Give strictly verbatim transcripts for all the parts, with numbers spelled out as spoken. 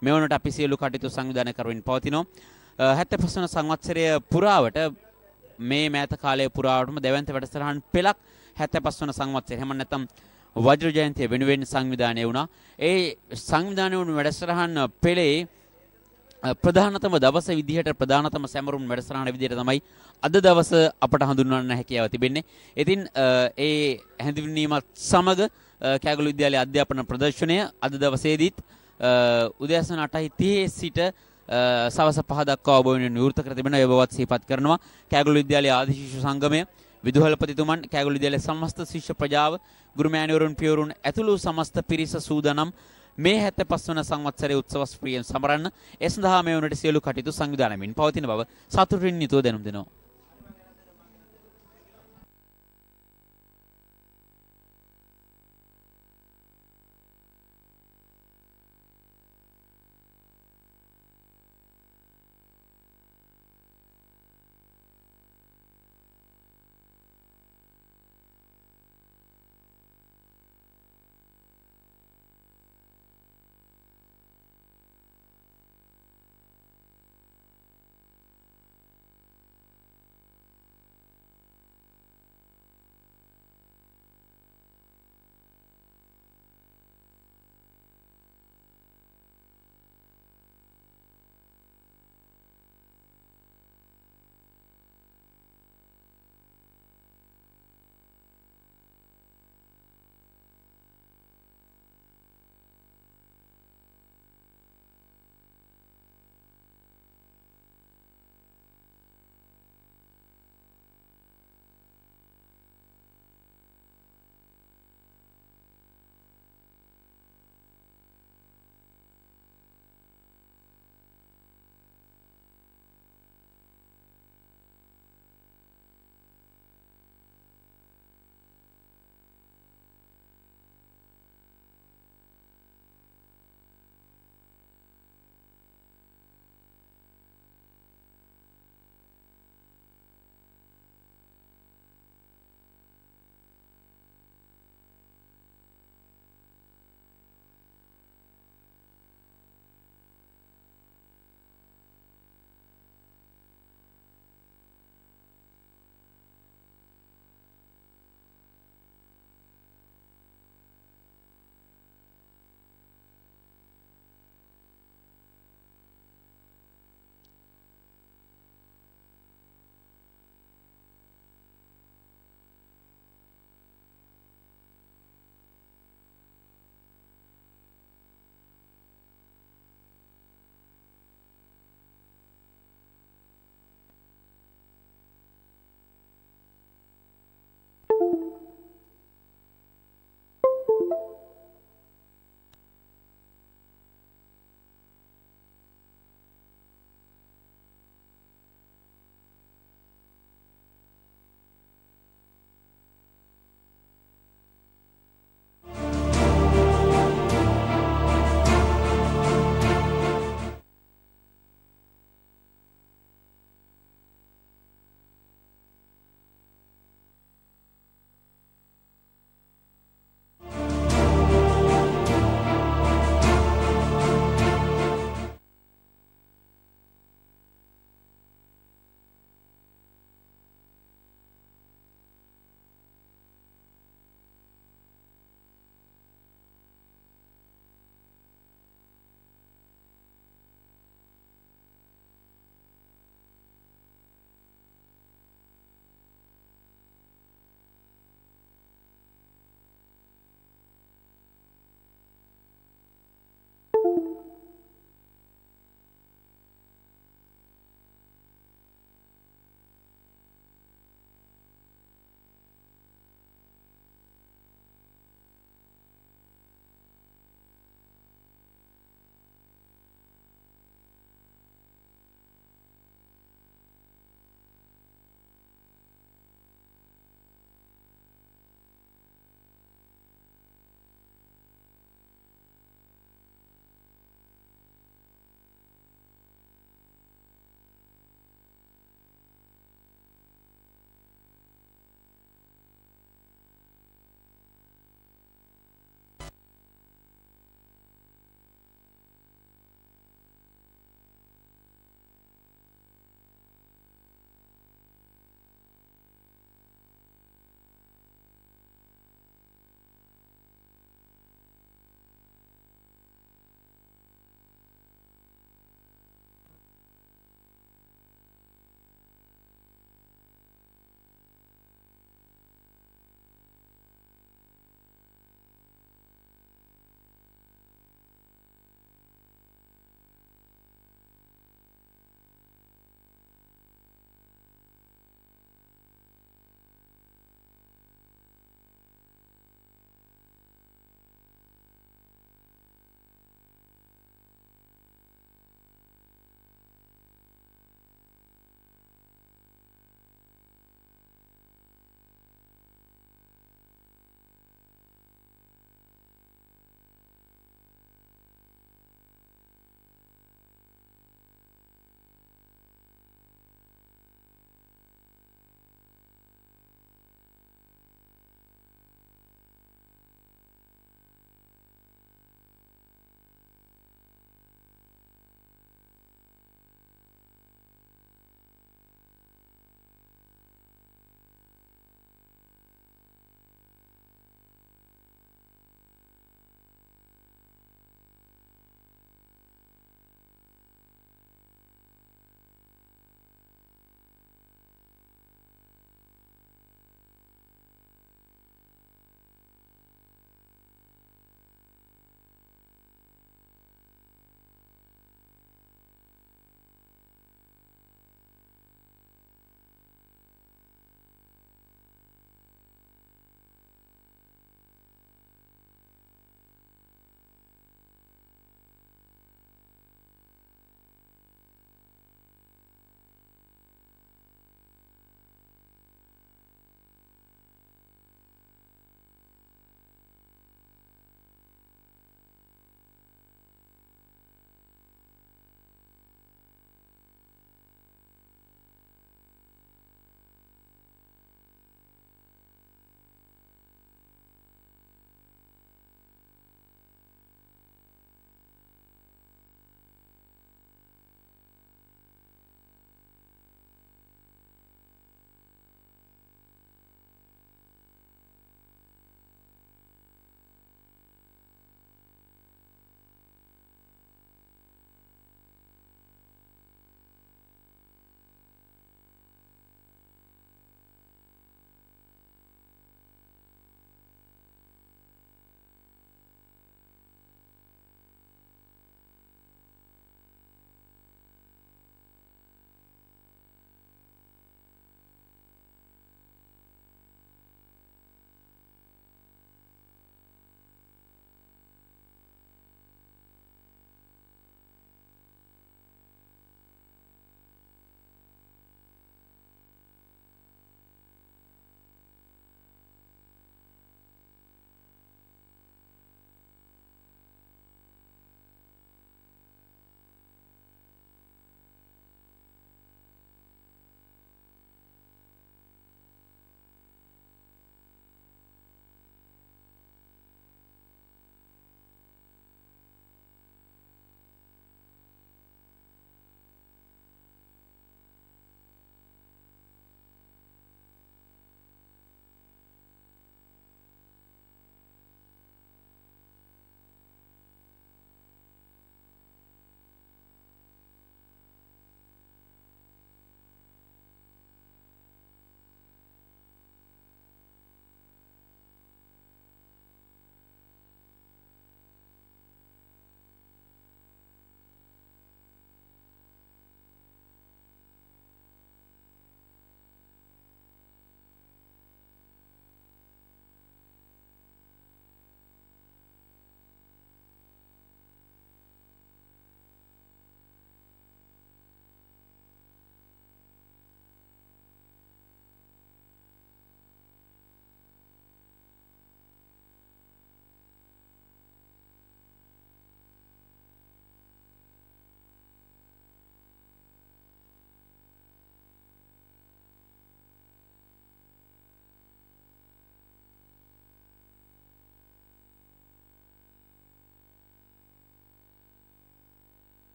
මෙවනට අපි සියලු කටයුතු සංවිධානය කරමින් පවතිනවා. හැත්තෑපස් වන සංවත්සරය පුරාවට මේ මෑත කාලය පුරාවටම දැවැන්ත වැඩසටහන් පෙළක් හැත්තෑපස් වන සංවත්සරය එහෙම නැත්නම් වජ්‍ර ජයන්තිය වෙනුවෙන් සංවිධානය වුණා. ඒ සංවිධානය වුණු වැඩසටහන් පෙළේ ප්‍රධානතම දවස විදිහට ප්‍රධානතම සැමරුම් වැඩසටහන විදිහට තමයි අද දවස අපට හඳුන්වන්න හැකියාව තිබෙන්නේ. ඉතින් ඒ හැඳින්වීමත් සමග කෑගොල්ල විද්‍යාලයේ අධ්‍යාපන ප්‍රදර්ශනය අද දවසේදීත් උදෑසන අටයි තිහේ සිට සවස පහ දක්වා ඔබ වෙනුවෙන් නිවෘත කර තිබෙන ඒ බවත් සිහිපත් කරනවා. කෑගොල්ල විද්‍යාලයේ ආදි ශිෂ්‍ය සංගමය, විදුහල්පතිතුමන්, කෑගොල්ල විද්‍යාලයේ සමස්ත ශිෂ්‍ය ප්‍රජාව, ගුරු මෑණිවරුන් පියවරුන් ඇතුළු සමස්ත පිරිස සූදානම් මේ හැත්තෑපස් වන සංවත්සරයේ උත්සව ස්ප්‍රියෙන් සමරන්න. ඒ සඳහා මේ වනට සියලු කටයුතු සංවිධානයමින් පවතින බව සතුටින් යුතුව දැනුම් දෙනවා.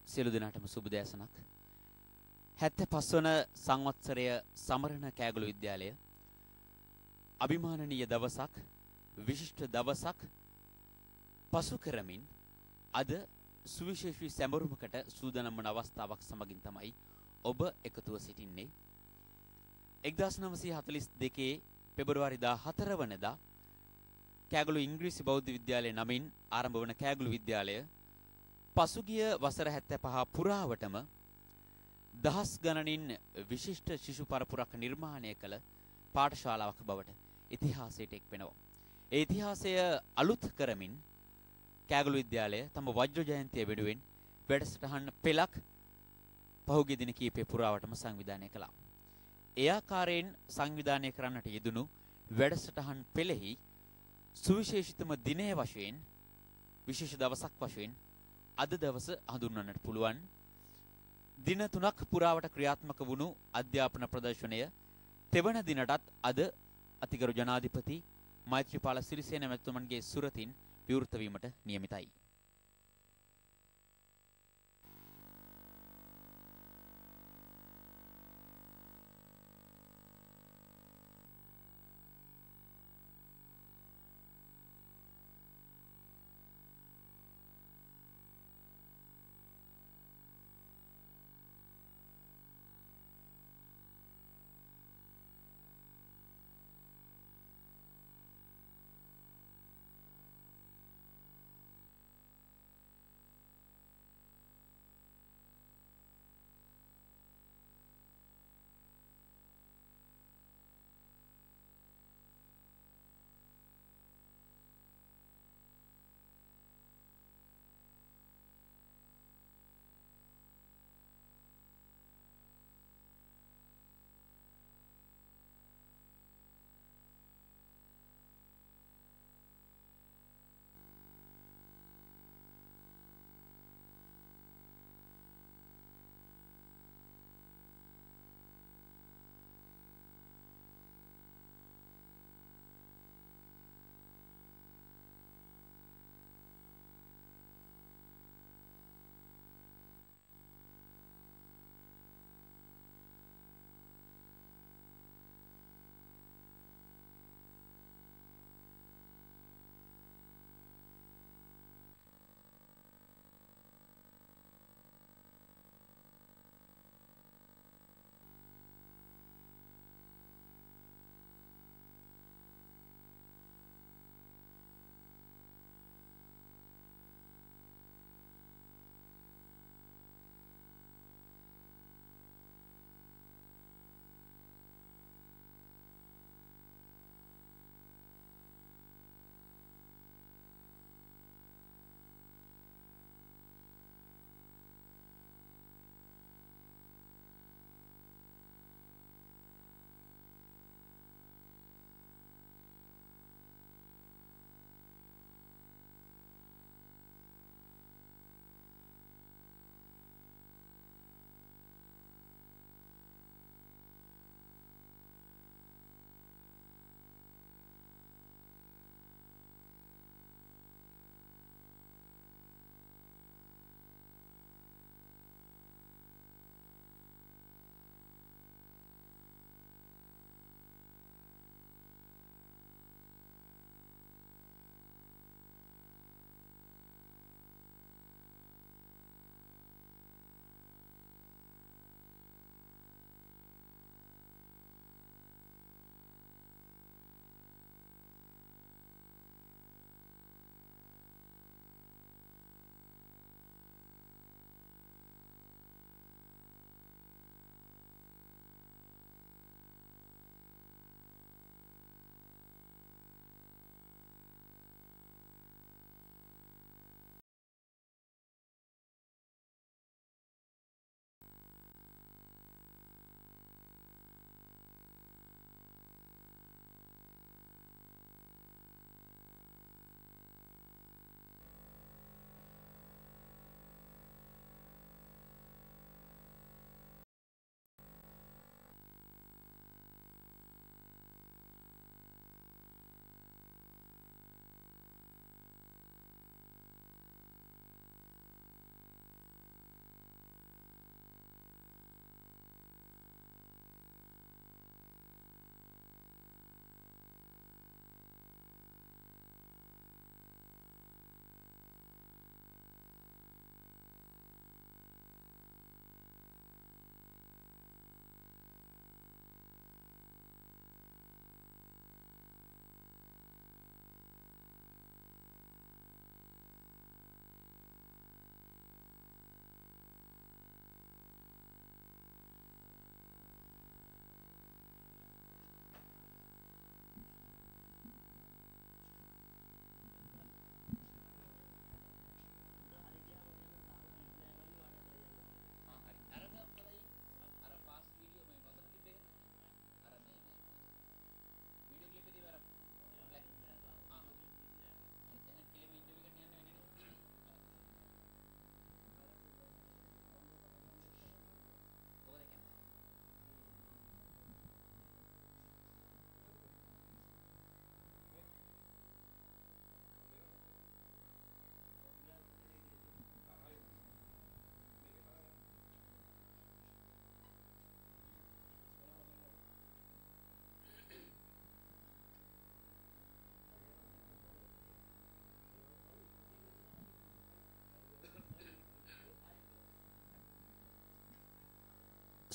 සියලු දෙනාටම සුබ දැසනක්. හැත්තෑ පස් වන සංවත්සරය සමරන කෑගොළු විද්‍යාලය අභිමානනීය දවසක්, විශිෂ්ට දවසක් පසු කරමින් අද සුවිශේෂී සැමරුමකට සූදානම් වන අවස්ථාවක් සමගින් තමයි ඔබ එකතුව සිටින්නේ. එක්දාස් නවසිය හතළිස් දෙකේ පෙබරවාරි දාහතර වනදා කෑගොළු ඉංග්‍රීසි බෞද්ධ විද්‍යාලය නමින් ආරම්භ වන කෑගොළු විද්‍යාලය පසුගිය වසර හැත්තෑ පහ පුරාවටම දහස් ගණනින් විශිෂ්ට ශිෂු පරපුරක් නිර්මාණය කළ පාඨශාලාවක් බවට ඉතිහාසයට එක් වෙනවා. ඒ ඉතිහාසය අලුත් කරමින් කෑගොළු විද්‍යාලය තම වජ්‍ර ජයන්තිය වෙනුවෙන් වැඩසටහන් පෙළක් පහුගිය දින කීපය පුරාවටම සංවිධානය කළා. ඒ ආකාරයෙන් සංවිධානය කරන්නට යෙදුණු වැඩසටහන් පෙළෙහි සුවිශේෂිතම දිනය වශයෙන් විශේෂ දවසක් වශයෙන් අද දවස හඳුන්වන්නට පුළුවන්. දින තුනක් පුරාවට ක්‍රියාත්මක වුණු අධ්‍යාපන ප්‍රදර්ශනය තෙවන දිනටත් අද අතිගරු ජනාධිපති මෛත්‍රීපාල සිරිසේන මැතිතුමන්ගේ සුරතින් විවෘත වීමට නියමිතයි.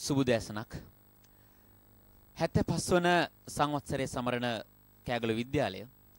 සුබුදෑසනක් හැත්තෑ පහ වන සංවත්සරයේ සමරන කෑගල විද්‍යාලය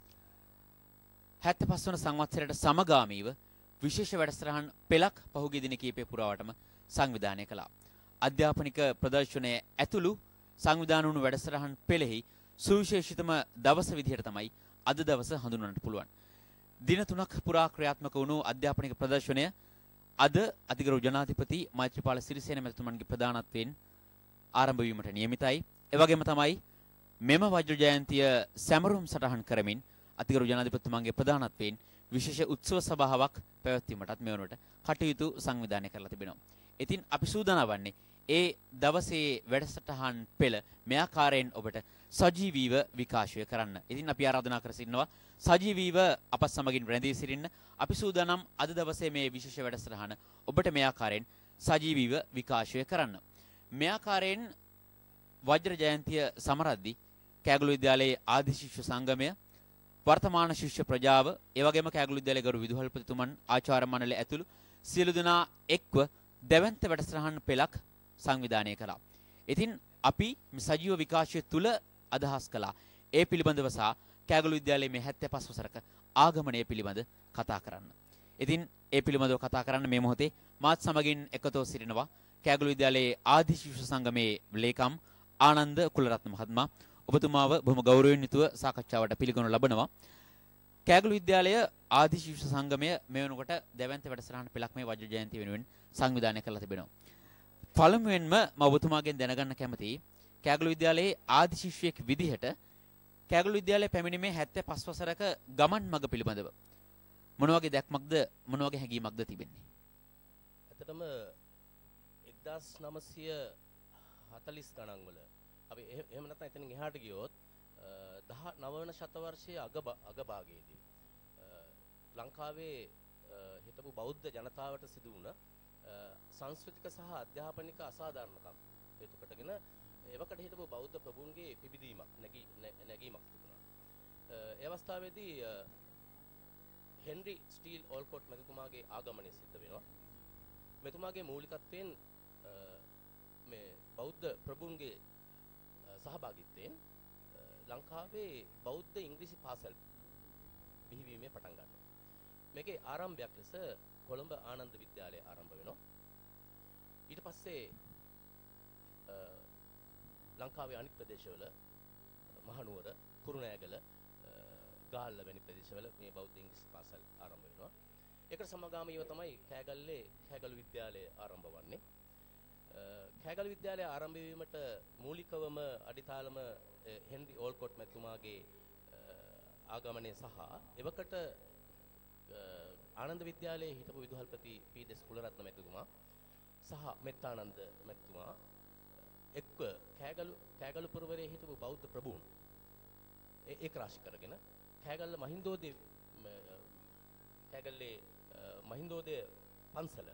හැත්තෑ පහ වන සංවත්සරයට සමගාමීව විශේෂ වැඩසටහන් පෙළක් පහුගිය දින කිහිපය පුරාවටම සංවිධානය කළා. අධ්‍යාපනික ප්‍රදර්ශනයේ ඇතුළු සංවිධාන වුණු වැඩසටහන් පෙළෙහි සුවිශේෂිතම දවස විදිහට තමයි අද දවස හඳුන්වන්නට පුළුවන්. දින තුනක් පුරා ක්‍රියාත්මක වුණු අධ්‍යාපනික ප්‍රදර්ශනය අද අතිගරු ජනාධිපති මෛත්‍රීපාල සිරිසේන මැතිතුමන්ගේ ප්‍රධානත්වයෙන් ආරම්භ වීමට නියමිතයි. ඒ වගේම තමයි මෙම වජ්‍ර ජයන්තිය සැමරුම් සටහන් කරමින් අතිගරු ජනාධිපතිතුමන්ගේ ප්‍රධානත්වයෙන් විශේෂ උත්සව සභාවක් පැවැත්වීමටත් මෙවනට කටයුතු සංවිධානය කරලා තිබෙනවා. ඉතින් අපි සූදානම් වන්නේ ඒ දවසේ වැඩසටහන් පෙළ මේ ආකාරයෙන් ඔබට සජීවීව විකාශය කරන්න. ඉතින් අපි ආරාධනා කර සිටිනවා සජීවීව අපත් සමගින් රැඳී සිටින්න. අපි සූදානම් අද දවසේ මේ විශේෂ වැඩසටහන ඔබට මේ ආකාරයෙන් සජීවීව විකාශය කරන්න. මේ ආකාරයෙන් වජ්‍ර ජයන්තිය සමරද්දී කෑගල විද්‍යාලයේ ආදි ශිෂ්‍ය සංගමය, වර්තමාන ශිෂ්‍ය ප්‍රජාව, ඒ වගේම කෑගල විද්‍යාලයේ ගරු විදුහල්පතිතුමන්, ආචාර්ය මණ්ඩලය ඇතුළු සියලු දෙනා එක්ව දැවැන්ත වැඩසටහන් පෙළක් සංවිධානය කළා. ඉතින් අපි මේ සජීව විකාශය තුල අදහස් කළා ඒ පිළිබඳව සහ කෑගල විද්‍යාලයේ මේ හැත්තෑ පහ වසරක ආගමනය පිළිබඳ කතා කරන්න. ඉතින් ඒ පිළිබඳව කතා කරන්න මේ මොහොතේ මාත් සමගින් එකතුව සිටිනවා කෑගල විද්‍යාලයේ ආදි ශිෂ්‍ය සංගමේ ලේකම් ආනන්ද කුලරත්න මහත්මයා. ඔබතුමාව බොහොම ගෞරවයෙන් යුතුව සාකච්ඡාවට පිළිගනු ලබනවා. කෑගල විද්‍යාලය ආදි ශිෂ්‍ය සංගමය මේ වෙනකොට දැවැන්ත වැඩසටහන පෙළක් මේ වජ්‍ර ජයන්තිය වෙනුවෙන් සංවිධානය කරලා තිබෙනවා. පළමුවෙන්ම මම ඔබතුමාගෙන් දැනගන්න කැමතියි කෑගල විද්‍යාලයේ ආදි ශිෂ්‍යයෙක් විදිහට කෑගල විද්‍යාලයේ පැමිණීමේ හැත්තෑ පහ වසරක ගමන් මඟ පිළිබඳව මොන වගේ දැක්මක්ද මොන වගේ හැඟීමක්ද තිබෙන්නේ? ඇත්තටම එක්දාස් නවසිය හතළිස් ගණන් වල අපි එහෙම නැත්නම් එතනින් එහාට ගියොත් දහනව වන ශතවර්ෂයේ අග අගභාගයේදී ලංකාවේ හිටපු බෞද්ධ ජනතාවට සිදු වුණ සංස්කෘතික සහ අධ්‍යාපනික අසාධාරණකම් හේතු කොටගෙන එවකට හිටපු බෞද්ධ ප්‍රභූන්ගේ පිබිදීමක් නැගී නැගීමක් තිබුණා. ඒ අවස්ථාවේදී හෙන්රි ස්ටීල් ඕල්කොට් මැතිතුමාගේ ආගමනය සිද්ධ වෙනවා. මෙතුමාගේ මූලිකත්වයෙන් මේ බෞද්ධ ප්‍රභූන්ගේ සහභාගීත්වයෙන් ලංකාවේ බෞද්ධ ඉංග්‍රීසි පාසල් බිහිවීමේ පටන් ගන්නවා. මේකේ ආරම්භයක් ලෙස කොළඹ ආනන්ද විද්‍යාලය ආරම්භ වෙනවා. ඊට පස්සේ ලංකාවේ අනිත් ප්‍රදේශවල මහනුවර, කුරුණෑගල, ගාල්ල වැනි ප්‍රදේශවල මේ බෞද්ධ ඉංග්‍රීසි පාසල් ආරම්භ වෙනවා. ඒකට සමගාමීව තමයි කෑගල්ලේ කෑගල විද්‍යාලය ආරම්භ වන්නේ. කෑගල විද්‍යාලය ආරම්භ වීමට මූලිකවම අඩිතාලම හෙන්රි ඕල්කොට් මැතිතුමාගේ ආගමනය සහ එවකට ආනන්ද විද්‍යාලයේ හිටපු විදුහල්පති පී.ඩී.එස්. කුලරත්න මැතිතුමා සහ මෙත්තානන්ද මැතිතුමා එක්ව කෑගලු කෑගලු පුරවරයේ හිටපු බෞද්ධ ප්‍රභූන් ඒක රාශි කරගෙන කෑගල්ල මහින්දෝදේ කෑගල්ලේ මහින්දෝදේ පන්සල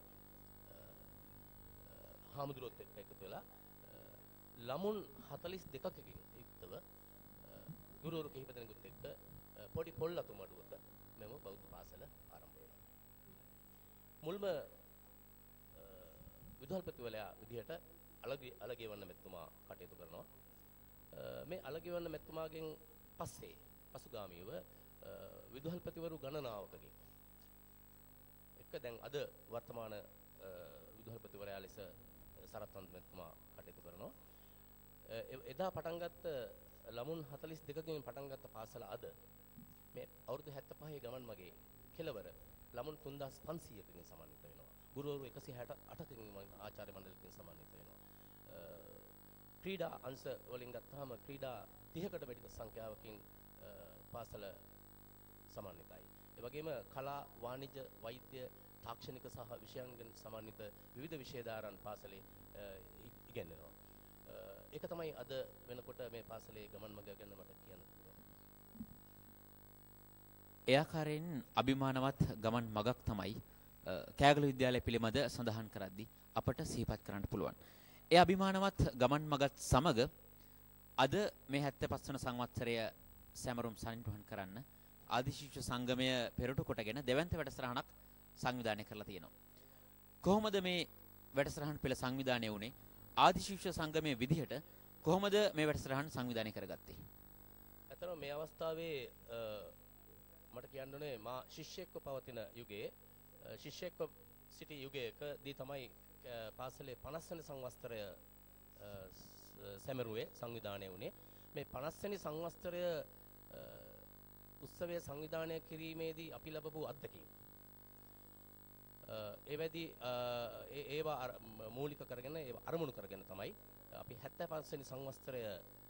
හාමුදුරුවොත් එක්ක එකතු වෙලා ළමුන් හතළිස් දෙකකින් යුක්තව ගුරුවරු කිහිප දෙනෙකුත් එක්ක පොඩි පොල්ලතු මඩුවක මෙම බෞද්ධ පාසල ආරම්භ වෙනවා. මුල්ම විදුහල්පතිවරයා විදිහට අලගි අලගියවන්න මෙතුමා කටයුතු කරනවා. මේ අලගියවන්න මෙතුමාගෙන් පස්සේ පසුගාමීව විදුහල්පතිවරු ගණනාවකගේ එක දැන් අද වර්තමාන විදුහල්පතිවරයා ලෙස සරත්වන්ත මෙතුමා කටයුතු කරනවා. එදා පටන් ගත්ත ළමුන් හතළිස් දෙකකින් පටන් ගත්ත පාසල අද මේ අවුරුදු හැත්තෑ පහේ ගමන් මගේ කෙලවර ළමුන් තුන්දාස් පන්සීයකින් සමන්විත වෙනවා. ගුරුවරු එකසිය හැට අටකින් ආචාර්ය මණ්ඩලකින් සමන්විත වෙනවා. ක්‍රීඩා අංශ වලින් ගත්තාම ක්‍රීඩා තිහකට වැඩි සංඛ්‍යාවකින් පාසල සමන්විතයි. ඒ වගේම කලා, වාණිජ්‍ය, වෛද්‍ය, තාක්ෂණික සහ විෂයන්ගෙන් සමන්විත විවිධ විෂයධාරන් පාසලේ ඉගෙනනවා. ඒක තමයි අද වෙනකොට මේ පාසලේ ගමන් මඟ ගැන මට කියන්න පුළුවන්. ඒ ආකාරයෙන් අභිමානවත් ගමන් මගක් තමයි කෑගල විද්‍යාලය පිළිබඳ සඳහන් කරද්දී අපට සිහිපත් කරන්න පුළුවන්. ඒ අභිමානවත් ගමන් මගත් සමග අද මේ හැත්තෑ පහ වන සංවත්සරය සැමරුම් සනිටුහන් කරන්න ආදි ශිෂ්‍ය සංගමය පෙරටු කොටගෙන දෙවැන්ත වැඩසටහනක් සංවිධානය කරලා තියෙනවා. කොහොමද මේ වැඩසටහන් පෙළ සංවිධානය වුණේ? ආදිශිෂ්‍ය සංගමයේ විදිහට කොහොමද මේ වැඩසටහන සංවිධානය කරගත්තේ? ඇත්තටම මේ අවස්ථාවේ මට කියන්න ඕනේ මා ශිෂ්‍යෙක්ව පවතින යුගයේ ශිෂ්‍යෙක්ව සිටි යුගයකදී තමයි පාසලේ පනස් වෙනි සංවත්සරය සැමරුවේ සංවිධානය වුණේ. මේ පනස් වෙනි සංවත්සරය උත්සවය සංවිධානය කිරීමේදී අපි ලැබපු අත්දැකීම් ඒවැදී ඒවා මූලික කරගෙන ඒවා අරමුණු කරගෙන තමයි අපි හැත්තෑ පස් වෙනි සංවත්සරය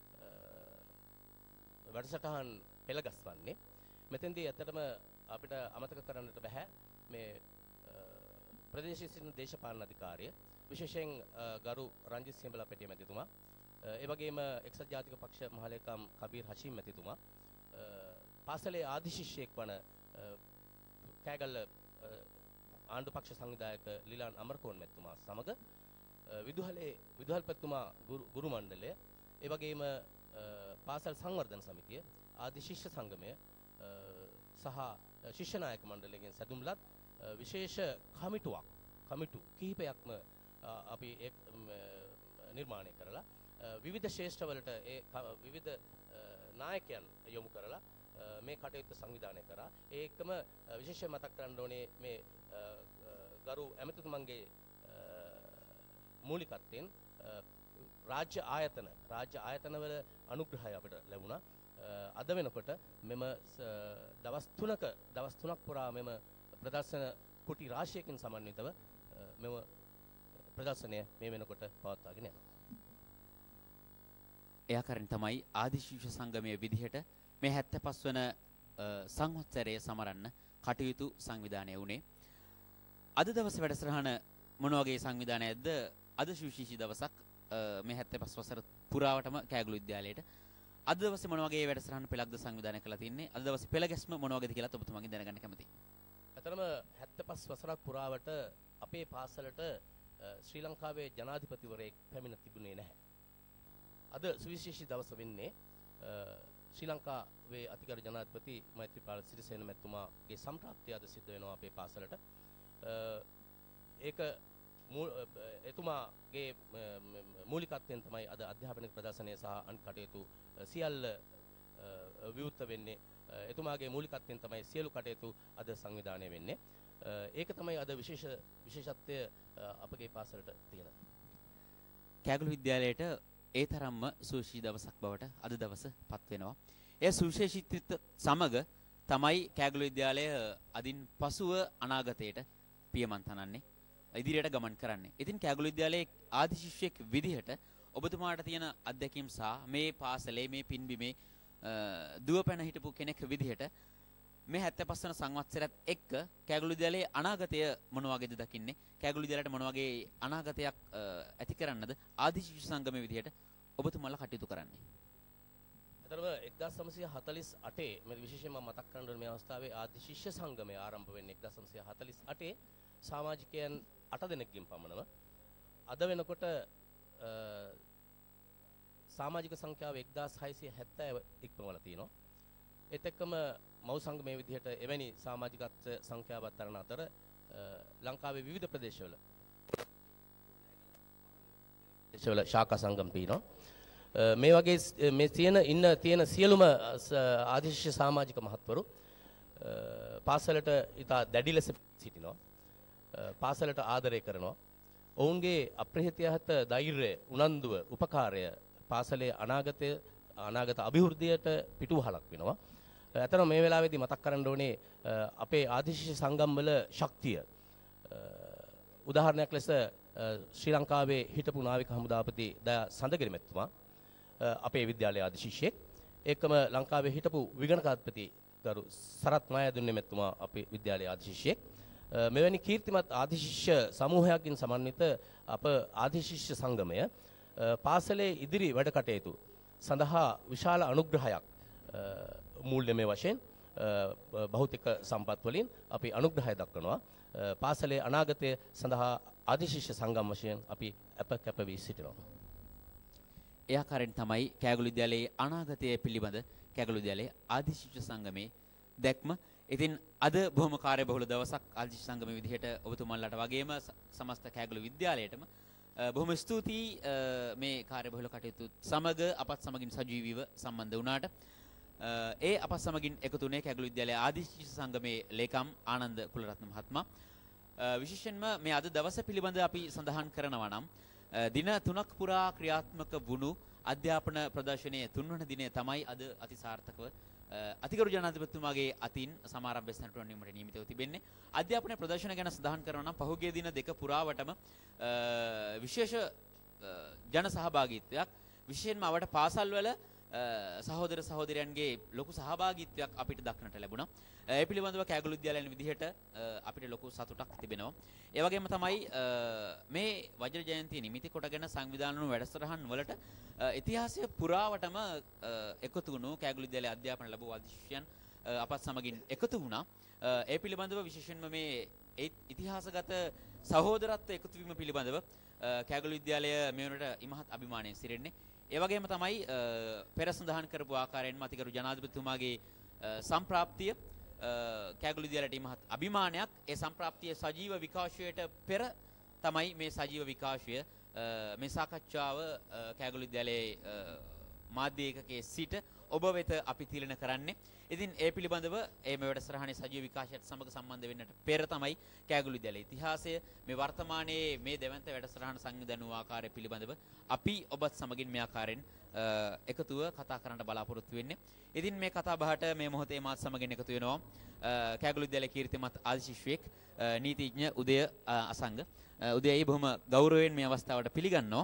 වැඩසටහන් පෙළගස්වන්නේ. මෙතෙන්දී ඇත්තටම අපිට අමතක කරන්නට බෑ මේ ප්‍රදේශීය සිටින දේශපාලන අධිකාරිය විශේෂයෙන් ගරු රංජිත් සියඹලා පෙටිය මැතිතුමා ඒ වගේම එක්සත් ජාතික පක්ෂ මහලේකම් කබීර් හෂීම් මැතිතුමා පාසලේ ආදිශිෂ්‍යයෙක් වන කෑගල්ල ආණ්ඩු පක්ෂ සංවිධායක ලීලාන් අමරකෝන් මැතිතුමා සමග විදුහලේ විදුහල්පතිතුමා ගුරු මණ්ඩලය ඒ වගේම පාසල් සංවර්ධන සමිතිය ආදිශිෂ්‍ය සංගමය සහ ශිෂ්‍ය නායක මණ්ඩලයෙන් සැදුම්ලත් විශේෂ කමිටුවක් කමිටු කිහිපයක්ම අපි නිර්මාණය කරලා විවිධ ශේෂ්ඨවලට ඒ විවිධ නායකයන් යොමු කරලා මේ කටයුත්ත සංවිධානය කරා. ඒකම විශේෂයෙන් මතක් කරන්න ඕනේ මේ ගරු ඇමතිතුමන්ගේ මූලිකත්වයෙන් රාජ්‍ය ආයතන රාජ්‍ය ආයතනවල අනුග්‍රහය අපිට ලැබුණා. අද වෙනකොට මෙම දවස් තුනක දවස් තුනක් පුරා මෙම ප්‍රදර්ශන කුටි රාශියකින් සමන්විතව මෙම ප්‍රදර්ශනය මේ වෙනකොට පවත්වාගෙන යනවා. ඒ ආකාරයෙන් තමයි ආදිශිෂ්‍ය සංගමයේ විදිහට මේ හැත්තෑ පස් වන සංවත්සරයේ සමරන්න කටයුතු සංවිධානය වුණේ. අද දවසේ වැඩසටහන මොන වගේ සංවිධානයක්ද? අද සුවිශේෂී දවසක් මේ හැත්තෑ පස් වසර පුරාවටම කෑගලු විද්‍යාලයට. අද දවසේ මොන වගේ වැඩසටහන පෙළක්ද සංවිධානය කරලා තින්නේ? අද දවසේ පෙළ ගැස්ම මොන වගේද කියලා ඔබතුමාගෙන් දැනගන්න කැමතියි. අතරම හැත්තෑ පස් වසරක් පුරාවට අපේ පාසලට ශ්‍රී ලංකාවේ ජනාධිපතිවරයෙක් පැමිණ තිබුණේ නැහැ. අද සුවිශේෂී දවස වෙන්නේ ශ්‍රී ලංකාවේ අතිගරු ජනාධිපති මෛත්‍රීපාල සිරිසේන මැතිතුමාගේ සම්ප්‍රාප්තිය අද සිද්ධ වෙනවා අපේ පාසලට. ඒක එතුමාගේ මූලිකත්වයෙන් තමයි අද අධ්‍යාපනික ප්‍රදර්ශනය සහ අන් කටයුතු සියල්ල විවෘත වෙන්නේ. එතුමාගේ මූලිකත්වයෙන් තමයි සියලු කටයුතු අද සංවිධානය වෙන්නේ. ඒක තමයි අද විශේෂ විශේෂත්වය අපගේ පාසලට තියෙන. කෑගලු විද්‍යාලයට ඒ තරම්ම සුවිශේෂී දවසක් බවට අද දවස පත් වෙනවා. ඒ සුවිශේෂීත්වයට සමග තමයි කෑගලු විද්‍යාලය අදින් පසුව අනාගතයට පියමන් තනන්නේ, ඉදිරියට ගමන් කරන්නේ. ඉතින් කෑගලු විද්‍යාලයේ ආදිශිෂ්‍යෙක් විදිහට ඔබතුමාට තියෙන අත්දැකීම් සහ මේ පාසලේ මේ පින්බිමේ දුවපැන හිටපු කෙනෙක් විදිහට මේ හැත්තෑ පස් වන සංවත්සරයත් එක්ක කෑගලු විද්‍යාලයේ අනාගතය මොන වගේද දකින්නේ? කෑගලු විද්‍යාලයට මොන වගේ අනාගතයක් ඇති කරන්නද ආදිශිෂ්‍ය සංගමයේ විදිහට ඔබතුමාලා කටයුතු කරන්නේ? අතරම එක්දාස් නවසිය හතළිස් අටේ මේ විශේෂයෙන්ම මතක් කරන්න ඕනේ මේ අවස්ථාවේ ආදිශිෂ්‍ය සංගමය ආරම්භ වෙන්නේ එක්දාස් නවසිය හතළිස් අටේ සමාජිකයන් අට දෙනෙක්ගෙන් පමණව. අද වෙනකොට සමාජික සංඛ්‍යාව එක්දාස් හයසිය හැත්තෑ ඉක්මවලා තියෙනවා. ඒත් එක්කම මව් සංගමයේ විදිහට එවැනි සමාජිකත්ව සංඛ්‍යාවක් තරන අතර ලංකාවේ විවිධ ප්‍රදේශවල දේශවල ශාඛා සංගම් තියෙනවා. මේ වගේ මේ තියෙන ඉන්න තියෙන සියලුම ආදිශිෂ්‍ය සමාජික මහත්වරු පාසලට ඉතා දැඩි ලෙස සිටිනවා. පාසලට ආදරය කරනවා. ඔවුන්ගේ අප්‍රහිතයහත ධෛර්යය, උනන්දුව, උපකාරය පාසලේ අනාගතය අනාගත අභිවෘද්ධියට පිටුවහලක් වෙනවා. ඇත්තටම මේ වෙලාවේදී මතක් කරන්න ඕනේ අපේ ආදිශිෂ්‍ය සංගම් වල ශක්තිය. උදාහරණයක් ලෙස ශ්‍රී ලංකාවේ හිටපු නාවික හමුදාපති දයා සඳගිරි මැතිතුමා අපේ විද්‍යාලයේ ආදිශිෂ්‍යෙක්. ඒකම ලංකාවේ හිටපු විගණකාධිපති ගරු සරත් නායදුන්නේ මැතිතුමා අපේ විද්‍යාලයේ ආදිශිෂ්‍යෙක්. මෙවැනි කීර්තිමත් ආදිශිෂ්‍ය සමූහයකින් සමන්විත අප ආදිශිෂ්‍ය සංගමය පාසලේ ඉදිරි වැඩ කටයුතු සඳහා විශාල අනුග්‍රහයක් මූල්‍යමය වශයෙන් භෞතික සම්පත් වලින් අපි අනුග්‍රහය දක්වනවා. පාසලේ අනාගතය සඳහා ආදිශිෂ්‍ය සංගම් වශයෙන් අපි අප කැප වී සිටිනවා. ඒ ආකාරයෙන් තමයි කෑගලු විද්‍යාලයේ අනාගතය පිළිබඳ කෑගලු විද්‍යාලයේ ආදිශිෂ්‍ය සංගමේ දැක්ම. ඉතින් අද බොහොම කාර්යබහුල දවසක් ආදිශිෂ්‍ය සංගමේ විදිහට ඔබතුමන්ලාට වගේම සමස්ත කෑගලු විද්‍යාලයටම බොහොම ස්තුතියි මේ කාර්යබහුල කටයුතු සමග අපත් සමගින් සජීවීව සම්බන්ධ වුණාට. ඒ අපත් සමගින් එකතු වුණේ කැගලු විද්‍යාලයේ ආදිශිෂ්‍ය සංගමේ ලේකම් ආනන්ද කුලරත්න මහත්මයා. විශේෂයෙන්ම මේ අද දවස පිළිබඳ අපි සඳහන් කරනවා නම් දින තුනක් පුරා ක්‍රියාත්මක වුණු අධ්‍යාපන ප්‍රදර්ශනයේ තුන්වන දිනය තමයි අද අතිසාර්ථකව අතිගරු ජනාධිපතිතුමාගේ අතින් සමාරම්භ සැලසුම්වීමට නියමිතව තිබෙන්නේ. අධ්‍යාපන ප්‍රදර්ශන ගැන සඳහන් කරනවා නම් පහුගිය දින දෙක පුරාවටම විශේෂ ජන සහභාගීත්වයක් විශේෂයෙන්ම අවට පාසල්වල සහෝදර සහෝදරයන්ගේ ලොකු සහභාගීත්වයක් අපිට දක්නට ලැබුණා. ඒ පිළිබඳව කැගලු විද්‍යාලයන් විදිහට අපිට ලොකු සතුටක් තිබෙනවා. ඒ වගේම තමයි මේ වජ්‍ර ජයන්තිය නිමිති කොටගෙන සංවිධානය වුණු වැඩසටහන් වලට ඉතිහාසය පුරාවටම එකතු වුණු කැගලු විද්‍යාලයේ අධ්‍යාපන ලැබුව අධිශිෂ්‍යයන් අපත් සමගින් එකතු වුණා. ඒ පිළිබඳව විශේෂයෙන්ම මේ ඉතිහාසගත සහෝදරත්ව එකතු වීම පිළිබඳව කැගලු විද්‍යාලය මේ වනට ඉමහත් අභිමානයෙන් සිටින්නේ. ඒ වගේම තමයි පෙර සඳහන් කරපු ආකාරයෙන්ම අතිගරු ජනාධිපතිතුමාගේ සම්ප්‍රාප්තිය කැගලු විද්‍යාලයට ඉමහත් අභිමානයක්. ඒ සම්ප්‍රාප්තිය සජීව විකාශයට පෙර තමයි මේ සජීව විකාශය මේ සාකච්ඡාව කැගලු විද්‍යාලයේ මාධ්‍ය ඒකකයේ සිට ඔබ වෙත අපි තිලන කරන්නේ. ඉතින් ඒ පිළිබඳව ඒ මේ වැඩසටහනේ සජීව විකාශයට සමග සම්බන්ධ වෙන්නට පෙර තමයි කැගලු විද්‍යාලයේ ඉතිහාසය මේ වර්තමානයේ මේ දෙවන්ත වැඩසටහන සංවිධානය වූ ආකාරය පිළිබඳව අපි ඔබත් සමගින් මේ ආකාරයෙන් එකතුව කතා කරන්න බලාපොරොත්තු වෙන්නේ. ඉතින් මේ කතා බහට මේ මොහොතේ මාත් සමගින් එකතු වෙනවා කැගලු විද්‍යාලයේ කීර්තිමත් ආදිශිෂ්‍යෙක් නීතිඥ උදය අසංග. උදයයි බොහොම ගෞරවයෙන් මේ අවස්ථාවට පිළිගන්නවා.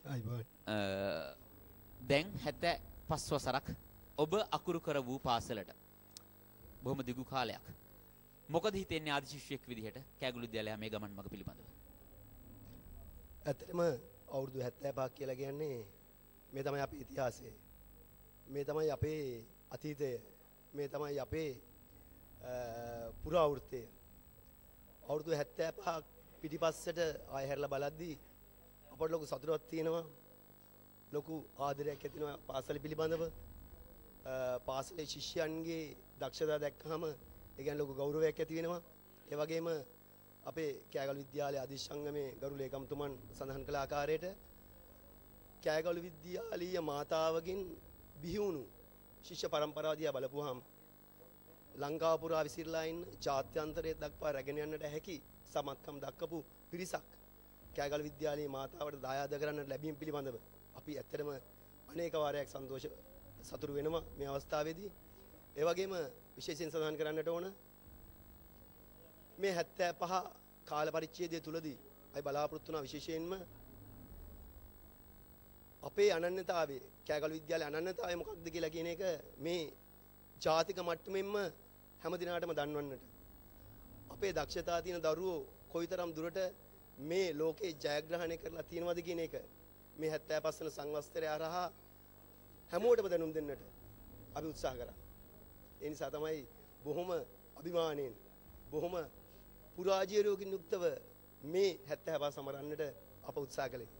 දැන් හැත්තෑපස් වසරක් ඔබ අකුරු කර වූ පාසලට බොහොම දිගු කාලයක්. මොකද හිතෙන්නේ ආදිශිෂ්‍යෙක් විදිහට කැගලු විද්‍යාලය මේ ගමන් මඟ පිළිබඳව? ඇත්තටම අවුරුදු හැත්තෑපහක් කියලා කියන්නේ මේ තමයි අපේ ඉතිහාසය. මේ තමයි අපේ අතීතය. මේ තමයි අපේ පුරාවෘත්තය. අවුරුදු හැත්තෑපහක් පිටිපස්සට ආය හැරලා බලද්දී අපට ලොකු සතුටක් තියෙනවා. ලොකු ආදරයක් ඇති වෙනවා පාසල පිළිබඳව. පාසලේ ශිෂ්‍යයන්ගේ දක්ෂතා දැක්කහම ඒ කියන්නේ ලොකු ගෞරවයක් ඇති වෙනවා. ඒ වගේම අපේ කෑගලු විද්‍යාලයේ අධිසංගමේ ගරු ලේකම්තුමන් සඳහන් කළ ආකාරයට කෑගලු විද්‍යාලීය මාතාවකින් බිහි වුණු ශිෂ්‍ය පරම්පරාව දිහා බලපුවාම ලංකාව පුරා විසිරලා ඉන්න ජාත්‍යන්තරයේ දක්වා රැගෙන යන්නට හැකි සමත්කම් දක්වපු පිරිසක් කෑගලු විද්‍යාලීය මාතාවට දායාද කරන්න ලැබීම පිළිබඳව අපි ඇත්තටම අනේක වාරයක් සන්තෝෂ සතුටු වෙනවා මේ අවස්ථාවේදී. ඒ වගේම විශේෂයෙන් සඳහන් කරන්නට ඕන මේ හැත්තෑපහ කාල පරිච්ඡේදය තුලදී අපි බලාපොරොත්තු වුණා විශේෂයෙන්ම අපේ අනන්‍යතාවය කෑගලු විද්‍යාලයේ අනන්‍යතාවය මොකක්ද කියලා කියන එක මේ ජාතික මට්ටමෙන්ම හැම දිනාටම දන්වන්නට. අපේ දක්ෂතා තියෙන දරුවෝ කොයිතරම් දුරට මේ ලෝකේ ජයග්‍රහණය කරලා තියෙනවද කියන එක මේ හැත්තෑපස් වන සංවත්සරය හරහා හැමෝටම දැනුම් දෙන්නට අපි උත්සාහ කරා. ඒ නිසා තමයි බොහොම අභිමාණයෙන් බොහොම පුරාජයකින් යුක්තව මේ හැත්තෑපස් සමරන්නට අප උත්සාහ කළේ.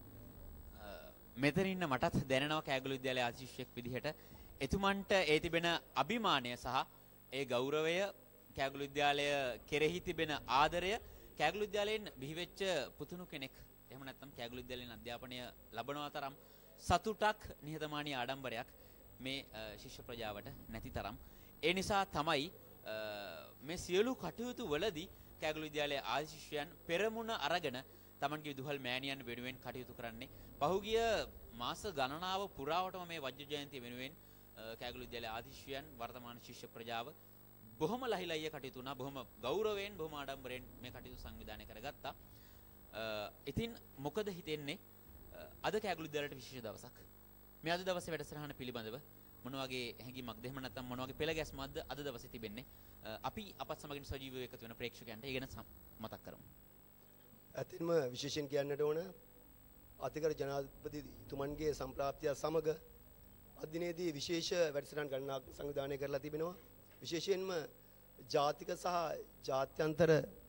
මෙතන ඉන්න මටත් දැනෙනවා කෑගලු විද්‍යාලයේ ආදිශිෂ්‍යෙක් විදිහට එතුමන්ට ඒ තිබෙන අභිමානය සහ ඒ ගෞරවය කෑගලු විද්‍යාලය කෙරෙහි තිබෙන ආදරය කෑගලු විද්‍යාලයෙන් බිහිවෙච්ච පුතුණු කෙනෙක් එහෙම නැත්නම් කෑගලු විද්‍යාලයෙන් අධ්‍යාපනය ලබනවා තරම් සතුටක් නිහතමානී ආඩම්බරයක් මේ ශිෂ්‍ය ප්‍රජාවට නැති තරම්. ඒ නිසා තමයි මේ සියලු කටයුතු වලදී කෑගලු විද්‍යාලයේ ආදිශිෂ්‍යයන් පෙරමුණ අරගෙන තමන්ගේ විදුහල් මෑණියන් වෙනුවෙන් කටයුතු කරන්නේ. පහුගිය මාස ගණනාව පුරාවටම මේ වජ්‍ර ජයන්තිය වෙනුවෙන් කෑගලු විද්‍යාලයේ ආදිශිෂ්‍යයන් වර්තමාන ශිෂ්‍ය ප්‍රජාව බොහොම ලහිලහිය කටයුතු වුණා. බොහොම ගෞරවයෙන් බොහොම ආඩම්බරයෙන් මේ කටයුතු සංවිධානය කරගත්තා. ඉතින් මොකද හිතෙන්නේ අද කෑගලු විද්‍යාලයට විශේෂ දවසක්. මේ අද දවසේ වැඩසටහන පිළිබඳව මොන වගේ හැඟීමක්ද එහෙම නැත්නම් මොන වගේ පෙළගැස්මක්ද අද දවසේ තිබෙන්නේ? අපි අපත් සමගින් සජීවීව එකතු වෙන ප්‍රේක්ෂකයන්ට ඒ ගැන මතක් කරමු. ඇත්තටම විශේෂයෙන් කියන්නට ඕන අතිගරු ජනාධිපතිතුමන්ගේ සම්ප්‍රාප්තිය සමග අදිනේදී විශේෂ වැඩසටහන් ගණනාවක් සංවිධානය කරලා තිබෙනවා. විශේෂයෙන්ම ජාතික සහ ජාත්‍යන්තර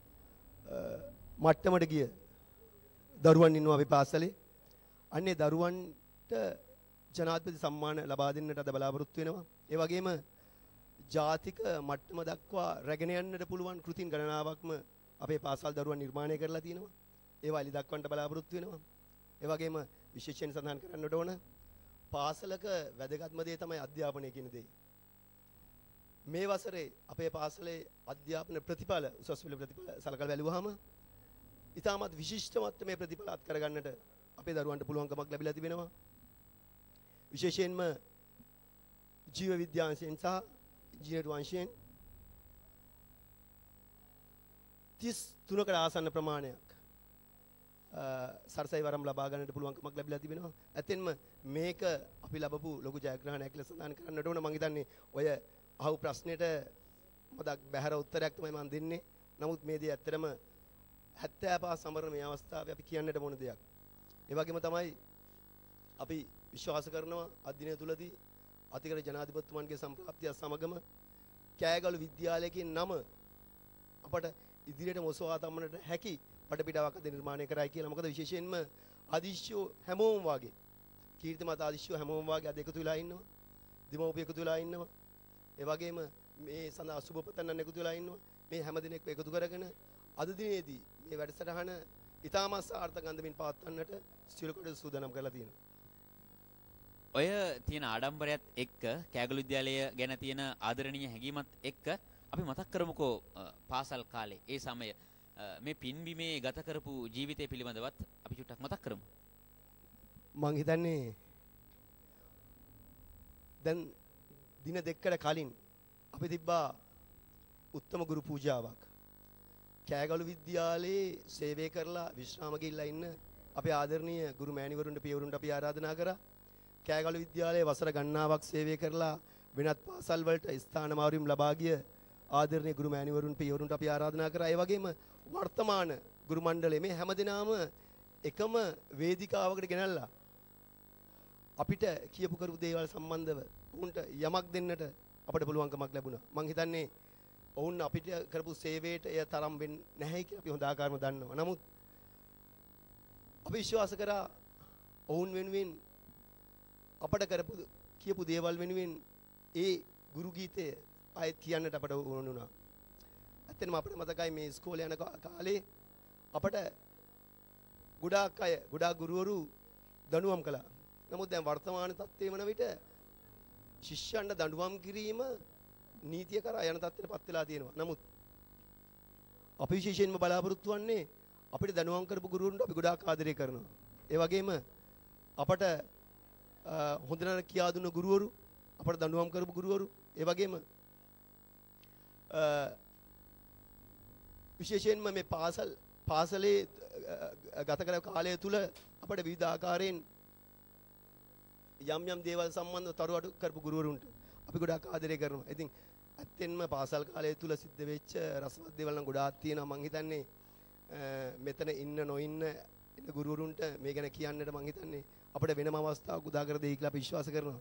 මට්ටමට ගිය දරුවන් ඉන්නවා අපි පාසලේ. අන්නේ දරුවන්ට ජනාධිපති සම්මාන ලබා දෙන්නට අද බලාපොරොත්තු වෙනවා. ඒ වගේම ජාතික මට්ටම දක්වා රැගෙන යන්නට පුළුවන් කෘතින් ගණනාවක්ම අපේ පාසල් දරුවන් නිර්මාණය කරලා තියෙනවා. ඒවා එලි දක්වන්න බලාපොරොත්තු වෙනවා. ඒ වගේම විශේෂයෙන් සඳහන් කරන්නට ඕන පාසලක වැදගත්ම දේ තමයි අධ්‍යාපනය කියන දේ. මේ වසරේ අපේ පාසලේ අධ්‍යාපන ප්‍රතිඵල උසස් පෙළ ප්‍රතිඵල සලකලා බැලුවාම ඉතාමත් විශිෂ්ට මට්ටමේ ප්‍රතිඵල අත් කරගන්නට අපේ දරුවන්ට පුළුවන්කමක් ලැබිලා තිබෙනවා. විශේෂයෙන්ම ජීව විද්‍යාංශයෙන් සහ ඉංජිනේරු වංශයෙන් තිස් තුනකට ආසන්න ප්‍රමාණයක් සරසයි වරම් ලබා ගන්නට පුළුවන්කමක් ලැබිලා තිබෙනවා. ඇත්තෙන්ම මේක අපි ලැබපු ලොකු ජයග්‍රහණයක් කියලා සඳහන් කරන්නට ඕන. මම හිතන්නේ ඔය අහු ප්‍රශ්නෙට මදක් බැහැර උත්තරයක් තමයි මම දෙන්නේ. නමුත් මේ දේ ඇත්තටම හැත්තෑ පහ සමරන මේ අවස්ථාවේ අපි කියන්නට ඕන දෙයක්. ඒ වගේම තමයි අපි විශ්වාස කරනවා අධ්‍යයනය තුලදී අතිගල ජනාධිපතිතුමන්ගේ සම්ප්‍රාප්තිය සමගම කෑගල්ලු විද්‍යාලයකින් නම අපට ඉදිරියට මොසවා තබන්නට හැකි පටපිටාවක් අද නිර්මාණය කරයි කියලා. මොකද විශේෂයෙන්ම ආදිශ්‍යෝ හැමෝම වාගේ කීර්තිමත් ආදිශ්‍යෝ හැමෝම වාගේ අද එකතු වෙලා ඉන්නවා. දෙමව්පිය එකතු වෙලා ඉන්නවා. ඒ වගේම මේ සඳහා සුබපතන්නන් එකතු වෙලා ඉන්නවා. මේ හැම දිනෙකම එකතු කරගෙන අද දිනේදී මේ වැඩසටහන ඉතාමත් සාර්ථක අන්දමින් පවත්වන්නට සියලු කටයුතු සූදානම් කරලා තියෙනවා. ඔය තියෙන ආඩම්බරයත් එක්ක කෑගලු විද්‍යාලය ගැන තියෙන ආදරණීය හැඟීමත් එක්ක අපි මතක් කරමුකෝ පාසල් කාලේ ඒ සමය මේ පින්බිමේ ගත කරපු ජීවිතය පිළිබඳවත් අපි චුට්ටක් මතක් කරමු. මං හිතන්නේ දැන් දින දෙකකට කලින් අපි තිබ්බා උත්තම ගුරු පූජාවක්. කෑගලු විද්‍යාලයේ සේවය කරලා විශ්‍රාම ගිහිල්ලා ඉන්න අපේ ආදරණීය ගුරු මෑණිවරුන්ට පියවරුන්ට අපි ආරාධනා කරා. කෑගලු විද්‍යාලයේ වසර ගණනාවක් සේවය කරලා වෙනත් පාසල් වලට ස්ථාන මාරුම් ලබා ගිය ආදරණීය ගුරු මෑණිවරුන් පියවරුන්ට අපි ආරාධනා කරා. ඒ වගේම වර්තමාන ගුරු මණ්ඩලයේ මේ හැමදෙනාම එකම වේදිකාවකට ගෙනල්ලා අපිට කියපු කරපු දේවල් සම්බන්ධව උන්ට යමක් දෙන්නට අපිට පුළුවන්කමක් ලැබුණා. මං හිතන්නේ ඔවුන් අපිට කරපු සේවයට එය තරම් වෙන්නේ නැහැ කියලා අපි හොඳ ආකාරව දන්නවා. නමුත් අපි විශ්වාස කරා ඔවුන් වෙනුවෙන් අපට කරපු කියපු දේවල් වෙනුවෙන් ඒ ගුරු ගීතය ආයෙත් කියන්නට අපට ඕන වුණා. ඇත්තටම අපිට මතකයි මේ ඉස්කෝලේ යන කාලේ අපට ගොඩාක් අය ගොඩාක් ගුරුවරු දඬුවම් කළා. නමුත් දැන් වර්තමාන තත්ත්වයේ වන විට ශිෂ්‍යයන්ට දඬුවම් කිරීම නීතිය කරා යන තත්ත්වයට පත් වෙලා තියෙනවා. නමුත් අපි විශේෂයෙන්ම බලාපොරොත්තු වෙන්නේ අපිට දඬුවම් කරපු ගුරුවරුන්ට අපි ගොඩාක් ආදරය කරනවා. ඒ වගේම අපට හොඳ නරක කියා දුන්න ගුරුවරු, අපට දඬුවම් කරපු ගුරුවරු, ඒ වගේම විශේෂයෙන්ම මේ පාසල් පාසලේ ගත කළ කාලය තුල අපට විවිධ ආකාරයෙන් යම් යම් දේවල් සම්බන්ධව තරුවඩු කරපු ගුරුවරුන්ට අපි ගොඩාක් ආදරය කරනවා. ඉතින් ඇත්තෙන්ම පාසල් කාලය තුල සිද්ධ වෙච්ච රසවත් දේවල් නම් ගොඩාක් තියෙනවා. මං හිතන්නේ මෙතන ඉන්න නොඉන්න ඉන්න ගුරුවරුන්ට මේ ගැන කියන්නට මං හිතන්නේ අපිට වෙනම අවස්ථාවක් උදා කර දෙයි කියලා අපි විශ්වාස කරනවා.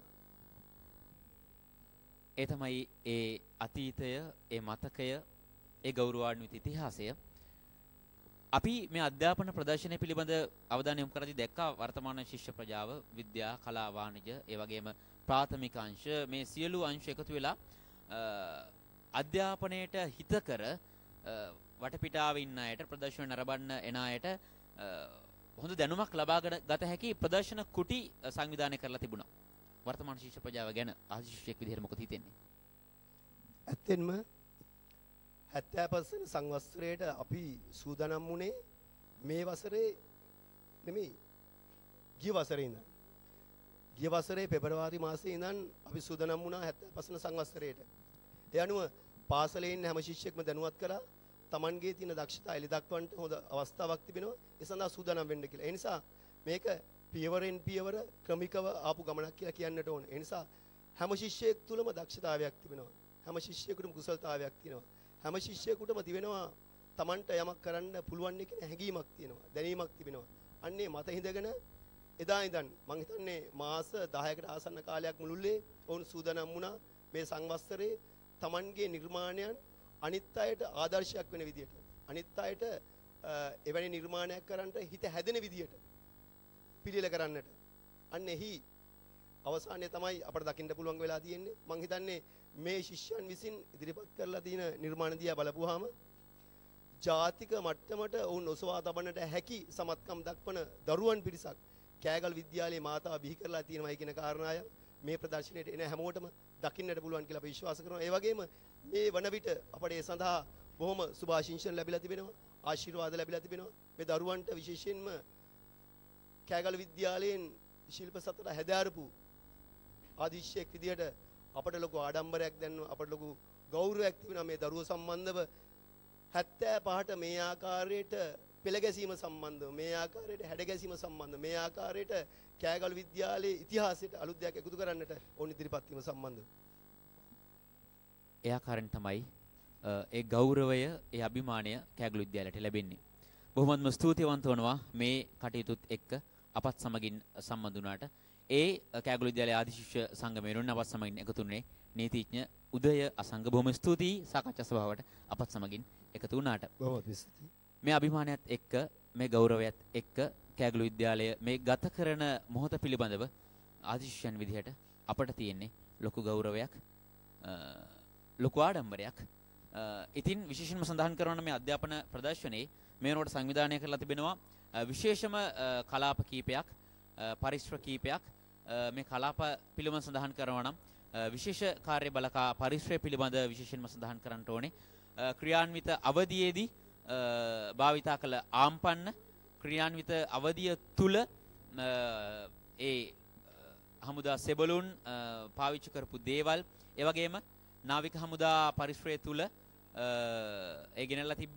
ඒ තමයි ඒ අතීතය, ඒ මතකය, ඒ ගෞරවාන්විත ඉතිහාසය. අපි මේ අධ්‍යාපන ප්‍රදර්ශනය පිළිබඳ අවධානය යොමු කරද්දී දැක්කා වර්තමාන ශිෂ්‍ය ප්‍රජාව, විද්‍යා, කලා, වාණිජ, ඒ වගේම ප්‍රාථමික අංශ මේ සියලු අංශ එකතු වෙලා අධ්‍යාපනයට හිතකර වටපිටාවේ ඉන්න අයට ප්‍රදර්ශන නරඹන්න එන අයට හොඳ දැනුමක් ලබා ගත හැකි ප්‍රදර්ශන කුටි සංවිධානය කරලා තිබුණා. වර්තමාන ශිෂ්‍ය ප්‍රජාව ගැන ආදි ශිෂ්‍යෙක් විදිහට මොකද හිතෙන්නේ? ඇත්තෙන්ම හැත්තෑ පර්සන්ට් සංවත්සරයට අපි සූදානම් වුණේ මේ වසරේ නෙමෙයි ගිය වසරේ ඉඳන්. ගිය වසරේ පෙබරවාරි මාසයේ ඉඳන් අපි සූදානම් වුණා හැත්තෑ පර්සන්ට් සංවත්සරයට. ඒ අනුව පාසලේ ඉන්න හැම ශිෂ්‍යෙක්ම දැනුවත් කරා තමන්ගේ තියෙන දක්ෂතා එලි දක්වන්න හොඳ අවස්ථාවක් තිබෙනවා. ඒ සඳහා සූදානම් වෙන්න කියලා. ඒ නිසා මේක පියවරෙන් පියවර ක්‍රමිකව ආපු ගමනක් කියලා කියන්නට ඕන. ඒ නිසා හැම ශිෂ්‍යයෙක් තුළම දක්ෂතාවයක් තිබෙනවා. හැම ශිෂ්‍යයෙකුටම කුසලතාවයක් තියෙනවා. හැම ශිෂ්‍යයෙකුටම තිබෙනවා තමන්ට යමක් කරන්න පුළුවන් කියන හැඟීමක් තියෙනවා. දැනීමක් තිබෙනවා. අන්නේ මත හිඳගෙන එදා ඉඳන් මං හිතන්නේ මාස දහයකට ආසන්න කාලයක් මුළුල්ලේ වුන් සූදානම් වුණා මේ සංවත්සරේ තමන්ගේ නිර්මාණයන් අනිත් අයට ආදර්ශයක් වෙන විදියට, අනිත් අයට එවැනි නිර්මාණයක් කරන්නට හිත හැදෙන විදියට පිළිල කරන්නට. අන්න එහි අවසානයේ තමයි අපට දකින්න පුළුවන් වෙලා තියෙන්නේ. මං හිතන්නේ මේ ශිෂ්‍යයන් විසින් ඉදිරිපත් කරලා තියෙන නිර්මාණ දිහා බලපුවාම ජාතික මට්ටමට ඔවුන් ඔසවා තබන්නට හැකි සමත්කම් දක්වන දරුවන් පිරිසක් කෑගල් විද්‍යාලයේ මාතාව බිහි කරලා තියෙනවායි කියන කාරණාය මේ ප්‍රදර්ශනයට එන හැමෝටම දකින්නට පුළුවන් කියලා අපි විශ්වාස කරනවා. ඒ වගේම මේ වන විට අපට ඒ සඳහා බොහොම සුභාශිංසන ලැබිලා තිබෙනවා. ආශිර්වාද ලැබිලා තිබෙනවා. මේ දරුවන්ට විශේෂයෙන්ම කෑගල් විද්‍යාලයෙන් ශිල්ප සතර හැදෑරපු ආදිශ්‍යයක් විදියට අපට ලොකු ආඩම්බරයක් දැනෙනවා. අපට ලොකු ගෞරවයක් තිබෙනවා මේ දරුවෝ සම්බන්ධව. හැත්තෑ පහට මේ ආකාරයට පෙළ ගැසීම සම්බන්ධව, මේ ආකාරයට හැඩ ගැසීම සම්බන්ධව, මේ ආකාරයට කෑගල් විද්‍යාලයේ ඉතිහාසයට අලුත් දෙයක් එකතු කරන්නට ඕන ඉදිරිපත් වීම සම්බන්ධව. ඒ ආකාරයෙන් තමයි ඒ ගෞරවය, ඒ අභිමානය කෑගල් විද්‍යාලයට ලැබෙන්නේ. බොහොමත්ම ස්තුතිවන්ත වනවා මේ කටයුතුත් එක්ක අපත් සමගින් සම්බන්ධ වුණාට. ඒ කෑගල් විද්‍යාලයේ ආදිශිෂ්‍ය සංගමයෙන් අපත් සමගින් එකතු වුණේ නීතිඥ උදය අසංග. බොහොම ස්තුතියි සාකච්ඡා සභාවට අපත් සමගින් එකතු වුණාට. බොහොම ස්තුතියි. මේ අභිමානයත් එක්ක මේ ගෞරවයත් එක්ක කෑගල් විද්‍යාලය මේ ගත කරන මොහොත පිළිබඳව ආදිශිෂ්‍යයන් විදිහට අපට තියෙන්නේ ලොකු ගෞරවයක්, ලොකු ආඩම්බරයක්. ඉතින් විශේෂයෙන්ම සඳහන් කරනවා මේ අධ්‍යාපන ප්‍රදර්ශනයේ මේ වෙනකොට සංවිධානය කරලා තිබෙනවා විශේෂම කලාප කීපයක්, පරිශ්‍ර කීපයක්. මේ කලාප පිළිබඳව සඳහන් කරනවා නම් විශේෂ කාර්ය බලකා පරිශ්‍රය පිළිබඳ විශේෂයෙන්ම සඳහන් කරන්න ඕනේ. ක්‍රියාන්විත අවධියේදී භාවිතා කළ ආම්පන්න, ක්‍රියාන්විත අවධිය තුල ඒ හමුදා සෙබළුන් පාවිච්චි කරපු දේවල්, ඒ වගේම නාවික හමුදා පරිශ්‍රය තුල ඒ ගෙනල්ලා තිබ්බ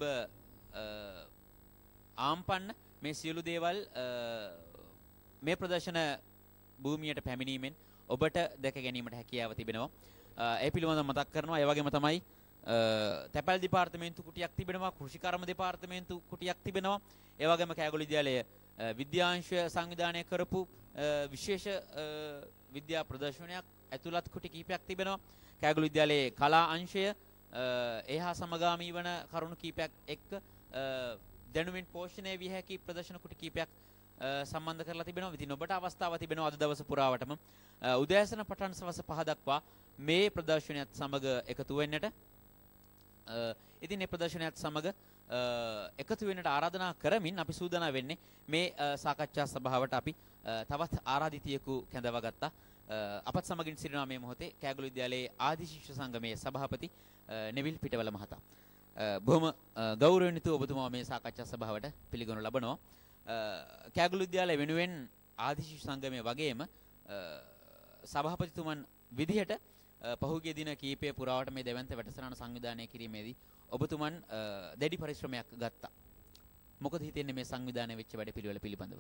ආම්පන්න, මේ සියලු දේවල් මේ ප්‍රදර්ශන භූමියට පැමිණීමෙන් ඔබට දැක ගැනීමට හැකියාව තිබෙනවා. ඒ පිළිබඳව මතක් කරනවා. ඒ වගේම තමයි තැපැල් දෙපාර්තමේන්තු කුටියක් තිබෙනවා, කෘෂිකර්ම දෙපාර්තමේන්තු කුටියක් තිබෙනවා. ඒ වගේම කෑගල් විද්‍යාලයේ විද්‍යාංශය සංවිධානය කරපු විශේෂ විද්‍යා ප්‍රදර්ශනයක් ඇතුළත් කුටි කීපයක් තිබෙනවා. කෑගල් විද්‍යාලයේ කලා අංශය එහා සමගාමී වන කරුණු කීපයක් එක්ක දැනුමින් පෝෂණය විය හැකි ප්‍රදර්ශන කුටි කීපයක් සම්බන්ධ කරලා තිබෙනවා. ඉතින් ඔබට අවස්ථාව තිබෙනවා අද දවස පුරාවටම උදෑසන පටන් සවස පහ දක්වා මේ ප්‍රදර්ශනයත් සමග එකතු වෙන්නට. ඉතින් මේ ප්‍රදර්ශනයත් සමග එකතු වෙන්නට ආරාධනා කරමින් අපි සූදානම් වෙන්නේ මේ සාකච්ඡා සභාවට අපි තවත් ආරාධිතියෙකු කැඳවා ගත්තා. අපත් සමගින් සිටිනවා මේ මොහොතේ කෑගල් විද්‍යාලයේ ආදිශිෂ්‍ය සංගමයේ සභාපති නෙවිල් පිටවල මහතා. බොහොම ගෞරවණීය ඔබතුමා මේ සාකච්ඡා සභාවට පිළිගනු ලබනවා. කෑගල් විද්‍යාලය වෙනුවෙන් ආදිශිෂ්‍ය සංගමයේ වගේම සභාපතිතුමන් විදිහට පහුගිය දින කීපය පුරාවට මේ දෙවන්ත වැඩසටහන සංවිධානය කිරීමේදී ඔබතුමන් දැඩි පරිශ්‍රමයක් ගත්තා. මොකද හිතෙන්නේ මේ සංවිධානය වෙච්ච වැඩ පිළිවෙල පිළිබඳව?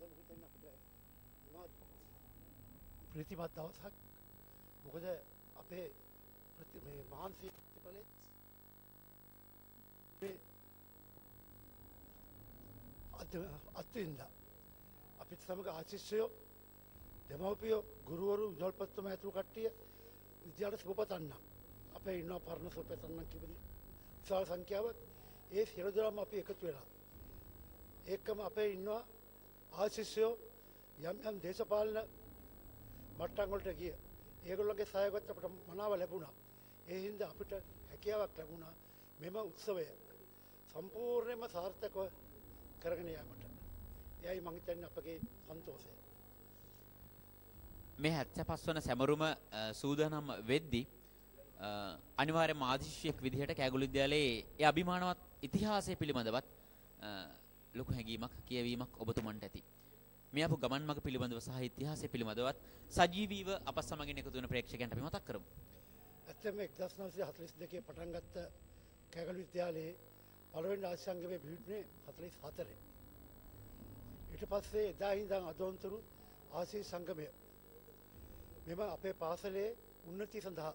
ප්‍රතිමත් දවසක්. මොකද අපේ මේ මහන්සි ප්‍රතිඵලයේ අත්විඳා අපිත් සමග ආශිෂ්‍යයෝ, දෙමව්පියෝ, ගුරුවරු, විදුහල්පතිතුමා ඇතුළු කට්ටිය විද්‍යාලයට සුබපතන්න අපේ ඉන්නවා පරණ සුබපතන්න කිව්වනේ විශාල සංඛ්‍යාවක්. ඒ සියලු දෙනාම අපි එකතු වෙලා ඒකම අපේ ඉන්නවා ආශිෂ්‍යයෝ යම් යම් දේශපාලන මට්ටම් වලට ගිය. ඒගොල්ලෝගේ සහයෝගයත් අපිට මනාව ලැබුණා. ඒ හින්දා අපිට හැකියාවක් ලැබුණා මෙම උත්සවය සම්පූර්ණයෙන්ම සාර්ථකව කරගෙන යාමට. එයයි මම හිතන්නේ අපගේ සන්තෝෂය. මේ හැත්තෑ පහ වන සැමරුම සූදානම් වෙද්දී අනිවාර්යයෙන්ම ආදිශිෂ්‍යයක් විදිහට කෑගල් විද්‍යාලයේ ඒ අභිමානවත් ඉතිහාසය පිළිබඳවත් ලොකු හැඟීමක්, කියවීමක් ඔබතුමන්ට ඇති. මේ අපු ගමන් මඟ පිළිබඳව සහ ඉතිහාසය පිළිබඳවත් සජීවීව අප සමගින් එකතු වෙන ප්‍රේක්ෂකයන්ට අපි මතක් කරමු. ඇත්තම එක්දහස් නවසිය හතළිස් දෙකේ පටන් ගත්ත කෑගල් විද්‍යාලයේ පළවෙනි ආසිය සංගමයේ පිහිටුනේ හතළිස් හතරේ. ඊට පස්සේ එදා ඉඳන් අද වනතුරු ආසිය සංගමය මෙම අපේ පාසලේ උන්නතිය සඳහා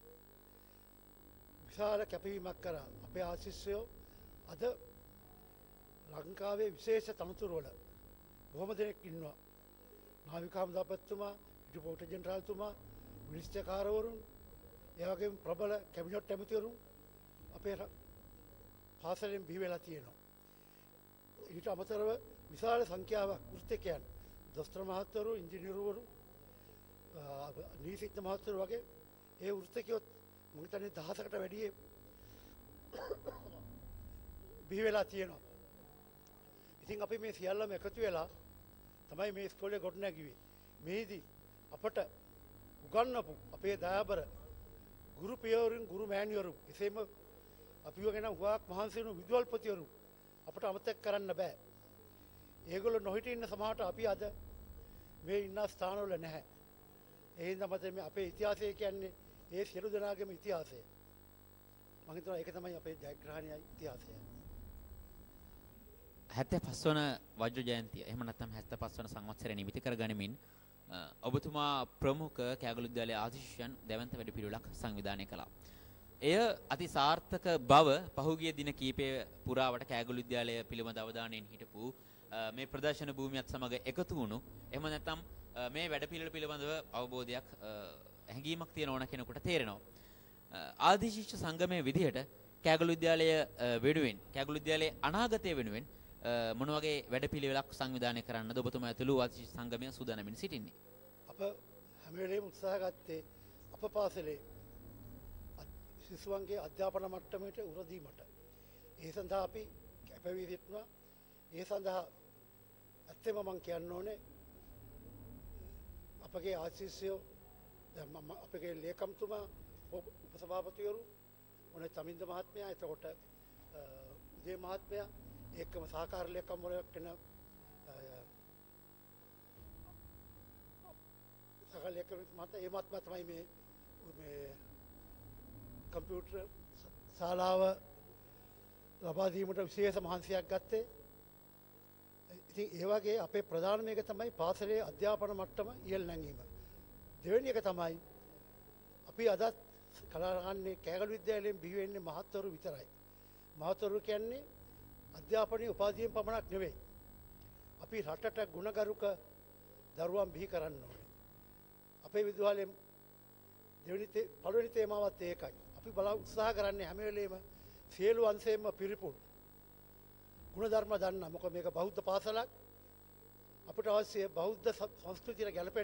විශාල කැපවීමක් කරා. අපේ ආශිෂ්‍යයෝ අද ලංකාවේ විශේෂ තනතුරු වල බොහොම දෙනෙක් ඉන්නවා. නාවික හමුදාපතිතුමා, හිටපු පොට ජෙනරාල්තුමා, විනිශ්චයකාරවරුන්, ඒ වගේම ප්‍රබල කැබිනට් ඇමතිවරුන් අපේ පාසලෙන් බිහි වෙලා තියෙනවා. ඊට අමතරව විශාල සංඛ්‍යාවක් වෘත්තිකයන්, දොස්තර මහත්වරු, ඉංජිනේරුවරු, නීතිඥ මහත්වරු වගේ ඒ වෘත්තිකයොත් මම හිතන්නේ දහසකට වැඩි බිහි වෙලා තියෙනවා. ඉතින් අපි මේ සියල්ලම එකතු වෙලා තමයි මේ ඉස්කෝලේ ගොඩනැගුවේ. මේදී අපට උගන්වපු අපේ දයාබර ගුරු පියවරුන් ගුරු මෑණිවරු එසේම අපිව ගැන හුඟක් මහන්සි වුණු විදුහල්පතිවරු අපට අමතක කරන්න බෑ. ඒගොල්ලෝ නොහිට ඉන්න සමහරට අපි අද මේ ඉන්න ස්ථානවල නැහැ. ඒ හින්දා මට මේ අපේ ඉතිහාසය කියන්නේ ඒ සියලු දෙනාගේම ඉතිහාසය. මම හිතනවා ඒක තමයි අපේ ජයග්‍රහණයයි ඉතිහාසය. හැත්තෑ පස් වන වජ්‍ර ජයන්තිය එහෙම නැත්නම් හැත්තෑ පස් වන සංවත්සරය නිමිති කරගනිමින් ඔබතුමා ප්‍රමුඛ කෑගොළු විද්‍යාලයේ ආදිශිෂ්‍යයන් දැවැන්ත වැඩපිළිවෙලක් සංවිධානය කළා. එය අති සාර්ථක බව පහුගිය දින කීපය පුරාවට කෑගොළු විද්‍යාලය පිළිබඳ අවධානයෙන් හිටපු මේ ප්‍රදර්ශන භූමියත් සමග එකතු වුණු එහෙම නැත්නම් මේ වැඩපිළිවෙල පිළිබඳව අවබෝධයක් හැඟීමක් තියෙන ඕන කෙනෙකුට තේරෙනවා. ආදිශිෂ්‍ය සංගමයේ විදිහට කෑගොළු විද්‍යාලය වෙනුවෙන් කෑගොළු විද්‍යාලයේ අනාගතය වෙනුවෙන් මොන වගේ වැඩපිළිවෙලක් සංවිධානය කරන්නද ඔබතුමා ඇතුළු ආදිශිෂ්‍ය සංගමය සූදානම්ින් සිටින්නේ? අප හැම වෙලේම උත්සාහ ගත්තේ අප පාසලේ සිසුවන්ගේ අධ්‍යාපන මට්ටමට උර දීමට. ඒ සඳහා අපි කැපවී සිටිනවා. ඒ සඳහා ඇත්තම මම කියන්න ඕනේ අපගේ ආශිර්වාදය අපගේ ලේකම්තුමා උපසභාපතිවරු මොන චමින්ද මහත්මයා එතකොට උදේ මහත්මයා ඒකම සහකාර ලේකම්වරයෙක් වෙන සහකාර ලේකම් මහත්මයා ඒ මහත්මයා තමයි මේ මේ කම්පියුටර් ශාලාව ලබා දීමට විශේෂ මහන්සියක් ගත්තේ. ඉතින් ඒ වගේ අපේ ප්‍රධාන මේක තමයි පාසලේ අධ්‍යාපන මට්ටම ඉහළ නැංවීම. දෙවෙනි එක තමයි අපි අදත් කලාරාන්නේ කෑගොළු විද්‍යාලයෙන් බිහි වෙන්නේ මහත්වරු විතරයි. මහත්වරු කියන්නේ අධ්‍යාපනයේ උපාධියෙන් පමණක් නෙවෙයි. අපි රටට ගුණගරුක දරුවන් බිහි කරන්න ඕනේ. අපේ විද්‍යාලයේ දෙවෙනි පළවෙනි තේමාවත් ඒකයි. අපි බලා උත්සාහ කරන්නේ හැම වෙලේම සියලු අංශයෙන්ම පිරිපුන් ගුණධර්ම දන්න. මොකද මේක බෞද්ධ පාසලක්. අපිට අවශ්‍ය බෞද්ධ සංස්කෘතියට ගැලපෙන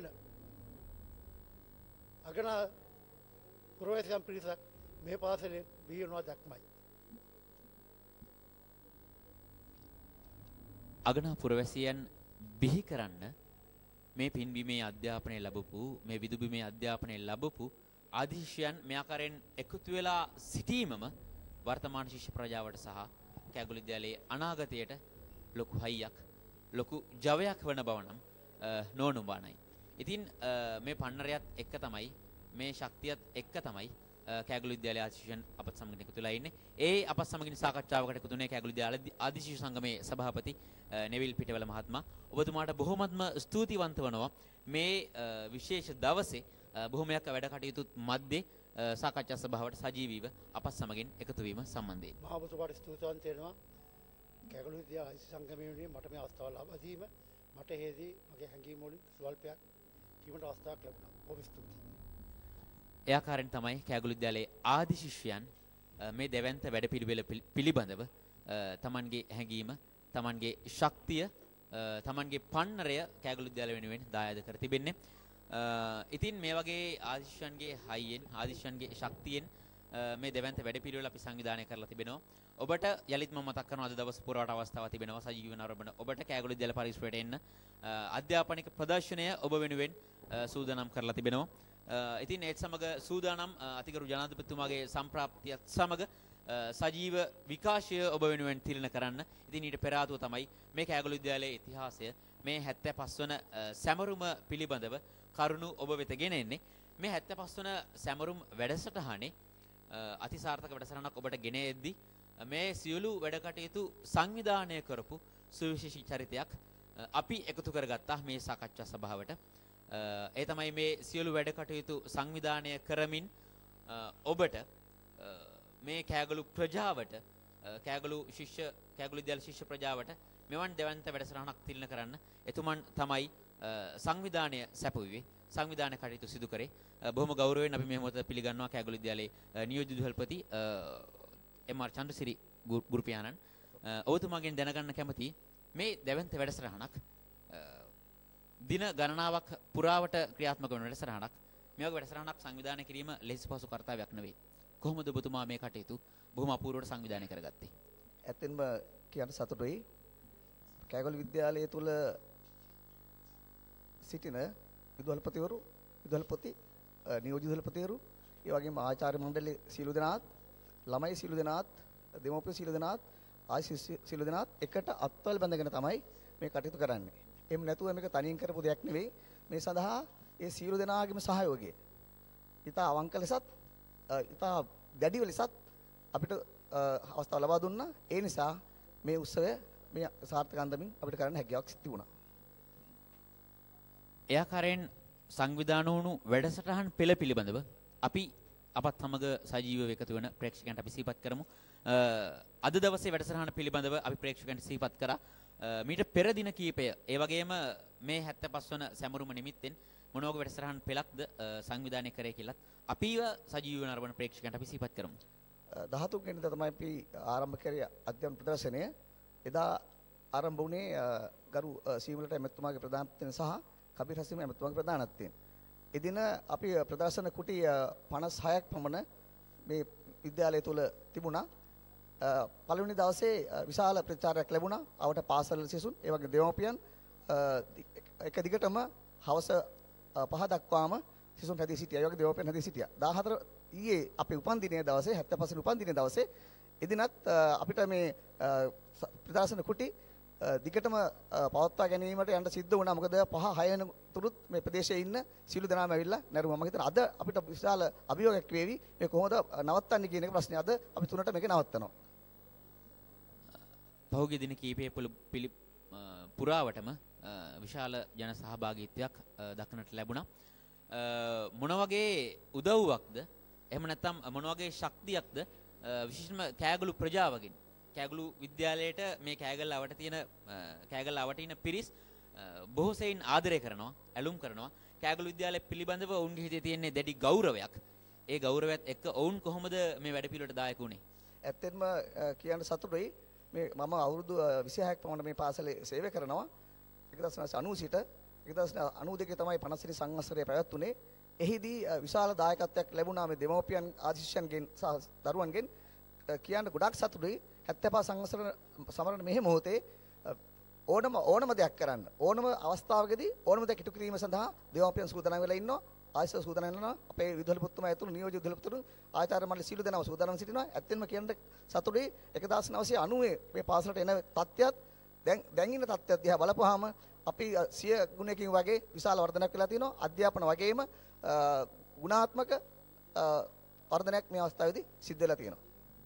අගනා පුරවැසියන් පිරිසක් මේ පාසලේ බිහි වෙනවා දක්මයි. අගනා පුරවැසියන් බිහි කරන්න මේ පින්බීමේ අධ්‍යාපනය ලැබපු මේ විදුබීමේ අධ්‍යාපනය ලැබපු ආදිශිෂ්‍යයන් මේ ආකාරයෙන් එකතු වෙලා සිටීමම වර්තමාන ශිෂ්‍ය ප්‍රජාවට සහ කෑගොළු විද්‍යාලයේ අනාගතයට ලොකු හයියක් ලොකු ජවයක් වන බව නම් නොනුඹානයි. ඉතින් මේ පන්නරයත් එක්ක තමයි මේ ශක්තියත් එක්ක තමයි කෑගොළු විද්‍යාලයේ ආදිශිෂ්‍යයන් අපත් සමග එකතු වෙලා ඉන්නේ. ඒ අපත් සමගින් සාකච්ඡාවකට එකතු වුණේ කෑගොළු විද්‍යාලයේ ආදිශිෂ්‍ය සංගමේ සභාපති නෙවිල් පිටවල මහත්මයා. ඔබතුමාට බොහොමත්ම ස්තුතිවන්ත වෙනවා මේ විශේෂ දවසේ බොහොමයක් වැඩ කටයුතු මැද්දේ සාකච්ඡා සභාවට සජීවීව අපත් සමගින් එකතු වීම සම්බන්ධයෙන් මම ඔබතුමාට ස්තුතිවන්ත වෙනවා. කෑගොළු විද්‍යාලයේ සංගමයේ වෙනුවෙන් මට මේ අවස්ථාව ලබා දීම මට හේදී මගේ හැඟීම් වලින් ස්වල්පයක් කීමට අවස්ථාවක් ලැබුණා. බොහොම ස්තුතියි. ඒ ආකාරයෙන් තමයි කෑගොළු විද්‍යාලයේ ආදිශිෂ්‍යයන් මේ දෙවැන්ත වැඩපිළිවෙල පිළිබඳව තමන්ගේ හැඟීම, තමන්ගේ ශක්තිය, තමන්ගේ පන්නරය කෑගොළු විද්‍යාලය වෙනුවෙන් දායාද කර තිබෙන්නේ. ඉතින් මේ වගේ ආදිශිෂ්‍යයන්ගේ හයියෙන්, ආදිශිෂ්‍යයන්ගේ ශක්තියෙන් මේ දෙවැන්ත වැඩපිළිවෙල අපි සංවිධානය කරලා තිබෙනවා. ඔබට යලිත් මම මතක් කරනවා අද දවස් පුරාවට අවස්ථාවක් තිබෙනවා සජීවීව නරඹන ඔබට කෑගොළු විද්‍යාල පරිසරයට එන්න අධ්‍යාපනික ප්‍රදර්ශනය ඔබ වෙනුවෙන් සූදානම් කරලා තිබෙනවා. ඉතින් ඒත් සමග සූදානම් අතිගරු ජනාධිපතිතුමාගේ සම්ප්‍රාප්තියත් සමග සජීව විකාශය ඔබ වෙනුවෙන් තිරණ කරන්න. ඉතින් ඊට පෙර ආතුව තමයි මේ කෑගොළු විද්‍යාලයේ ඉතිහාසය මේ හැත්තෑ පස් වන සැමරුම පිළිබඳව කරුණු ඔබ වෙත ගෙන එන්නේ. මේ හැත්තෑ පස් වන සැමරුම් වැඩසටහනේ අතිසාර්ථක වැඩසටහනක් ඔබට ගෙන එද්දී මේ සියලු වැඩ කටයුතු සංවිධානය කරපු සුවිශේෂී චරිතයක් අපි එකතු කරගත්තා මේ සාකච්ඡා සභාවට. ඒ තමයි මේ සියලු වැඩ කටයුතු සංවිධානය කරමින් ඔබට මේ කෑගොළු ප්‍රජාවට කෑගොළු ශිෂ්‍ය කෑගොළු විද්‍යාල ශිෂ්‍ය ප්‍රජාවට මෙවන් දෙවන්ත වැඩසටහනක් තිරණ කරන්න එතුමන් තමයි සංවිධානය සැපුවේ. සංවිධානය කටයුතු සිදු කරේ. බොහොම ගෞරවයෙන් අපි මේ මොහොත පිළිගන්නවා කෑගොළු විද්‍යාලයේ නියෝජ්‍ය විදුහල්පති එම් ආර් චන්ද්‍රසිරි ගුරු පියාණන්. ඔබතුමාගෙන් දැනගන්න කැමති මේ දෙවන්ත වැඩසටහනක් දින ගණනාවක් පුරාවට ක්‍රියාත්මක වන වැඩසටහනක්. මේ වගේ වැඩසටහනක් සංවිධානය කිරීම ලෙහෙසි පහසු කාර්යයක් නෙවෙයි. කොහොමද ඔබතුමා මේ කටයුතු බොහොම අපූර්වවට සංවිධානය කරගත්තේ? ඇත්තෙන්ම කියන්න සතුටුයි. කෑගොල්ල විද්‍යාලය තුල සිටින විදුහල්පතිවරු, විදුහල්පති, නියෝජිත විදුහල්පතිවරු, ඒ වගේම ආචාර්ය මණ්ඩලයේ සීල දෙනාත්, ළමයි සීල දෙනාත්, දෙමව්පිය සීල දෙනාත්, ආශි සීල දෙනාත් එකට අත්වල බැඳගෙන තමයි මේ කටයුතු කරන්නේ. එහෙම නැතුව මේක තනියෙන් කරපු දෙයක් නෙවෙයි. මේ සඳහා ඒ සීල දෙනාගේම සහයෝගය ඉතා අවංක ලෙසත්, ඉතා දැඩිව ලෙසත් අපිට අවස්ථාව ලබා දුන්නා. ඒ නිසා මේ උත්සවය මේ සාර්ථක අන්දමින් අපිට කරන්න හැකියාවක් සිද්ධ වුණා. ඒ ආකාරයෙන් සංවිධානය වුණු වැඩසටහන් පෙළ පිළිබඳව අපි අපත් සමග සජීවව එකතු වෙන ප්‍රේක්ෂකයන්ට අපි සිහිපත් කරමු. අද දවසේ වැඩසටහන පිළිබඳව අපි ප්‍රේක්ෂකයන්ට සිහිපත් කරා. මීට පෙර දින කීපය, ඒ වගේම මේ හැත්තෑ පහ වන සැමරුම නිමිත්තෙන් මොනවාගේ වැඩසටහන් පෙළක්ද සංවිධානය කරේ කියලත් අපිව සජීවව නරඹන ප්‍රේක්ෂකයන්ට අපි සිහිපත් කරමු. දහතුන් වෙනිදා තමයි අපි ආරම්භ කරේ අධ්‍යයන ප්‍රදර්ශනය. එදා ආරම්භ වුණේ ගරු සීමලට එමෙතුමාගේ ප්‍රධානත්වයෙන් සහ කබීර් හසීම එමෙතුමාගේ ප්‍රධානත්වයෙන්. එදින අපි ප්‍රදර්ශන කුටි පනස් හයක් පමණ මේ විද්‍යාලය තුල තිබුණා. පළවෙනි දවසේ විශාල ප්‍රචාරයක් ලැබුණා. අවට පාසල් සිසුන්, ඒ වගේ දෙමව්පියන් එක දිගටම හවස පහ දක්වාම සිසුන් හැදී සිටියා. ඒ වගේ දෙමව්පියන් හැදී සිටියා. දාහතර ඊයේ අපේ උපන්දිනයේ දවසේ හැත්තෑ පහ වෙනි උපන්දිනයේ දවසේ එදිනත් අපිට මේ ප්‍රදර්ශන කුටි දිගටම පවත්වා ගැනීමට යන්න සිද්ධ වුණා. මොකද පහ හය වෙනතුරුත් මේ ප්‍රදේශයේ ඉන්න සියලු දෙනාම ඇවිල්ලා නැරුවා. මම හිතනවා අද අපිට විශාල අභියෝගයක් වේවි මේ කොහොමද නවත්තන්නේ කියන එක ප්‍රශ්නේ. අද අපි තුනට මේක නවත්තනවා. පහුගිය දින කීපයේ පිළි පුරාවටම විශාල ජන සහභාගීත්වයක් දක්නට ලැබුණා. මොන වගේ උදව්වක්ද, එහෙම නැත්නම් මොන වගේ ශක්තියක්ද විශේෂයෙන්ම කෑගලු ප්‍රජාවකින්, කෑගලු විද්‍යාලයට මේ කෑගල්ල අවට තියෙන කෑගල්ල අවට ඉන්න පිරිස් බොහෝ සෙයින් ආදරය කරනවා, ඇලුම් කරනවා. කෑගලු විද්‍යාලය පිළිබඳව ඔවුන්ගේ හිතේ තියෙන දැඩි ගෞරවයක්. ඒ ගෞරවයත් එක්ක ඔවුන් කොහොමද මේ වැඩපිළිවෙලට දායක වුණේ? ඇත්තෙන්ම කියන්න සතුටුයි. මේ මම අවුරුදු විසිහයක් පමණ මේ පාසලේ සේවය කරනවා. එක්දහස් නවසිය අනූ සිට එක්දහස් අනූ දෙකේ තමයි පනස් වෙනි සංවත්සරය පැවැත්වුණේ. එහිදී විශාල දායකත්වයක් ලැබුණා මේ දෙමව්පියන් ආදිශයන්ගෙන් සහ දරුවන්ගෙන්. කියන්න ගොඩක් සතුටුයි. හැත්තෑ පහ සංවත්සර සමරන මෙහි මොහොතේ ඕනම ඕනම දෙයක් කරන්න, ඕනම අවස්ථාවකදී ඕනම දෙයක් ඉටු කිරීම සඳහා දෙමව්පියන් සූදානම් වෙලා ඉන්නවා. ආයස සූදානම් වෙනවා. අපේ විදුහල්පතිතුමා ඇතුළු නියෝජිත විදුහල්පතිතුරු, ආචාර්ය මණ්ඩල සියලු දෙනාම සූදානම් සිටිනවා. ඇත්තෙන්ම කියන්න සතුටුයි. එක්දහස් නවසිය අනූවේ මේ පාසලට එන තත්ත්වයක් දැන් දැන් ඉන්න තත්ත්වයක් දිහා බලපුවාම අපි සිය ගුණයකින් වගේ විශාල වර්ධනයක් වෙලා තියෙනවා. අධ්‍යාපන වගේම ගුණාත්මක වර්ධනයක් මේ අවස්ථාවේදී සිද්ධ වෙලා තියෙනවා.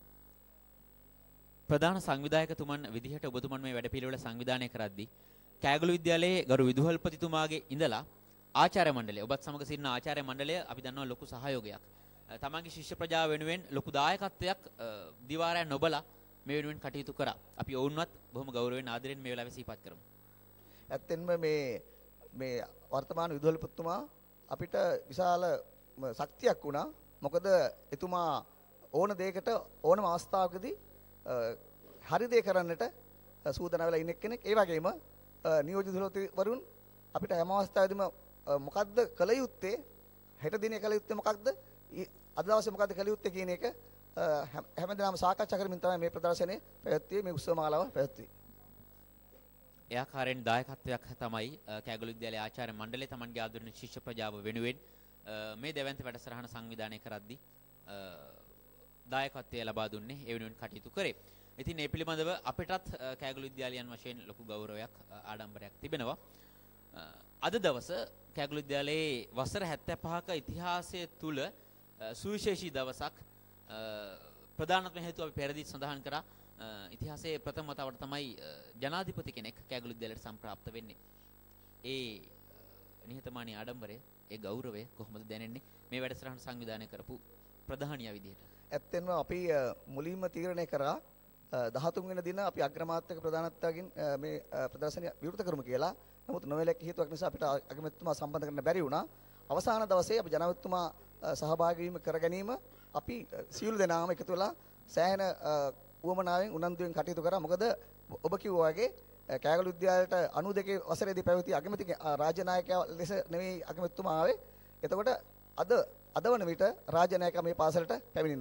ප්‍රධාන සංවිධායකතුමන් විදිහට ඔබතුමන් මේ වැඩපිළිවෙල සංවිධානය කරද්දී කෑගලු විද්‍යාලයේ ගරු විදුහල්පතිතුමාගේ ඉඳලා ආචාර්ය මණ්ඩලය, ඔබත් සමග සිටින ආචාර්ය මණ්ඩලය අපි දන්නවා ලොකු සහයෝගයක්. තමන්ගේ ශිෂ්‍ය ප්‍රජාව වෙනුවෙන් ලොකු දායකත්වයක් දිවාරයන් නොබලා මේ වෙනුවෙන් කටයුතු කරා. අපි ඔවුන්වත් බොහොම ගෞරවයෙන් ආදරෙන් මේ වෙලාවේ සිහිපත් කරමු. ඇත්තෙන්ම මේ මේ වර්තමාන විදුහල්පතිතුමා අපිට විශාල ශක්තියක් වුණා. මොකද එතුමා ඕන දෙයකට ඕනම අවස්ථාවකදී හරි දේ කරන්නට සූදානම් වෙලා ඉන්න කෙනෙක්. ඒ වගේම නියෝජිත විදුහල්පතිවරුන් අපිට හැම අවස්ථාවෙදිම මොකද්ද කළ යුත්තේ, හෙට දිනේ කළ යුත්තේ මොකක්ද, අද දවසේ මොකද්ද කළ යුත්තේ කියන එක හැමදේම සාකච්ඡා කරමින් තමයි මේ ප්‍රදර්ශනය පැවැත්වුවේ, මේ උත්සව මාලාව පැවැත්වුවේ. ඒ ආකාරයෙන් දායකත්වයක් තමයි කෑගලු විද්‍යාලයේ ආචාර්ය මණ්ඩලය තමන්ගේ ආදරණීය ශිෂ්‍ය ප්‍රජාව වෙනුවෙන් මේ දෙවන්ත වැඩසටහන සංවිධානය කරද්දී දායකත්වය ලබා දුන්නේ, ඒ වෙනුවෙන් කටයුතු කරේ. ඉතින් මේ පිළිබඳව අපිටත් කෑගලු විද්‍යාලයන් වශයෙන් ලොකු ගෞරවයක්, ආඩම්බරයක් තිබෙනවා. අද දවස කෑගලු විද්‍යාලයේ වසර හැත්තෑ පහක ඉතිහාසය තුල සුවිශේෂී දවසක්. ප්‍රධානම හේතුව අපි පෙරදී සඳහන් කරා ඉතිහාසයේ ප්‍රථම වතාවට තමයි ජනාධිපති කෙනෙක් කෑගලු විද්‍යාලයට සම්ප්‍රාප්ත වෙන්නේ. ඒ නිහතමානී ආඩම්බරය, ඒ ගෞරවය කොහොමද දැනෙන්නේ මේ වැඩසටහන සංවිධානය කරපු ප්‍රධානියා විදිහට? ඇත්තෙන්ම අපි මුලින්ම තීරණය කරා දහතුන් වෙනි දින අපි අග්‍රාමාත්‍යක ප්‍රධානත්වයෙන් මේ ප්‍රදර්ශනය විවෘත කරමු කියලා. නමුත් නොවැළැක් හේතුවක් නිසා අපිට අගමැතිතුමා සම්බන්ධ කරන්න බැරි වුණා. අවසාන දවසේ අපි ජනාධිපතිතුමා සහභාගී වීම කර ගැනීම අපි සියලු දෙනාම එකතු වෙලා සෑහෙන උවමනාවෙන් උනන්දුවෙන් කටයුතු කරා. මොකද ඔබ කිව්වා වගේ කෑගලු විද්‍යාලයට අනූ දෙකේ වසරේදී පැවති අගමැති රාජ්‍ය 나යකයා ලෙස නෙවෙයි අගමැතිතුමා ආවේ. එතකොට අද අද වන විට රාජ්‍ය નાයකයා මේ පාසලට පැමිණෙනවා.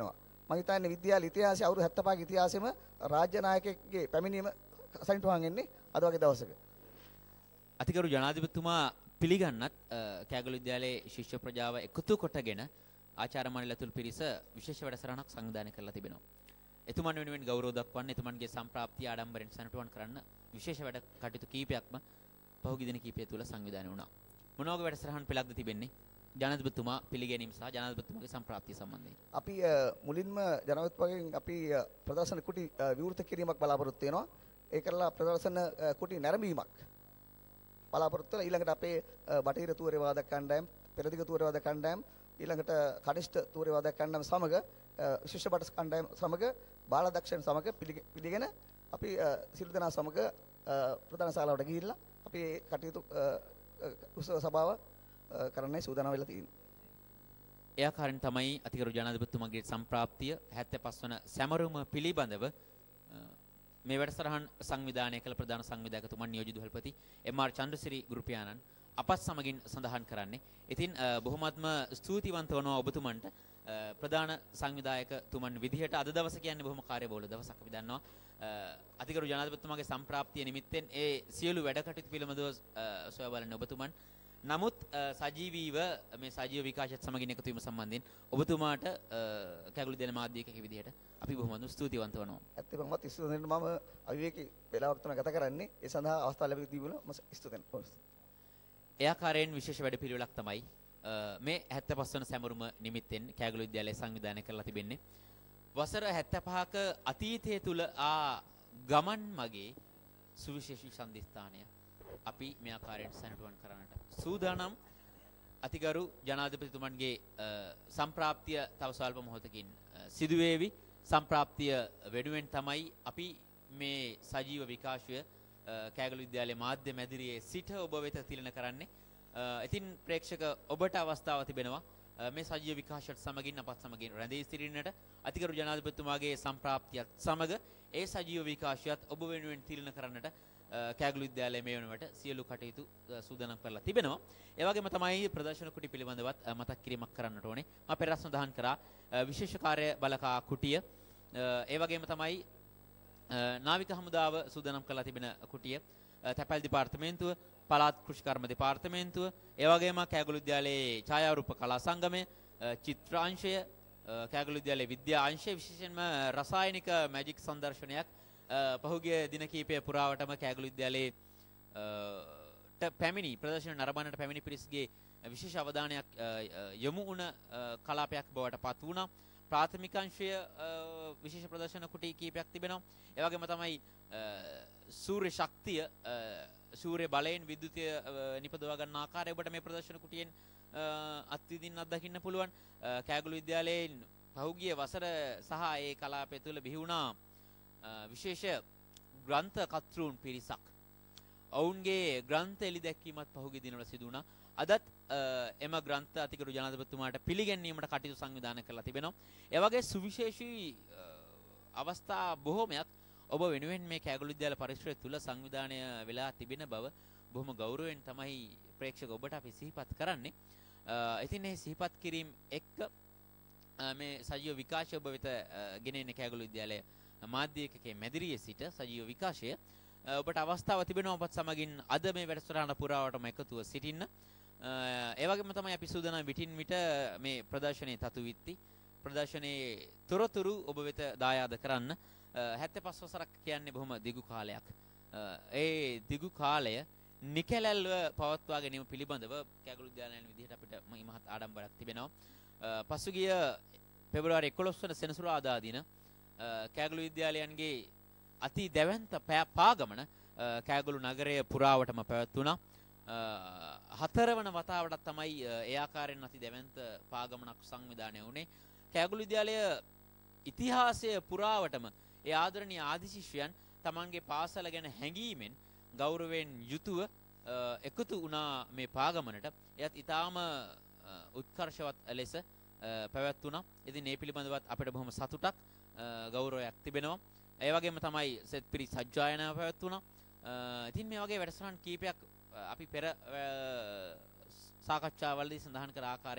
මම හිතන්නේ විද්‍යාල ඉතිහාසයේ අවුරුදු හැත්තෑ පහක ඉතිහාසෙම රාජ්‍ය නායකයෙක්ගේ පැමිණීම සනිටුහන් එන්නේ අද වගේ දවසක. අතිගරු ජනාධිපතිතුමා පිළිගන්නත් කෑගල විද්‍යාලයේ ශිෂ්‍ය ප්‍රජාව එකතු කොටගෙන ආචාර්ය මණ්ඩල ඇතුළු පිරිස විශේෂ වැඩසටහනක් සංවිධානය කරලා තිබෙනවා. එතුමන් වෙනුවෙන් ගෞරව දක්වන්න එතුමන්ගේ සම්ප්‍රාප්තිය ආඩම්බරෙන් සනිටුහන් කරන්න විශේෂ වැඩ කටයුතු කීපයක්ම පහුගිය දින කීපය තුළ සංවිධානය වුණා. මොන වගේ වැඩසටහන් පෙළක්ද තිබෙන්නේ? ජනාධිපතිතුමා පිළිගැනීම සහ ජනාධිපතිතුමාගේ සම්ප්‍රාප්තිය සම්බන්ධයෙන්. අපි මුලින්ම ජනාධිපතිතුමාගෙන් අපි ප්‍රදර්ශන කුටි විවෘත කිරීමක් බලාපොරොත්තු වෙනවා. ඒ කරලා ප්‍රදර්ශන කුටි නැරඹීමක් බලාපොරොත්තු වෙලා ඊළඟට අපේ බටහිර තූර්ය වාදක කණ්ඩායම්, පෙරදිග තූර්ය වාදක කණ්ඩායම්, ඊළඟට කනිෂ්ඨ තූර්ය වාදක කණ්ඩායම් සමග විශේෂ බට කණ්ඩායම් සමග බාලදක්ෂයන් සමග පිළිගෙන අපි සියලු දෙනා සමග ප්‍රධාන ශාලාවට ගිහිල්ලා අපි කටයුතු උත්සව සභාව කරන්නයි සූදානම් වෙලා තියෙන්නේ. ඒ ආකාරයෙන් තමයි අතිගරු ජනාධිපතිතුමාගේ සම්ප්‍රාප්තිය හැත්තෑ පහ වන සැමරුම පිළිබඳව මේ වැඩසටහන් සංවිධානය කළ ප්‍රධාන සංවිධායකතුමන් නියෝජිත විදුහල්පති එම් ආර් චන්ද්‍රසිරි ගුරුපියාණන් අපත් සමගින් සඳහන් කරන්නේ. ඉතින් බොහොමත්ම ස්තුතිවන්ත වනවා ඔබතුමන්ට ප්‍රධාන සංවිධායකතුමන් විදිහට අද දවස කියන්නේ බොහොම කාර්යබහුල දවසක් අපි දන්නවා. අතිගරු ජනාධිපතිතුමාගේ සම්ප්‍රාප්තිය නිමිත්තෙන් ඒ සියලු වැඩ කටයුතු පිළිබඳව සොයා බලන ඔබතුමන් නමුත් සජීවීව මේ සජීව විකාශයත් සමගින් එකතු වීම සම්බන්ධයෙන් ඔබතුමාට කැගුළු දෙන මාධ්‍යයක විදිහට අපි බොහොම ස්තුතිවන්ත වෙනවා. ඇත්තටම මම ස්තුති දෙන්න මම අවිවේකී වෙලාවක් තුන ගත කරන්නේ. ඒ සඳහා අවස්ථාව ලැබී තිබුණා මම ස්තුති දෙනවා. ඒ ආකාරයෙන් විශේෂ වැඩපිළිවෙලක් තමයි මේ හැත්තෑ පහ වන සැමරුම නිමිත්තෙන් කෑගුළු විද්‍යාලය සංවිධානය කරලා තිබෙන්නේ. වසර හැත්තෑ පහක අතීතයේ තුල ආ ගමන් මගේ සුවිශේෂී සම්දිස්ථානය අපි මේ ආකාරයෙන් සැනටුවන් කරන්නට සූදානම්. අතිගරු ජනාධිපතිතුමන්ගේ සම්ප්‍රාප්තිය තව ස්වල්ප මොහොතකින් සිදුවේවි. සම්ප්‍රාප්තිය වෙනුවෙන් තමයි අපි මේ සජීව විකාශය කෑගල විද්‍යාලයේ මාධ්‍ය මැදිරියේ සිට ඔබ වෙත තිලන කරන්නේ. ඉතින් ප්‍රේක්ෂක ඔබට අවස්ථාව තිබෙනවා මේ සජීව විකාශයට සමගින් අපත් සමගින් රැඳී සිටින්නට. අතිගරු ජනාධිපතිතුමාගේ සම්ප්‍රාප්තියත් සමග ඒ සජීව විකාශයත් ඔබ වෙනුවෙන් තිලන කරන්නට කෑගලු විද්‍යාලයේ මේ වෙනකොට සියලු කටයුතු සූදානම් කරලා තිබෙනවා. ඒ වගේම තමයි ප්‍රදර්ශන කුටි පිළිබඳවත් මතක් කිරීමක් කරන්නට ඕනේ. මම පෙර සඳහන් කරා විශේෂ කාර්ය බලකා කුටිය. ඒ වගේම තමයි නාවික හමුදාව සූදානම් කරලා තිබෙන කුටිය, තැපැල් දෙපාර්තමේන්තුව, පළාත් කෘෂිකර්ම දෙපාර්තමේන්තුව, ඒ වගේම කෑගලු විද්‍යාලයේ ඡායාරූප කලා සංගමය, චිත්‍රාංශය, කෑගලු විද්‍යාලයේ විද්‍යා අංශය, විශේෂයෙන්ම රසායනික මැජික් සංදර්ශනයක් පහුගිය දින කීපය පුරාවටම කෑගලු විද්‍යාලයේ පැමිණි ප්‍රදර්ශන නරඹන්නට පැමිණි පිරිස්ගේ විශේෂ අවධානයක් යොමු වුණ කලාපයක් බවට පත් වුණා. ප්‍රාථමික අංශය විශේෂ ප්‍රදර්ශන කුටි කීපයක් තිබෙනවා. ඒ වගේම තමයි සූර්ය ශක්තිය, සූර්ය බලයෙන් විද්‍යුතය නිපදවා ගන්න ආකාරය ඔබට මේ ප්‍රදර්ශන කුටියෙන් අත්විඳින්න අත්දකින්න පුළුවන්. කෑගලු විද්‍යාලයෙන් පහුගිය වසර සහ ඒ කලාපය තුළ බිහි වුණා විශේෂ ග්‍රන්ථ කර්තෘන් පිරිසක්. ඔවුන්ගේ ග්‍රන්ථ එළි දැක්වීමත් පහුගිය දිනවල සිදු වුණා. අදත් එම ග්‍රන්ථ අතිගරු ජනාධිපතිතුමාට පිළිගැන්වීමට කටයුතු සංවිධානය කරලා තිබෙනවා. ඒ වගේ සුවිශේෂී අවස්ථා බොහෝමයක් ඔබ වෙනුවෙන් මේ කෑගලු විද්‍යාල පරිසරය තුල සංවිධානය වෙලා තිබෙන බව බොහොම ගෞරවයෙන් තමයි ප්‍රේක්ෂක ඔබට අපි සිහිපත් කරන්නේ. ඉතින් මේ සිහිපත් කිරීම එක්ක මේ සජීව විකාශය ඔබ වෙත ගෙනෙන කෑගලු විද්‍යාලය මාධ්‍ය ඒකකයේ මැදිරියේ සිට සජීව විකාශය ඔබට අවස්ථාව තිබෙනවා ඔබත් සමගින් අද මේ වැඩසටහන පුරාවටම එකතුව සිටින්න. ඒ වගේම තමයි අපි සූදානම් විටින් විට මේ ප්‍රදර්ශනයේ තතු විත්ති ප්‍රදර්ශනයේ තොරතුරු ඔබ වෙත දායාද කරන්න. හැත්තෑ පහ වසරක් කියන්නේ බොහොම දිගු කාලයක්. ඒ දිගු කාලය නිකැලැල්ව පවත්වා ගැනීම පිළිබඳව කෑගලු විද්‍යාලයන් විදිහට අපිට මහත් ආඩම්බරයක් තිබෙනවා. පසුගිය පෙබරවාරි එකොළොස් වන සෙනසුරාදා දින කෑගලු විද්‍යාලයන්ගේ අති දැවැන්ත පාගමන කෑගලු නගරය පුරාවටම පැවැත්වුණා. හතරවන වතාවටත් තමයි ඒ ආකාරයෙන් අති දැවැන්ත පාගමනක් සංවිධානය වුණේ. කෑගලු විද්‍යාලය ඉතිහාසය පුරාවටම ඒ ආදරණීය ආදි ශිෂ්‍යයන් තමන්ගේ පාසල ගැන හැඟීමෙන් ගෞරවයෙන් යුතුව එකතු වුණා මේ පාගමනට. එයත් ඊටාම උත්කර්ෂවත් ලෙස පැවැත්වුණා. ඉතින් මේ පිළිබඳවත් අපිට බොහොම සතුටක් ගෞරවයක් තිබෙනවා. ඒ වගේම තමයි සෙත් පිරිත් සජ්ජායනාව පැවැත්වුණා. ඉතින් මේ වගේ වැඩසටහන් කීපයක් අපි පෙර සාකච්ඡාවලදී සඳහන් කර ආකාරයෙන්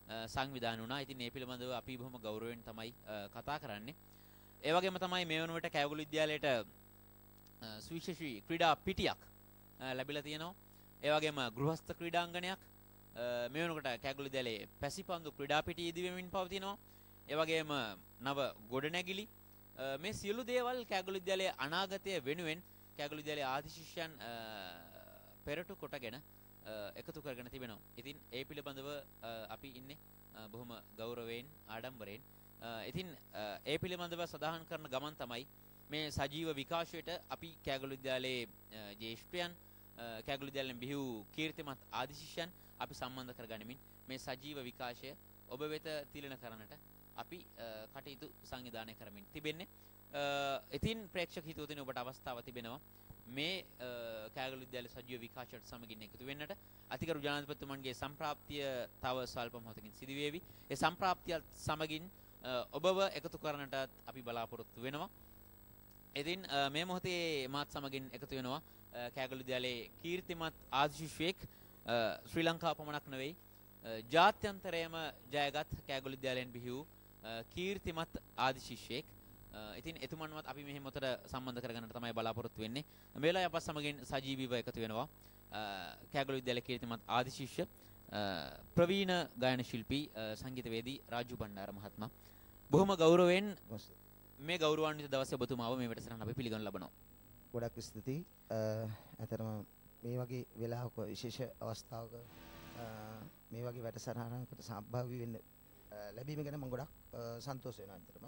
සංවිධානය වුණා. ඉතින් මේ පිළිබඳව අපි බොහොම ගෞරවයෙන් තමයි කතා කරන්නේ. ඒ වගේම තමයි මේ වන විට කෑගුළු විද්‍යාලයට සුවිශේෂී ක්‍රීඩා පිටියක් ලැබිලා තියෙනවා. ඒ වගේම ගෘහස්ත ක්‍රීඩාංගණයක් මේ වෙනකොට කෑගුළු විද්‍යාලයේ පැසිපන්දු ක්‍රීඩා පිටිය ඉදිවෙමින් පවතිනවා. ඒ වගේම නව ගොඩනැගිලි මේ සියලු දේවල් කෑගුළු විද්‍යාලයේ අනාගතය වෙනුවෙන් කෑගුළු විද්‍යාලයේ ආදි ශිෂ්‍යයන් පෙරටු කොටගෙන එකතු කරගෙන තිබෙනවා. ඉතින් ඒ පිළිබඳව අපි ඉන්නේ බොහොම ගෞරවයෙන් ආඩම්බරයෙන්. ඉතින් ඒ පිළිබඳව සඳහන් කරන ගමන් තමයි මේ සජීව විකාශයට අපි කෑගුළු විද්‍යාලයේ ජ්‍යෙෂ්ඨයන් කෑගුළු විද්‍යාලයෙන් බිහි වූ කීර්තිමත් ආදි ශිෂ්‍යයන් අපි සම්බන්ධ කරගනිමින් මේ සජීව විකාශය ඔබ වෙත තිලන කරන්නට අපි කටයුතු සංවිධානය කරමින් තිබෙන්නේ. ඉතින් ප්‍රේක්ෂක හිතවතුනි ඔබට අවස්ථාව තිබෙනවා මේ කෑගුළු විද්‍යාලයේ සජීව විකාශයට සමගින් එකතු වෙන්නට. අතිගරු ජනාධිපතිතුමන්ගේ සම්ප්‍රාප්තිය තව ස්වල්ප මොහොතකින් සිදු වේවි. ඒ සම්ප්‍රාප්තිය සමගින් ඔබව එකතු කරන්නට අපි බලාපොරොත්තු වෙනවා. ඉතින් මේ මොහොතේ මාත් සමගින් එකතු වෙනවා කෑගුළු විද්‍යාලයේ කීර්තිමත් ආදි ශිෂ්‍යෙක් ශ්‍රී ලංකාව පමණක් නෙවෙයි ජාත්‍යන්තරයේම ජයගත් කෑගුළු විද්‍යාලයෙන් බිහි වූ කීර්තිමත් ආදි ශිෂ්‍යෙක්. ඉතින් එතුමන්වත් අපි මෙහි මොතර සම්බන්ධ කරගන්නට තමයි බලාපොරොත්තු වෙන්නේ. මේ වෙලාවේ අපත් සමගින් සජීවීව එකතු වෙනවා කෑගුළු විද්‍යාලයේ කීර්තිමත් ආදි ශිෂ්‍ය ප්‍රවීණ ගායන ශිල්පී සංගීතවේදී රාජු බණ්ඩාර මහත්මයා. බොහොම ගෞරවයෙන් මේ ගෞරවාන්විත දවසේ ඔබතුමාව මේ වැඩසටහන අපි පිළිගනු ලබනවා. ගොඩක් ස්තුතියි. අතරම මේ වගේ වෙලාවක විශේෂ අවස්ථාවක මේ වගේ වැඩසටහනකට සහභාගී වෙන්න ලැබීම ගැන මම ගොඩක් සන්තෝෂ වෙනවා අතරම.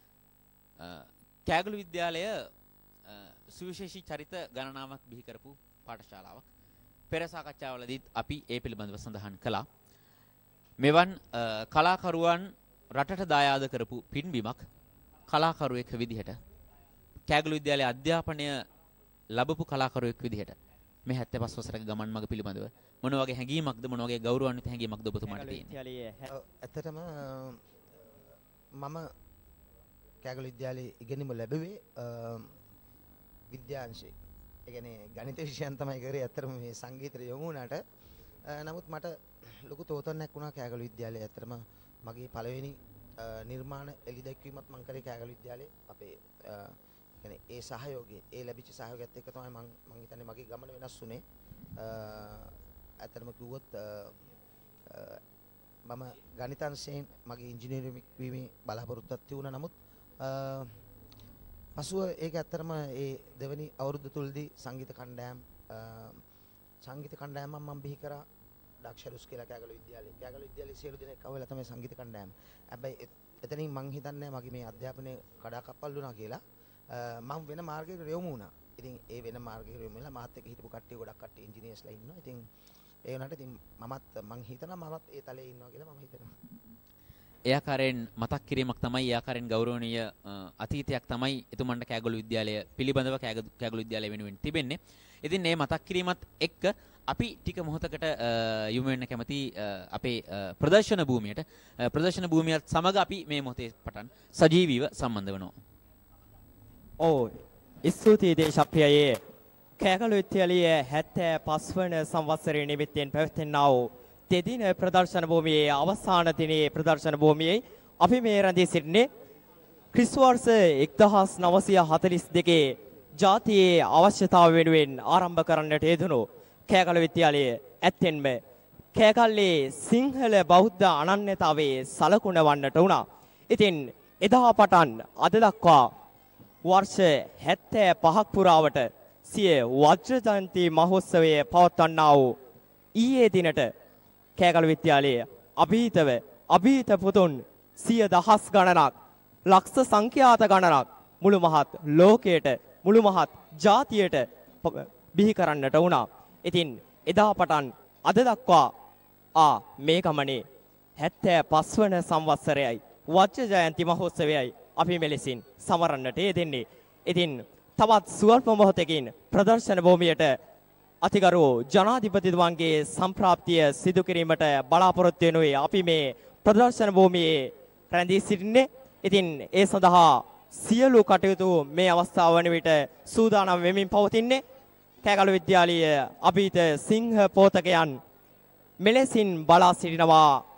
කෑගුළු විද්‍යාලය සුවිශේෂී චරිත ගණනාවක් බිහි කරපු පාඨශාලාවක්. පෙර සාකච්ඡාවලදීත් අපි ඒ පිළිබඳව සඳහන් කළා. මෙවන් කලාකරුවන් රටට දායාද කරපු පින්බිමක් කලාකරුවෙක් විදිහට කෑගුළු විද්‍යාලයේ අධ්‍යාපනය ලැබපු කලාකරුවෙක් විදිහට මේ හැත්තෑ පහ වසරක ගමන් මඟ පිළිබඳව මොන වගේ හැඟීමක්ද මොන වගේ ගෞරවාන්විත හැඟීමක්ද ඔබතුමාට තියෙන්නේ? ඇත්තටම මම කෑගුළු විද්‍යාලයේ ඉගෙනීම ලැබුවේ විද්‍යාංශයේ. ඒ කියන්නේ ගණිත විෂයන් තමයි කරේ. ඇත්තටම මේ සංගීතයට යොමු වුණාට නමුත් මට ලොකු තෝතන්නක් වුණා කෑගුළු විද්‍යාලයේ. ඇත්තටම මගේ පළවෙනි නිර්මාණ එළි දැක්වීමත් මම කරේ කෑගුළු විද්‍යාලයේ. අපේ කියන්නේ ඒ සහයෝගය ඒ ලැබිච්ච සහයෝගයත් එක්ක තමයි මම මම හිතන්නේ මගේ ගමන වෙනස් වුණේ. ඇත්තටම කිව්වොත් මම ගණිතාංශයෙන් මගේ ඉංජිනේරින් වීමේ බලාපොරොත්තුවක් තියුණා. නමුත් පසුව ඒක ඇත්තටම ඒ දෙවැනි අවුරුද්ද තුලදී සංගීත කණ්ඩායම් සංගීත කණ්ඩායමක් මම බිහි කරා දක්ෂරුස් කියලා කෑගුළු විද්‍යාලයේ. කෑගුළු විද්‍යාලයේ සියලු දෙනෙක් අවුලා තමයි සංගීත කණ්ඩායම. හැබැයි එතනින් මං හිතන්නේ මගේ මේ අධ්‍යාපනයේ කඩාකප්පල් වුණා කියලා. මම වෙන මාර්ගයකට යොමු වුණා. ඉතින් ඒ වෙන මාර්ගයකට යොමු වෙලා මාත් එක්ක හිටපු කට්ටිය ගොඩක් කට්ටිය ඉංජිනේර්ස්ලා ඉන්නවා. ඉතින් ඒ වුණාට ඉතින් මමත් මං හිතනවා මමත් ඒ තලයේ ඉන්නවා කියලා මම හිතනවා. ඒ ආකාරයෙන් මතක් කිරීමක් තමයි ඒ ආකාරයෙන් ගෞරවනීය අතීතයක් තමයි එතුමන්ට කෑගුළු විද්‍යාලය පිළිබඳව කෑගුළු විද්‍යාලය වෙනුවෙන් තිබෙන්නේ. ඉතින් මේ මතක් කිරීමත් එක්ක අපි ටික මොහොතකට යොමු වෙන්න කැමති අපේ ප්‍රදර්ශන භූමියට. ප්‍රදර්ශන භූමියත් සමග අපි මේ මොහොතේ පටන් සජීවීව සම්බන්ධ වෙනවා. ඔව් ස්තුතියි දේශප්‍රියයේ කෑගුළු විද්‍යාලයේ හැත්තෑ පහ වන සංවත්සරයේ නිමිත්තෙන් පැවැත්වෙනා වූ දෙදින ප්‍රදර්ශන භූමියේ අවසාන දිනයේ ප්‍රදර්ශන භූමියේ අපි මේ රැඳී සිටින්නේ ක්‍රිස් වර්ෂ එක්දහස් නවසිය හතළිස් දෙකේ ජාතියේ අවශ්‍යතාව වෙනුවෙන් ආරම්භ කරන්නට යෙදුණු කෑගුළු විද්‍යාලය ඇත්තෙන්ම කෑගල්ලේ සිංහල බෞද්ධ අනන්‍යතාවයේ සලකුණ වන්නට වුණා. ඉතින් එදා පටන් අද දක්වා වර්ෂ හැත්තෑ පහක් පුරාවට සිය වජ්‍ර ජයන්ති මහෝත්සවය පවත්වන්නා වූ ඊයේ දිනට කෑගුළු විද්‍යාලයේ අභීතව අභීත පුතුන් සිය දහස් ගණනක් ලක්ෂ සංඛ්‍යාත ගණනක් මුළු මහත් ලෝකයට මුළු මහත් ජාතියට බිහි කරන්නට වුණා. ඉතින් එදා පටන් අද දක්වා ආ මේ ගමනේ හැත්තෑ පහ වන සංවත්සරයයි වජ්‍ර ජයන්ති මහෝත්සවයයි අපි මෙලෙසින් සමරන්නට යෙදෙන්නේ. ඉතින් තවත් සුවල්ප මොහොතකින් ප්‍රදර්ශන භූමියට අතිගරු ජනාධිපතිතුමන්ගේ සම්ප්‍රාප්තිය සිදු කිරීමට බලාපොරොත්තු වෙනුයි අපි මේ ප්‍රදර්ශන භූමියේ රැඳී සිටින්නේ. ඉතින් ඒ සඳහා සියලු කටයුතු මේ අවස්ථාව වන විට සූදානම් වෙමින් පවතින්නේ. කෑගුළු විද්‍යාලයේ අභීත සිංහ පෝතකයන් මෙලෙසින් බලා සිටිනවා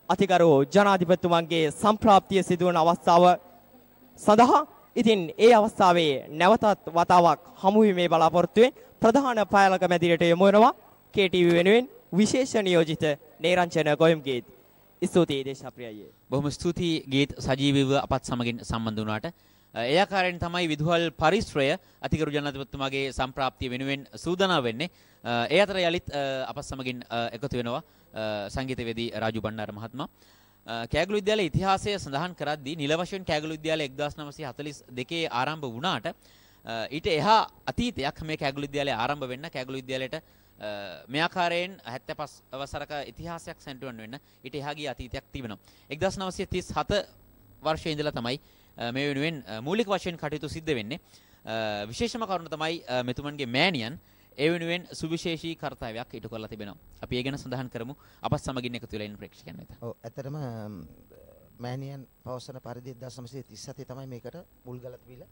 අතිගරු ජනාධිපතිතුමන්ගේ සම්ප්‍රාප්තිය සිදුවන අවස්ථාව සඳහා ඉතින් ඒ අවස්ථාවේ නැවතත් වතාවක් හමු වීමේ බලාපොරොත්තුවෙන් ප්‍රධාන පාලක මැදිරියට යොමු වෙනවා කේ ටී වී වෙනුවෙන් විශේෂ නියෝජිත නේරංජන ගොයම්ගේත්. ස්තුතියි දේශප්‍රිය අයියේ. බොහොම ස්තුතියි ගීත් සජීවීව අපත් සමගින් සම්බන්ධ වුණාට. ඒ ආකාරයෙන් තමයි විදුහල් පරිශ්‍රය අතිගරු ජනාධිපතිතුමාගේ සම්ප්‍රාප්තිය වෙනුවෙන් සූදානම් වෙන්නේ. ඒ අතර යලිත් අපත් සමගින් එකතු වෙනවා සංගීතවේදී රාජු බණ්ඩාර මහත්මයා. කෑගලු විද්‍යාලයේ ඉතිහාසය සඳහන් කරද්දී නිල වශයෙන් කෑගලු විද්‍යාලය එක්දාස් නවසිය හතළිස් දෙකේ ආරම්භ වුණාට ඊට එහා අතීතයක් මේ කෑගලු විද්‍යාලය ආරම්භ වෙන්න කෑගලු විද්‍යාලයට මේ ආකාරයෙන් හැත්තෑ පහ වසරක ඉතිහාසයක් සැන්ටුවන් වෙන්න ඊට එහා ගිය අතීතයක් තිබෙනවා. එක්දාස් නවසිය තිස් හත වර්ෂයේ ඉඳලා තමයි මේ වෙනුවෙන් මූලික වශයෙන් කටයුතු සිද්ධ වෙන්නේ. විශේෂම කරුණ තමයි මෙතුමන්ගේ මෑණියන් ඒ වෙනුවෙන් සුවිශේෂී කාර්යයක් ඉටු කරලා තිබෙනවා. අපි ඒ ගැන සඳහන් කරමු අපත් සමගින් එකතු වෙලා ඉන්න ප්‍රේක්ෂකයන් වෙත. ඔව් ඇත්තටම මෑණියන් පවසන පරිදි එක්දාස් නවසිය තිස් හතේ තමයි මේකට මුල් ගල තිබිලා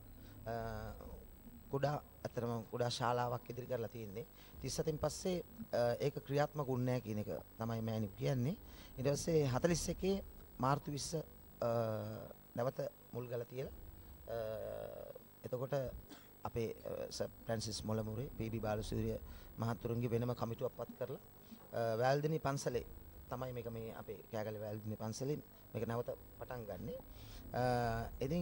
කුඩා ඇත්තටම කුඩා ශාලාවක් ඉදිරි කරලා තියෙන්නේ. තිස් හතෙන් පස්සේ ඒක ක්‍රියාත්මක වුණේ නැහැ කියන එක තමයි මෑණියෝ කියන්නේ. ඊට පස්සේ හතළිස් එකේ මාර්තු විස්ස නැවත මුල් ගල තියලා එතකොට අපේ sir Francis Molamure P B Balasuriya මහතුරුන්ගේ වෙනම කමිටුවක් පත් කරලා වැල්දිනි පන්සලේ තමයි මේක මේ අපේ කෑගල වැල්දිනි පන්සලේ මේක නැවත පටන් ගන්නෙ. ඉතින්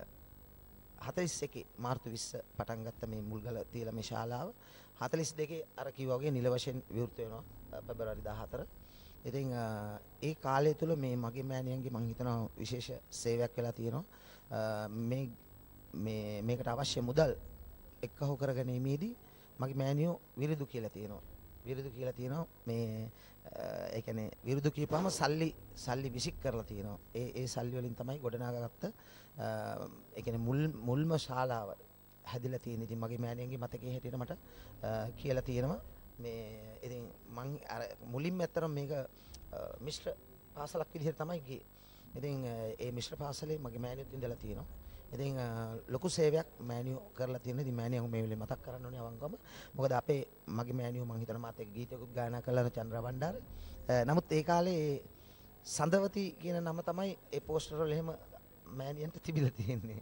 හතළිස් එකේ මාර්තු විස්ස පටන් ගත්ත මේ මුල්ගල තියලා මේ ශාලාව හතළිස් දෙකේ අර කිව්වා වගේ නිල වශයෙන් විවෘත වෙනවා පෙබරවාරි දාහතර. ඉතින් ඒ කාලය තුල මේ මගේ මෑණියන්ගේ මම හිතනවා විශේෂ සේවයක් වෙලා තියෙනවා. මේ මේ මේකට අවශ්‍ය මුදල් එක්කහො කරගැනීමේදී මගේ මෑණියෝ විරුදු කියලා තියෙනවා. විරුදු කියලා තියෙනවා මේ ඒ කියන්නේ විරුදු කියපුවම සල්ලි සල්ලි විසික් කරලා තියෙනවා. ඒ ඒ සල්ලි වලින් තමයි ගොඩනගාගත්ත ඒ කියන්නේ මුල් මුල්ම ශාලාව හැදිලා තියෙන. ඉතින් මගේ මෑණියන්ගේ මතකයේ හැටියට මට කියලා තියෙනවා මේ ඉතින් මං අර මුලින්ම ඇත්තටම මේක මිශ්‍ර පාසලක් විදිහට තමයි ගියේ. ඉතින් ඒ මිශ්‍ර පාසලේ මගේ මෑණියොත් ඉඳලා තියෙනවා. ඉතින් ලොකු සේවයක් මෑණියෝ කරලා තියෙන. ඉතින් මෑණියෝ මේ වෙලේ මතක් කරන්න ඕනේ අවංගවම. මොකද අපේ මගේ මෑණියෝ මං හිතනවා මාත් එක්ක ගීතයකුත් ගායනා කළා චන්ද්‍ර බණ්ඩාර. නමුත් ඒ කාලේ සඳවති කියන නම තමයි ඒ පෝස්ටර් වල එහෙම මෑණියන්ට තිබිලා තියෙන්නේ.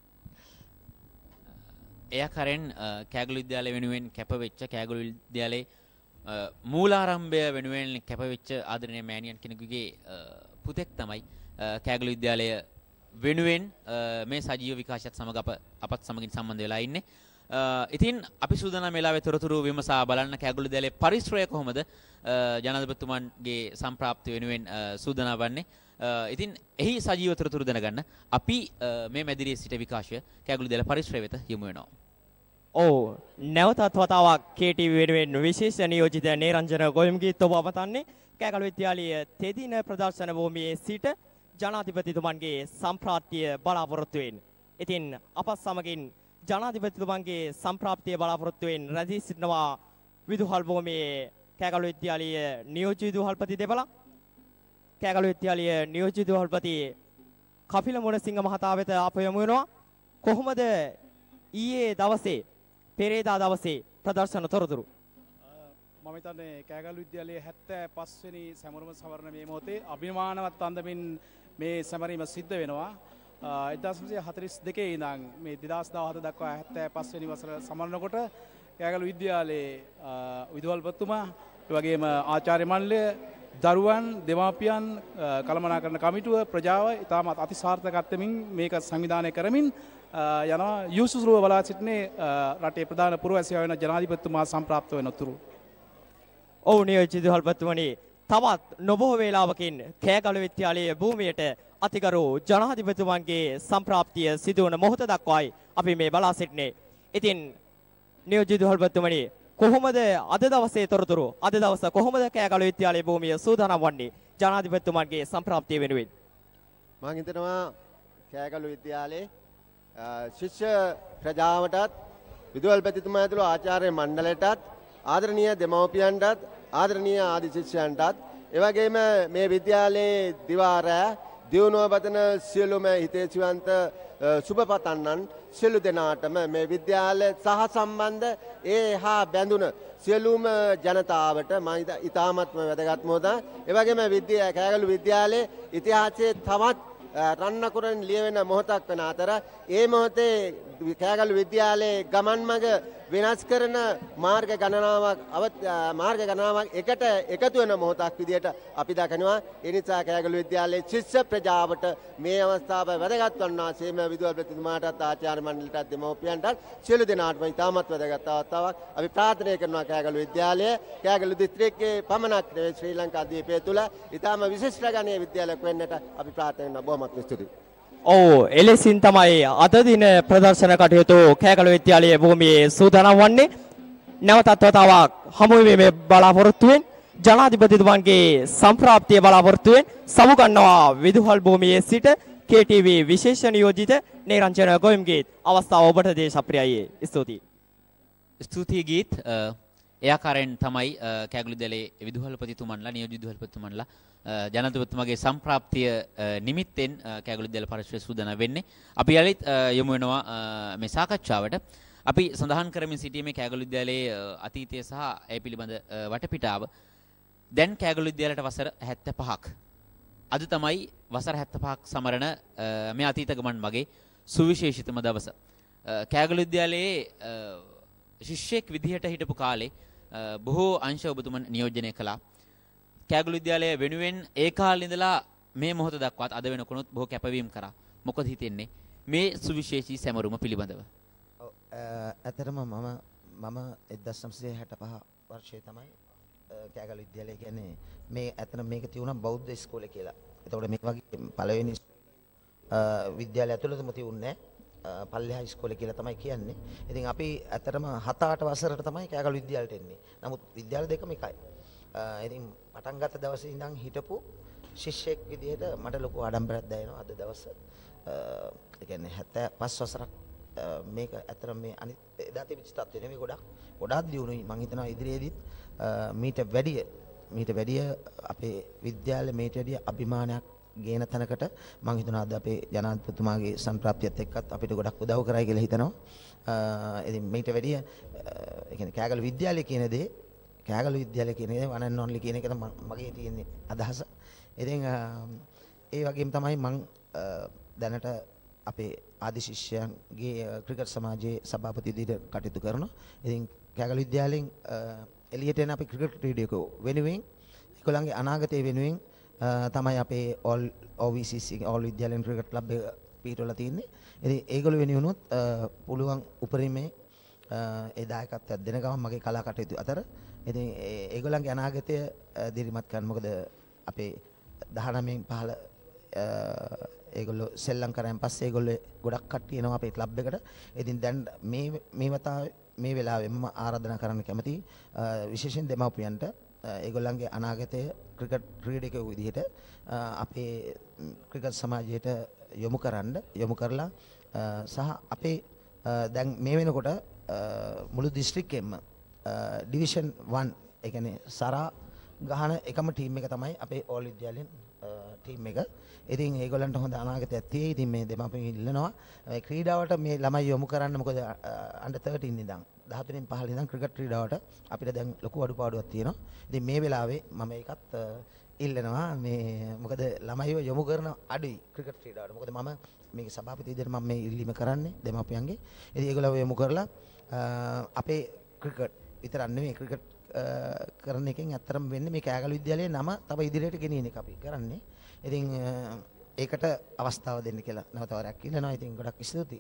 ඒ ආකාරයෙන් කෑගලු විද්‍යාලය වෙනුවෙන් කැපවෙච්ච කෑගලු විද්‍යාලයේ මූලාරම්භය වෙනුවෙන් කැපවෙච්ච ආදරණීය මෑණියන් කෙනෙකුගේ පුතෙක් තමයි කෑගලු විද්‍යාලය වෙනුවෙන් මේ සජීව විකාශයත් සමග අප අපත් සමගින් සම්බන්ධ වෙලා ඉන්නේ. ඉතින් අපි සූදානම් වෙලාවේ තොරතුරු විමසා බලන්න කෑගලු විද්‍යාලයේ පරිශ්‍රය කොහොමද ජනාධිපතිතුමන්ගේ සම්ප්‍රාප්තිය වෙනුවෙන් සූදානම් වන්නේ. ඉතින් එහි සජීව තොරතුරු දැනගන්න අපි මේ මැදිරියේ සිට විකාශය කෑගලු විද්‍යාලයේ පරිශ්‍රය වෙත යොමු වෙනවා. ඔව් නැවතත් වතාවක් කේ ටී වී වෙනුවෙන් විශේෂ නියෝජිත නේරංජන ගොයම්ගීත් ඔබ අවතන්නේ කෑගලු විද්‍යාලයේ තෙදින ප්‍රදර්ශන භූමියේ සිට ජනාධිපතිතුමන්ගේ සම්ප්‍රාප්තිය බලාපොරොත්තු වෙන. ඉතින් අප සමගින් ජනාධිපතිතුමන්ගේ සම්ප්‍රාප්තිය බලාපොරොත්තු වෙන රැඳී සිටිනවා විදුහල් භූමියේ කෑගලු විද්‍යාලයේ නියෝජිත විදුහල්පති දෙපළක්. කෑගලු විද්‍යාලයේ නියෝජිත විදුහල්පති කපිල මුණසිංහ මහතා වෙත අප යොමු වෙනවා. කොහොමද ඊයේ දවසේ පෙරේදා දවසේ ප්‍රදර්ශන තොරතුරු? මම හිතන්නේ කෑගල්ලු විද්‍යාලයේ හැත්තෑ පහ වෙනි සැමරුම සමරන මේ මොහොතේ අභිමානවත් අන්දමින් මේ සැමරීම සිද්ධ වෙනවා. එක්දාස් නවසිය හතළිස් දෙකේ ඉඳන් මේ දෙදාස් දාහත දක්වා හැත්තෑ පහ වෙනි වසර සමරනකොට කෑගල්ලු විද්‍යාලයේ විදුහල්පතිතුමා ඒ වගේම ආචාර්ය මණ්ඩලය දරුවන් දෙමාපියන් කළමනාකරන කමිටුව ප්‍රජාව ඉතාමත් අතිසාර්ථකත්වමින් මේක සංවිධානය කරමින් යනවා. යුසුසුරුව බලා සිටිනේ රටේ ප්‍රධාන පුරවැසියා වෙන ජනාධිපතිතුමා සම්ප්‍රාප්ත වෙන තුරු. ඔව් නියෝජිත විදුහල්පතිතුමනි තවත් නොබොහෝ වේලාවකින් කෑගලු විද්‍යාලයේ භූමියට අතිගරු ජනාධිපතිතුමන්ගේ සම්ප්‍රාප්තිය සිදුවන මොහොත දක්වායි අපි මේ බලා සිටිනේ. ඉතින් නියෝජිත විදුහල්පතිතුමනි කොහොමද අද දවසේ තොරතුරු? අද දවස කොහොමද කෑගලු විද්‍යාලයේ භූමිය සූදානම් වන්නේ ජනාධිපතිතුමන්ගේ සම්ප්‍රාප්තිය වෙනුවෙන්? මම හිතනවා කෑගලු විද්‍යාලයේ ශිෂ්‍ය ප්‍රජාවටත් විදුහල්පතිතුමා ඇතුළු ආචාර්ය මණ්ඩලයටත් ආදරණීය දෙමව්පියන්ටත් ආදරණීය ආදි ශිෂ්‍යයන්ටත් එවැගේම මේ විද්‍යාලයේ දිවා රැ දියුණුව පතන සියලුම හිතේසිවන්ත සුබ පතන්නන් සියලු දෙනාටම මේ විද්‍යාල සහ සම්බන්ධ ඒ හා බැඳුන සියලුම ජනතාවට මම ඉතාමත්ම වැදගත් මොහොතක්. ඒ වගේම විද්‍යා කෑගල්ලු විද්‍යාලයේ ඉතිහාසයේ තවත් රන්නකුරන් ලියවෙන මොහොතක් වෙන අතර ඒ මොහොතේ කෑගල්ලු විද්‍යාලයේ ගමන් මඟ වෙනස් කරන මාර්ග ගණනාවක් මාර්ග ගණනාවක් එකට එකතු වෙන මොහොතක් විදියට අපි දකිනවා. ඒ නිසා කෑගල්ලු විද්‍යාලයේ ශිෂ්‍ය ප්‍රජාවට මේ අවස්ථාව වැදගත් වන්නාseම විදුහල්පතිතුමාටත් ආචාර්ය මණ්ඩලයටත් දෙමව්පියන්ටත් සියලු දෙනාටම ඉතාමත් වැදගත් අවස්ථාවක්. අපි ප්‍රාර්ථනා කරනවා කෑගල්ලු විද්‍යාලය කෑගල්ලු දිස්ත්‍රික්කයේ පමණක් නෙවෙයි ශ්‍රී ලංකා දීපය තුල ඉතාම විශිෂ්ට ගණයේ විද්‍යාලයක් වෙන්නට අපි ප්‍රාර්ථනා කරනවා. බොහොමත් ස්තුතියි. ඔව් එලෙසින් තමයි අද දින ප්‍රදර්ශන කටයුතු කෑගල්ලු විද්‍යාලයේ භූමියේ සූදානම් වන්නේ. නැවතත් වතාවක් හමු වීමේ බලාපොරොත්තුවෙන් ජනාධිපතිතුමන්ගේ සම්ප්‍රාප්තිය බලාපොරොත්තුවෙන් සමුගන්නවා විදුහල් භූමියේ සිට කේ ටී වී විශේෂ නියෝජිත නිරංජන ගොයම්ගේ අවස්ථාව ඔබට දේශප්‍රියයි. ස්තුතියි. ස්තුතියි ගීත්. ඒ ආකාරයෙන් තමයි කෑගල්ලු විද්‍යාලයේ විදුහල්පතිතුමන්ලා නියෝජිත විදුහල්පතිතුමන්ලා ජනාධිපතිතුමාගේ සම්ප්‍රාප්තිය නිමිත්තෙන් කෑගල්ලු විද්‍යාල පරිශ්‍රය සූදානම් වෙන්නේ. අපි යලිත් යමු වෙනවා මේ සාකච්ඡාවට. අපි සඳහන් කරමින් සිටීමේ කෑගල්ලු විද්‍යාලයේ අතීතය සහ ඒ පිළිබඳ වටපිටාව. දැන් කෑගල්ලු විද්‍යාලයට වසර හැත්තෑ පහක්. අද තමයි වසර හැත්තෑ පහක් සමරන මේ අතීත ගමන් මගේ සුවිශේෂිතම දවස. කෑගල්ලු විද්‍යාලයේ ශිෂ්‍යෙක් විදිහට හිටපු කාලේ බොහෝ අංශ ඔබතුමන් නියෝජනය කළා. කෑගල්ලු විද්‍යාලය වෙනුවෙන් ඒ කාලේ ඉඳලා මේ මොහොත දක්වාත් අද වෙනකොනුත් බොහෝ කැපවීම කරා. මොකද හිතෙන්නේ මේ සුවිශේෂී සැමරුම පිළිබඳව? ඔව් ඇත්තටම මම මම එක්දහස් නවසිය හැටපහ වර්ෂයේ තමයි කෑගල්ලු විද්‍යාලය කියන්නේ මේ ඇත්තට මේක තියුණා බෞද්ධ ඉස්කෝලේ කියලා. එතකොට මේ වගේ පළවෙනි විද්‍යාලය ඇතුළතම තියුන්නේ පල්ලෙහා ඉස්කෝලේ කියලා තමයි කියන්නේ. ඉතින් අපි ඇත්තටම හත අට වසරට තමයි කෑගල්ලු විද්‍යාලයට එන්නේ. නමුත් විද්‍යාල දෙකම එකයි. ඉතින් පටන් ගත්ත දවසේ ඉඳන් හිටපු ශිෂ්‍යෙක් විදිහට මට ලොකු ආඩම්බරයක් දැනෙනවා අද දවසේ. ඒ කියන්නේ හැත්තෑ පහ වසරක් මේක ඇත්තටම මේ අනිත් එදා තිබිච්ච තත්ත්වෙ නෙමෙයි ගොඩක් ගොඩක් දියුණුයි. මම හිතනවා ඉදිරියේදීත් මීට වැඩිය මීට වැඩිය අපේ විද්‍යාලය මීට වැඩිය අභිමානයක් ගේන තැනකට මම හිතනවා අද අපේ ජනාධිපතිතුමාගේ සම්ප්‍රාප්තියත් එක්කත් අපිට ගොඩක් උදව් කරයි කියලා හිතනවා. ඉතින් මීට වැඩිය ඒ කියන්නේ කෑගල්ලු විද්‍යාලය කියන දේ කෑගල්ලු විද්‍යාලය කියන දේ one and only කියන එක තමයි මගේ තියෙන අදහස. ඉතින් ඒ වගේම තමයි මම දැනට අපේ ආදි ශිෂ්‍යයන්ගේ ක්‍රිකට් සමාජයේ සභාපති විදිහට කටයුතු කරනවා. ඉතින් කෑගල්ලු විද්‍යාලයෙන් එළියට එන අපි ක්‍රිකට් ක්‍රීඩකයෝ වෙනුවෙන් ඒගොල්ලන්ගේ අනාගතය වෙනුවෙන් තමයි අපේ all O V C C all විද්‍යාලයන් ක්‍රිකට් ක්ලබ් එක පිටවලා තියෙන්නේ. ඉතින් ඒගොල්ලෝ වෙනුවනොත් පුළුවන් උපරිමේ ඒ දායකත්වයක් දෙන ගමන් මගේ කලා කටයුතු අතර ඉතින් ඒගොල්ලන්ගේ අනාගතය දිරිමත් කරන්න. මොකද අපේ දහනවයෙන් පහළ ඒගොල්ලෝ සෙල්ලම් කරාන් පස්සේ ඒගොල්ලෝ ගොඩක් කට්ටිය එනවා අපේ ක්ලබ් එකට. ඉතින් දැන් මේ මේ වතාවේ මේ වෙලාවේ මම ආරාධනා කරන්න කැමතියි විශේෂයෙන් දෙමව්පියන්ට ඒගොල්ලන්ගේ අනාගතය ක්‍රිකට් ක්‍රීඩකයෙකු විදිහට අපේ ක්‍රිකට් සමාජයට යොමු කරන්න යොමු කරලා සහ අපේ දැන් මේ වෙනකොට මුළු දිස්ත්‍රික්කෙම ඩිවිෂන් one ඒ කියන්නේ සරා ගහන එකම ටීම් එක තමයි අපේ ඕල් විද්‍යාලයෙන් ටීම් එක. ඉතින් ඒගොල්ලන්ට හොඳ අනාගතයක් තියෙයි. ඉතින් මේ දෙමාපියන් ඉල්ලනවා මේ ක්‍රීඩාවට මේ ළමයි යොමු කරන්න. මොකද අන්ඩර් thirteen ඉඳන් දහතුනෙන් පහළ ඉඳන් ක්‍රිකට් ක්‍රීඩාවට අපිට දැන් ලොකු අඩුපාඩුවක් තියෙනවා. ඉතින් මේ වෙලාවේ මම ඒකත් ඉල්ලනවා මේ මොකද ළමයිව යොමු කරන අඩුයි ක්‍රිකට් ක්‍රීඩාවට. මොකද මම මේක සභාපති විදිහට මම මේ ඉල්ලීම කරන්නේ දෙමාපියන්ගේ. ඉතින් ඒගොල්ලෝ යොමු කරලා අපේ ක්‍රිකට් විතරක් නෙමෙයි ක්‍රිකට් කරන එකෙන් ඇත්තරම වෙන්නේ මේ කෑගල්ලු විද්‍යාලයේ නම තව ඉදිරියට ගෙනියන එක අපි කරන්නේ. ඉතින් ඒකට අවස්ථාව දෙන්න කියලා නැවත වරක් ඉල්ලනවා. ඉතින් ගොඩක් ස්තුතියි.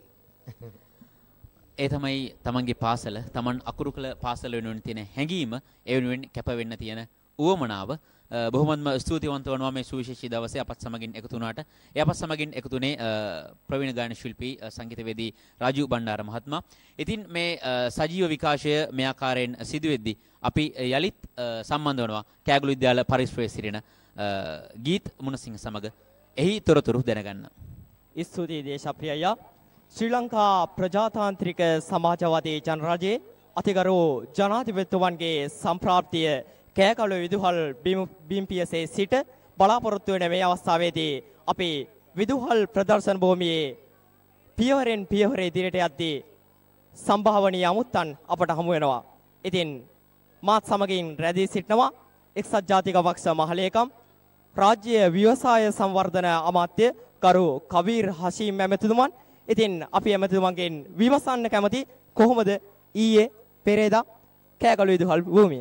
ඒ තමයි තමන්ගේ පාසල තමන් අකුරු කළ පාසල වෙනුවෙන් තියෙන හැඟීම ඒ වෙනුවෙන් කැප වෙන්න තියෙන උවමනාව. බොහොමත්ම ස්තුතිවන්ත වෙනවා මේ සුවිශේෂී දවසේ අපත් සමගින් එකතු වුණාට. ඒ අපත් සමගින් එකතුනේ ප්‍රවීණ ගායන ශිල්පී සංගීතවේදී රාජු බණ්ඩාර මහත්මයා. ඉතින් මේ සජීව විකාශය මේ ආකාරයෙන් සිදු වෙද්දී අපි යලිත් සම්බන්ධ වෙනවා කෑගල්ලු විද්‍යාල පරිශ්‍රයේ සිටින ගීත් මුණසිංහ සමග එහි තොරතුරු දැනගන්න. ස්තුතියි දේශප්‍රියයා. ශ්‍රී ලංකා ප්‍රජාතාන්ත්‍රික සමාජවාදී ජනරජයේ අතිගරු ජනාධිපතිතුමන්ගේ සම්ප්‍රාප්තිය කෑගල්ලු විදුහල් බිම්පියසේ සිට බලාපොරොත්තු වෙන මේ අවස්ථාවේදී අපි විදුහල් ප්‍රදර්ශන භූමියේ පියවරෙන් පියවර ඉදිරියට යද්දී සම්භාවනීය අමුත්තන් අපට හමු වෙනවා. ඉතින් මාත් සමගින් රැඳී සිටිනවා එක්සත් ජාතික පක්ෂ මහලේකම් රාජ්‍ය ව්‍යවසාය සංවර්ධන අමාත්‍ය කරු කබීර් හෂීම් ඇමතිතුමන්. ඉතින් අපි ඇමතිතුමන්ගෙන් විමසන්න කැමති කොහොමද ඊයේ පෙරේදා කෑගල්ල විදුහල් භූමිය?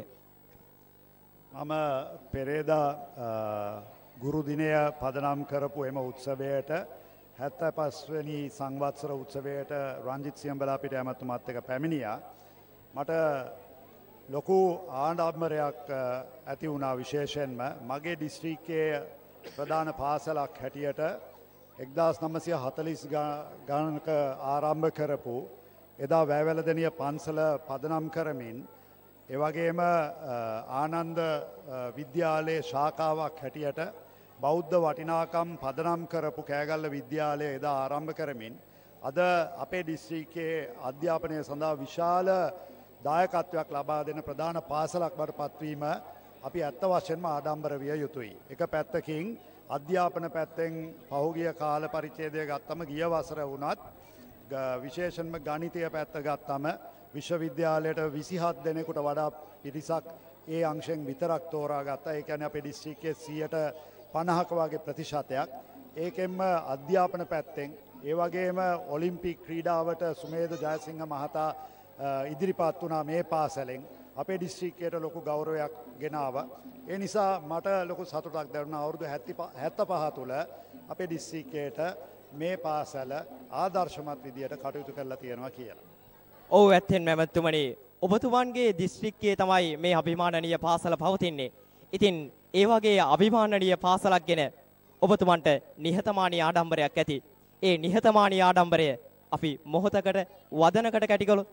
මම පෙරේදා ගුරු දිනය පදනම් කරපු එම උත්සවයට හැත්තෑ පස් වෙනි සංවත්සර උත්සවයට රංජිත් සියඹලා පිට ඇමතුමත් එක්ක පැමිණියා. මට ලොකු ආඩම්බරයක් ඇති වුණා. විශේෂයෙන්ම මගේ දිස්ත්‍රික්කයේ ප්‍රධාන පාසලක් හැටියට එක්දාස් නවසිය හතළිස් ගණනක ආරම්භ කරපු එදා වැවැලදෙනිය පන්සල පදනම් කරමින් එවැගේම ආනන්ද විද්‍යාලයේ ශාඛාවක් හැටියට බෞද්ධ වටිනාකම් පදනම් කරපු කෑගල්ල විද්‍යාලය එදා ආරම්භ කරමින් අද අපේ දිස්ත්‍රික්කයේ අධ්‍යාපනය සඳහා විශාල දායකත්වයක් ලබා දෙන ප්‍රධාන පාසලක් බවට පත්වීම අපි ඇත්ත වශයෙන්ම ආඩම්බර විය යුතුයි. එක පැත්තකින් අධ්‍යාපන පැත්තෙන් පහුගිය කාල පරිච්ඡේදය ගත්තම ගිය වසර වුණත් විශේෂයෙන්ම ගණිතය පැත්ත ගත්තම විශ්වවිද්‍යාලයට විසිහත් දෙනෙකුට වඩා පිරිසක් ඒ අංශයෙන් විතරක් තෝරාගත්තා. ඒ කියන්නේ අපේ දිස්ත්‍රික්කයේ සියයට පනහක වගේ ප්‍රතිශතයක්. ඒකෙන්ම අධ්‍යාපන පැත්තෙන් ඒ වගේම ඔලිම්පික් ක්‍රීඩාවට සුමේද ජයසිංහ මහතා ඉදිරිපත් වුණා මේ පාසලෙන්. අපේ දිස්ත්‍රික්කයට ලොකු ගෞරවයක් ගෙනාවා. ඒ නිසා මට ලොකු සතුටක් දැනුණා අවුරුදු හැත්තෑ පහ තුළ අපේ දිස්ත්‍රික්කයට මේ පාසල ආදර්ශමත් විදියට කටයුතු කරලා තියෙනවා කියලා. ඔව් ඇත්තෙන්ම ඇමතුමනි, ඔබතුමන්ගේ දිස්ත්‍රික්කයේ තමයි මේ අභිමානනීය පාසල පවතින්නේ. ඉතින් ඒ වගේ අභිමානනීය පාසලක් ගැන ඔබතුමන්ට නිහතමානී ආඩම්බරයක් ඇති. ඒ නිහතමානී ආඩම්බරය අපි මොහොතකට වදනකට කැටිකළොත්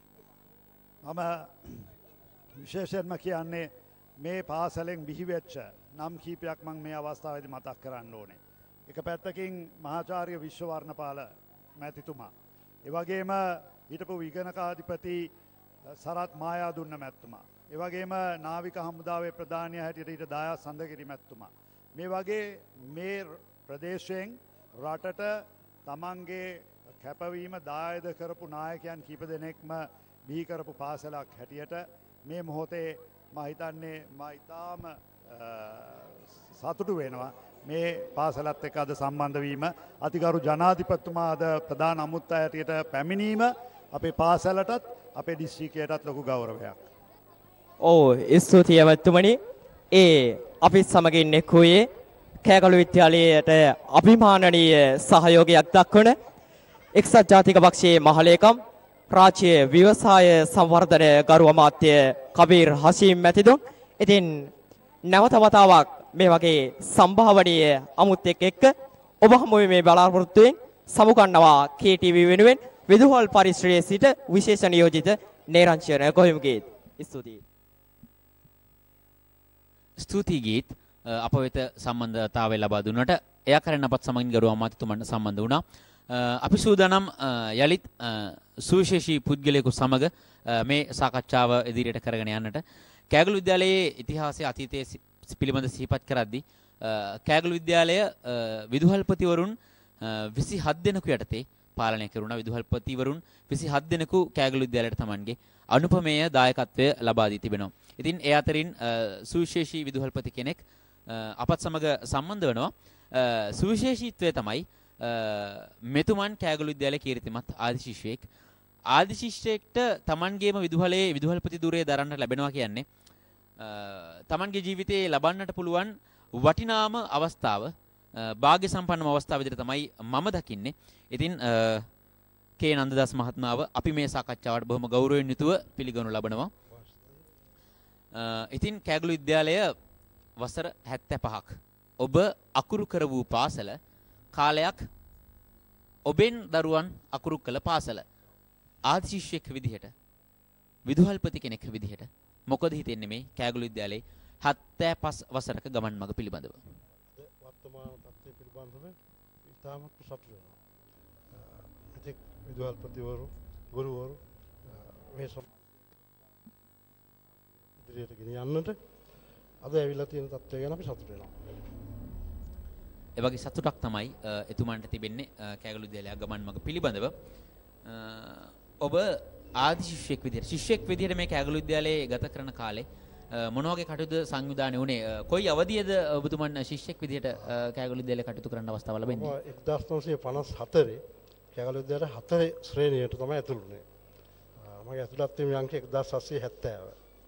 මම විශේෂයෙන්ම කියන්නේ මේ පාසලෙන් බිහිවෙච්ච නම් කීපයක් මම මේ අවස්ථාවේදී මතක් කරන්න ඕනේ. එක පැත්තකින් මහාචාර්ය විශ්වවර්ණපාල මැතිතුමා, ඒ වගේම හිටපු විගණකාධිපති සරත් මායාදුන්න මැතිතුමා, ඒ වගේම නාවික හමුදාවේ ප්‍රධානියා හැටියට ඊට දායා සඳගිරි මැතිතුමා, මේ වගේ මේ ප්‍රදේශයෙන් රටට තමන්ගේ කැපවීම දායද කරපු නායකයන් කීප දෙනෙක්ම බිහි කරපු පාසලක් හැටියට මේ මොහොතේ මම හිතන්නේ මම ඉතාම සතුටු වෙනවා මේ පාසලත් එක්ක අද සම්බන්ධ වීම. අතිගරු ජනාධිපතිතුමා අද ප්‍රධාන අමුත්ත හැටියට පැමිණීම අපේ පාසලටත් අපේ දිස්ත්‍රික්කයටත් ලොකු ගෞරවයක්. ඔව් ස්තුතියි ඇමතුමනි. ඒ අපි සමගින් එක්වුවේ කෑගල්ල විද්‍යාලයට අභිමානනීය සහයෝගයක් දක්වන එක්සත් ජාතික පක්ෂයේ මහලේකම් රාජ්‍ය ව්‍යවසාය සංවර්ධන ගරු අමාත්‍ය කබීර් හෂීම් මැතිතුමන්. ඉතින් නැවත වතාවක් මේ වගේ සම්භාවනීය අමුත්තෙක් එක්ක ඔබ හමුවේ මේ බලාපොරොත්තුවෙන් සමුගන්නවා කේ ටී වී වෙනුවෙන් විදුහල් පරිශ්‍රයේ සිට විශේෂ නියෝජිත නේරංචන කොහිමගේත්. ස්තුතියි. ස්තුතියි ගීත් අප වෙත සම්බන්ධතාවය ලබා දුන්නට. එයා කරන අපත් සමගින් ගරු අමාත්‍යතුමන්ට සම්බන්ධ වුණා. අපි සූදානම් යලිත් සුවිශේෂී පුද්ගලයෙකු සමග මේ සාකච්ඡාව ඉදිරියට කරගෙන යන්නට. කෑගල්ල විද්‍යාලයේ ඉතිහාසය අතීතයේ පිළිබඳ සිහිපත් කරද්දී කෑගල්ල විද්‍යාලය විදුහල්පතිවරුන් විසිහත් දෙනෙකු යටතේ පාලනය කෙරුණා. විදුහල්පතිවරුන් විසිහත් දෙනෙකු කෑගල්ල විද්‍යාලයට තමන්ගේ අනුපමේය දායකත්වය ලබා දී තිබෙනවා. ඉතින් ඒ අතරින් සුවිශේෂී විදුහල්පති කෙනෙක් අපත් සමග සම්බන්ධ වෙනවා. සුවිශේෂීත්වය තමයි මෙතුමන් කෑගල්ල විද්‍යාලයේ කීර්තිමත් ආදි ශිෂ්‍යයෙක්. ආදි ශිෂ්‍යයෙක්ට තමන්ගේම විදුහලේ විදුහල්පති ධුරය දරන්න ලැබෙනවා කියන්නේ තමන්ගේ ජීවිතයේ ලබන්නට පුළුවන් වටිනාම අවස්ථාව, භාග්‍ය සම්පන්නම අවස්ථාව විදිහට තමයි මම දකින්නේ. ඉතින් කේ නන්දදාස් මහත්මයාව අපි මේ සාකච්ඡාවට බොහොම ගෞරවයෙන් යුතුව පිළිගනු ලබනවා. ඉතින් කෑගල්ල විද්‍යාලය වසර හැත්තෑ පහක් ඔබ අකුරු කර වූ පාසල, කාලයක් ඔබෙන් දරුවන් අකුරු කළ පාසල. ආදි ශිෂ්‍යෙක් විදිහට, විදුහල්පති කෙනෙක් විදිහට මොකද හිතෙන්නේ මේ කෑගල්ල විද්‍යාලයේ හැත්තෑ පහ වසරක ගමන් මඟ පිළිබඳව? වර්තමාන තත්ත්වය පිළිබඳව ඉතාමත් සතුටු වෙනවා. ඉතින් විදුහල්පතිවරු, ගුරුවරු මේ ඉදිරියට ගෙන යන්නට අද ඇවිල්ලා තියෙන තත්ත්වය ගැන අපි සතුටු වෙනවා. ඒ වගේ සතුටක් තමයි එතුමන්ට තිබෙන්නේ කෑගලු විද්‍යාලය ගමන් මඟ පිළිබඳව. ඔබ ආදි ශිෂ්‍යෙක් විදියට ශිෂ්‍යෙක් විදියට මේ කෑගලු විද්‍යාලයේ ගත කරන කාලේ මොන වගේ කටයුතු සංවිධානය වුණේ? කොයි අවධියේද ඔබතුමන් ශිෂ්‍යෙක් විදියට කෑගලු විද්‍යාලයේ කටයුතු කරන්න අවස්ථාව ලැබෙන්නේ? එක්දාස් නවසිය පනස් හතරේ කෑගලු විද්‍යාලයේ හතරේ ශ්‍රේණියට තමයි ඇතුළු වුණේ. මගේ ඇතුළත් වීම අංක එක්දාස් අටසිය හැත්තෑව.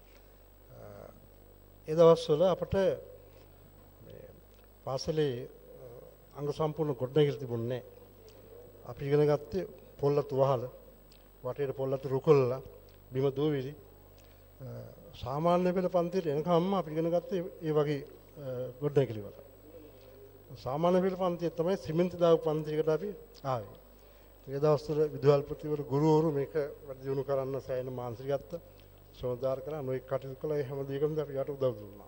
ඒ දවස්වල අපට මේ පාසලේ අංග සම්පූර්ණ ගොඩනැගිලි තිබුණේ නැහැ. අපි ඉගෙන ගත්තේ පොල්ලතු වහල, වටේට පොල්ලතු රුකුල්ලා, බිම දූවිලි. සාමාන්‍ය පෙළ පන්තියට එනකම්ම අපි ඉගෙන ගත්තේ ඒ වගේ ගොඩනැගිලි වල. සාමාන්‍ය පෙළ පන්තියේ තමයි සිමෙන්ති දාපු පන්තියකට අපි ආවේ. ඒ දවස්වල විදුහල්පතිවරු ගුරුවරු මේක වැඩි දියුණු කරන්න සෑහෙන මානසික ගත්තා. සෝදාර කරා නොයෙක් කටයුතු කළා. ඒ හැම දෙයකම අපි යට උදව් දුන්නා.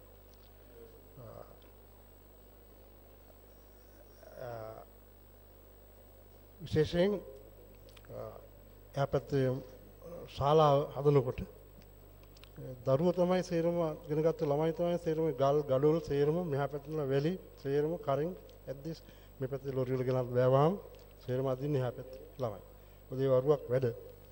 විශේෂයෙන් එහා පැත්තේ ශාලාව හදනකොට දරුවෝ තමයි සේරම ඉගෙන ගත්ත ළමයි තමයි සේරම ගල් ගඩොල් සේරම මෙහා පැත්තේ වැලි සේරම කරින් ඇද්දිස් මේ පැත්තේ ලොරි වල ගෙනත් බෑවහම සේරම අදින්නේ එහා පැත්තේ ළමයි. ඔතේ වරුවක් වැඩ.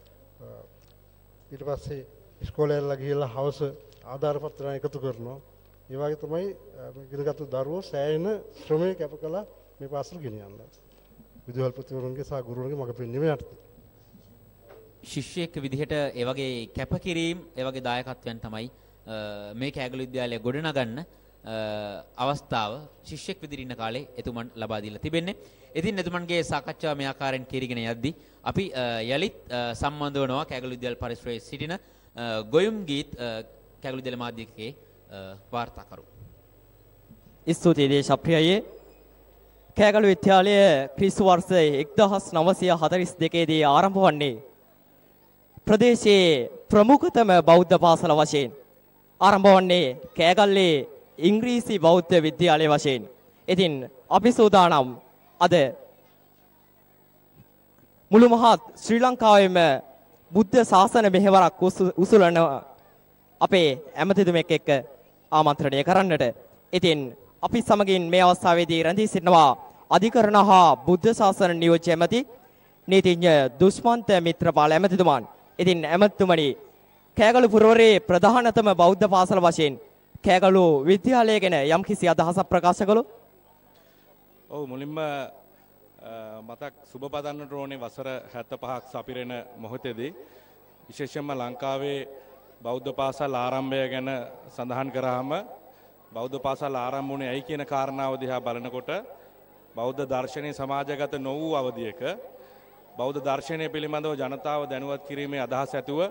ඊට පස්සේ ඉස්කෝලේ යලා ගිහලා හවස ආධාර පත්‍ර එකතු කරනවා. ඒ වගේ තමයි ඉගෙන ගත්ත දරුවෝ සෑහෙන ශ්‍රමයේ කැප කළා මේ පාසල ගෙනියන්න. විදුහල්පතිවරුන්ගේ සහ ගුරුවරුන්ගේ මඟ පෙන්වීම යටතේ ශිෂ්‍යයෙක් විදිහට ඒ වගේ කැපකිරීම ඒ වගේ දායකත්වයන් තමයි මේ කෑගලු විද්‍යාලය ගොඩනගන්න අවස්ථාව ශිෂ්‍යෙක් විදිහට ඉන්න කාලේ එතුමන් ලබා දීලා තිබෙන්නේ. ඉතින් එතුමන්ගේ සාකච්ඡාව මේ ආකාරයෙන් කිරීගෙන යද්දී අපි යලිත් සම්බන්ධ වෙනවා කෑගලු විද්‍යාල පරිශ්‍රයේ සිටින ගොයුම් ගීත් කෑගලු විද්‍යාල මාධ්‍යකයේ වාර්තාකරු. ස්තුතියි දේශප්‍රියයේ. කෑගලු විද්‍යාලය ක්‍රිස්තු වර්ෂ එක්දහස් නවසිය හතළිස් දෙකේ දී ආරම්භ වන්නේ ප්‍රදේශයේ ප්‍රමුඛතම බෞද්ධ පාසල වශයෙන් ආරම්භ වන්නේ කෑගල්ලේ ඉංග්‍රීසි බෞද්ධ විද්‍යාලය වශයෙන්. ඉතින් අපි සූදානම් අද මුළු මහත් ශ්‍රී ලංකාවේම බුද්ධ ශාසන මෙහෙවරක් උසුලන අපේ ඇමතිතුමෙක් එක්ක ආමන්ත්‍රණය කරන්නට. ඉතින් අපි සමගින් මේ අවස්ථාවේදී රැඳී සිටිනවා අධිකරණ හා බුද්ධ ශාසන නියෝජ්‍ය ඇමති නීතිඥ දුෂ්මන්ත මිත්‍රපාල ඇමතිතුමන්. ඉතින් ඇමතිතුමනි, කෑගලු පුරවරේ ප්‍රධානතම බෞද්ධ පාසල වශයෙන් කෑගලු විද්‍යාලය ගැන යම්කිසි අදහසක් ප්‍රකාශ කළොත්. ඔව්, මුලින්ම මතක් සුබ පදන්නට ඕනේ වසර හැත්තෑ පහක් සපිරෙන මොහොතේදී විශේෂයෙන්ම ලංකාවේ බෞද්ධ පාසල් ආරම්භය ගැන සඳහන් කරාම බෞද්ධ පාසල් ආරම්භ වුණේ ඇයි කියන කාරණාව දිහා බලනකොට බෞද්ධ දර්ශනීය සමාජගත නො වූ අවධියක බෞද්ධ දර්ශනය පිළිබඳව ජනතාව දැනුවත් කිරීමේ අදහස ඇතුව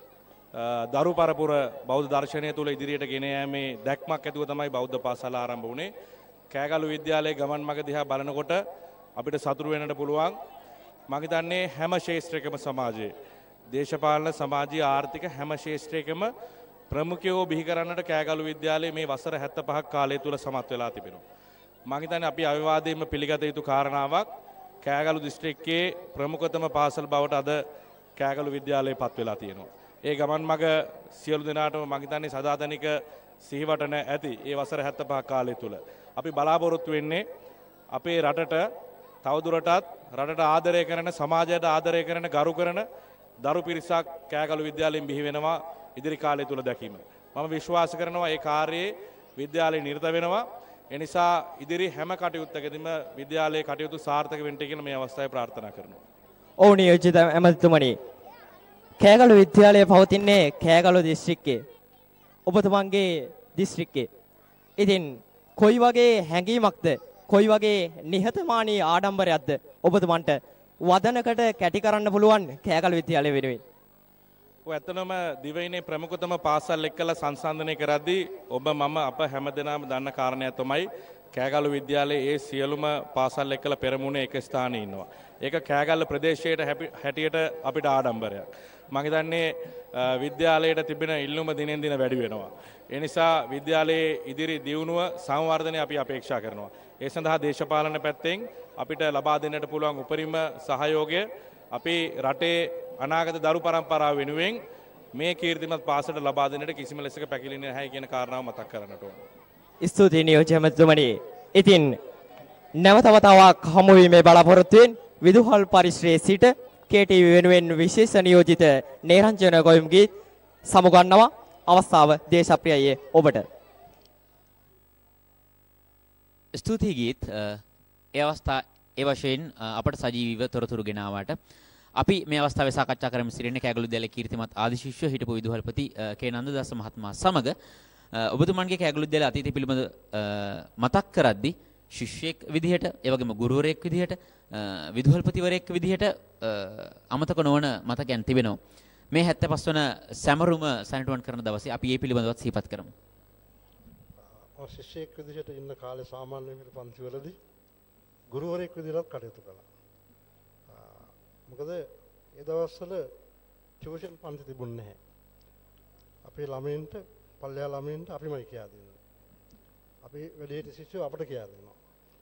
දරු පරපුර බෞද්ධ දර්ශනය තුළ ඉදිරියට ගෙන යාමේ දැක්මක් ඇතුව තමයි බෞද්ධ පාසල් ආරම්භ වුණේ. කෑගලු විද්‍යාලයේ ගමන් මඟ දිහා බලනකොට අපිට සතුටු වෙන්නට පුළුවන්. මම හිතන්නේ හැම ශාස්ත්‍රයකම සමාජයේ දේශපාලන සමාජීය ආර්ථික හැම ශාස්ත්‍රයකම ප්‍රමුඛයෝ බිහි කරන්නට කෑගලු විද්‍යාලයේ මේ වසර හැත්තෑ පහක් කාලය තුල සමත් වෙලා තිබෙනවා. මම හිතන්නේ අපි අවිවාදයෙන්ම පිළිගත යුතු කාරණාවක් කෑගලු දිස්ත්‍රික්කයේ ප්‍රමුඛතම පාසල් බවට අද කෑගලු විද්‍යාලය පත් වෙලා තියෙනවා. ඒ ගමන් මඟ සියලු දෙනාටම මම හිතන්නේ සදාතනික සිහිවටන ඇති ඒ වසර හැත්තෑ පහක් කාලය තුල අපි බලාපොරොත්තු වෙන්නේ අපේ රටට තවදුරටත් රටට ආදරය කරන සමාජයට ආදරය කරන ගරු කරන දරු පිරිසක් කෑගලු විද්‍යාලයෙන් බිහි වෙනවා ඉදිරි කාලය තුල දැකීම. මම විශ්වාස කරනවා ඒ කාර්යයේ විද්‍යාලය නිරත වෙනවා. ඒ නිසා ඉදිරි හැම කටයුත්තකදීම විද්‍යාලයේ කටයුතු සාර්ථක වෙන්න කියන මේ අවස්ථාවේ ප්‍රාර්ථනා කරනවා. ඔව් නියෝජිත ඇමතිතුමනි. කෑගලු විද්‍යාලය පවතින්නේ කෑගලු දිස්ත්‍රික්කයේ. ඔබතුමන්ගේ දිස්ත්‍රික්කයේ. ඉතින් කොයි වගේ හැඟීමක්ද කොයි වගේ නිහතමානී ආඩම්බරයක්ද ඔබතුමන්ට වදනකට කැටි කරන්න පුළුවන් කෑගලු විද්‍යාලය වෙනුවෙන්? ඔය ඇත්තනම දිවයිනේ ප්‍රමුඛතම පාසල් එක්කලා සංසන්දනය කරද්දී ඔබ මම අප හැමදෙනාම දන්න කාරණයක් තමයි කෑගල්ල විද්‍යාලයේ ඒ සියලුම පාසල් එක්කලා පෙරමුණේ එක ස්ථානයේ ඉන්නවා. ඒක කෑගල්ල ප්‍රදේශයට හැටියට අපිට ආඩම්බරයක්. මම හිතන්නේ විද්‍යාලයට තිබෙන ඉල්ලුම දිනෙන් දින වැඩි වෙනවා. ඒ නිසා විද්‍යාලයේ ඉදිරි දියුණුව සංවර්ධනය අපි අපේක්ෂා කරනවා. ඒ සඳහා දේශපාලන පැත්තෙන් අපිට ලබා දෙන්නට පුළුවන් උපරිම සහයෝගය අපේ රටේ අනාගත දරු පරම්පරාව වෙනුවෙන් මේ කීර්තිමත් පාසලට ලබා දෙන්නට කිසිම ලෙසක පැකිලෙන්නේ නැහැ කියන කාරණාව මතක් කරන්නට ඕන. ස්තුතියි නියෝජ්‍ය මැතිතුමනි. ඉතින් නැවත වතාවක් හමු වීමේ බලාපොරොත්තුවෙන් විදුහල් පරිශ්‍රයේ සිට කේ ටී වී වෙනුවෙන් විශේෂ නියෝජිත නේරංජන ගොයම්ගේ සමුගන්නවා අවස්ථාව දේශප්‍රියයේ ඔබට. ස්තුතියි ගීත්. ඒ අවස්ථා ඒ වශයෙන් අපට සජීවීව තොරතුරු ගෙනාවට අපි මේ අවස්ථාවේ සාකච්ඡා කරමින් සිටින්නේ කෑගලු විද්‍යාලයේ කීර්තිමත් ආදි ශිෂ්‍ය හිටපු විදුහල්පති කේ නන්දදාස මහත්මයා සමග ඔබතුමන්ගේ කෑගලු විද්‍යාලයේ අතීතය පිළිබඳ මතක් කරද්දී ශිෂ්‍යෙක් විදිහට ඒ වගේම ගුරුවරයෙක් විදිහට විදුහල්පතිවරයෙක් විදිහට අමතක නොවන මතකයන් තිබෙනවා. මේ හැත්තෑ පහ වන සැමරුම සැනටුවන් කරන දවසේ අපි මේ පිළිබඳවත් සිහිපත් කරමු. මම ශිෂ්‍යෙක් විදිහට ඉන්න කාලේ සාමාන්‍ය විදිහට පන්තිවලදී ගුරුවරයෙක් විදිහට කටයුතු කළා. මොකද ඒ දවස්වල ටියුෂන් පන්ති තිබුණේ නැහැ. අපේ ළමයින්ට පල්ලෙහා ළමයින්ට අපිමයි කියා දෙන්නේ. අපි වැඩිහිටි ශිෂ්‍යෝ අපට කියා දෙනවා.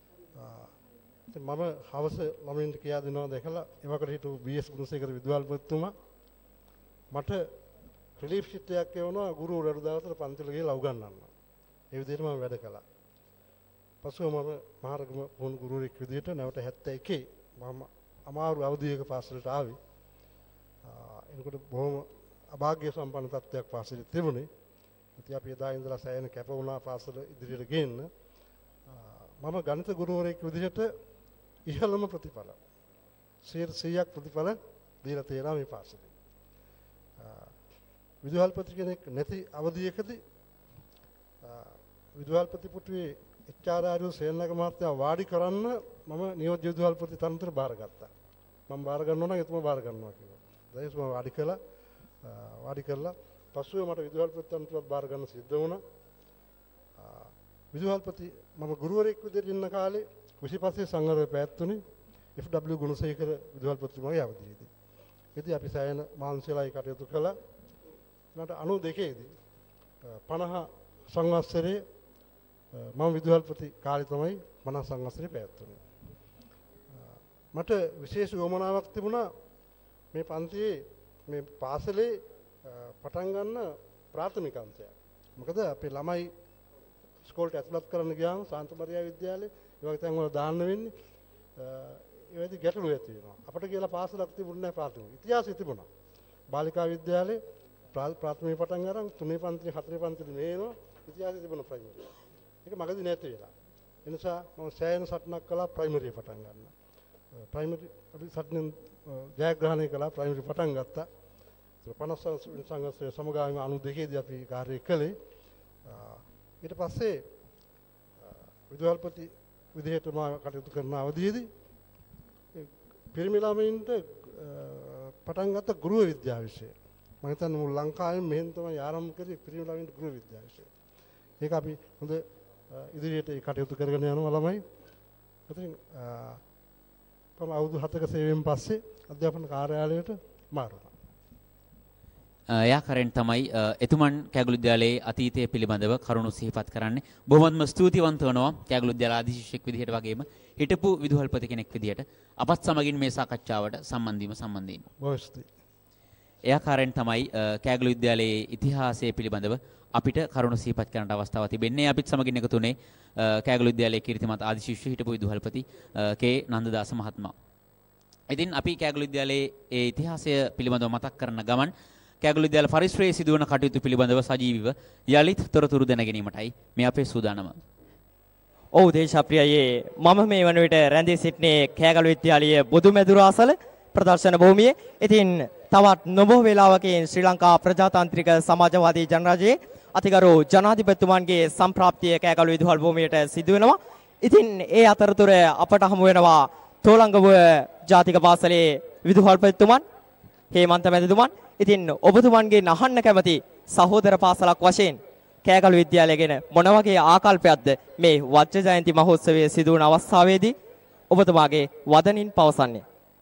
ඉතින් මම හවස ළමයින්ට කියා දෙනවා දැකලා එවකට හිටු බී එස් ගුණසේකර විදුහල්පතිතුමා මට රිලීෆ් ෂීට් එකක් එවනවා ගුරුවරු දවසට පන්තිල ගිහලා උගන්වන්න. ඒ විදිහට මම වැඩ කළා. පසුව මම මහරගම පුහුණු ගුරුවරයෙක් විදිහට නැවත හැත්තෑ එකේ මම අමාරු අවධියක පාසලට ආවේ. එනකොට බොහොම අභාග්‍ය සම්පන්න තත්ත්වයක් පාසලේ තිබුණේ. ඉතින් අපි එදා ඉඳලා සෑහෙන කැප වුණා පාසල ඉදිරියට ගෙන්න. මම ගණිත ගුරුවරයෙක් විදිහට ඉහළම ප්‍රතිඵල සීයක් ප්‍රතිඵල දීලා තියෙනවා මේ පාසලේ. විදුහල්පති කෙනෙක් නැති අවධියකදී විදුහල්පති පුටුවේ එච් ආර් ආර් සේනනායක මහත්තයා වාඩි කරන්න මම නියෝජ්‍ය විදුහල්පති තනතුර බාරගත්තා. මම බාර ගන්නවා නම් එතුමා බාර ගන්නවා කිව්වා. ඊට පස්සේ මම වාඩි කළා. වාඩි කළා. පස්සේ මට විදුහල්පති තනතුරත් බාර ගන්න සිද්ධ වුණා. විදුහල්පති මම ගුරුවරයෙක් විදිහට ඉන්න කාලේ විසිපස්සේ සංවර්ධන පැවැත්තුනේ එෆ් ඩබ්ලිව් ගුණසේකර විදුහල්පතිතුමාගේ අවධියේදී. ඉතින් අපි සෑහෙන මාංශලයි කටයුතු කළා. මට අනූදෙකේ දී පනහ සංවත්සරේ මම විදුහල්පති කාලේ තමයි පනහ සංවත්සරේ පැවැත්තුනේ. මට විශේෂ යොමනාවක් තිබුණා මේ පන්තියේ මේ පාසලේ පටන් ගන්න ප්‍රාථමික අංශයක්. මොකද අපේ ළමයි ස්කෝල්ට ඇතුළත් කරන්න ගියාම සාන්තමරියා විද්‍යාලේ ඒ වගේ තැන් වල දාන්න වෙන්නේ ඒ වගේ ගැටලු ඇති වෙනවා. අපිට කියලා පාසලක් තිබුණේ නැහැ ප්‍රාථමික. ඉතිහාසය තිබුණා. බාලිකා විද්‍යාලේ ප්‍රාථමික පටන් අරන් තුනේ පන්ති හතරේ පන්ති මේනවා ඉතිහාසය තිබුණා ප්‍රයිමරි. ඒක මගදී නැති වෙලා. ඒ නිසා මම සෑහෙන සටනක් කළා ප්‍රයිමරි පටන් ගන්න. ප්‍රයිමරි අපි සටනෙන් ජයග්‍රහණය කළා ප්‍රයිමරි පටන් ගත්තා. පනස් සංවත්සරයේ සමගාමීව අනූදෙකේ දී අපි කාර්යය කළේ. ඊට පස්සේ විදුහල්පති විදිහට මම කටයුතු කරන අවධියේදී පිරිමි ළමයින්ට පටන් ගත්ත ගෘහ විද්‍යා විෂය. මම හිතන්නේ මුළු ලංකාවෙම මෙහෙන් තමයි ආරම්භ කරේ පිරිමි ළමයින්ට ගෘහ විද්‍යා විෂය. ඒක අපි හොඳ ඉදිරියට කටයුතු කරගෙන යනවා ළමයි. ඉතින් මම අවුරුදු හතක සේවයෙන් පස්සේ අධ්‍යාපන කාර්යාලයට මාරු වුණා. යාකරෙන් තමයි එතුමන් කෑගලු විද්‍යාලයේ අතීතය පිළිබඳව කරුණු සිහිපත් කරන්නේ. බොහොමත්ම ස්තුතිවන්ත වෙනවා කෑගලු විද්‍යාල ආදි ශිෂ්‍යෙක් විදිහට වගේම හිටපු විදුහල්පති කෙනෙක් විදිහට අපත් සමගින් මේ සාකච්ඡාවට සම්බන්ධ වීම සම්බන්ධ වීම. බොහොම ස්තුතියි. යාකරෙන් තමයි කෑගලු විද්‍යාලයේ ඉතිහාසය පිළිබඳව අපිට කරුණු සිහිපත් කරන්නට අවස්ථාවක් තිබෙන්නේ. අපිත් සමගින් එකතු වුණේ කෑගලු විද්‍යාලයේ කීර්තිමත් ආදි ශිෂ්‍ය හිටපු විදුහල්පති කේ නන්දදාස මහත්මයා. ඉතින් අපි කෑගලු විද්‍යාලයේ ඒ ඉතිහාසය පිළිබඳව මතක් කරන ගමන් කෑගලු විද්‍යාල පරිශ්‍රයේ සිදුවන කටයුතු පිළිබඳව සජීවීව යලිත් තොරතුරු දැන ගැනීමටයි මේ අපේ සූදානම. ඔව් දේශප්‍රියයේ මම මේ වන විට රැඳී සිටිනේ කෑගලු විද්‍යාලයේ බොදුමැදුර අසල ප්‍රදර්ශන භූමියේ. ඉතින් තවත් නොබෝ වේලාවකින් ශ්‍රී ලංකා ප්‍රජාතාන්ත්‍රික සමාජවාදී ජනරජයේ අතිගරු ජනාධිපතිතුමන්ගේ සම්ප්‍රාප්තිය කෑගලු විදුහල් භූමියට සිදු වෙනවා. ඉතින් ඒ අතරතුර අපට හමු වෙනවා තෝලංගව ජාතික පාසලේ විදුහල්පතිතුමන් හේමන්ත මැතිතුමන්. ඉතින් ඔබතුමන්ගෙන් අහන්න කැමති සහෝදර පාසලක් වශයෙන් කෑගලු විද්‍යාලය ගැන මොන වගේ ආකල්පයක්ද මේ වජ්‍ර ජයන්ති මහෝත්සවයේ සිදු වන අවස්ථාවේදී ඔබතුමාගේ වදනින් පවසන්නේ?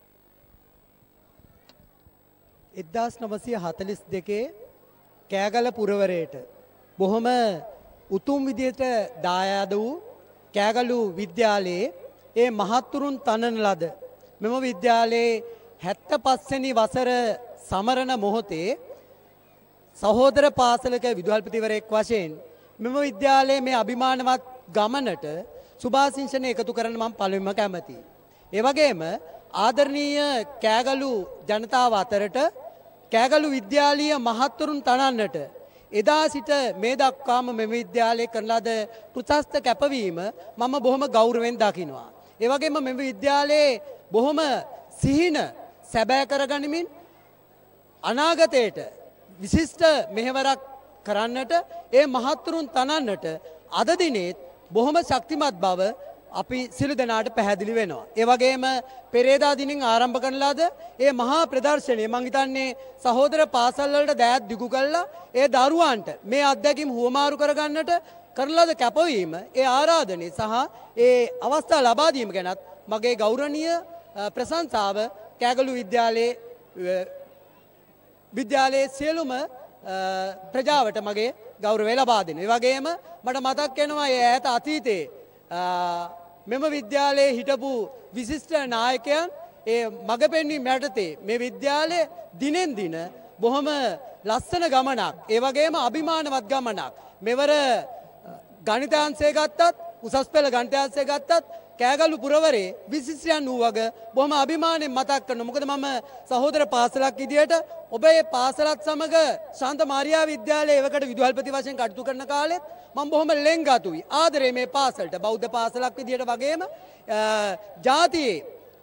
එක්දාස් නවසිය හතළිස් දෙකේ කෑගල පුරවරයට බොහොම උතුම් විදිහට දායාද වූ කෑගලු විද්‍යාලයේ ඒ මහත්තුරුන් තනන ලද මෙම විද්‍යාලයේ හැත්තෑ පහ වෙනි වසර සමරන මොහොතේ සහෝදර පාසලක විදුහල්පතිවරයෙක් වශයෙන් මෙම විද්‍යාලයේ මේ අභිමානවත් ගමනට සුභාසිංසන එකතු කරන්න මම පළවෙනිම කැමතියි. ඒ වගේම ආදරණීය කෑගලු ජනතාව අතරට කෑගලු විද්‍යාලීය මහත්වරුන් තනන්නට එදා සිට මේ දක්වාම මෙම විද්‍යාලයේ කරන ලද ප්‍රශස්ත කැපවීම මම බොහොම ගෞරවයෙන් දකිනවා. ඒ වගේම මෙම විද්‍යාලයේ බොහොම සිහින සැබෑ කරගනිමින් අනාගතයට විශිෂ්ට මෙහෙවරක් කරන්නට ඒ මහත්වරුන් තනන්නට අද දිනේත් බොහොම ශක්තිමත් බව අපි සිළු දෙනාට පැහැදිලි වෙනවා. ඒ වගේම පෙරේදා දිනින් ආරම්භ කරන ලද ඒ මහා ප්‍රදර්ශනය මම හිතන්නේ සහෝදර පාසල් වලට දෑත් දිගු කළා ඒ දරුවන්ට මේ අත්දැකීම් හුවමාරු කරගන්නට කරන ලද කැපවීම ඒ ආරාධනය සහ ඒ අවස්ථා ලබා දීම ගැනත් මගේ ගෞරවනීය ප්‍රශංසාව කෑගලු විද්‍යාලයේ විද්‍යාලයේ සියලුම ප්‍රජාවට මගේ ගෞරවය ලබා දෙනවා. ඒ වගේම මට මතක් වෙනවා ඒ ඈත අතීතයේ මෙම විද්‍යාලයේ හිටපු විශිෂ්ට නායකයන් ඒ මඟ පෙන්වීම යටතේ මේ විද්‍යාලය දිනෙන් දින බොහොම ලස්සන ගමනක් ඒ වගේම අභිමානවත් ගමනක් මෙවර ගණිතාංශය ගත්තත් උසස් පෙළ ගණිතාංශය ගත්තත් කෑගල්ලු පුරවරේ විශිෂ්ටයන් වූ වග බොහොම අභිමාණයෙන් මතක් කරනවා. මොකද මම සහෝදර පාසලක් විදියට ඔබ ඒ පාසලත් සමග ශාන්ත මාරියා විද්‍යාලයේ එවකට විදුහල්පති වශයෙන් කටයුතු කරන කාලෙත් මම බොහොම ලෙන්ගතුයි. ආදරේ මේ පාසලට බෞද්ධ පාසලක් විදියට වගේම ජාතියේ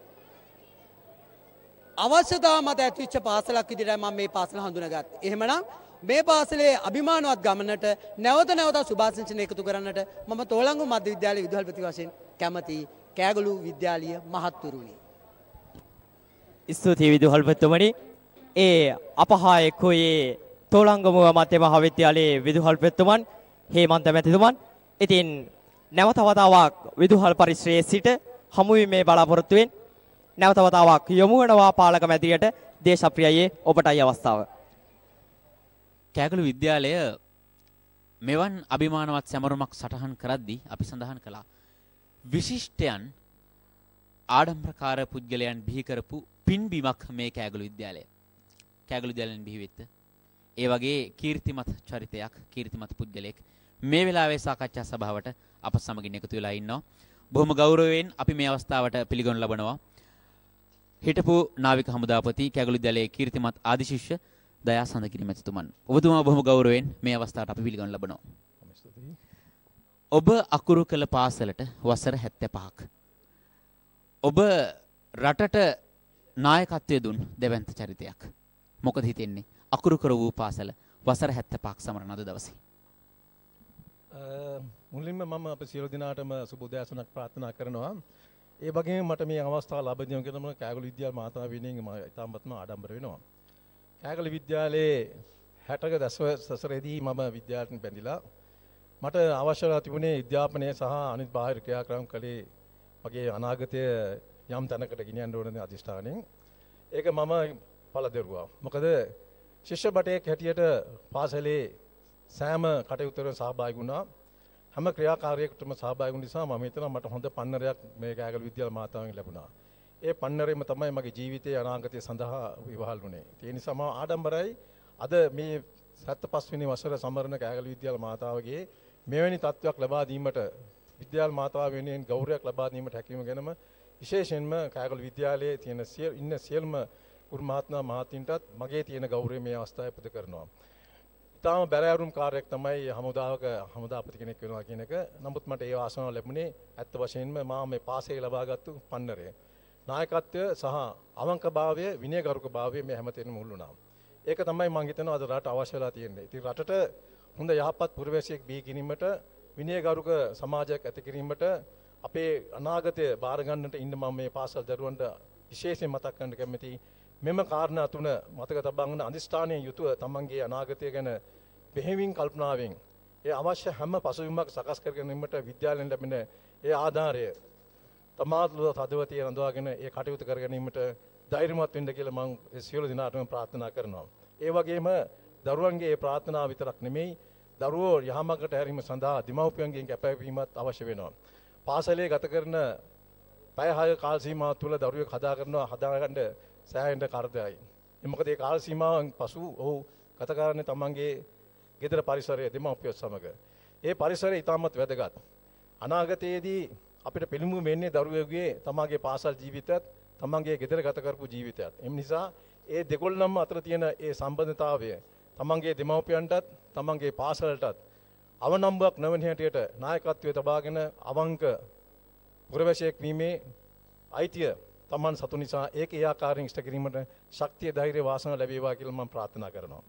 අවශ්‍යතාව මත ඇතිවෙච්ච පාසලක් විදියට මම මේ පාසල හඳුනාගත්තේ. එහෙමනම් මේ පාසලේ අභිමානවත් ගමනට නැවත නැවත සුභාසිංසන එකතු කරන්නට මම තෝලංගු මධ්‍ය විද්‍යාලයේ විදුහල්පති වශයෙන් කැමති කෑගලු විද්‍යාලීය මහත්වරුනි. ස්තුතියි විදුහල්පතිතුමනි. ඒ අපහා එක්කෝයේ තෝලංගමුව මධ්‍ය මහාවිද්‍යාලයේ විදුහල්පතිතුමන් හේමන්ත මැතිතුමන්. ඉතින් නැවත වතාවක් විදුහල් පරිශ්‍රයේ සිට හමුවීමේ බලාපොරොත්තුවෙන් නැවත වතාවක් යොමු වෙනවා පාලක මැදිරියට දේශප්‍රියයේ ඔබටයි අවස්ථාව. කෑගලු විද්‍යාලය මෙවන් අභිමානවත් සැමරුමක් සටහන් කරද්දී අපි සඳහන් කළා විශිෂ්ටයන් ආඩම්බරකාර පුද්ගලයන් බිහි කරපු පින්බිමක් මේ කෑගලු විද්‍යාලය. කෑගලු විද්‍යාලයෙන් බිහි වෙච්ච ඒ වගේ කීර්තිමත් චරිතයක් කීර්තිමත් පුද්ගලයෙක් මේ වෙලාවේ සාකච්ඡා සභාවට අප සමගින් එකතු වෙලා ඉන්නවා. බොහොම ගෞරවයෙන් අපි මේ අවස්ථාවට පිළිගනු ලබනවා. හිටපු නාවික හමුදාපති කෑගලු විද්‍යාලයේ කීර්තිමත් ආදිශිෂ්‍ය දයා සඳකිරි මැතිතුමන්. ඔබතුමා බොහොම ගෞරවයෙන් මේ අවස්ථාවට අපි පිළිගනු ලබනවා. ඔබ අකුරු කළ පාසලට වසර හැත්තෑ පහක්. ඔබ රටට නායකත්වය දුන් දෙවන්ත චරිතයක්. මොකද හිතෙන්නේ අකුරු කර වූ පාසල වසර හැත්තෑ පහක් සමරන අද දවසේ? මුලින්ම මම අප සියලු දෙනාටම සුබ උදෑසනක් ප්‍රාර්ථනා කරනවා. ඒ වගේම මට මේ අවස්ථාව ලැබ දීම කරන කෑගලු විද්‍යාල මාතාව වෙනුවෙන් මම ඉතාමත්ම ආඩම්බර වෙනවා. කෑගලු විද්‍යාලයේ හැටක දශකයේදී මම විද්‍යාලයට බැඳිලා මට අවශ්‍යලා තිබුණේ අධ්‍යාපනය සහ අනිත් බාහිර ක්‍රියාක්‍රම කළේ මගේ අනාගතය යම් තැනකට ගෙනියන්න ඕන අධිෂ්ඨානයෙන්. ඒක මම පළදෙරුවා. මොකද ශිෂ්‍ය බටයක් හැටියට පාසලේ සෑම කටයුත්තකටම සහභාගී වුණා. හැම ක්‍රියාකාරයකටම සහභාගී වුණ නිසා මම හිතනවා මට හොඳ පන්නරයක් මේ කෑගලු විද්‍යාල මාතාවෙන් ලැබුණා. ඒ පන්නරෙම තමයි මගේ ජීවිතයේ අනාගතය සඳහා විවහල් වුණේ. ඒ නිසා මම ආඩම්බරයි අද මේ හැත්තෑ පහ වෙනි වසර සමරන කෑගලු විද්‍යාල මාතාවගේ මෙවැනි තත්ත්වයක් ලබා දීමට විද්‍යාල මාතාව වෙනුවෙන් ගෞරවයක් ලබා දීමට හැකියම ගැනම විශේෂයෙන්ම කෑගලු විද්‍යාලයේ තියෙන ඉන්න සියලුම ගුරු මහත්මයා මහත්මින්ටත් මගේ තියෙන ගෞරවය මේ අවස්ථාවේ පුද කරනවා. ඊටාම බැරෑරුම් කාර්යයක් තමයි හමුදාවක හමුදාපති කෙනෙක් වෙනවා කියන එක. නමුත් මට ඒ ආසනාව ලැබුණේ ඇත්ත වශයෙන්ම මා මේ පාසලේ ලබාගත්තු පන්නරය. නායකත්වය සහ අවංකභාවය විනයගරුකභාවය මේ හැමතැනම මුල් වුණා. ඒක තමයි මම හිතනවා අද රට අවශ්‍ය වෙලා තියෙන්නේ. ඉතින් රටට හොඳ යහපත් පුරවැසියෙක් බිහි කිරීමට විනයගරුක සමාජයක් ඇති කිරීමට අපේ අනාගතය බාර ගන්නට ඉන්න මම මේ පාසල් දරුවන්ට විශේෂයෙන් මතක් කරන්න කැමතියි. මෙම කාරණා තුන මතක තබාගෙන අදිස්ථානයේ යුතුව තමන්ගේ අනාගතය ගැන බෙහෙවින් කල්පනාවෙන් ඒ අවශ්‍ය හැම පසුබිමක් සකස් කර ගැනීමට විද්‍යාලයෙන් ලැබෙන ඒ ආධාරය තමාතුල තදවතිය රඳවාගෙන ඒ කටයුතු කර ගැනීමට ධෛර්යමත් වෙන්න කියලා මම සියලු දෙනාටම ප්‍රාර්ථනා කරනවා. ඒ වගේම දරුවන්ගේ ඒ ප්‍රාර්ථනාව විතරක් නෙමෙයි දරුවෝ යහමඟට හැරීම සඳහා දෙමව්පියන්ගෙන් කැපවීමත් අවශ්‍ය වෙනවා. පාසලේ ගත කරන පැය හය කාල සීමාව තුළ දරුවෙක් හදා කරනවා හදාගන්න සෑහෙන කරදරයි. මොකද ඒ කාල සීමාවෙන් පසු ඔහු ගත කරන්නේ තමන්ගේ ගෙදර පරිසරයේ දෙමව්පියෝ සමග. ඒ පරිසරය ඉතාමත් වැදගත්. අනාගතයේදී අපිට පිළිඹු වෙන්නේ දරුවෙකුගේ තමන්ගේ පාසල් ජීවිතයත් තමන්ගේ ගෙදර ගත කරපු ජීවිතයත්. එම නිසා ඒ දෙකොල්ලම අතර තියෙන ඒ සම්බන්ධතාවය තමන්ගේ දෙමව්පියන්ටත් තමන්ගේ පාසලටත් අවනම්බුවක් නොවන හැටියට නායකත්වයේ තබාගෙන අවංක පුරවැසියෙක් වීමේ අයිතිය තමන් සතු නිසා ඒක ඒ ආකාරයෙන් ඉෂ්ට කිරීමට ශක්තිය ධෛර්ය වාසනාව ලැබේවා කියලා මම ප්‍රාර්ථනා කරනවා.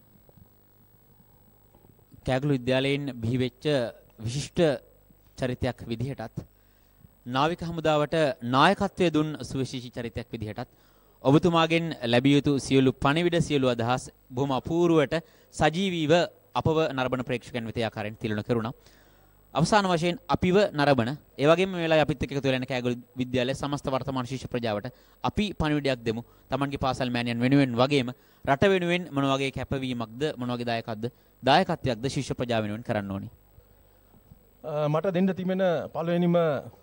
කෑගලු විද්‍යාලයෙන් බිහි වෙච්ච විශිෂ්ට චරිතයක් විදිහටත් නාවික හමුදාවට නායකත්වයේ දුන් සුවිශේෂී චරිතයක් විදිහටත් ඔබතුමාගෙන් ලැබිය යුතු සියලු පණිවිඩ සියලු අදහස් බොහොම අපූර්වට සජීවීව අපව නරඹන ප්‍රේක්ෂකයන් වෙත ආකාරයෙන් තිලුණ කරුණා. අවසාන වශයෙන් අපිව නරඹන ඒ වගේම මේ වෙලාවේ අපිත් එක්ක එකතු වෙලා ඉන්න කෑගලු විද්‍යාලයේ සමස්ත වර්තමාන ශිෂ්‍ය ප්‍රජාවට අපි පණිවිඩයක් දෙමු. Tamanගේ පාසල් මෑණියන් වෙනුවෙන් වගේම රට වෙනුවෙන් මොන වගේ කැපවීමක්ද මොන වගේ දායකත්වද දායකත්වයක්ද ශිෂ්‍ය ප්‍රජාව වෙනුවෙන් කරන්න ඕනේ. මට දෙන්න තිබෙන පළවෙනිම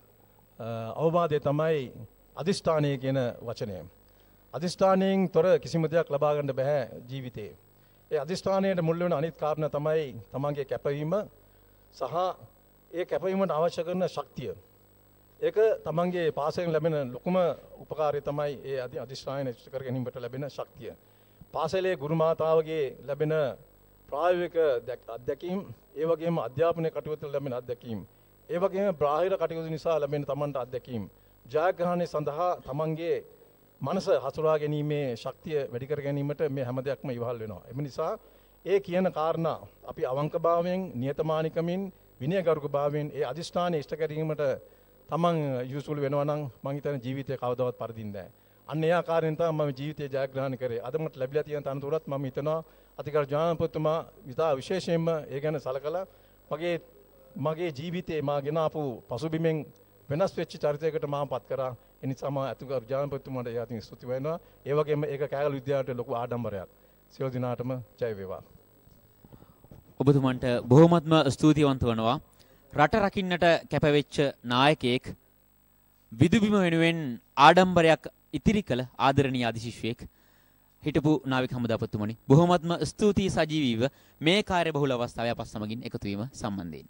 අවවාදය තමයි අදිෂ්ඨානය කියන වචනය. අදිෂ්ඨානයෙන් තොර කිසිම දෙයක් ලබා ගන්න බෑ ජීවිතේ. ඒ අදිෂ්ඨානයට මුල් වෙන අනිත් කාරණා තමයි තමන්ගේ කැපවීම සහ ඒ කැපවීමට අවශ්‍ය කරන ශක්තිය. ඒක තමන්ගේ පාසලෙන් ලැබෙන ලොකුම උපකාරය තමයි ඒ අදිෂ්ඨානය ඉෂ්ට කර ගැනීමට ලැබෙන ශක්තිය. පාසලේ ගුරු මාතාවගේ ලැබෙන ප්‍රායෝගික අත්දැකීම්, ඒ වගේම අධ්‍යාපනයේ කටයුතු ලැබෙන අත්දැකීම්, ඒ වගේම බාහිර කටයුතු නිසා ලැබෙන තමන්ට අත්දැකීම්, ජයග්‍රහණය සඳහා තමන්ගේ මනස හසුරා ගැනීමේ ශක්තිය වැඩි කර ගැනීමට මේ හැම දෙයක්ම ඉවහල් වෙනවා. එම නිසා ඒ කියන කාරණා අපි අවංකභාවයෙන්, නියතමානිකමින්, විනයගරුකභාවයෙන් ඒ අදිෂ්ඨානය ඉෂ්ට කිරීමට තමන් යොසුළු වෙනවා නම් මං හිතන්නේ ජීවිතේ කවදාවත් පරදින්නේ නැහැ. අන්න ඒ ආකාරයෙන් තමයි මම ජීවිතේ ජයග්‍රහණය කරේ. අද මට ලැබිලා තියෙන තනතුරත් මම හිතනවා අතිගරු ජනාධිපතිතුමා විතා විශේෂයෙන්ම ඒ ගැන සලකලා මගේ මගේ ජීවිතේ මා ගෙන ආපු පසුබිමෙන් වෙනස් වෙච්ච චරිතයකට මාව පත් කරා. ඒ නිසා මම අතිගරු ජනාධිපතිතුමාට යාතින් ස්තුති වෙනවා. ඒ වගේම ඒක කෑගලු විද්‍යාලයට ලොකු ආඩම්බරයක්. සියලු දිනාටම ජය වේවා. ඔබතුමන්ට බොහොමත්ම ස්තුතිවන්ත වෙනවා. රට රකින්නට කැපවෙච්ච නායකයෙක්, විදුබිම වෙනුවෙන් ආඩම්බරයක් ඉතිරි කළ ආදරණීය අධිශිෂ්‍යයෙක් හිටපු නාවික හමුදාපතිතුමනි, බොහොමත්ම ස්තුතියි සජීවීව මේ කාර්යබහුල අවස්ථාවේ අපත් සමගින් එකතු වීම සම්බන්ධයෙන්.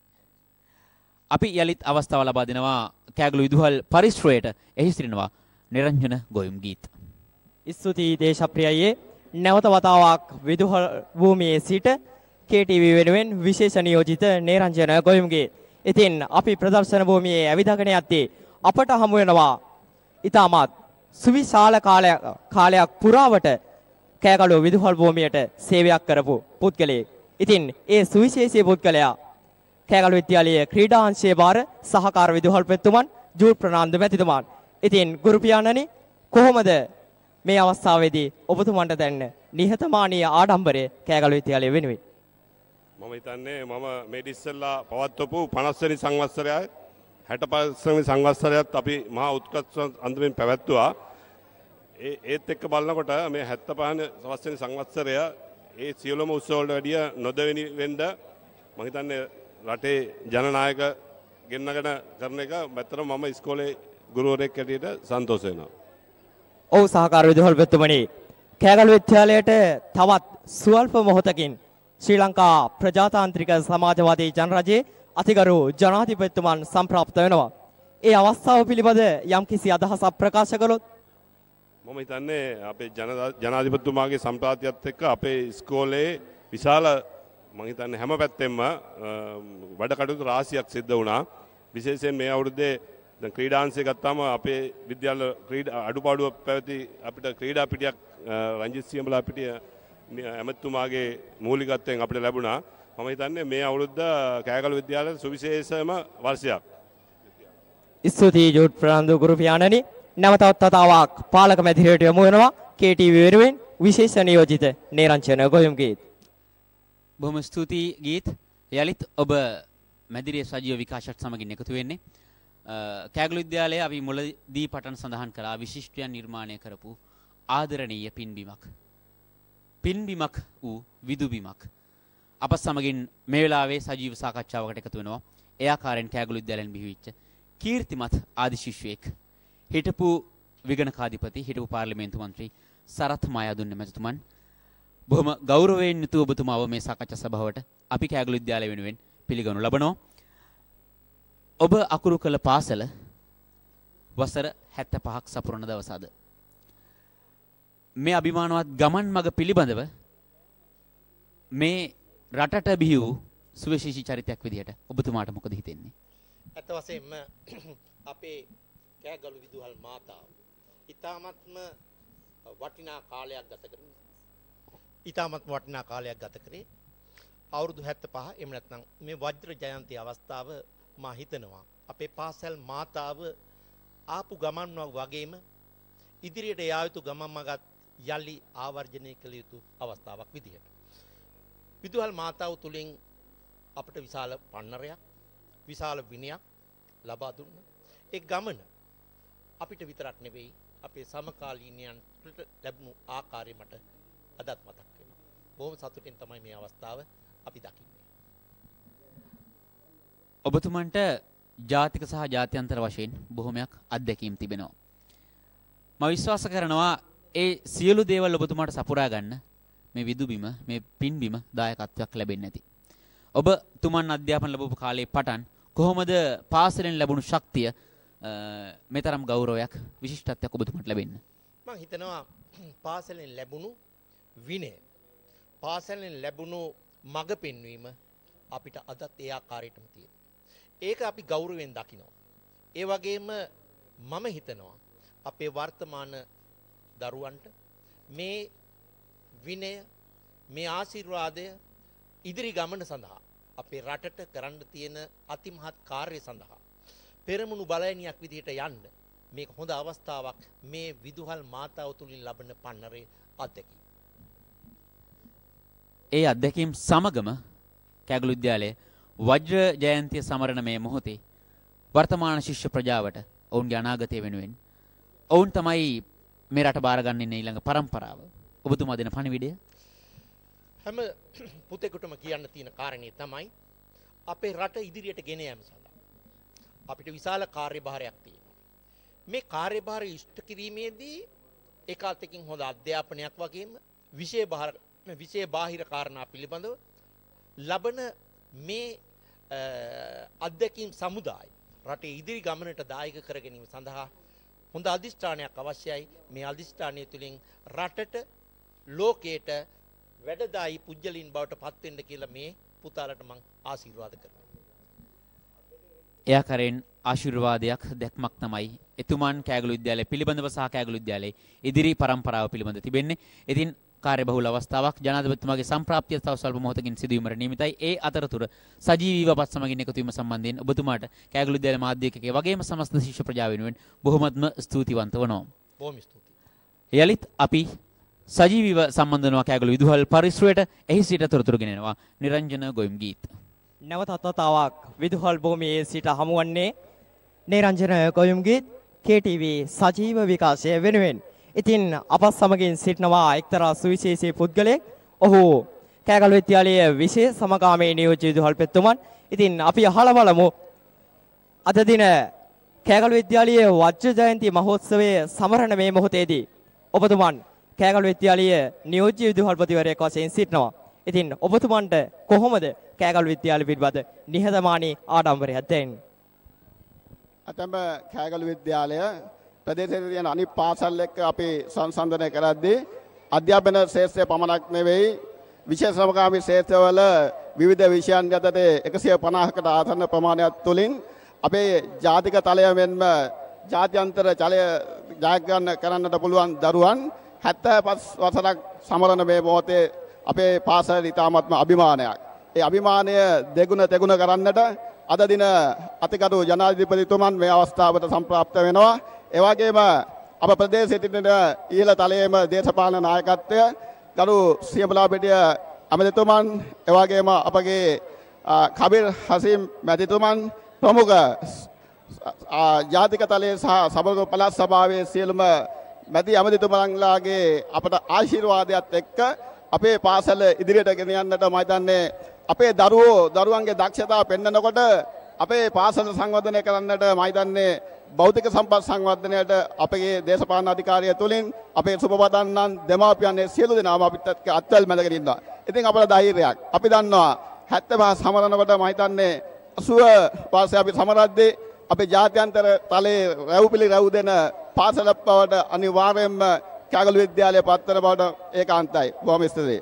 අපි යලිත් අවස්ථාව ලබා දෙනවා කෑගලු විදුහල් පරිශ්‍රයට. එහි සිටිනවා නිරංජන ගොයුම් ගීත්. ස්තුතියි දේශප්‍රියයේ. නැවත වතාවක් විදුහල් භූමියේ සිට කේ ටී වී වෙනුවෙන් විශේෂ නියෝජිත නිරංජන ගොයුම් ගීත්. ඉතින් අපි ප්‍රදර්ශන භූමියේ ඇවිදගෙන යද්දී අපට හමු වෙනවා ඉතාමත් සුවිශාල කාලයක් කාලයක් පුරාවට කෑගලු විදුහල් භූමියට සේවයක් කරපු පුද්ගලයෙක්. ඉතින් ඒ සුවිශේෂී පුද්ගලයා කෑගලු විද්‍යාලයේ ක්‍රීඩා අංශයේ භාර සහකාර විදුහල්පතිතුමන් ජූල් ප්‍රනාන්දු මැතිතුමන්. ඉතින් ගුරු පියාණනි, කොහොමද මේ අවස්ථාවේදී ඔබතුමන්ට දැනෙන නිහතමානීය ආඩම්බරය කෑගලු විද්‍යාලය වෙනුවෙන්? මම හිතන්නේ මම මේ ඉස්සෙල්ලා පවත්වපු පනස් වෙනි සංවත්සරයයි හැට පහ වෙනි සංවත්සරයත් අපි මහා උත්කෘෂ්ඨ අන්දමින් පැවැත්වුවා. ඒ ඒත් එක්ක බලනකොට මේ හැත්තෑ පහ වෙනි සංවත්සරය ඒ සියලුම උත්සව වලට වැඩිය නොදෙවෙනි වෙන්න මම හිතන්නේ රටේ ජනනායක ගෙන්නගෙන කරන එක මැත්තර මම ඉස්කෝලේ ගුරුවරයෙක් හැටියට සන්තෝෂ වෙනවා. ඔව් සහකාර විදුහල්පතිතුමනි, කෑගලු විද්‍යාලයට තවත් සුවල්ප මොහොතකින් ශ්‍රී ලංකා ප්‍රජාතාන්ත්‍රික සමාජවාදී ජනරජයේ අතිගරු ජනාධිපතිතුමන් සම්ප්‍රාප්ත වෙනවා. ඒ අවස්ථාව පිළිබඳ යම්කිසි අදහසක් ප්‍රකාශ කළොත්? මම හිතන්නේ අපේ ජනාධිපතිතුමාගේ සම්ප්‍රාප්තියත් එක්ක අපේ ඉස්කෝලේ විශාල මම හිතන්නේ හැම පැත්තෙම වැඩ කටයුතු රාශියක් සිද්ධ වුණා. විශේෂයෙන් මේ අවුරුද්දේ දැන් ක්‍රීඩාංශය ගත්තාම අපේ විද්‍යාල ක්‍රීඩා අඩුපාඩුව පැවති අපිට ක්‍රීඩා පිටියක් රංජිත් සියඹලා පිටිය ඇමතුමාගේ මූලිකත්වයෙන් අපිට ලැබුණා. මම හිතන්නේ මේ අවුරුද්ද කෑගලු විද්‍යාලයේ සුවිශේෂම වර්ෂයක්. ස්තුතියි ජෝඩ් ප්‍රනාන්දු ගුරු පියාණනි. නැවතත් තතාවක් පාලක මැදිරියට යමු වෙනවා කේ ටී වී වෙනුවෙන් විශේෂ නියෝජිත නිරංජන ගොයුම් ගීත්. බොහොම ස්තුතියි ගීත්. යලිත් ඔබ මැදිරිය සජීව විකාශත් සමගින් එකතු වෙන්නේ. කෑගලු විද්‍යාලයේ අපි මුලදී පටන් සඳහන් කළා විශිෂ්ටයන් නිර්මාණය කරපු ආදරණීය පින්බිමක්. පින්බිමක් වූ විදුබිමක්. අප සමගින් මේ වෙලාවේ සජීව සාකච්ඡාවකට එකතු වෙනවා. ඒ ආකාරයෙන් කෑගලු විද්‍යාලයෙන් බිහිවෙච්ච කීර්තිමත් ආදිශිෂ්‍යයෙක්, හිටපු විගණකාධිපති, හිටපු පාර්ලිමේන්තු මන්ත්‍රී සරත් මායාදුන්න මැතිතුමන්. බොහොම ගෞරවයෙන් යුතුව ඔබතුමාව මේ සාකච්ඡා සභාවට අපි කෑගලු විද්‍යාලය වෙනුවෙන් පිළිගනු ලබනවා. ඔබ අකුරු කළ පාසල වසර හැත්තෑ පහක් සපුරන දවස අද. මේ අභිමානවත් ගමන් මඟ පිළිබඳව මේ රටට බිහි වූ සුවිශේෂී චරිතයක් විදිහට ඔබතුමාට මොකද හිතෙන්නේ? ඇත්ත වශයෙන්ම අපේ කෑගලු විදුහල් මාතාව ඊ타මත්ම වටිනා කාලයක් ගත කරමින් ඊ타මත්ම වටිනා කාලයක් ගත කරේ අවුරුදු හැත්තෑ පහ. එහෙම නැත්නම් මේ වජ්‍ර ජයන්ති අවස්ථාව මා හිතනවා අපේ පාසල් මාතාව ආපු ගමන් වගේම ඉදිරියට යා යුතු ගමන් මගත් යලි ආවර්ජනය කළ යුතු අවස්ථාවක් විදිහට විදුහල් මාතාව තුලින් අපට විශාල පන්නරයක් විශාල විනයක් ලබා දුන්නා. ඒ ගමන අපිට විතරක් නෙවෙයි අපේ සමකාලීනයන්ට ලැබුණු ආකාරය මට අදත් මතක් වෙනවා. බොහොම සතුටින් තමයි මේ අවස්ථාව අපි දකින්නේ. ඔබතුමන්ට ජාතික සහ ජාත්‍යන්තර වශයෙන් බොහොමයක් අත්දැකීම් තිබෙනවා. මම විශ්වාස කරනවා ඒ සියලු දේවල් ඔබතුමාට සපුරා ගන්න මේ විදුබිම මේ පින්බිම දායකත්වයක් ලැබෙන්නේ නැති. ඔබ තුමන් අධ්‍යාපන ලැබපු කාලේ පටන් කොහොමද පාසලෙන් ලැබුණු ශක්තිය මෙතරම් ගෞරවයක් විශිෂ්ටත්වයක් ඔබතුමාට ලැබෙන්නේ? මම හිතනවා පාසලෙන් ලැබුණු විනය පාසලෙන් ලැබුණු මඟ පෙන්වීම අපිට අදත් ඒ ආකාරයටම තියෙනවා. ඒක අපි ගෞරවයෙන් දකිනවා. ඒ වගේම මම හිතනවා අපේ වර්තමාන දරුවන්ට මේ විනය මේ ආශිර්වාදය ඉදිරි ගමන සඳහා අපේ රටට කරන්න තියෙන අතිමහත් කාර්ය සඳහා පෙරමුණු බලයනියක් විදිහට යන්න මේක හොඳ අවස්ථාවක් මේ විදුහල් මාතාව තුලින් ලබන පන්නරේ අත්දැකීම. ඒ අත්දැකීම් සමගම කෑගලු විද්‍යාලයේ වජ්‍ර ජයන්තිය සමරන මේ මොහොතේ වර්තමාන ශිෂ්‍ය ප්‍රජාවට ඔවුන්ගේ අනාගතය වෙනුවෙන් ඔවුන් තමයි මේ රට බාර ගන්න ඉන්න ඊළඟ පරම්පරාව. ඔබතුමා දෙන පණිවිඩය? හැම පුතෙකුටම කියන්න තියෙන කාරණේ තමයි අපේ රට ඉදිරියට ගෙන යාම සඳහා අපිට විශාල කාර්යභාරයක් තියෙනවා. මේ කාර්යභාරය ඉෂ්ට කිරීමේදී ඒකාතකින් හොඳ අධ්‍යාපනයක් වගේම විෂය බාහිර විෂය බාහිර කාරණා පිළිබඳව ලබන මේ අධ්‍යක්ීම් සමුදාය රටේ ඉදිරි ගමනට දායක කර ගැනීම සඳහා හොඳ අධිෂ්ඨානයක් අවශ්‍යයි. මේ අධිෂ්ඨානය තුළින් රටට ලෝකයට වැඩදායි පුජ්‍යලින් බවට පත් වෙන්න කියලා මේ පුතාලට මම ආශිර්වාද කරනවා. එයා කරෙන් ආශිර්වාදයක් දැක්මක් තමයි එතුමන් කෑගලු විද්‍යාලය පිළිබඳව සහ කෑගලු විද්‍යාලයේ ඉදිරි පරම්පරාව පිළිබඳ තිබෙන්නේ. ඉතින් කාර්යබහුල අවස්ථාවක් ජනාධිපතිතුමාගේ සම්ප්‍රාප්තිය තව ස්වල්ප මොහොතකින් සිදුවීමට නියමිතයි. ඒ අතරතුර සජීවීව පත් සමගින් එකතු වීම සම්බන්ධයෙන් ඔබතුමාට කෑගලු විද්‍යාලයේ මාධ්‍යකකේ වගේම සමස්ත ශිෂ්‍ය ප්‍රජාව වෙනුවෙන් බොහොමත්ම ස්තුතිවන්ත වෙනවා. බොහොම ස්තුතියි. යලිත් අපි සජීවීව සම්බන්ධ වෙනවා කෑගලු විදුහල් පරිසරයට. එහි සිට තොරතුරු ගෙනෙනවා නිරංජන ගොයම් ගීත්. නැවතත් වතාවක් විදුහල් භූමියේ සිට හමුවන්නේ නිරංජන ගොයම් ගීත් කේ ටීවී සජීව විකාශය වෙනුවෙන්. ඉතින් අප සමගින් සිටිනවා එක්තරා සුවිශේෂී පුද්ගලයෙක්. ඔහු කෑගල්ල විද්‍යාලයේ විශේෂ සමගාමී නියෝජ්‍ය විදුහල්පතිතුමන්. ඉතින් අපි අහලා බලමු අද දින කෑගල්ල විද්‍යාලයේ වජ්‍ර ජයන්ති මහෝත්සවයේ සමරන මේ මොහොතේදී ඔබතුමන් කෑගල්ල විද්‍යාලයේ නියෝජ්‍ය විදුහල්පතිවරයෙක් වශයෙන් සිටිනවා. ඉතින් ඔබතුමන්ට කොහොමද කෑගල්ල විද්‍යාලය පිළිබඳ නිහතමානී ආඩම්බරයක් දැනෙන්නේ? අතම කෑගල්ල විද්‍යාලය ප්‍රදේශයේ තියෙන අනිත් පාසල් එක්ක අපි සංසන්දනය කරද්දී අධ්‍යාපන ශාස්ත්‍රය පමණක් නෙවෙයි විශේෂ සමගාමී ශාස්ත්‍රවල විවිධ විෂයන් යටතේ එකසිය පනහකට ආසන්න ප්‍රමාණයක් තුලින් අපේ ජාතික තලය මෙන්ම ජාත්‍යන්තර ජලය ජයග්‍රහණය කරන්නට පුළුවන් දරුවන් හැත්තෑ පහ වසරක් සමරන මේ මොහොතේ අපේ පාසල ඉතාමත්ම අභිමානයක්. ඒ අභිමානය දෙගුණ තෙගුණ කරන්නට අද දින අතිගරු ජනාධිපතිතුමන් මේ අවස්ථාවට සම්ප්‍රාප්ත වෙනවා. ඒ වගේම අප ප්‍රදේශයේ සිටින ඉහළ තලයේම දේශපාලන නායකත්වය ගරු සියඹලාපිටිය අමතිතුමන් ඒ වගේම අපගේ කබීර් හසීම් මැතිතුමන් ප්‍රමුඛ ජාතික තලයේ සහ සමග පළාත් සභාවේ සියලුම මැති අමතිතුමන්ලාගේ අපට ආශිර්වාදයත් එක්ක අපේ පාසල ඉදිරියට ගෙන යන්නට මම හිතන්නේ අපේ දරුවෝ දරුවන්ගේ දක්ෂතා පෙන්වනකොට අපේ පාසල සංවර්ධනය කරන්නට මම හිතන්නේ භෞතික සම්පත් සංවර්ධනයට අපගේ දේශපාලන අධිකාරිය තුලින් අපේ සුබපතන්නන් දෙමාපියන් සියලු දෙනාම අපිට අත්වැල් මැදගෙන ඉන්නවා. ඉතින් අපට ධෛර්යයක්. අපි දන්නවා හැත්තෑ පහ සමරනකොට මම හිතන්නේ අසූව වාසය අපි සමරද්දී අපේ ජාත්‍යන්තර තලයේ රැව්පිලි රැව් දෙන පාසලක් බවට අනිවාර්යයෙන්ම කැගලු විද්‍යාලය පත්තර බවට ඒකාන්තයි. බොහොම ස්තුතියි.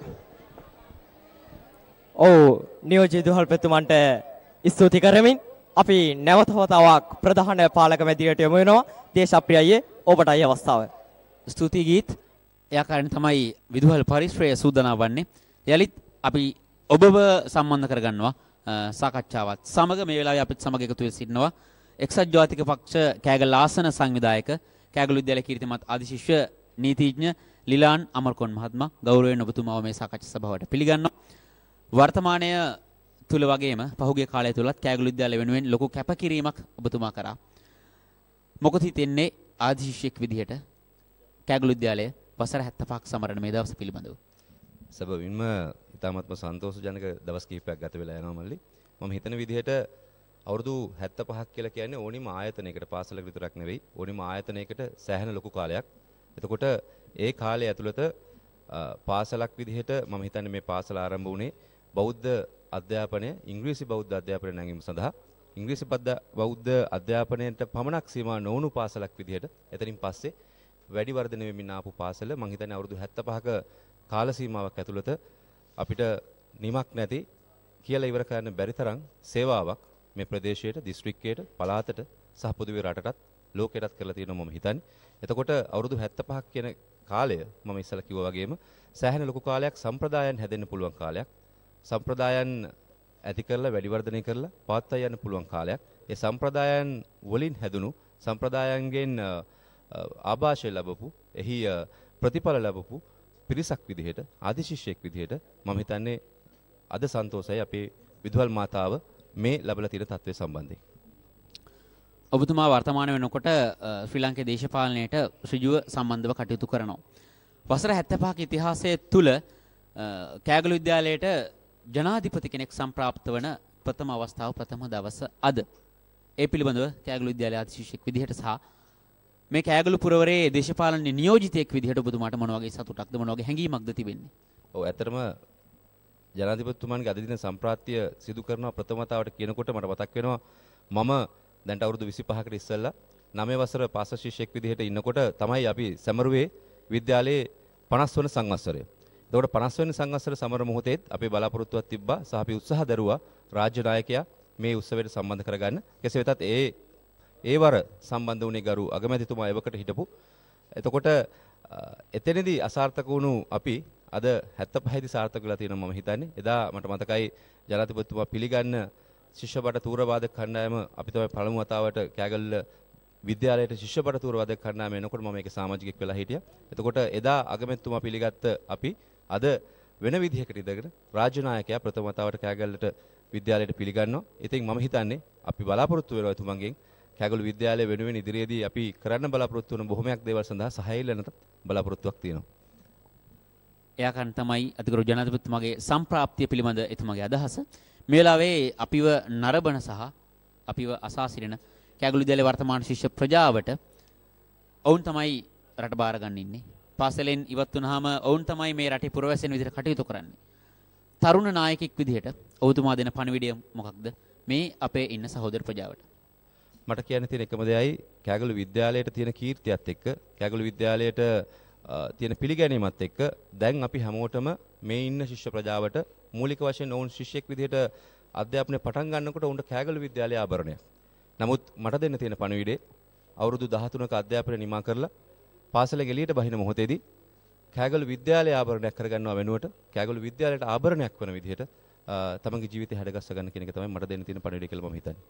ඔව් නියෝජ්‍ය විදුහල්පතිතුමන්ට ස්තුති කරමින් අපි නැවත වතාවක් ප්‍රධාන පාලක මැදිරියට යමු වෙනවා. දේශප්‍රියයේ ඔබටයි අවස්ථාව. ස්තුතියි ගීත්. එයාකාරයෙන් තමයි විදුහල් පරිශ්‍රය සූදානම් වන්නේ. යලිත් අපි ඔබව සම්බන්ධ කරගන්නවා සාකච්ඡාවත් සමග මේ වෙලාවේ අපිත් සමග එකතු වෙලා සිටිනවා එක්සත් ජාතික පක්ෂ කෑගල් ආසන සංවිධායක කෑගල් විද්‍යාලය කීර්තිමත් අධිශිෂ්‍ය නීතිඥ ලිලාන් අමරකෝන් මහත්මයා ගෞරවයෙන් ඔබතුමාව මේ සාකච්ඡා සභාවට පිළිගන්නවා. වර්තමානය තුල වගේම පහුගිය කාලය තුලත් කෑගල් විද්‍යාලය වෙනුවෙන් ලොකු කැපකිරීමක් ඔබතුමා කරා. මොකද හිතෙන්නේ අධිශිෂ්‍යෙක් විදිහට කෑගල් විද්‍යාලය වසර හැත්තෑ පහක් සමරන මේ දවස පිළිබඳව? සැබවින්ම ඉතාමත්ම සන්තෝෂජනක දවස් කිහිපයක් ගත වෙලා යනවා මල්ලි. මම හිතන විදිහට අවුරුදු හැත්තෑ පහක් කියලා කියන්නේ ඕනිම ආයතනයකට පාසලක විතරක් නෙවෙයි ඕනිම ආයතනයකට සෑහෙන ලොකු කාලයක්. එතකොට ඒ කාලය ඇතුළත පාසලක් විදිහට මම හිතන්නේ මේ පාසල ආරම්භ වුණේ බෞද්ධ අධ්‍යාපනය ඉංග්‍රීසි බෞද්ධ අධ්‍යාපනය නැගීම සඳහා ඉංග්‍රීසි බෞද්ධ අධ්‍යාපනයට පමණක් සීමා නොවුණු පාසලක් විදිහට එතනින් පස්සේ වැඩි වර්ධනය වෙමින් ආපු පාසල මම හිතන්නේ අවුරුදු හැත්තෑ පහක කාල සීමාවක් ඇතුළත අපිට නිමක් නැති කියලා ඉවර කරන්න බැරි තරම් සේවාවක් මේ ප්‍රදේශයට, දිස්ත්‍රික්කයට, පළාතට සහ පොදුවේ රටටත් ලෝකයටත් කරලා තියෙනවා මම හිතන්නේ. එතකොට අවුරුදු හැත්තෑ පහක් කියන කාලය මම ඉස්සලා කිව්වා වගේම සෑහෙන ලොකු කාලයක් සම්ප්‍රදායන් හැදෙන්න පුළුවන් කාලයක්. සම්ප්‍රදායන් ඇති කරලා වැඩි වර්ධනය කරලා පවත්වා යන්න පුළුවන් කාලයක්. ඒ සම්ප්‍රදායන් වලින් හැදුණු සම්ප්‍රදායන්ගෙන් ආభాෂය ලැබපු, එහි ප්‍රතිඵල ලැබපු පිරිසක් විදිහට ආදිශිෂ්‍යෙක් විදිහට මම හිතන්නේ අද සන්තෝෂයි අපේ විදුහල් මාතාව මේ ලැබලා තියෙන තත්ත්වය සම්බන්ධයෙන්. ඔබතුමා වර්තමාන වෙනකොට ශ්‍රී ලංකේ දේශපාලනයට ඍජුව සම්බන්ධව කටයුතු කරනවා. වසර හැත්තෑ පහක ඉතිහාසය තුල කෑගල විද්‍යාලයට ජනාධිපති කෙනෙක් සම්ප්‍රාප්ත වන ප්‍රථම අවස්ථාව ප්‍රථම දවස අද. ඒ පිළිබඳව කෑගල විද්‍යාලයේ අධිශිෂ්‍යෙක් විදිහට සහ මේ කෑගලු පුරවරේ දේශපාලන නියෝජිතයෙක් විදිහට ඔබතුමාට මොන වගේ සතුටක්ද මොන වගේ හැඟීමක්ද තිබෙන්නේ? ඔව් ඇත්තටම ජනාධිපතිතුමාන්ගේ අද දින සම්ප්‍රාප්තිය සිදු කරන ප්‍රථම වතාවට කියනකොට මට මතක් වෙනවා මම දැන් අවුරුදු විසිපහකට ඉස්සෙල්ලා නවය වසර පාසල් ශිෂ්‍යෙක් විදිහට ඉන්නකොට තමයි අපි සැමරුවේ විද්‍යාලයේ පනස් වන සංවත්සරය. එතකොට පනස් වෙනි සංවත්සර සමර මොහොතේත් අපේ බලාපොරොත්තුවක් තිබ්බා සහ අපි උත්සාහ දරුවා රාජ්‍ය නායකයා මේ උත්සවයට සම්බන්ධ කරගන්න. කෙසේ වෙතත් ඒ ඒ වර සම්බන්ධ වුණේ ගරු අගමැතිතුමා එවකට හිටපු. එතකොට එතනදී අසාර්ථක වුණු අපි අද හැත්තෑ පහේදී සාර්ථක වෙලා තියෙනවා මම හිතන්නේ. එදා මට මතකයි ජනාධිපතිතුමා පිළිගන්න ශිෂ්‍ය බඩ තූරවාදක කණ්ඩායම අපි තමයි පළමු වතාවට කෑගල්ල විද්‍යාලයට ශිෂ්‍ය බඩ තූරවාදක කණ්ඩායම එනකොට මම ඒකේ සමාජිකෙක් වෙලා හිටියා. එතකොට එදා අගමැතිතුමා පිළිගත්ත අපි අද වෙන විදිහකට ඉඳගෙන රාජ්‍ය නායකයා ප්‍රථම වතාවට කෑගල්ලට විද්‍යාලයට පිළිගන්නවා. ඉතින් මම හිතන්නේ අපි බලාපොරොත්තු වෙනවා එතුමන්ගෙන් කෑගල්ල විද්‍යාලය වෙනුවෙන් ඉදිරියේදී අපි කරන්න බලාපොරොත්තු වෙන බොහොමයක් දේවල් සඳහා සහාය ඉල්ලන්නත් බලාපොරොත්තුවක් තියෙනවා. එයාකන් තමයි අතිගරු ජනාධිපතිතුමාගේ සම්ප්‍රාප්තිය පිළිබඳ එතුමාගේ අදහස. මේ වෙලාවේ අපිව නරඹන සහ අපිව අසා සිටින කෑගල්ල විද්‍යාලයේ වර්තමාන ශිෂ්‍ය ප්‍රජාවට ඔවුන් තමයි රට බාර ගන්න ඉන්නේ. පාසලෙන් ඉවත් වුණාම ඔවුන් තමයි මේ රටේ පුරවැසියන් විදිහට කටයුතු කරන්නේ. තරුණ නායකෙක් විදිහට ඔබතුමා දෙන පණිවිඩය මොකක්ද මේ අපේ ඉන්න සහෝදර ප්‍රජාවට? මට කියන්න තියෙන එකම දෙයයි කෑගල්ල විද්‍යාලයට තියෙන කීර්තියත් එක්ක කෑගල්ල විද්‍යාලයට තියෙන පිළිගැනීමත් එක්ක දැන් අපි හැමෝටම මේ ඉන්න ශිෂ්‍ය ප්‍රජාවට මූලික වශයෙන් ඔවුන් ශිෂ්‍යෙක් විදිහට අධ්‍යාපනය පටන් ගන්නකොට ඔවුන්ට කෑගල්ල විද්‍යාලයේ ආභරණයක්. නමුත් මට දෙන්න තියෙන පණිවිඩේ අවුරුදු දහතුනක අධ්‍යාපනය නිමා කරලා පාසලෙන් එළියට බහින මොහොතේදී කෑගල්ල විද්‍යාලයේ ආභරණයක් කරගන්නවා වෙනුවට කෑගල්ල විද්‍යාලයට ආභරණයක් වන විදිහට තමන්ගේ ජීවිතය හැඩගස්ස ගන්න කියන එක තමයි මට දෙන්න තියෙන පණිවිඩය කියලා මම හිතන්නේ.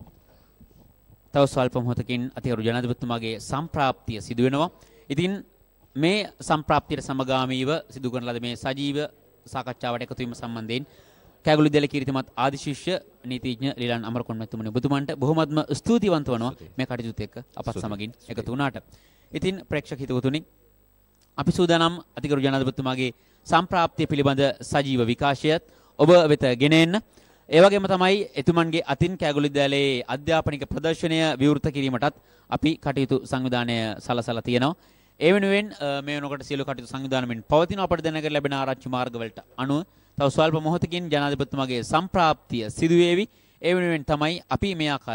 තව ස්වල්ප මොහොතකින් අතිගරු ජනාධිපතිතුමාගේ සම්ප්‍රාප්තිය සිදු වෙනවා. ඉතින් මේ සම්ප්‍රාප්තියට සමගාමීව සිදු කරන ලද මේ සජීව සාකච්ඡාවට එකතු වීම සම්බන්ධයෙන් කෑගල්ල විද්‍යාලයේ කීර්තිමත් ආදිශිෂ්‍ය නීතිඥ ලීලන් අමරකෝන් මැතිතුමනි ඔබතුමන්ට බොහොමත්ම ස්තුතිවන්ත වෙනවා මේ කටයුතු එක්ක අපත් සමගින් එකතු වුණාට. ඉතින් ප්‍රේක්ෂක හිතවතුනි අපි සූදානම් අතිගරු ජනාධිපතිතුමාගේ සම්ප්‍රාප්තිය පිළිබඳ සජීව විකාශයත් ඔබ වෙත ගෙන එන්න. ඒ වගේම තමයි එතුමන්ගේ අතින් කෑගල්ල විද්‍යාලයේ අධ්‍යාපනික ප්‍රදර්ශනය විවෘත කිරීමටත් අපි කටයුතු සංවිධානය සලසලා තියෙනවා. ඒ වෙනුවෙන් මේ වෙනකොට සියලු කටයුතු සංවිධානයෙන් පවතින අපට දැනගන්න ලැබෙන ආරංචි මාර්ගවලට අනුව තව ස්වල්ප මොහොතකින් ජනාධිපතිතුමාගේ සම්ප්‍රාප්තිය සිදු වේවි. ඒ වෙනුවෙන් තමයි අපි මේ ආකාරයෙන්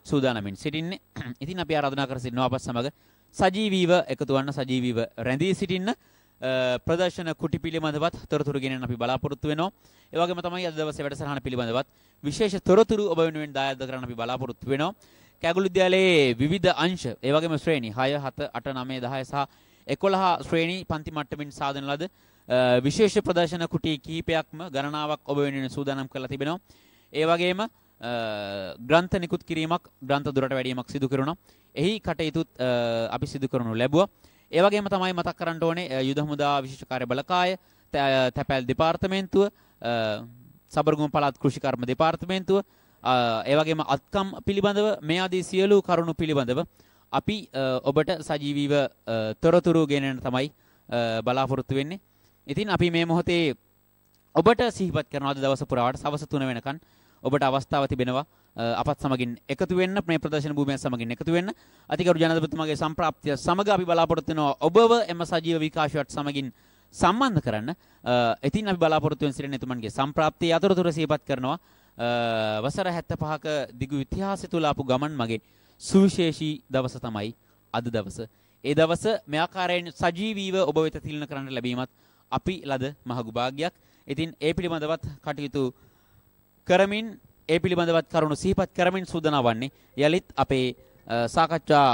සූදානමින් සිටින්නේ. ඉතින් අපි ආරාධනා කර සිටිනවා අපත් සමග සජීවීව එකතු වන්න, සජීවීව රැඳී සිටින්න. ප්‍රදර්ශන කුටි පිළිබඳවත් තොරතුරු ගෙනෙන්න අපි බලාපොරොත්තු වෙනවා. ඒ වගේම තමයි අද දවසේ වැඩසටහන පිළිබඳවත් විශේෂ තොරතුරු ඔබ වෙනුවෙන් දායාද කරන්න අපි බලාපොරොත්තු වෙනවා. කැගුළු විද්‍යාලයේ විවිධ අංශ, ඒ වගේම ශ්‍රේණි හය, හත, අට, නවය, දහය සහ එකොළහ ශ්‍රේණි පන්ති මට්ටමින් සාදන ලද විශේෂ ප්‍රදර්ශන කුටි කිහිපයක්ම ගණනාවක් ඔබ වෙනුවෙන් සූදානම් කරලා තිබෙනවා. ඒ වගේම ග්‍රන්ථ නිකුත් කිරීමක්, ග්‍රන්ථ දුරට වැඩිවීමක් සිදු කරනවා. එහි කටයුතුත් අපි සිදු කරනු ලැබුවා. ඒ වගේම තමයි මතක් කරන්න ඕනේ යුද හමුදා විශේෂ කාර්ය බලකාය, තැපැල් දෙපාර්තමේන්තුව, සබරගමු පළාත් කෘෂිකර්ම දෙපාර්තමේන්තුව, ඒ වගේම අත්කම් පිළිබඳව මේ ආදී සියලු කරුණු පිළිබඳව අපි ඔබට සජීවීව තොරතුරු ගෙනෙන්න තමයි බලාපොරොත්තු වෙන්නේ. ඉතින් අපි මේ මොහොතේ ඔබට සිහිපත් කරන අද දවස පුරාවට සවස් තුන වෙනකන් ඔබට අවස්ථාව තිබෙනවා අපත් සමගින් එකතු වෙන්න, මේ ප්‍රදර්ශන භූමියත් සමගින් එකතු වෙන්න. අතිගරු ජනාධිපතිතුමාගේ සම්ප්‍රාප්තිය සමග අපි බලාපොරොත්තු වෙනවා ඔබව එම සජීව විකාශයට සමගින් සම්බන්ධ කරන්න. ඉතින් අපි බලාපොරොත්තු වෙන සිටින එතුමන්ගේ සම්ප්‍රාප්තිය අතරතුර සිහිපත් කරනවා වසර හැත්තෑ පහක දිගු ඉතිහාසය තුල ආපු ගමන් මගේ සුවිශේෂී දවස තමයි අද දවස. ඒ දවස මේ ආකාරයෙන් සජීවීව ඔබ වෙත තිළින කරන්න ලැබීමත් අපි ලද මහඟු භාග්යක්. ඉතින් ඒ පිළිබඳවත් කටයුතු කරමින්, ඒ පිළිබඳවත් කරුණු සිහිපත් කරමින් සූදානම් වන්නේ යලිත් අපේ සාකච්ඡා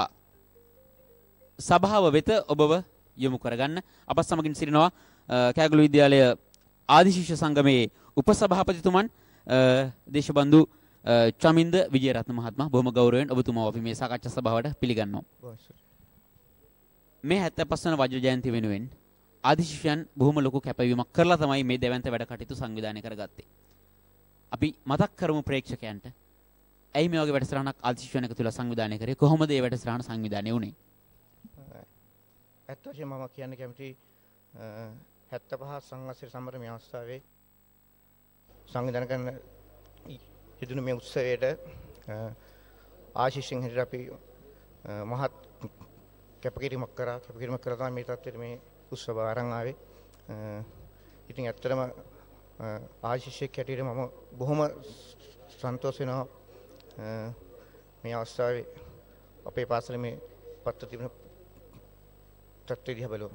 සභාව වෙත ඔබව යොමු කරගන්න. අපත් සමගින් සිටිනවා කැගුළු විද්‍යාලය ආදිශිෂ්‍ය සංගමයේ උපසභාපතිතුමන් දේශබන්දු චමින්ද විජේරත්න මහත්මයා, බොහොම ගෞරවයෙන් ඔබතුමාව අපි මේ සාකච්ඡා සභාවට පිළිගන්නවා. මේ හැත්තෑ පස් වන වජ්‍ර ජයන්ති වෙනුවෙන් ආදිශිෂ්‍යයන් බොහොම ලොකු කැපවීමක් කරලා තමයි මේ දෙවන්ත වැඩ කටයුතු සංවිධානය කරගත්තේ. අපි මතක් කරමු ප්‍රේක්ෂකයන්ට, ඇයි මේ වගේ වැඩසටහනක් ආදිශිෂ්‍යයන් එක තුල සංවිධානය කරේ, කොහොමද මේ වැඩසටහන සංවිධානය වුනේ? ඇත්ත වශයෙන්ම මම කියන්න කැමති හැත්තෑ පහ සංවත්සර සමර මේ අවස්ථාවේ සංවිධානය කරන යෙදුණු මේ උත්සවයට ආශිෂ්යෙන් හැටියට අපි මහත් කැපකිරීමක් කරා. කැපකිරීමක් කරලා තමයි මේ තත්ත්වෙට මේ උත්සව ආරං ආවේ. ඉතින් ඇත්තටම ආශිෂ්‍යයක් හැටියට මම බොහොම සන්තෝෂ වෙනවා මේ අවස්ථාවේ අපේ පාසලේ මේ පත්‍ර තිබෙන තත්ත්වය දිහා බලුවා.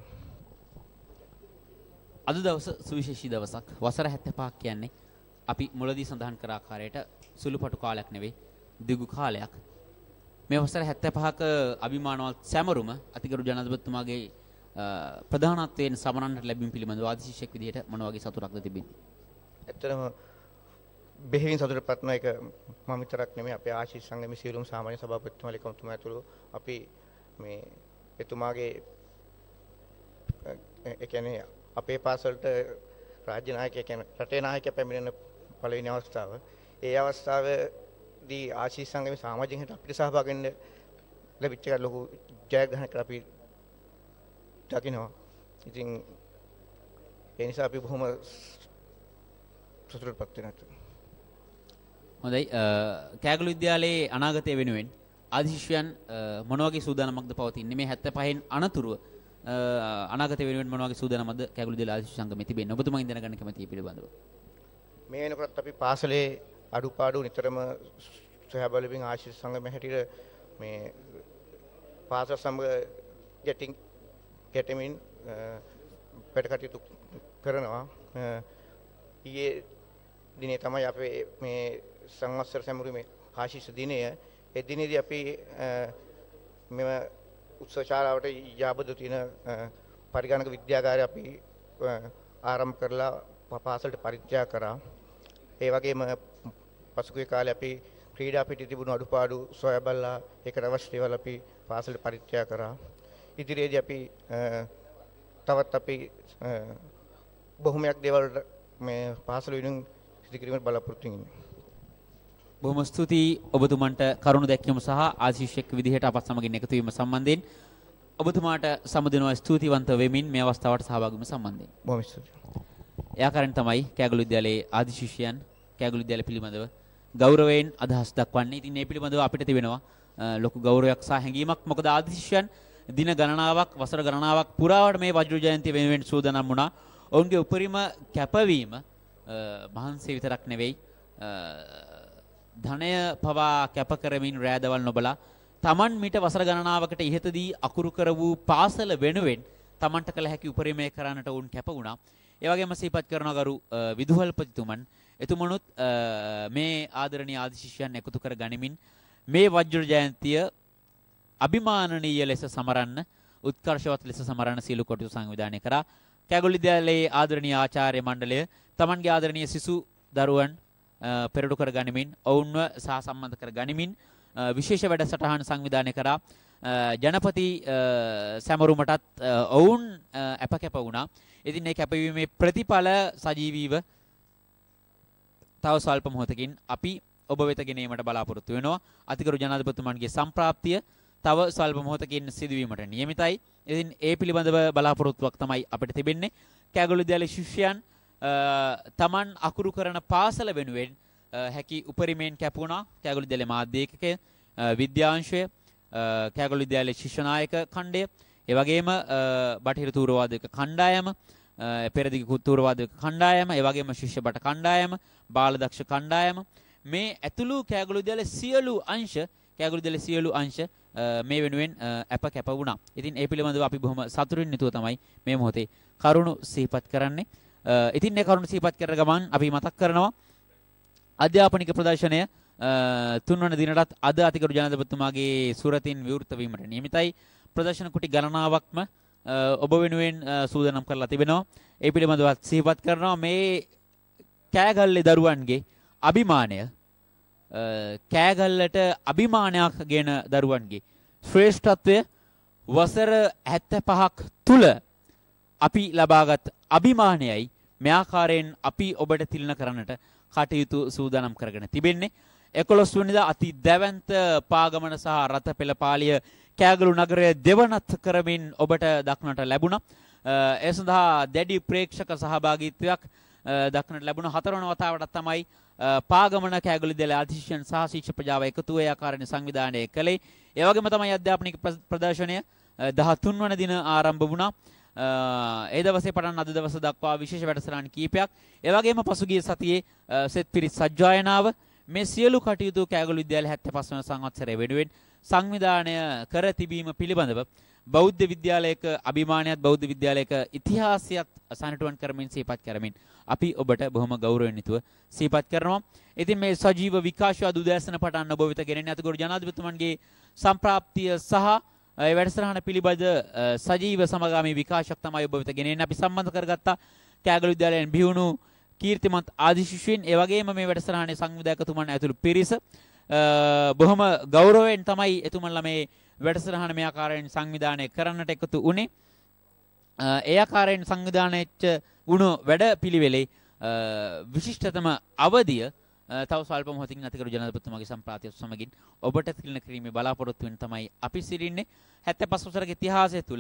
අද දවස සුවිශේෂී දවසක්. වසර හැත්තෑ පහක් කියන්නේ අපි මුලදී සඳහන් කර ආකාරයට සුළුපටු කාලයක් නෙවෙයි, දිගු කාලයක්. මේ වසර හැත්තෑ පහක අභිමානවත් සැමරුම අතිගරු ජනාධිපතිතුමාගේ ප්‍රධානත්වයෙන් සමරන්නට ලැබීම පිළිබඳව ආදිශිෂ්‍යෙක් විදිහට මොන වගේ සතුටක්ද තිබෙන්නේ? ඇත්තටම බෙහෙවින් සතුටටපත් වෙන එක මම විතරක් නෙමෙයි, අපේ ආශිෂ් සංගමේ සියලුම සාමාන්‍ය සභාපතිතුමා, ලේකම්තුමා ඇතුළු අපි මේ එතුමාගේ ඒ කියන්නේ අපේ පාසලට රාජ්‍ය නායකයා කියන්නේ රටේ නායකයා පැමිණෙන පළවෙනි අවස්ථාව. ඒ අවස්ථාවේදී ආශිෂ් සංගමේ සමාජයෙන් අපිට සහභාගී වෙන්න ලැබිච්ච එක ලොකු ජයග්‍රහණයක් අපි දකිනවා. ඉතින් ඒ නිසා අපි බොහොම සතුටුපත් වෙනවා. හොඳයි, කැගුළු විද්‍යාලයේ අනාගතය වෙනුවෙන් ආදිශිෂ්‍යයන් මොන වගේ සූදානමක්ද පවතින්නේ? මේ හැත්තෑ පහෙන් අනතුරුව අනාගතය වෙනුවෙන් මොන වගේ සූදානමක්ද කැගුළු විද්‍යාල ආදිශිෂ්‍ය සංගමයේ තිබෙන්නේ? ඔබතුමාගෙන් දැනගන්න කැමතියි පිළිබඳව. මේ වෙනකොට අපි පාසලේ අඩුපාඩු නිතරම සොයා බලමින් ආශිෂ් සංගමයේ හැටියට මේ පාසල් සමග ගැටින් ගැටෙමින් වැඩ කටයුතු කරනවා. ඊයේ දිනේ තමයි අපේ මේ සංවත්සර සැමරුමේ ආශිෂ් දිනය. ඒ දිනේදී අපි මෙම උත්සව ශාලාවට යාබද තියෙන පරිගණක විද්‍යාගාරය අපි ආරම්භ කරලා පාසලට පරිත්‍යාග කරා. ඒ වගේම පසුගිය කාලේ අපි ක්‍රීඩා පිටි තිබුණු අඩුපාඩු සොයා බලලා ඒකට අවශ්‍ය දේවල් අපි පාසලට පරිත්‍යාග කරා. ඉදිරියේදී අපි තවත් අපි බොහොමයක් දේවල් මේ පාසල වෙනුවෙන් සිදු කිරීමට බලාපොරොත්තු වෙනවා. බොහොම ස්තුතියි ඔබතුමන්ට කරුණ දැක්වීම සහ ආශිෂ්‍යෙක් විදිහට අපත් සමගින් එකතු වීම සම්බන්ධයෙන් ඔබතුමාට සමුදෙනවා ස්තුතිවන්ත වෙමින් මේ අවස්ථාවට සහභාගී වීම සම්බන්ධයෙන්. බොහොම ස්තුතියි. එයාකාරයෙන් තමයි කැගුළු විද්‍යාලයේ ආදිශිෂ්‍යයන් කැගුළු විද්‍යාලය පිළිබඳව ගෞරවයෙන් අදහස් දක්වන්නේ. ඉතින් මේ පිළිබඳව අපිට තිබෙනවා ලොකු ගෞරවයක් සහ හැඟීමක්. මොකද ආදිශිෂ්‍යයන් දින ගණනාවක්, වසර ගණනාවක් පුරාවට මේ වජ්‍ර ජයන්තිය වෙනුවෙන් සූදානම් වුණා. ඔවුන්ගේ උපරිම කැපවීම මහන්සිය විතරක් නෙවෙයි, ධනය පවා කැප කරමින් රෑදවල් නොබලා Taman මිට වසර ගණනාවකට ඉහතදී අකුරු කර වූ පාසල වෙනුවෙන් Tamanට කළ හැකි උපරිමය කරන්නට වුන් කැප වුණා. ඒ වගේම සිහිපත් කරන ගරු විදුහල්පතිතුමන් එතුමනුත් මේ ආදරණීය ආදි ශිෂ්‍යයන් එකතු කර ගනිමින් මේ වජ්‍ර ජයන්තිය අභිමානනීය ලෙස සමරන්න උත්කර්ෂවත් ලෙස සමරන්න සීල කොටු සංවිධානය කරා. කැගොළු විද්‍යාලයේ ආදරණීය ආචාර්ය මණ්ඩලය තමන්ගේ ආදරණීය සිසු දරුවන් පෙරටු කර ගනිමින් ඔවුන්ව සහ සම්බන්ධ කර ගනිමින් විශේෂ වැඩසටහන් සංවිධානය කරා. ජනපති සැමරුමටත් ඔවුන් අප කැප වුණා. ඉතින් මේ කැපවීමේ ප්‍රතිඵල සජීවීව තව ස්වල්ප මොහොතකින් අපි ඔබ වෙත ගෙනීමට බලාපොරොත්තු වෙනවා. අතිගරු ජනාධිපතිතුමන්ගේ සම්ප්‍රාප්තිය තව ස්වල්ප මොහොතකින් සිදුවීමට නියමිතයි. ඉතින් ඒ පිළිබඳව බලාපොරොත්තුවක් තමයි අපිට තිබෙන්නේ. කැගොළු විද්‍යාලයේ ශිෂ්‍යයන් තමන් අකුරු කරන පාසල වෙනුවෙන් හැකි උපරිමයෙන් කැපුණා. කැගොළු විද්‍යාලයේ මාධ්‍ය ඒකකය, විද්‍යාංශය, කැගොළු විද්‍යාලයේ ශිෂ්‍ය නායක ඛණ්ඩය, ඒ වගේම බටහිර තූරවාදක කණ්ඩායම, පෙරදිග තූරවාදක කණ්ඩායම, ඒ වගේම ශිෂ්‍ය බට කණ්ඩායම, බාලදක්ෂ කණ්ඩායම, මේ ඇතුළු කැගොළු විද්‍යාලයේ සියලු අංශ කැගොළු විද්‍යාලයේ සියලු අංශ මේ වෙනුවෙන් අප කැප වුණා. ඉතින් ඒ පිළිබඳව අපි බොහොම සතුටින් යුතුව තමයි මේ මොහොතේ කරුණු සිහිපත් කරන්නේ. ඉතින් මේ කරුණු සිහිපත් කරන ගමන් අපි මතක් කරනවා අධ්‍යාපනික ප්‍රදර්ශනය තුන්වන දිනටත් අද අතිගරු ජනාධිපතිතුමාගේ සුරතින් විවෘත වීමට නියමිතයි. ප්‍රදර්ශන කුටි ගණනාවක්ම ඔබ වෙනුවෙන් සූදානම් කරලා තිබෙනවා. ඒ පිළිබඳව සිහිපත් කරනවා මේ කෑගල්ලේ දරුවන්ගේ අභිමානය කෑගල්ලට අභිමානයක් ගෙන දරුවන්ගේ ශ්‍රේෂ්ඨත්වය වසර හැත්තෑපහක් තුල අපි ලබාගත් අභිමානයයි මේ ආකාරයෙන් අපි ඔබට තිලන කරන්නට කටයුතු සූදානම් කරගෙන තිබෙන්නේ. එකොළොස් වෙනිදා අති දැවැන්ත පාගමන සහ රථ පෙළපාලිය කෑගලු නගරය දෙවනත් කරමින් ඔබට දක්නට ලැබුණා. ඒ සඳහා දැඩි ප්‍රේක්ෂක සහභාගීත්වයක් දක්නට ලැබුණ හතරවන වතාවට තමයි පාගමන කෑගලු විද්‍යාලයේ අධිශිෂ්‍යයන් සහ ශික්ෂක ප්‍රජාව එකතු වේ ආකාරයෙන් සංවිධානය කළේ. ඒ වගේම තමයි අධ්‍යාපනික ප්‍රදර්ශනය දහතුන් වන දින ආරම්භ වුණා. ඒ දවසේ පටන් අද දවස දක්වා විශේෂ වැඩසටහන් කීපයක්, ඒ වගේම පසුගිය සතියේ සෙත් පිරිත් සජ්ජායනාව, මේ සියලු කටයුතු කෑගලු විද්‍යාලයේ හැත්තෑපස් වන සංවත්සරය වෙනුවෙන් සංවිධානය කර තිබීම පිළිබඳව බෞද්ධ විද්‍යාලයක අභිමානයත් බෞද්ධ විද්‍යාලයක ඉතිහාසයත් සනටුවන් කරමින් සිහිපත් කරමින් අපි ඔබට බොහොම ගෞරවයෙන් යුතුව සිහිපත් කරනවා. ඉතින් මේ සජීව විකාශය අදුදෑසන පටන් ඔබ වෙත ගෙනෙන අතිගරු ජනාධිපතිතුමන්ගේ සම්ප්‍රාප්තිය සහ ඒ වැඩසටහන පිළිබඳ සජීව සමගාමී විකාශයක් තමයි ඔබ වෙත ගෙනෙන්නේ. අපි සම්බන්ධ කරගත්තා කෑගලු විද්‍යාලයෙන් බිහිවුණු කීර්තිමත් ආදි ශිෂ්‍යයන්, ඒ වගේම මේ වැඩසටහනේ සංවිධායකතුමන් ඇතුළු පිරිස බොහොම ගෞරවයෙන් තමයි එතුමන්ලා මේ වැඩසටහන මේ ආකාරයෙන් සංවිධානය කරන්නට එකතු වුණේ. ඒ ආකාරයෙන් සංවිධානයච්ච වුණු වැඩ පිළිවෙලේ විශිෂ්ටතම අවධිය තව ස්වල්ප මොහොතකින් අතිගරු ජනාධිපතිතුමාගේ සම්ප්‍රාප්තිය සමගින් ඔබට තිලන කිරීමේ බලාපොරොත්තු වෙන තමයි අපි සිටින්නේ. හැත්තෑපස් වසරක ඉතිහාසය තුළ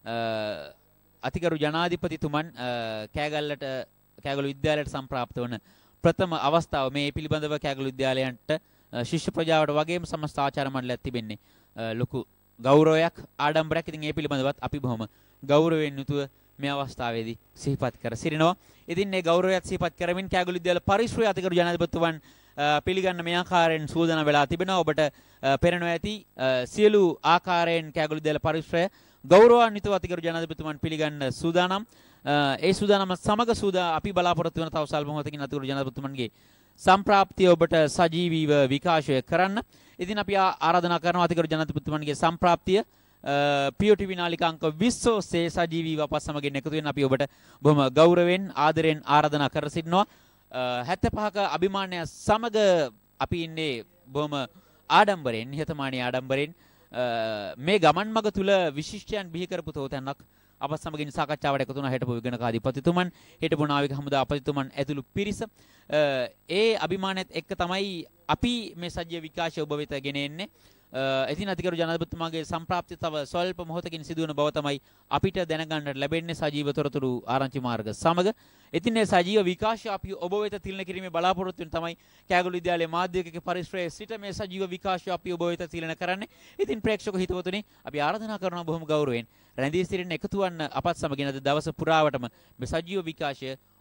අතිගරු ජනාධිපතිතුමන් කෑගල්ලට කෑගලු විද්‍යාලයට සම්ප්‍රාප්ත වන ප්‍රථම අවස්ථාව. මේ පිළිබඳව කෑගලු විද්‍යාලයන්ට ශිෂ්‍ය ප්‍රජාවට වගේම සමස්ත ආචාර්ය මණ්ඩලයක් තිබෙන්නේ ලොකු ගෞරවයක්, ආඩම්බරයක්. ඉතින් මේ පිළිබඳවත් අපි බොහොම ගෞරවයෙන් යුතුව මේ අවස්ථාවේදී සිහිපත් කර සිටිනවා. ඉතින් මේ ගෞරවයත් සිහිපත් කරමින් කෑගලු විද්‍යාල පරිශ්‍රය අතිගරු ජනාධිපතිතුමන් පිළිගන්න මේ ආකාරයෙන් සූදානම් වෙලා තිබෙනවා. ඔබට පෙරෙනවා ඇති සියලු ආකාරයෙන් කෑගලු විද්‍යාල පරිශ්‍රය ගෞරවාන්විතව අතිගරු ජනාධිපතිතුමන් පිළිගන්න සූදානම්. ඒ සූදානම සමග සූදා අපි බලාපොරොත්තු වන තව සල්ප මොහොතකින් අතිගරු ජනාධිපතිතුමන්ගේ සම්ප්‍රාප්තිය ඔබට සජීවීව විකාශය කරන්න. ඉතින් අපි ආරාධනා කරනවා අතිගරු ජනාධිපතිතුමන්ගේ සම්ප්‍රාප්තිය පියෝටි නාලිකා අංක විස්ස ඔස්සේ සජීවීව අප සමගින් එකතු වෙන අපි ඔබට බොහොම ගෞරවයෙන් ආදරෙන් ආරාධනා කර සිටිනවා. හැත්තෑපහක අභිමානය සමග අපි ඉන්නේ බොහොම ආඩම්බරෙන්, නිහතමානී ආඩම්බරෙන් මේ ගමන් මඟ තුල විශිෂ්ටයන් බිහි කරපු තෝතැන්නක් අප සමගින් සාකච්ඡාවට එකතු වුණා. හිටපු විගණකාධිපතිතුමන්, හිටපු නාවික හමුදා අපතිතුමන් ඇතුළු පිරිස. ඒ අභිමානයත් එක්ක තමයි අපි මේ සජීව විකාශය ඔබ වෙත ගෙන එන්නේ. ඉතින් අතිගරු ජනාධිපතිතුමාගේ සම්ප්‍රාප්තිය තව ස්වල්ප මොහොතකින් සිදුවන බව තමයි අපිට දැනගන්නට ලැබෙන්නේ සජීව තොරතුරු ආරංචි මාර්ග සමග. ඉතින් මේ සජීව විකාශය අපි ඔබ වෙත තිලන කිරීමේ බලාපොරොත්තු වෙන තමයි කෑගලු විද්‍යාලයේ මාධ්‍යකික පරිශ්‍රයේ සිට මේ සජීව විකාශය අපි ඔබ වෙත තිලන කරන්නේ. ඉතින් ප්‍රේක්ෂක හිතවතුනි, අපි ආරාධනා කරනවා බොහොම ගෞරවයෙන් රැඳී සිටින එකතු වන්න අපත් සමගින් අද දවස පුරාවටම මේ සජීව විකාශය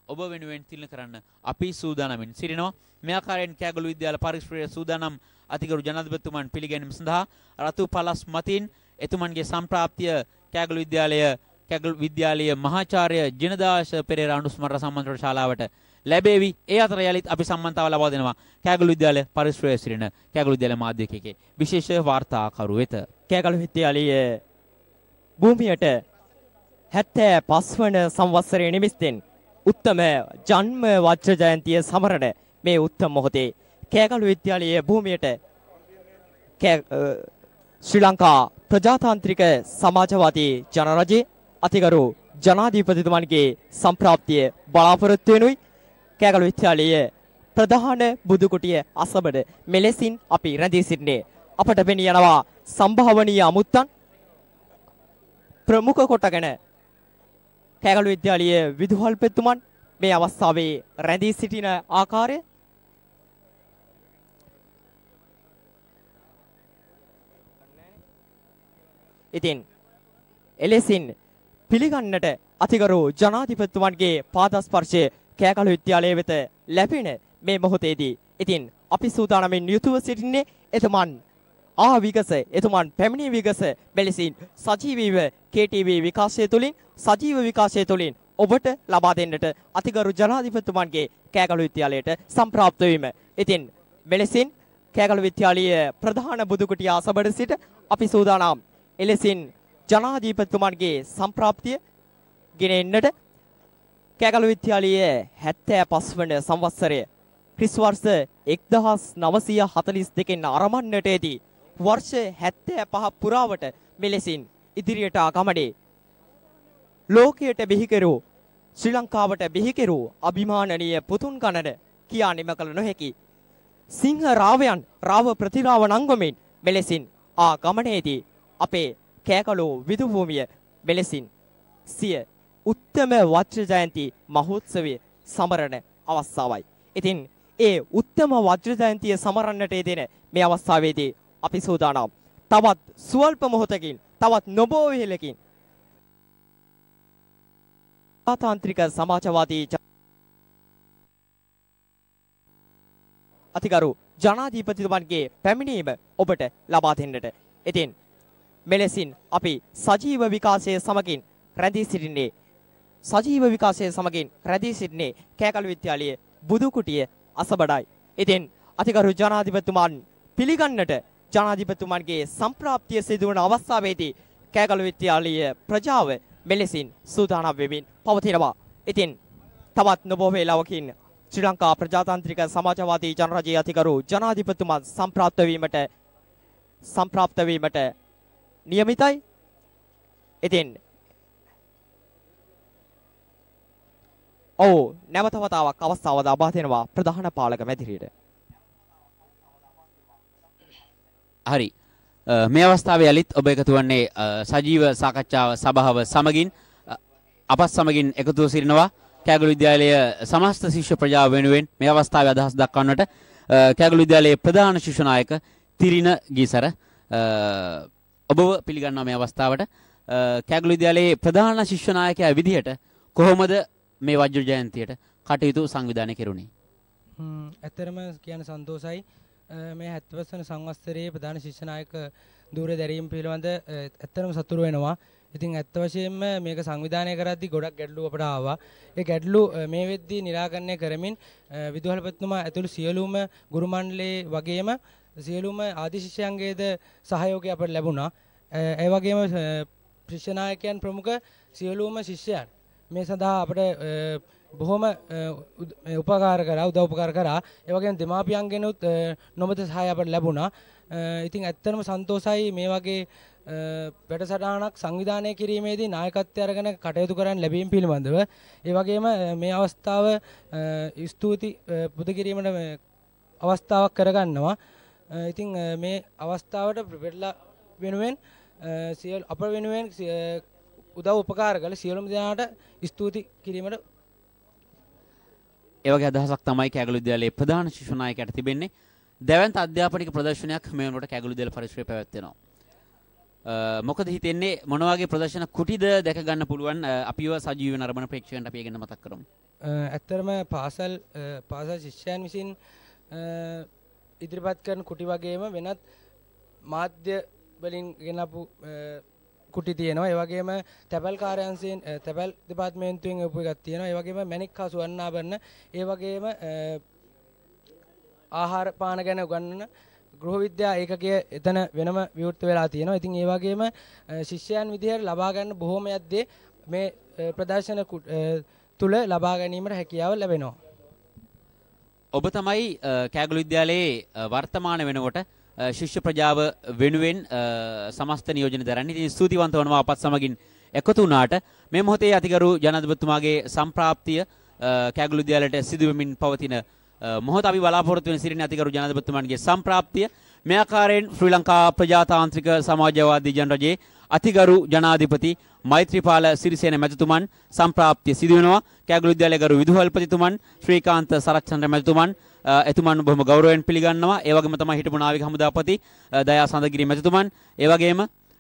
ඔබ වෙනුවෙන් තිලන කරන්න අපි සූදානමින් සිටිනවා. මේ ආකාරයෙන් කෑගොළු විද්‍යාල පරිශ්‍රයේ සූදානම් අතිගරු ජනාධිපතිතුමන් පිළිගැනීම සඳහා රතු පළස් මතින් එතුමන්ගේ සම්ප්‍රාප්තිය කෑගොළු විද්‍යාලය කෑගොළු විද්‍යාලීය මහාචාර්ය ජිනදාස පෙරේරා අනුස්මරණ සම්මන්ත්‍රණ ශාලාවට ලැබෙවි. ඒ අතර යලිත් අපි සම්මන්තාව ලබා දෙනවා කෑගොළු විද්‍යාල පරිශ්‍රයේ සිටින කෑගොළු විද්‍යාල මාධ්‍යකයේ විශේෂ වාර්තාකරු වෙත. කෑගොළු විද්‍යාලයේ භූමියට හැත්තෑ පහ වන සංවත්සරයේ නිමිත්තෙන් උත්තම ජන්ම වජ්‍ර ජයන්තිය සමරන මේ උත්තම මොහොතේ කෑගොළු විද්‍යාලයේ භූමියට ශ්‍රී ලංකා ප්‍රජාතාන්ත්‍රික සමාජවාදී ජනරජයේ අතිගරු ජනාධිපතිතුමන්ගේ සම්ප්‍රාප්තිය බලාපොරොත්තු වෙනුයි. කෑගොළු විද්‍යාලයේ ප්‍රධාන බුදු කුටිය අසබඩ මෙලෙසින් අපි රැඳී සිටින්නේ. අපට පෙනී යනවා සම්භාවනීය අමුත්තන් ප්‍රමුඛ කොටගෙන කෑගොළු විද්‍යාලයේ විදුහල්පතිතුමන් මේ අවස්ථාවේ රැඳී සිටින ආකාරය ඉතින් එලෙසින් පිළිගන්නට අතිගරු ජනාධිපතිතුමන්ගේ පාදස්පර්ශය කෑගොළු විද්‍යාලයේ වෙත ලැබෙන මේ මොහොතේදී ඉතින් අපි සූදානම්ින් යුතුව සිටින්නේ එතුමන් ආ විගස එතුමන් පැමිණි විගස මෙලෙසින් සජීවීව කේ ටී වී විකාශය තුළින් සජීව විකාශය තුළින් ඔබට ලබා දෙන්නට අතිගරු ජනාධිපතිතුමන්ගේ කෑගොළු විද්‍යාලයට සම්ප්‍රාප්ත වීම. ඉතින් මෙලෙසින් කෑගොළු විද්‍යාලයේ ප්‍රධාන බුදු කුටිය අසබඩ සිට අපි සූදානම් එලෙසින් ජනාධිපතිතුමන්ගේ සම්ප්‍රාප්තිය ගෙනෙන්නට කෑගොළු විද්‍යාලයේ හැත්තෑ පහ වන සංවත්සරය ක්‍රිස් වර්ෂ එක්දහස් නවසිය හතළිස් දෙකෙන් ආරම්භන්නට ඇති වර්ෂ හැත්තෑ පහ පුරාවට මෙලෙසින් ඉදිරියට ආගමනේ ලෝකයට බිහි කෙරූ ශ්‍රී ලංකාවට බිහි කෙරූ අභිමානනීය පුතුන් ගණන කියා නිම කළ නොහැකි සිංහ රාවයන් රාව ප්‍රතිරාව නංගමින් මෙලෙසින් ආගමනේදී අපේ කෑගොළු විදු භූමිය මෙලෙසින් සිය උත්තම වජ්‍ර ජයන්ති මහෝත්සවය සමරන අවස්ථාවයි. ඉතින් ඒ උත්තම වජ්‍ර ජයන්තිය සමරන්නට යෙදෙන මේ අවස්ථාවේදී අපි සූදානම් තවත් සුවල්ප මොහොතකින් තවත් නොබෝ වේලකින් ආතාන්ත්‍රික සමාජවාදී අතිගරු ජනාධිපතිතුමන්ගේ පැමිණීම ඔබට ලබා දෙන්නට. ඉතින් මෙලෙසින් අපි සජීව විකාශයේ සමගින් රැඳී සිටින්නේ සජීව විකාශයේ සමගින් රැඳී සිටින්නේ කෑගොළු විද්‍යාලයේ බුදු කුටිය අසබඩයි. ඉතින් අතිගරු ජනාධිපතිතුමන් පිළිගන්නට ජනාධිපතිතුමන්ගේ සම්ප්‍රාප්තිය සිදුවන අවස්ථාවේදී කෑගොළු විද්‍යාලයේ ප්‍රජාව මෙලෙසින් සූදානම් වෙමින් පවතිනවා. ඉතින් තවත් නොබෝ වේලාවකින් ශ්‍රී ලංකා ප්‍රජාතාන්ත්‍රික සමාජවාදී ජනරජයේ අතිගරු ජනාධිපතිතුමන් සම්ප්‍රාප්ත වීමට සම්ප්‍රාප්ත වීමට නියමිතයි. ඉතින් ඔව් නැවත වතාවක් අවස්ථාව ලබා දෙනවා ප්‍රධාන පාලක මැදිරියට. හරි. මේ අවස්ථාවේ යලිත් ඔබ එකතු වන්නේ සජීව සාකච්ඡාව සභාව සමගින් අපත් සමගින් එකතුව සිටිනවා කෑගොළු විද්‍යාලයේ සමස්ත ශිෂ්‍ය ප්‍රජාව වෙනුවෙන් මේ අවස්ථාවේ අදහස් දක්වන්නට කෑගොළු විද්‍යාලයේ ප්‍රධාන ශිෂ්‍ය නායක තිරින ගීසර ඔබව පිළිගන්නවා මේ අවස්ථාවට. කෑගොළු විද්‍යාලයේ ප්‍රධාන ශිෂ්‍ය නායකයා විදිහට කොහොමද මේ වජ්‍ර ජයන්තියට කටයුතු සංවිධානය කෙරුණේ? ඇත්තරම කියන සන්තෝෂයි. මේ හැත්තෑ පහ වන සංවත්සරයේ ප්‍රධාන ශිෂ්‍ය නායක ධූරය දැරීම පිළිබඳ ඇත්තරම සතුටු වෙනවා. ඉතින් ඇත්ත වශයෙන්ම මේක සංවිධානය කරද්දී ගොඩක් ගැටලු අපට ආවා. ඒ ගැටලු මේ වෙද්දී निराකරණය කරමින් විදුහල්පතිතුමා ඇතුළු සියලුම ගුරු මණ්ඩලයේ වගේම සියලුම ආදි ශිෂ්‍යයන්ගේද සහයෝගය අපට ලැබුණා. ඒ වගේම ශිෂ්‍ය නායකයන් ප්‍රමුඛ සියලුම ශිෂ්‍යයන් මේ සඳහා අපට බොහොම උපකාර කරා උදව් උපකාර කරා. ඒ වගේම දෙමාපියන්ගෙනුත් නොමත සහාය අපට ලැබුණා. ඉතින් ඇත්තටම සන්තෝෂයි මේ වගේ වැඩසටහනක් සංවිධානය කිරීමේදී නායකත්වය අරගෙන කටයුතු කරන්න ලැබීම පිළිබඳව. ඒ වගේම මේ අවස්ථාව ස්තුති පුද කිරීමට අවස්ථාවක් කරගන්නවා. ඉතින් මේ අවස්ථාවට වෙරළා වෙනුවෙන් සියලු අප වෙනුවෙන් උදව් උපකාර කළ සියලුම දෙනාට ස්තුති කිරීමට ඒ වගේ අදහසක් තමයි කෑගොළු විද්‍යාලයේ ප්‍රධාන ශිෂ්‍ය නායකයාට තිබෙන්නේ. දැවැන්ත අධ්‍යාපනික ප්‍රදර්ශනයක් මේ වෙනකොට කෑගොළු විද්‍යාල පරිශ්‍රයේ පැවැත්වෙනවා. මොකද හිතෙන්නේ මොන වගේ ප්‍රදර්ශන කුටිද දැක ගන්න පුළුවන් අපිව සජීවීව නරඹන ප්‍රේක්ෂකයන්ට අපි ඒගෙන මතක් කරමු. ඇත්තරම පාසල් පාසල් ශිෂ්‍යයන් විසින් ඉදිරිපත් කරන කුටි වගේම වෙනත් මාධ්‍ය වලින් ගෙනපු කුටි තියෙනවා. ඒ වගේම තැපැල් කාර්යාංශයෙන් තැපැල් දෙපාර්තමේන්තුවෙන් උපු එකක් තියෙනවා. ඒ වගේම මැණික් හා සුවර්ණාභරණ, ඒ වගේම ආහාර පාන ගැන උගන්වන ගෘහ විද්‍යා ඒකකය එතන වෙනම විවෘත වෙලා තියෙනවා. ඉතින් ඒ වගේම ශිෂ්‍යයන් විදිහට ලබා ගන්න බොහෝමයක් දේ මේ ප්‍රදර්ශන තුල ලබා ගැනීමට හැකියාව ලැබෙනවා. ඔබ තමයි කෑගල විද්‍යාලයේ වර්තමාන වෙනකොට ශිෂ්‍ය ප්‍රජාව වෙනුවෙන් සමස්ත නියෝජන දරන්නේ. ඉතින් ස්තුතිවන්ත වනවා අපත් සමගින් එකතු වුණාට. මේ මොහොතේ අතිගරු ජනාධිපතිතුමාගේ සම්ප්‍රාප්තිය කෑගල විද්‍යාලයට සිදු වෙමින් පවතින මොහොත අපි බලාපොරොත්තු වෙන සිරින අතිගරු ජනාධිපතිතුමාගේ සම්ප්‍රාප්තිය මේ ආකාරයෙන් ශ්‍රී ලංකා ප්‍රජාතාන්ත්‍රික සමාජවාදී ජනරජයේ අතිගරු ජනාධිපති මෛත්‍රීපාල සිරිසේන මැතිතුමන් සම්ප්‍රාප්තිය සිදු වෙනවා. කෑගල විද්‍යාලයේ ගරු විදුහල්පතිතුමන් ශ්‍රීකාන්ත සරච්චන්ද්‍ර මැතිතුමන් එතුමන් බොහොම ගෞරවයෙන් පිළිගන්නවා. ඒ වගේම තමයි හිටපු නාවික හමුදාපති දයා සඳගිරි මැතිතුමන්, ඒ වගේම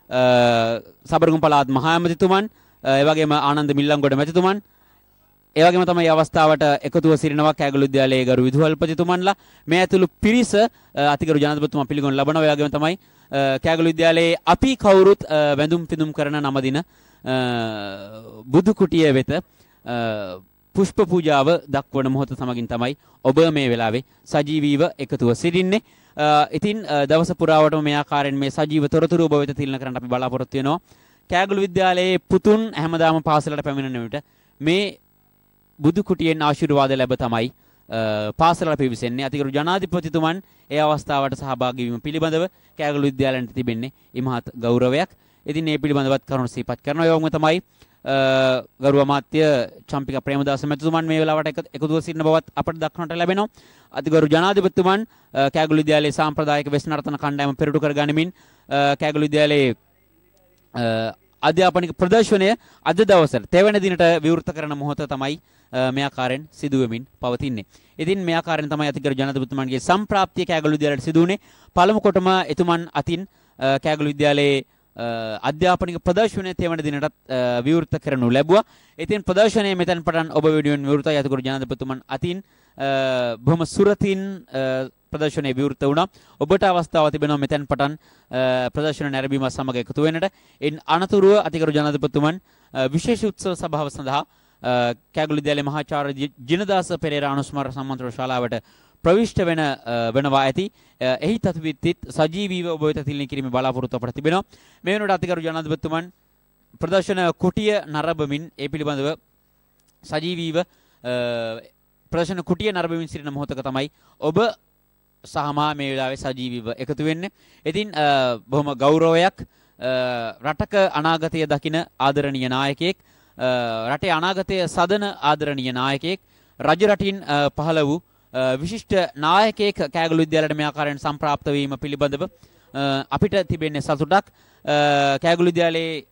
සබරගම් පළාත් මහා ඇමතිතුමන්, ඒ වගේම ආනන්ද මිල්ලන්ගොඩ මැතිතුමන්, ඒ වගේම තමයි අවස්ථාවට එකතුව සිටිනවා කෑගල විද්‍යාලයේ ගරු විදුහල්පතිතුමන්ලා. මේ ඇතුළු පිරිස අතිගරු ජනාධිපතිතුමා පිළිගනු ලබනවා. ඒ වගේම තමයි කෑගල විද්‍යාලයේ අපි කවුරුත් වැඳුම් පිදුම් කරන නම දින බුදු කුටිය වෙත පුෂ්ප පූජාව දක්වන මොහොත සමගින් තමයි ඔබ මේ වෙලාවේ සජීවීව එකතුව සිටින්නේ. ඉතින් දවස පුරාවටම මේ ආකාරයෙන් මේ සජීව තොරතුරු ඔබ වෙත තිලන කරන්න අපි බලාපොරොත්තු වෙනවා. කෑගල විද්‍යාලයේ පුතුන් හැමදාම පාසලට පැමිණෙන විට මේ බුදු කුටියෙන් ආශිර්වාද ලැබ තමයි පාසලට පිවිසෙන්නේ. අතිගරු ජනාධිපතිතුමන් ඒ අවස්ථාවට සහභාගී වීම පිළිබඳව කෑගල විද්‍යාලයට තිබෙන්නේ ඉමහත් ගෞරවයක්. ඉතින් මේ පිළිබඳවත් කරුණු සිහිපත් කරනවා. ඒ වගේම තමයි ගරු අමාත්‍ය චම්පික ප්‍රේමදාස මැතිතුමන් මේ වෙලාවට එකතුව සිටින බවත් අපට දක්නට ලැබෙනවා. අතිගරු ජනාධිපතිතුමන් කෑගල විද්‍යාලයේ සාම්ප්‍රදායික වෙස් නර්තන කණ්ඩායම පෙරටු කර ගනිමින් කෑගල විද්‍යාලයේ අධ්‍යාපනික ප්‍රදර්ශනය අද දවසට තෙවන දිනට විවෘත කරන මොහොත තමයි මේ ආකාරයෙන් සිදු වෙමින් පවතින්නේ. ඉතින් මේ ආකාරයෙන් තමයි අතිගරු ජනාධිපතිතුමන්ගේ සම්ප්‍රාප්තිය කෑගල විද්‍යාලයට සිදු වුණේ. පළමු කොටම එතුමන් අතින් කෑගල විද්‍යාලයේ අධ්‍යාපනික ප්‍රදර්ශනය තෙවන දිනටත් විවෘත කරනු ලැබුවා. ඉතින් ප්‍රදර්ශනය මෙතන පටන් ඔබ වීඩියෝෙන් විවෘතයි. අතිගරු ජනාධිපතිතුමන් අතින් බොහොම සුරතින් ප්‍රදර්ශනය විවෘත වුණා. ඔබට අවස්ථාව තිබෙනවා මෙතෙන් පටන් ප්‍රදර්ශන නැරඹීම සමග එකතු වෙන්නට. ඉන් අනතුරුව අතිගරු ජනාධිපතිතුමන් විශේෂ උත්සව සභාව සඳහා කෑගල විද්‍යාලයේ මහාචාර්ය ජිනදාස පෙරේරා අනුස්මාර සම්මන්ත්‍රණ ශාලාවට ප්‍රවිෂ්ඨ වෙන වෙනවා ඇති. එහි තත්විත්තිත් සජීවීව ඔබ වෙත තිලින කිරීමේ බලාපොරොත්තු අපට තිබෙනවා. මේ වෙනකොට අතිගරු ජනාධිපතිතුමන් ප්‍රදර්ශන කුටිය නරඹමින් ඒ පිළිබඳව සජීවීව ප්‍රදර්ශන කුටිය නරඹමින් සිටින මොහොතක තමයි ඔබ සහමා මේ වෙලාවේ සජීවීව එකතු වෙන්නේ. ඉතින් බොහොම ගෞරවයක් රටක අනාගතය දකින ආදරණීය නායකයෙක්, රටේ අනාගතය සදන ආදරණීය නායකයෙක්, රජ රටින් පහළ වූ විශිෂ්ට නායකයෙක් කෑගල විද්‍යාලයට මේ ආකාරයෙන් සම්ප්‍රාප්ත වීම පිළිබඳව අපිට තිබෙන්නේ සතුටක්. කෑගල විද්‍යාලයේ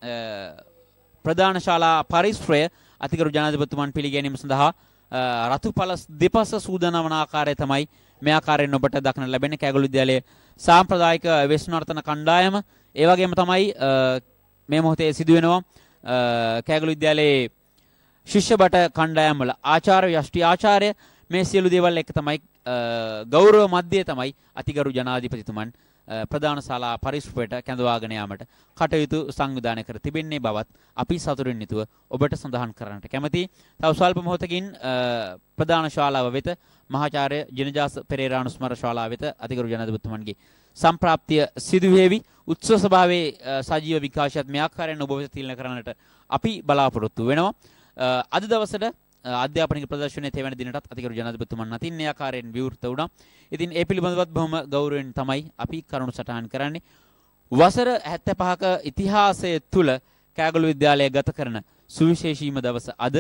ප්‍රධාන ශාලා පරිශ්‍රය අතිගරු ජනාධිපතිතුමන් පිළිගැනීම සඳහා රතුපල දෙපස සූදානම් වන ආකාරය තමයි මේ ආකාරයෙන් ඔබට දක්නට ලැබෙන්නේ. කෑගල විද්‍යාලයේ සාම්ප්‍රදායික වෙස් නර්තන කණ්ඩායම ඒ වගේම තමයි මේ මොහොතේ සිදු වෙනවා කෑගල විද්‍යාලයේ ශිෂ්‍ය බට කණ්ඩායම් වල ආචාර්ය යෂ්ටි ආචාර්ය මේ සියලු දේවල් එක තමයි ගෞරව මැදයේ තමයි අතිගරු ජනාධිපතිතුමන් ප්‍රධාන ශාලා පරිශ්‍රයට කැඳවාගෙන යාමට කටයුතු සංවිධානය කර තිබෙන්නේ බවත් අපි සතුටින් යුතුව ඔබට සඳහන් කරන්නට කැමැතියි. තව ස්වල්ප මොහොතකින් ප්‍රධාන ශාලාව වෙත මහාචාර්ය ජිනදාස පෙරේරා අනුස්මර ශාලාව වෙත අතිගරු ජනාධිපතිතුමන්ගේ සම්ප්‍රාප්තිය සිදු වේවි. උත්සව සභාවේ සජීව විකාශයත් මේ ආකාරයෙන් ඔබ වෙත තිලන කරන්නට අපි බලාපොරොත්තු වෙනවා. අද දවසට අධ්‍යාපනික ප්‍රදර්ශනයේ තෙවන දිනටත් අතිගරු ජනාධිපතිතුමන් අතින් මේ ආකාරයෙන් විවෘත වුණා. ඉතින් ඒ පිළිබඳවත් බොහොම ගෞරවයෙන් තමයි අපි කරුණු සටහන් කරන්නේ. වසර හැත්තෑ පහක ඉතිහාසය තුල කෑගල විද්‍යාලය ගත කරන සුවිශේෂීම දවස අද.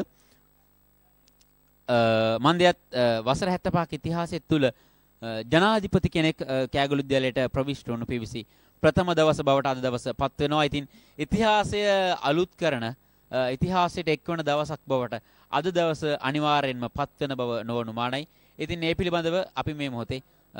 මන්දයත් වසර හැත්තෑ පහක ඉතිහාසය තුල ජනාධිපති කෙනෙක් කෑගල විද්‍යාලයට ප්‍රවිෂ්ඨ වුණු පිවිසි ප්‍රථම දවස බවට අද දවස පත් වෙනවා. ඉතින් ඉතිහාසය අලුත් කරන ඉතිහාසයට එක්වන දවසක් බවට අද දවස අනිවාර්යෙන්ම පත්වන බව නොවනු මානයි. ඉතින් මේ පිළිබඳව අපි මේ මොහොතේ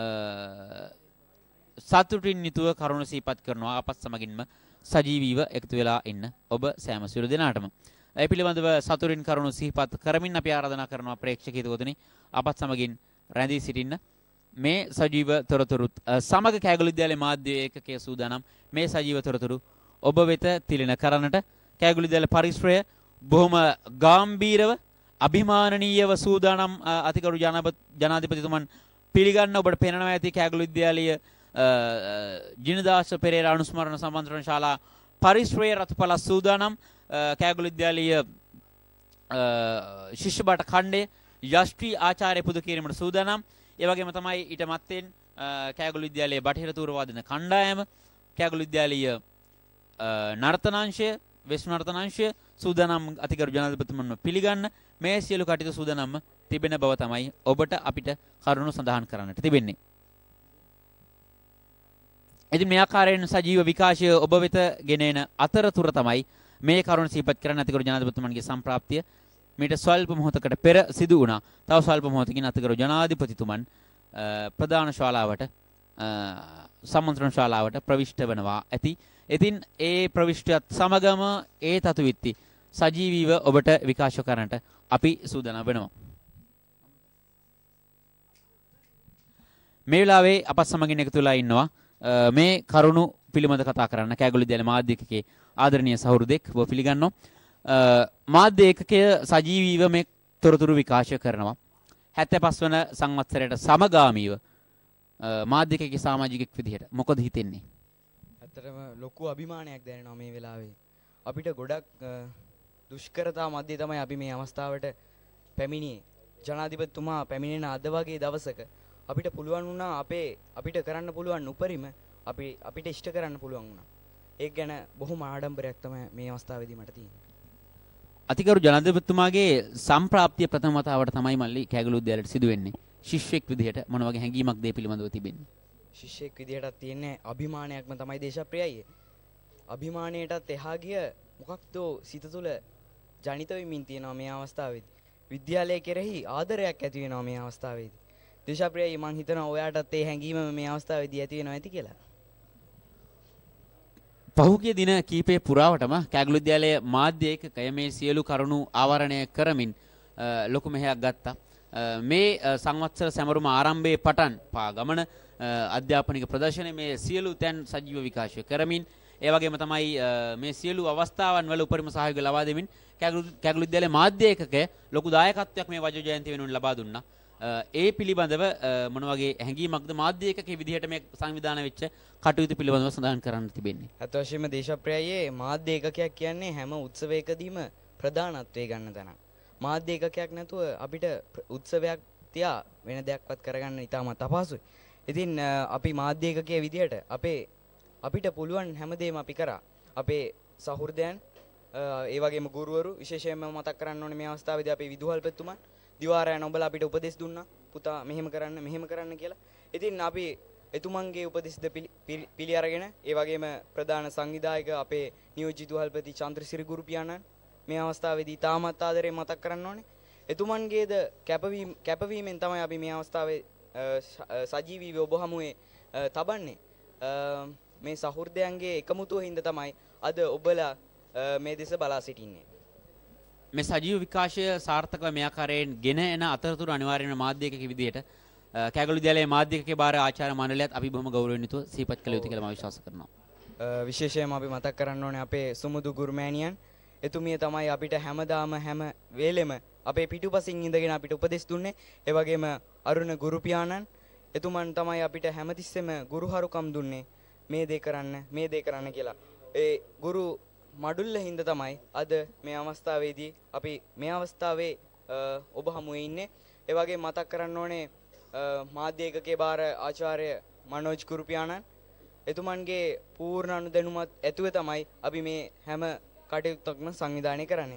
සතුටින් යුතුව කරුණ සිහිපත් කරනවා අපත් සමගින්ම සජීවීව එකතු වෙලා ඉන්න ඔබ සෑම සියලු දෙනාටම. ඒ පිළිබඳව සතුරින් කරුණු සිහිපත් කරමින් අපි ආරාධනා කරනවා ප්‍රේක්ෂකීතුතුනි අපත් සමගින් රැඳී සිටින්න. මේ සජීව තොරතුරු සමග කෑගලු විද්‍යාලයේ මාධ්‍ය ඒකකයේ සූදානම් මේ සජීව තොරතුරු ඔබ වෙත තිලින කරන්නට කෑගලු විද්‍යාලයේ පරිශ්‍රය බොහොම ගැඹීරව අභිමානනීයව සූදානම් අතිගරු ජනාධිපතිතුමන් පිළිගන්න ඔබට පෙනෙනවා ඇති කෑගලු විද්‍යාලයේ ජිනදාස පෙරේරා අනුස්මරණ සම්මන්ත්‍රණ ශාලා පරිශ්‍රයේ රතුපල සූදානම් කෑගලු විද්‍යාලයේ ශිෂ්‍ය බට ඛණ්ඩයේ යෂ්ටි ආචාර්ය පුද කිරීමට සූදානම්. ඒ වගේම තමයි ඊට මත්තෙන් කෑගලු විද්‍යාලයේ බටහිර තූර වාදන කණ්ඩායම කෑගලු විද්‍යාලීය නර්තනාංශය වෙස් නර්තනාංශය සූදානම් අතිගරු ජනාධිපතිතුමන්ව පිළිගන්න මේ සියලු කටයුතු සූදානම්ම තිබෙන බව තමයි ඔබට අපිට කරුණු සඳහන් කරන්නට තිබෙන්නේ. ඉතින් මේ ආකාරයෙන් සජීව විකාශය ඔබ වෙත ගෙන එන අතරතුර තමයි මේ කරුණ සිහිපත් කරන අතිගරු ජනාධිපතිතුමන්ගේ සම්ප්‍රාප්තිය මීට ස්වල්ප මොහොතකට පෙර සිදු වුණා. තව ස්වල්ප මොහොතකින් අතිගරු ජනාධිපතිතුමන් ප්‍රධාන ශාලාවට සම්මන්ත්‍රණ ශාලාවට ප්‍රවිෂ්ඨ වෙනවා ඇති. ඉතින් ඒ ප්‍රවිෂ්ඨයත් සමගම ඒ තතු විත්ති සජීවීව ඔබට විකාශ කරන්නට අපි සූදානම් වෙනවා. මේ වෙලාවේ අපත් සමගින් එකතු වෙලා ඉන්නවා මේ කරුණු පිළිබඳ කතා කරන්න කෑගලු විද්‍යාලයේ මාධ්‍ය ඒකකයේ ආදරණීය සහෘදෙක් ඔබ පිළිගන්නවා. මාධ්‍ය ඒකකය සජීවීව මේ තොරතුරු විකාශ කරනවා. හැත්තෑපස් වන සංවත්සරයට සමගාමීව මාධ්‍ය ඒකකයේ සමාජිකෙක් විදිහට මොකද හිතෙන්නේ? ඇත්තටම ලොකු අභිමානයක් දැනෙනවා මේ වෙලාවේ. අපිට ගොඩක් දුෂ්කරතා මැද්දේ තමයි අපි මේ අවස්ථාවට පැමිණියේ. ජනාධිපතිතුමා පැමිණෙන අද වගේ දවසක අපිට පුළුවන් වුණා අපේ අපිට කරන්න පුළුවන් උපරිම අපි අපිට ඉෂ්ට කරන්න පුළුවන් වුණා. ඒක ගැන බොහොම ආඩම්බරයක් තමයි මේ අවස්ථාවේදී මට තියෙන්නේ. අතිගරු ජනාධිපතිතුමාගේ සම්ප්‍රාප්තිය ප්‍රථම වතාවට තමයි මල්ලි කෑගලු විද්‍යාලයට සිදු වෙන්නේ. ශිෂ්‍යෙක් විදිහට මොන වගේ හැඟීමක් දේ පිළිබඳව තිබෙන්නේ? ශිෂ්‍යෙක් විදිහටත් තියෙන්නේ අභිමානයක්ම තමයි දේශප්‍රියයි. අභිමානයටත් එහා ගිය මොකක්ද සිත තුළ ජනිත වෙමින් තියෙනවා මේ අවස්ථාවේදී. විද්‍යාලය කෙරෙහි ආදරයක් ඇති වෙනවා මේ අවස්ථාවේදී. දේශප්‍රියයි මං හිතනවා ඔයාටත් ඒ හැඟීම මේ අවස්ථාවේදී ඇති වෙනවා ඇති කියලා. පහුගිය දින කීපේ පුරාවටම කෑගලු විද්‍යාලයේ මාධ්‍ය ඒකකය මේ සියලු කරුණු ආවරණය කරමින් ලොකු මෙහෙයක් ගත්තා. මේ සංවත්සර සැමරුම ආරම්භයේ පටන් පා ගමන අධ්‍යාපනික ප්‍රදර්ශනයේ මේ සියලු තැන් සජීව විකාශය කරමින් ඒ වගේම තමයි මේ සියලු අවස්ථාවන් වල උපරිම සහයෝගය ලබා දෙමින් කෑගලු විද්‍යාලයේ මාධ්‍ය ඒකකය ලොකු දායකත්වයක් මේ වජ්‍ර ජයන්ති වෙනුවෙන් ලබා දුන්නා. ඒ පිළිබඳව මොන වගේ හැඟීමක්ද මාධ්‍ය ඒකකයේ විදිහට මේ සංවිධානය වෙච්ච කටයුතු පිළිබඳව සඳහන් කරන්න තිබෙන්නේ? අත වශයෙන්ම දේශප්‍රියයේ මාධ්‍ය ඒකකයක් කියන්නේ හැම උත්සවයකදීම ප්‍රධානත්වයේ ගන්න තැනක්. මාධ්‍ය ඒකකයක් නැතුව අපිට උත්සවයක් තියා වෙන දෙයක්වත් කරගන්න ඉතාමත් අපහසුයි. ඉතින් අපි මාධ්‍ය ඒකකයේ විදිහට අපේ අපිට පුළුවන් හැමදේම අපි කරා. අපේ සහෘදයන් ඒ වගේම ගුරුවරු විශේෂයෙන්ම මතක් කරන්න ඕනේ මේ අවස්ථාවේදී අපේ විදුහල්පතිතුමන් දිවාරය නොබලා අපිට උපදෙස් දුන්නා. පුතා මෙහෙම කරන්න මෙහෙම කරන්න කියලා. ඉතින් අපි එතුමන්ගේ උපදෙස්ද පිළි අරගෙන ඒ වගේම ප්‍රධාන සංවිධායක අපේ නියෝජිත විදුහල්පති චන්ද්‍රසිරි ගුරු පියාණන් මේ අවස්ථාවේදී තාමත් ආදරයෙන් මතක් කරන්න ඕනේ. එතුමන්ගේද කැපවීම කැපවීමෙන් තමයි අපි මේ අවස්ථාවේ සජීවීව ඔබ හමුවේ තබන්නේ. මේ සහෘදයන්ගේ එකමුතුව හින්දා තමයි අද ඔබලා මේ දෙස බලා සිටින්නේ. මේ සජීව විකාශය සාර්ථකව මේ ආකාරයෙන් ගෙන එන අතරතුර අනිවාර්යයෙන්ම මාධ්‍ය ඒකකයේ විදිහට කෑගලු විද්‍යාලයේ මාධ්‍ය ඒකකයේ භාර ආචාර්ය මණ්ඩලයත් අපි බොහොම ගෞරවණීයව සිහිපත් කළ යුතු කියලා මම විශ්වාස කරනවා. විශේෂයෙන්ම අපි මතක් කරන්න ඕනේ අපේ සුමුදු ගුරුමෑණියන්. එතුමිය තමයි අපිට හැමදාම හැම වෙලෙම අපේ පිටුපසින් ඉඳගෙන අපිට උපදෙස් දුන්නේ. ඒ වගේම අරුණ ගුරු පියාණන් එතුමන් තමයි අපිට හැමතිස්සෙම ගුරුහරුකම් දුන්නේ මේ දේ කරන්න මේ දේ කරන්න කියලා. ඒ ගුරු මඩුල්ල හින්දා තමයි අද මේ අවස්ථාවේදී අපි මේ අවස්ථාවේ ඔබ හමුවේ ඉන්නේ. ඒ වගේ මතක් කරන්න ඕනේ මාධ්‍ය ඒකකයේ භාර ආචාර්ය මනෝජ් ගුරු පියාණන් එතුමන්ගේ පූර්ණ අනුදැනුමත් ඇතුව තමයි අපි මේ හැම කටයුත්තක්ම සංවිධානය කරන්නේ.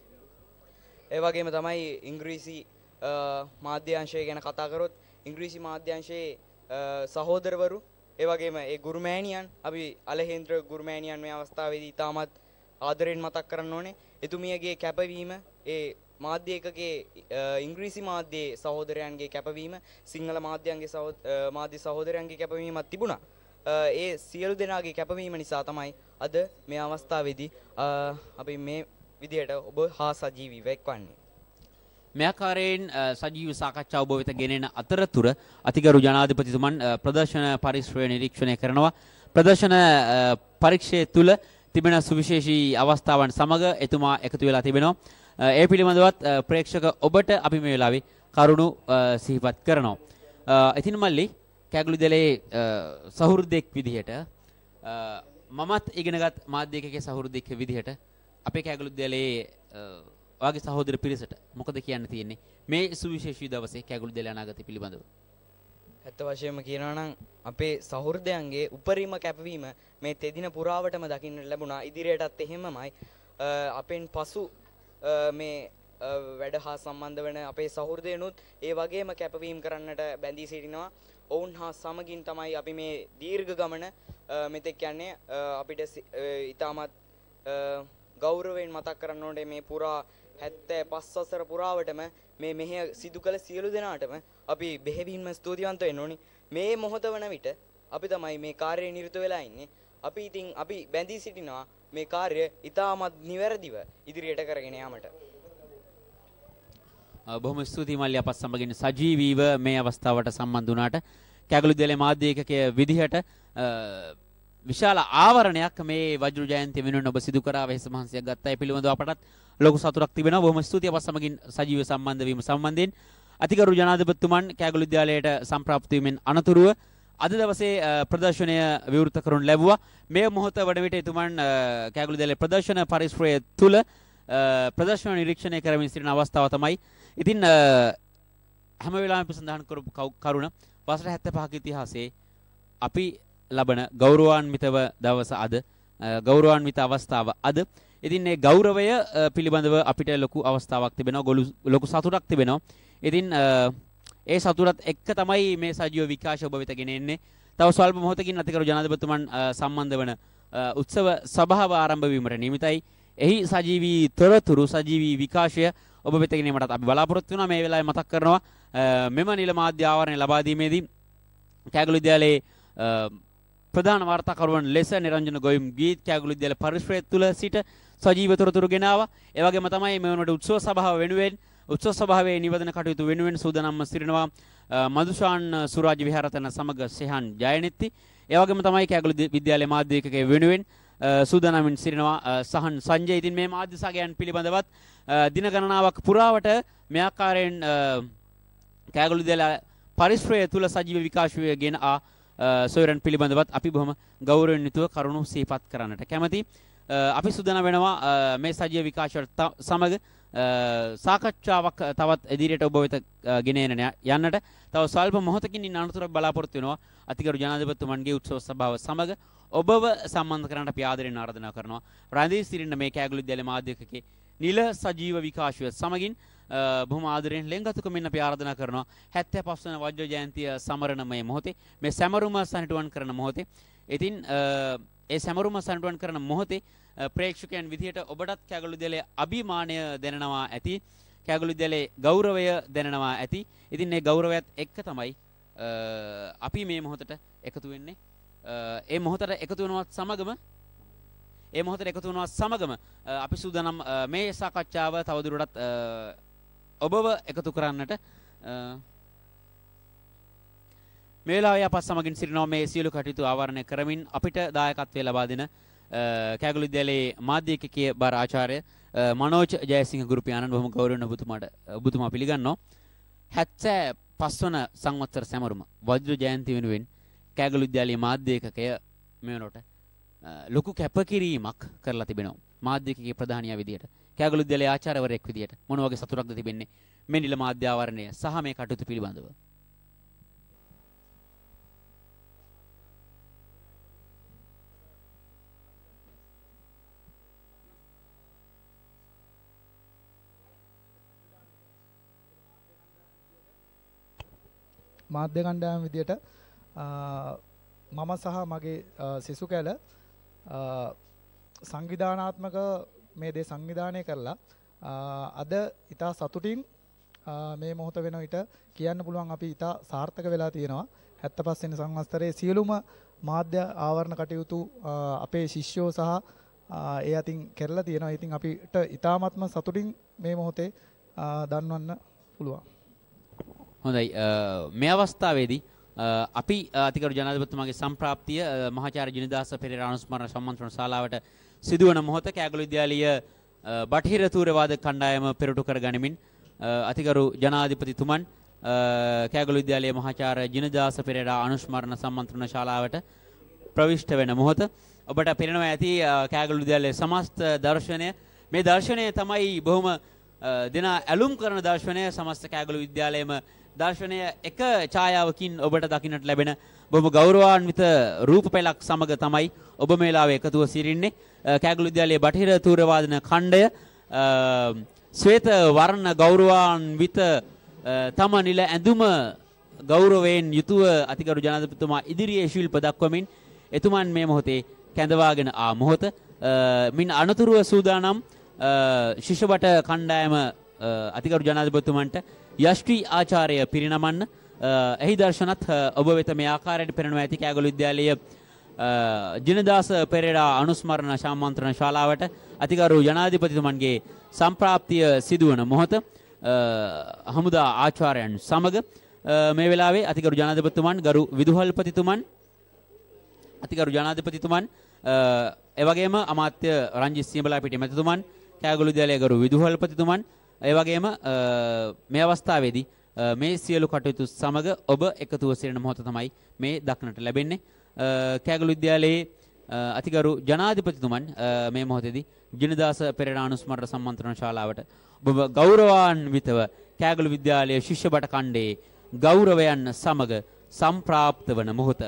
ඒ වගේම තමයි ඉංග්‍රීසි මාධ්‍යාංශය ගැන කතා කරොත් ඉංග්‍රීසි මාධ්‍යාංශයේ සහෝදරවරු ඒ වගේම ඒ ගුරුමෑණියන් අපි අලහේන්ද්‍ර ගුරුමෑණියන් මේ අවස්ථාවේදී තාමත් ආදරෙන් මතක් කරන්න ඕනේ. එතුමියගේ කැපවීම ඒ මාධ්‍ය ඒකකයේ ඉංග්‍රීසි මාධ්‍යයේ සහෝදරයන්ගේ කැපවීම සිංහල මාධ්‍යයන්ගේ මාධ්‍ය සහෝදරයන්ගේ කැපවීමක් තිබුණා. ඒ සියලු දෙනාගේ කැපවීම නිසා තමයි අද මේ අවස්ථාවේදී අපි මේ විදියට ඔබ හා සජීවීව එක්වන්නේ. මේ ආකාරයෙන් සජීව සාකච්ඡා ඔබ වෙත ගෙනෙන අතරතුර අතිගරු ජනාධිපතිතුමන් ප්‍රදර්ශන පරිශ්‍රය නිරීක්ෂණය කරනවා. ප්‍රදර්ශන පරීක්ෂය තුල තිබෙන සුවිශේෂී අවස්ථාවන් සමග එතුමා එකතු වෙලා තිබෙනවා. ඒ පිළිබඳවත් ප්‍රේක්ෂක ඔබට අපි මේ වෙලාවේ කරුණු සිහිපත් කරනවා. ඉතින් මල්ලි කැගුළුදෙලේ සහෘදෙක් විදිහට මමත් ඉගෙනගත් මාධ්‍යකයේ සහෘදෙක් විදිහට අපේ කැගුළුදෙලේ වාගේ සහෝදර පිරිසට මොකද කියන්න තියෙන්නේ මේ සුවිශේෂී දවසේ කැගුළුදෙලේ අනාගතය පිළිබඳව? ඇත්ත වශයෙන්ම කියනවා නම් අපේ සහෘදයන්ගේ උපරිම කැපවීම මේ තෙදින පුරාවටම දකින්නට ලැබුණා. ඉදිරියටත් එහෙමමයි. අපෙන් පසු මේ වැඩ හා සම්බන්ධ වෙන අපේ සහෘදයනුත් ඒ වගේම කැපවීම කරන්නට බැඳී සිටිනවා. ඔවුන් හා සමගින් තමයි අපි මේ දීර්ඝ ගමන මෙතෙක් යන්නේ. අපිට ඉතාමත් ගෞරවයෙන් මතක් කරන්න ඕනේ මේ පුරා හැත්තෑ පහ වසර පුරාවටම මේ මෙහෙ සිදු කළ සියලු දෙනාටම අපි බෙහෙවින්ම ස්තුතිවන්ත වෙන්න ඕනි. මේ මොහොත වන විට අපි තමයි මේ කාර්යයේ නිරත වෙලා ඉන්නේ. අපි ඉතින් අපි බැඳී සිටිනවා මේ කාර්යය ඉතාමත් නිවැරදිව ඉදිරියට කරගෙන යාමට. බොහොම ස්තුතියි මල්ලි අපත් සමගින් සජීවීව මේ අවස්ථාවට සම්බන්ධ වුණාට. කැගුළුදෙලේ මාධ්‍ය ඒකකයේ විදිහට විශාල ආවරණයක් මේ වජ්‍ර ජයන්ති වෙනුවෙන් ඔබ සිදු කරා වෙහස මහන්සියක් ගත්තා. ඒ පිළිබඳව අපටත් ලොකු සතුටක් තිබෙනවා. බොහොම ස්තුතියි අපත් සමගින් සජීව සම්බන්ධ වීම සම්බන්ධයෙන්. අතිගරු ජනාධිපතිතුමන් කැගුළු විද්‍යාලයට සම්ප්‍රාප්ත වීමෙන් අනතුරුව අද දවසේ ප්‍රදර්ශනය විවෘත කරනු ලැබුවා. මේ මොහොත වන විට එතුමන් කැගුළු විද්‍යාලයේ ප්‍රදර්ශන පරිශ්‍රය තුල ප්‍රදර්ශන නිරීක්ෂණය කරමින් සිටින අවස්ථාව තමයි. ඉතින් හැම වෙලාවෙම අපි සඳහන් කරපු කරුණ වසර හැත්තෑ පහක ඉතිහාසයේ අපි ලබන ගෞරවාන්විතව දවස අද ගෞරවාන්විත අවස්ථාව අද. ඉතින් මේ ගෞරවය පිළිබඳව අපිට ලොකු අවස්ථාවක් තිබෙනවා, ලොකු සතුටක් තිබෙනවා. ඉතින් ඒ සතුටත් එක්ක තමයි මේ සජීව විකාශය ඔබ වෙත ගෙන එන්නේ. තව ස්වල්ප මොහොතකින් අතිගරු ජනාධිපතිතුමන් සම්බන්ධ වන උත්සව සභාව ආරම්භ වීමට නියමිතයි. එහි සජීවී තොරතුරු සජීවී විකාශය ඔබ වෙත ගෙනීමටත් අපි බලාපොරොත්තු වෙනවා. මේ වෙලාවේ මතක් කරනවා මෙම නිල මාධ්‍ය ආවරණය ලබා දීමේදී කැගුළු විද්‍යාලයේ ප්‍රධාන වාර්තාකරුවන් ලෙස නිරංජන ගොයම් ගීත් කැගුළු විද්‍යාල පරිශ්‍රය තුල සිට සජීව තොරතුරු ගෙනාවා. ඒ වගේම තමයි මේ වුණට උත්සව සභාව වෙනුවෙන් උත්සව සභාවේ නිවදන කටයුතු වෙනුවෙන් සූදානම්ව සිටිනවා මදුෂාන් සුරාජ් විහාරතන සමග සෙහන් ජයනෙත්ති. ඒ වගේම තමයි කැගුළු විද්‍යාලයේ මාධ්‍ය ඒකකයේ වෙනුවෙන් සූදානම්ව සිටිනවා සහන් සංජය. ඉතින් මේ මාධ්‍ය සාගයන් පිළිබඳවත් දින ගණනාවක් පුරාවට මේ ආකාරයෙන් කැගුළු විද්‍යාල පරිශ්‍රය තුල සජීව විකාශය ගෙන ආ සොයරන් පිළිබඳවත් අපි බොහොම ගෞරවයෙන් යුතුව කරුණු සිහිපත් කරන්නට කැමැති. අපි සූදානම් වෙනවා මේ සජීව විකාශයට සමග සාකච්ඡාවක් තවත් ඉදිරියට ඔබ වෙත ගෙන යන්නට. තව ස්වල්ප මොහොතකින් ඉන්න අනතුරක් බලාපොරොත්තු වෙනවා අතිගරු ජනාධිපතිතුමන්ගේ උත්සව සභාව සමග ඔබව සම්බන්ධ කරන්නට අපි ආදරෙන් ආරාධනා කරනවා. රැඳී සිටින්න මේ කැගුළු විද්‍යාලයේ මාධ්‍ය ඒකකයේ නිල සජීව විකාශය සමගින් බොහොම ආදරෙන් ලෙන්ගතුකමින් අපි ආරාධනා කරනවා හැත්තෑ පහ වන වජ්‍ර ජයන්තිය සමරන මේ මොහොතේ මේ සැමරුම සනිටුවන් කරන මොහොතේ. ඉතින් ඒ සැමරුම සනිටුවන් කරන මොහොතේ ප්‍රේක්ෂකයන් විදිහට ඔබටත් කැගුළු විද්‍යාලයේ අභිමානය දැනනවා ඇති, කැගුළු විද්‍යාලයේ ගෞරවය දැනනවා ඇති. ඉතින් මේ ගෞරවයත් එක්ක තමයි අපි මේ මොහොතට එකතු වෙන්නේ. ඒ මොහොතට එකතු වෙනවත් සමගම ඒ මොහොතට එකතු වෙනවත් සමගම අපි සූදානම් මේ සාකච්ඡාව තවදුරටත් ඔබව එකතු කරන්නට. මේ වෙලාවේ අපත් සමගින් සිටිනවා මේ සියලු කටයුතු ආවරණය කරමින් අපිට දායකත්වය ලබා දෙන කැගුළු විද්‍යාලයේ මාධ්‍ය ඒකකයේ බාර ආචාර්ය මනෝජ් ජයසිංහ ගුරු පියාණන් බොහොම ගෞරවයෙන් ඔබතුමාට ඔබතුමා පිළිගන්නවා. හැත්තෑ පහ වන සංවත්සර සැමරුම වජ්‍ර ජයන්ති වෙනුවෙන් කැගුළු විද්‍යාලයේ මාධ්‍ය ඒකකය මේ වෙනකොට ලොකු කැපකිරීමක් කරලා තිබෙනවා. මාධ්‍ය ඒකකයේ ප්‍රධානියා විදියට කැගුළු විද්‍යාලයේ ආචාර්යවරයෙක් විදියට මොන වගේ සතුටක්ද තිබෙන්නේ මේ නිල මාධ්‍ය ආවරණය සහ මේ කටයුතු පිළිබඳව? මාධ්‍ය කණ්ඩායම විදියට මම සහ මගේ සිසු කැල සංවිධානාත්මක මේ දේ සංවිධානය කරලා අද ඉතා සතුටින් මේ මොහොත වෙන විට කියන්න පුළුවන් අපි ඉතා සාර්ථක වෙලා තියෙනවා. හැත්තෑ පහ වෙනි සංවත්සරයේ සියලුම මාධ්‍ය ආවරණ කටයුතු අපේ ශිෂ්‍යෝ සහ ඒ අතින් කරලා තියෙනවා. ඉතින් අපිට ඊ타ත්ම සතුටින් මේ මොහොතේ දන්වන්න පුළුවන්. හොඳයි මේ අවස්ථාවේදී අපි අතිගරු ජනාධිපතිතුමාගේ සම්ප්‍රාප්තිය මහාචාර්ය ජිනදාස පෙරේරා අනුස්මරණ සම්මන්ත්‍රණ ශාලාවට සිදුවන මොහොත කෑගොළු විද්‍යාලීය බටහිර තූර්යවාද කණ්ඩායම පෙරටු කර ගනිමින් අතිගරු ජනාධිපතිතුමන් කෑගොළු විද්‍යාලීය මහාචාර්ය ජිනදාස පෙරේරා අනුස්මරණ සම්මන්ත්‍රණ ශාලාවට ප්‍රවිෂ්ඨ වෙන මොහොත ඔබට පෙනෙනවා ඇති කෑගොළු විද්‍යාලයේ සමස්ත දර්ශනය මේ දර්ශනය තමයි බොහොම දෙන ඇලුම් කරන දර්ශනය සමස්ත කෑගොළු විද්‍යාලයේම දර්ශනය එක ඡායාවකින් ඔබට දකින්නට ලැබෙන බොහොම ගෞරවාන්විත රූප පෙළක් සමග තමයි ඔබ මේ වෙලාවේ එකතුව සිටින්නේ කෑගොළු විද්‍යාලයේ බටහිර තූර්යවාදන ඛණ්ඩය ශ්වේත වර්ණ ගෞරවාන්විත තම නිල ඇඳුම ගෞරවයෙන් යුතුව අතිගරු ජනාධිපතිතුමා ඉදිරියේ ශිල්ප දක්වමින් එතුමන් මේ මොහොතේ කැඳවාගෙන ආ මොහොත මින් අනතුරුව සූදානම් ශිෂ්‍යබට කණ්ඩායම අතිගරු ජනාධිපතිතුමන්ට යෂ්ටි ආචාර්ය පිරිනමන්න එහි දර්ශනත් ඔබ වෙත මේ ආකාරයට පෙනෙනවා ඇති කෑගොළු විද්‍යාලයේ ජිනදාස පෙරේරා අනුස්මරණ සම්මන්ත්‍රණ ශාලාවට අතිගරු ජනාධිපතිතුමන්ගේ සම්ප්‍රාප්තිය සිදුවන මොහොත හමුදා ආචාර්යයන් සමග මේ වෙලාවේ අතිගරු ජනාධිපතිතුමන් ගරු විදුහල්පතිතුමන් අතිගරු ජනාධිපතිතුමන් එවැගේම අමාත්‍ය රංජිත් සියඹලාපිටිය මැතිතුමන් කෑගොළු විද්‍යාලයේ ගරු විදුහල්පතිතුමන් එවැගේම මේ අවස්ථාවේදී මේ සියලු කටයුතු සමග ඔබ එකතුව සිටින මොහොත තමයි මේ දක්නට ලැබෙන්නේ කෑගොළු විද්‍යාලයේ අතිගරු ජනාධිපතිතුමන් මේ මොහොතේදී ජිනදාස පෙරේරා අනුස්මරණ සම්මන්ත්‍රණ ශාලාවට ඔබ ගෞරවාන්විතව කෑගොළු විද්‍යාලයේ ශිෂ්‍ය බට ඛණ්ඩයේ ගෞරවයන් සමග සම්ප්‍රාප්ත වන මොහොත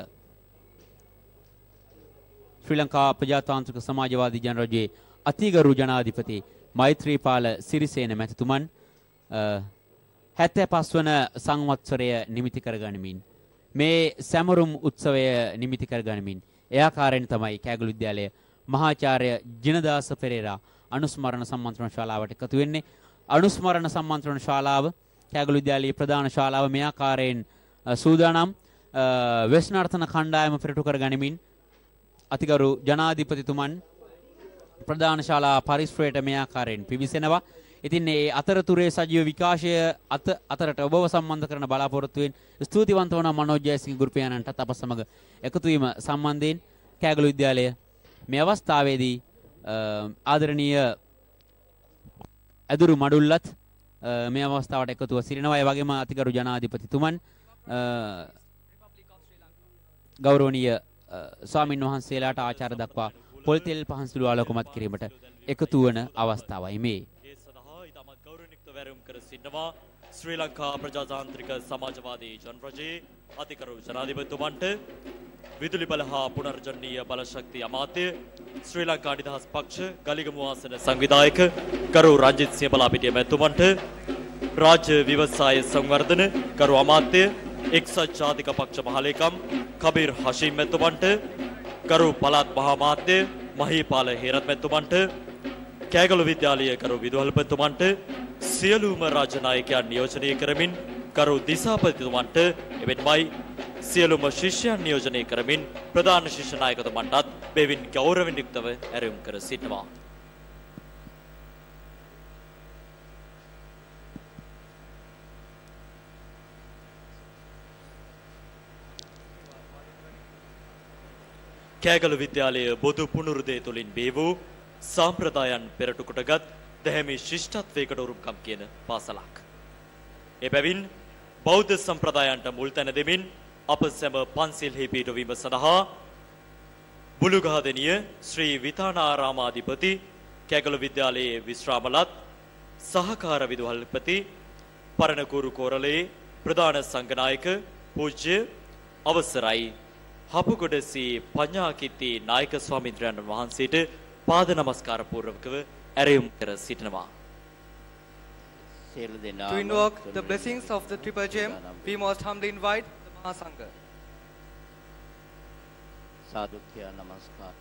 ශ්‍රී ලංකා ප්‍රජාතාන්ත්‍රික සමාජවාදී ජනරජයේ අතිගරු ජනාධිපති මෛත්‍රීපාල සිරිසේන මැතිතුමන් හැත්තෑ පස් වන සංවත්සරය නිමිති කරගනිමින් මේ සැමරුම් උත්සවය නිමිති කරගනිමින් එයාකාරයෙන් තමයි කෑගොළු විද්‍යාලය මහාචාර්ය ජිනදාස පෙරේරා අනුස්මරණ සම්මන්ත්‍රණ ශාලාවට එකතු වෙන්නේ. අනුස්මරණ සම්මන්ත්‍රණ ශාලාව කෑගොළු විද්‍යාලයේ ප්‍රධාන ශාලාව මේ ආකාරයෙන් සූදානම් වෙස්නර්තන කණ්ඩායම පෙරටු කරගනිමින් අතිගරු ජනාධිපතිතුමන් ප්‍රධාන ශාලා පරිශ්‍රයට මේ ආකාරයෙන් පිවිසෙනවා. ඉතින් මේ අතරතුරේ සජීව විකාශය අත අතරට ඔබව සම්බන්ධ කරන බලාපොරොත්තුවෙන් ස්තුතිවන්ත වන මනෝජ් ජයසිංහ ගුරුපියාණන්ටත් අප සමග එකතු වීම සම්බන්ධයෙන් කෑගොළු විද්‍යාලය මේ අවස්ථාවේදී ආදරණීය අදුරු මඩුල්ලත් මේ අවස්ථාවට එකතුව සිටිනවා. ඒ වගේම අතිගරු ජනාධිපතිතුමන් ගෞරවනීය ස්වාමින් වහන්සේලාට ආචාර දක්වා පොල් තෙල් පහන්සිළු ආලෝකමත් කිරීමට එකතු වන අවස්ථාවයි මේ. ඒ සඳහා ඉතාමත් ගෞරවණීය වැරම් කර සිටිනවා ශ්‍රී ලංකා ප්‍රජාතාන්ත්‍රික සමාජවාදී ජනරජයේ අතිගරු ජනාධිපතිතුමන්ට විදුලි බල හා පුනර්ජනනීය බලශක්ති අමාත්‍ය ශ්‍රී ලංකා නිදහස් පක්ෂ ගලිගමු ආසන සංවිධායක ගරු රංජිත් සියඹලාපිටිය මැතිතුමන්ට රාජ්‍ය ව්‍යවසාය සංවර්ධන ගරු අමාත්‍ය එක්සත් ජාතික පක්ෂ මහලේකම් කබීර් හෂීම් මැතිතුමන්ට ගරු පළාත් මහාමාත්‍ය මහීපාල හේරත් මැතිතුමන්ට කෑගොළු විද්‍යාලීය ගරු විදුහල්පතිතුමන්ට සියලුම රාජ්‍ය නායකයන් නියෝජනය කරමින් ගරු දිසාපතිතුමන්ට එමෙන්මයි සියලුම ශිෂ්‍යයන් නියෝජනය කරමින් ප්‍රධාන ශිෂ්‍ය නායකතුමන්ටත් බෙවින් ගෞරවයෙන් යුක්තව ඇරයුම් කර සිටිනවා. කෑගොළු විද්‍යාලයේ බොදු පුනරුදය තුළින් බිහි වූ සාම්ප්‍රදායන් පෙරටු කොටගත් දැහැමි ශිෂ්ටත්වයකට උරුමකම් කියන පාසලක්. එබැවින් බෞද්ධ සම්ප්‍රදායන්ට මුල් තැන දෙමින් අප සැම පන්සිල්හි පිහිටවීම සඳහා බුලුගහදෙනිය ශ්‍රී විතානාරාමාධිපති කෑගොළු විද්‍යාලයේ විශ්‍රාමලත් සහකාර විදුහල්පති පරණකුරු කෝරළේ ප්‍රධාන සංඝනායක පූජ්‍ය අවසරයි හපුගොඩසී පඤ්ඤාකිත්ති නායක ස්වාමීන් වහන්සේට පාද නමස්කාර පූර්වකව ඇරයුම් කර සිටිනවා. To invoke the blessings of the Triple Gem, we most humbly invite the Mahasangha. Sadhukya namaskar.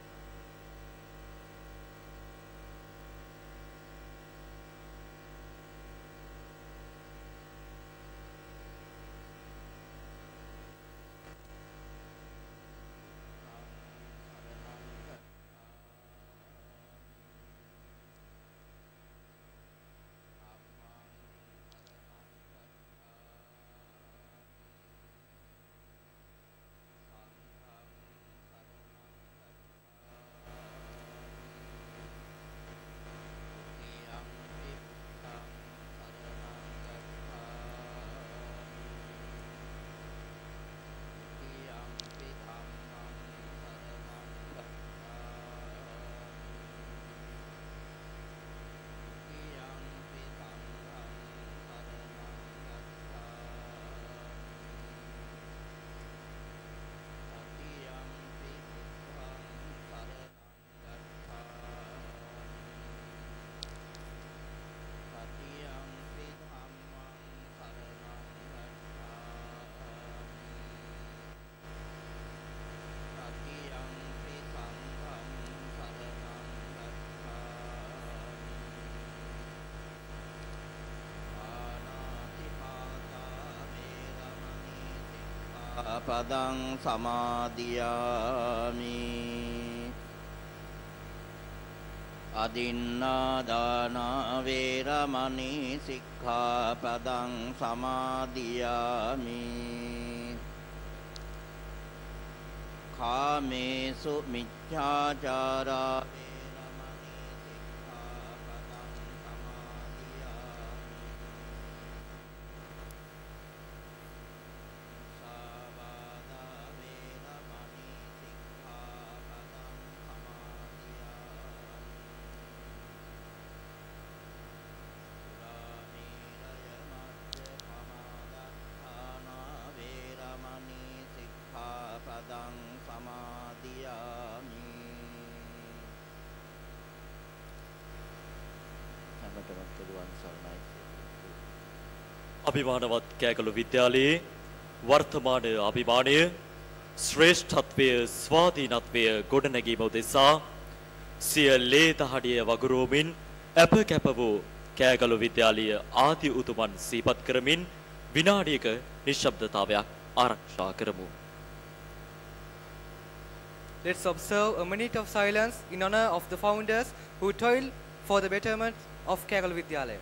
පදං සමාදියාමි අදින්නා දාන වේරමණී සික්ඛාපදං සමාදියාමි කාමේසු මිච්ඡාචාරා අභිමානවත් කෑගලු විද්‍යාලයේ වර්තමාන අභිමානය ශ්‍රේෂ්ඨත්වය ස්වාධීනත්වය ගොඩනැගීම උදෙසා සිය ලේ දහඩිය වගුරුවමින් අප කැප වූ කෑගලු විද්‍යාලීය ආදි උතුමන් සිහිපත් කරමින් විනාඩියක නිශ්ශබ්දතාවයක් ආරක්ෂා කරමු. Let's observe a minute of silence in honor of the founders who toiled for the betterment of Kagalu Vidyalaya.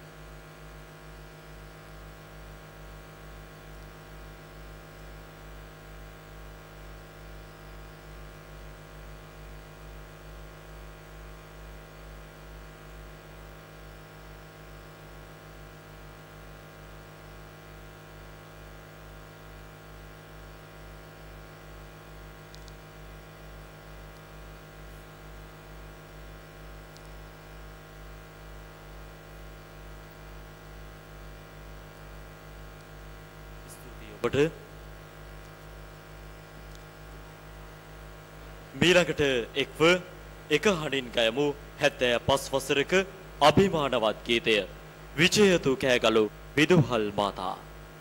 ඔබට මීළඟට එක්ව එක හඬින් ගයමු හැත්තෑ පස් වසරක අභිමානවත් ගීතය විජයතු කෑගලු විදුහල් මාතා.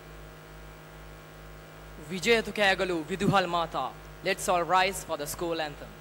Vijayatu Kagalu Viduhal Mata. Let's all rise for the school anthem.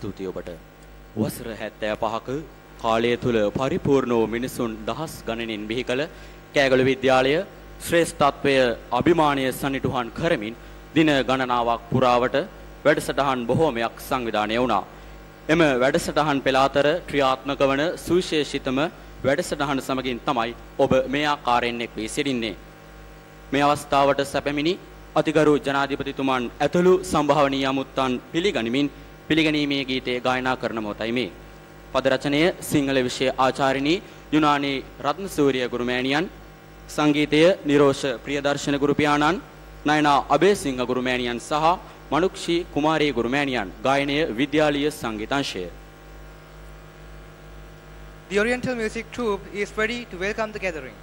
ස්තුතියි ඔබට. වසර හැත්තෑ පහක කාලය තුල පරිපූර්ණ වූ මිනිසුන් දහස් ගණනින් බිහි කළ කෑගොළ විද්‍යාලය ශ්‍රේෂ්ඨත්වය අභිමානය සනිටුහන් කරමින් දින ගණනාවක් පුරාවට වැඩසටහන් බොහෝමයක් සංවිධානය වුණා. එම වැඩසටහන් පෙළ අතර ක්‍රියාත්මක වන සුවිශේෂිතම වැඩසටහන සමගින් තමයි ඔබ මේ ආකාරයෙන් එක් වී සිටින්නේ. මේ අවස්ථාවට සැපැමිණි අතිගරු ජනාධිපතිතුමන් ඇතුළු සම්භාවනීය අමුත්තන් පිළිගනිමින් පිළිගැනීමේ ගීතය ගායනා කරන මොහොතයි මේ. පද රචනය සිංහල විෂය ආචාර්යනී යුනානි රත්නසූරිය ගුරුමෑණියන්, සංගීතය නිරෝෂ ප්‍රියදර්ශන ගුරුපියාණන්, නයනා අබේසිංහ ගුරුමෑණියන් සහ මනුක්ෂී කුමාරී ගුරුමෑණියන්. ගායනය විද්‍යාලීය සංගීතංශය. The Oriental Music Troupe is ready to welcome the gathering.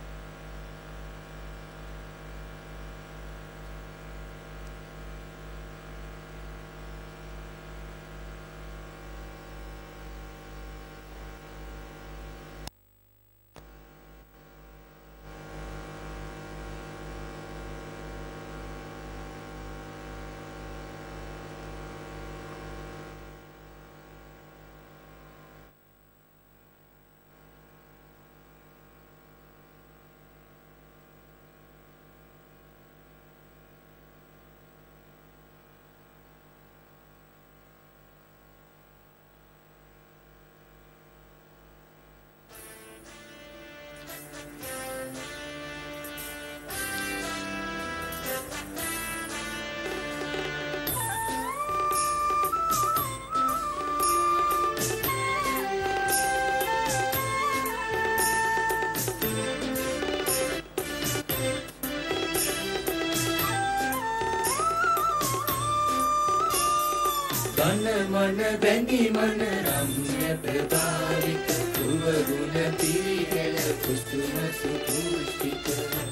मन बंदी मन रम्य प्रभावित तुव गुण पीड़ल कुसुम सुपुष्पित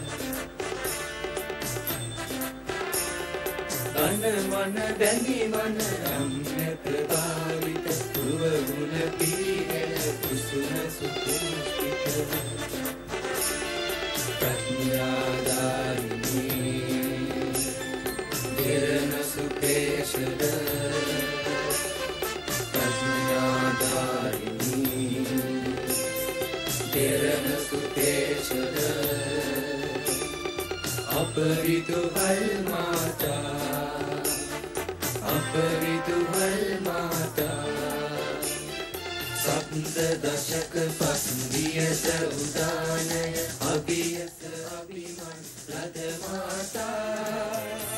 तन मन बंदी मन रम्य प्रभावित तुव गुण पीड़ल कुसुम सुपुष्पित प्रज्ञादारिणी धिरन सुपेशद अपरितु हल माता अपरितु हल माता सप्त दशक पसंदियस उदानय अभियस अभिमान रद माता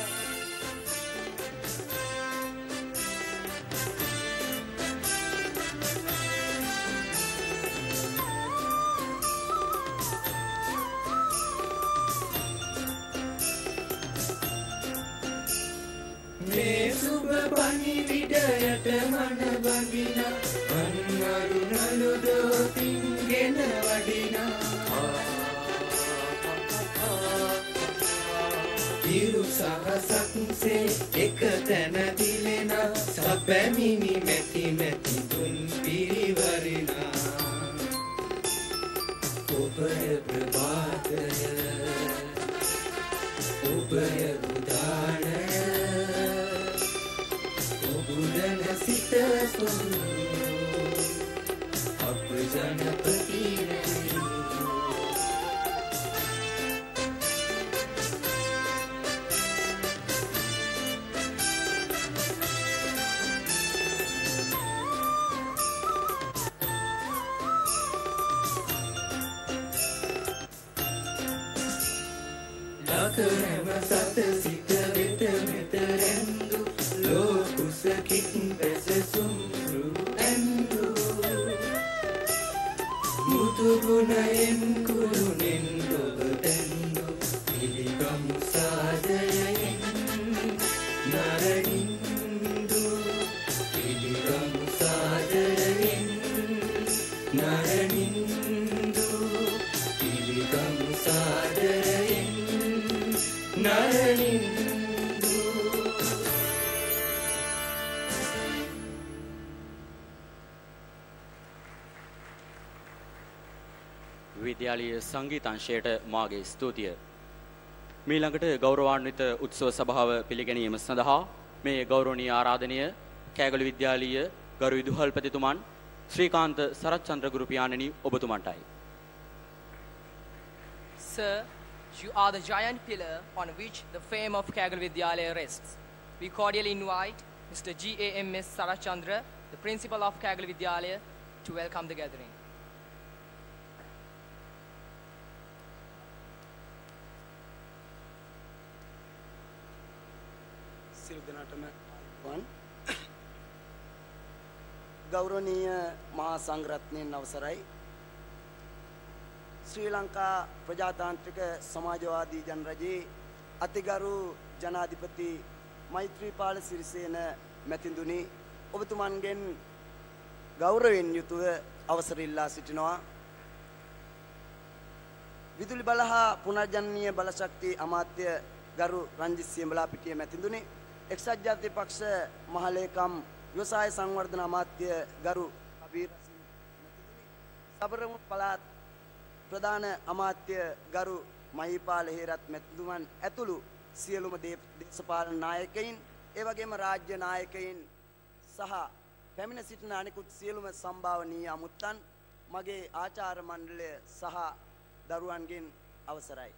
pani vidayat man bagina annaru naludo pingena wadina iru sahasak se ekatana dilena sapamini meti meti tun pirivarina ubaya prabhataya ubaya udana बुरन सित सुनु अब जनपति लखनम सत सित वित मित रेंदु लोकुस किट बेस सुम्रु एंदु मुतु गुणयन कुरुनिन लोबदेंदु पिलिगमु सादयन नरनिंदु पिलिगमु सादयन नरनिंदु पिलिगमु सादयन नरनिंदु විද්‍යාලීය සංගීතංශයට මාගේ ස්තුතිය. මීළඟට ගෞරවාන්විත උත්සව සභාව පිළිගැනීම සඳහා මේ ගෞරවනීය ආරාධනය කෑගොළ විද්‍යාලීය ගරු විදුහල්පතිතුමන් ශ්‍රීකාන්ත සරච්චන්ද්‍ර ගුරු පියාණනි ඔබතුමන්ටයි. Sir, you are the giant pillar on which the fame of Kagalu Vidyalaya rests. We cordially invite Mister G A M S Sarachandra, the principal of Kagalu Vidyalaya, to welcome the gathering. සියලු දෙනාටම වන් ගෞරවනීය මහා සංඝරත්නයන් අවසරයි ශ්‍රී ලංකා ප්‍රජාතාන්ත්‍රික සමාජවාදී ජනරජයේ අතිගරු ජනාධිපති මෛත්‍රීපාල සිරිසේන මැතිඳුනි ඔබතුමන්ගෙන් ගෞරවයෙන් යුතුව අවසර ඉල්ලා සිටිනවා විදුලි බල හා පුනර්ජනනීය බලශක්ති අමාත්‍ය ගරු රංජිත් සියඹලාපිටිය මැතිඳුනි එක්සත් ජාතික පක්ෂ මහලේකම් ව්‍යවසාය සංවර්ධන අමාත්‍ය ගරු කබීර් මැතිතුමනි සබරමුණු පළාත් ප්‍රධාන අමාත්‍ය ගරු මහිපාල හේරත් මැතිතුමන් ඇතුළු සියලුම දේශපාලන නායකයින් ඒ වගේම රාජ්‍ය නායකයින් සහ පැමිණ සිටින අනෙකුත් සියලුම සම්භාවනීය අමුත්තන් මගේ ආචාර්ය මණ්ඩලය සහ දරුවන්ගෙන් අවසරයි.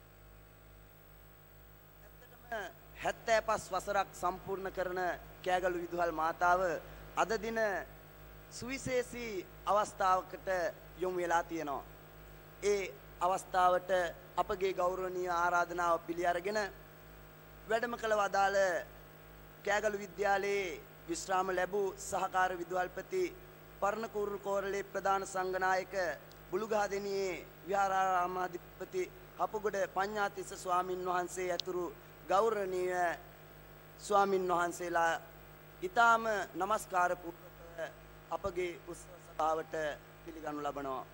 හැත්තෑ පස් වසරක් සම්පූර්ණ කරන කෑගලු විදුහල් මාතාව අද දින සුවිශේෂී අවස්ථාවකට යොමු වෙලා තියෙනවා. ඒ අවස්ථාවට අපගේ ගෞරවනීය ආරාධනාව පිළි අරගෙන වැඩම කළ වදාළ කෑගලු විද්‍යාලයේ විශ්‍රාම ලැබූ සහකාර විදුහල්පති පර්ණකූරු කෝරළේ ප්‍රධාන සංඝනායක බුලුගහදෙණියේ විහාරාරාමාධිපති හපුගොඩ පඤ්ඤාතිස්ස ස්වාමින් වහන්සේ ඇතුළු ගෞරවනීය ස්වාමින් වහන්සේලා ඊටාම নমස්කාර පූර්වක අපගේ උත්සව සභාවට පිළිගනු ලබනවා.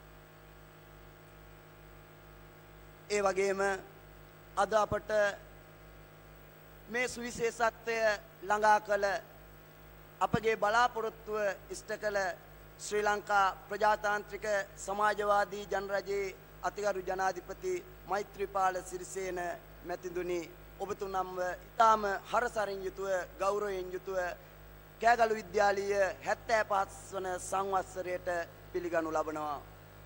ඒ වගේම අද අපට මේ සුවිශේෂත්වය ළඟා කළ අපගේ බලාපොරොත්තුව ඉෂ්ට කළ ශ්‍රී ලංකා ප්‍රජාතාන්ත්‍රික සමාජවාදී ජනරජයේ අතිගරු ජනාධිපති මෛත්‍රීපාල සිරිසේන මැතිඳුනි ඔබතුමන්ව ඊටාම හරසරින් යුතුව ගෞරවයෙන් යුතුව කෑගලු විද්‍යාලීය හැත්තෑ පහ වන සංවත්සරයට පිළිගනු ලබනවා.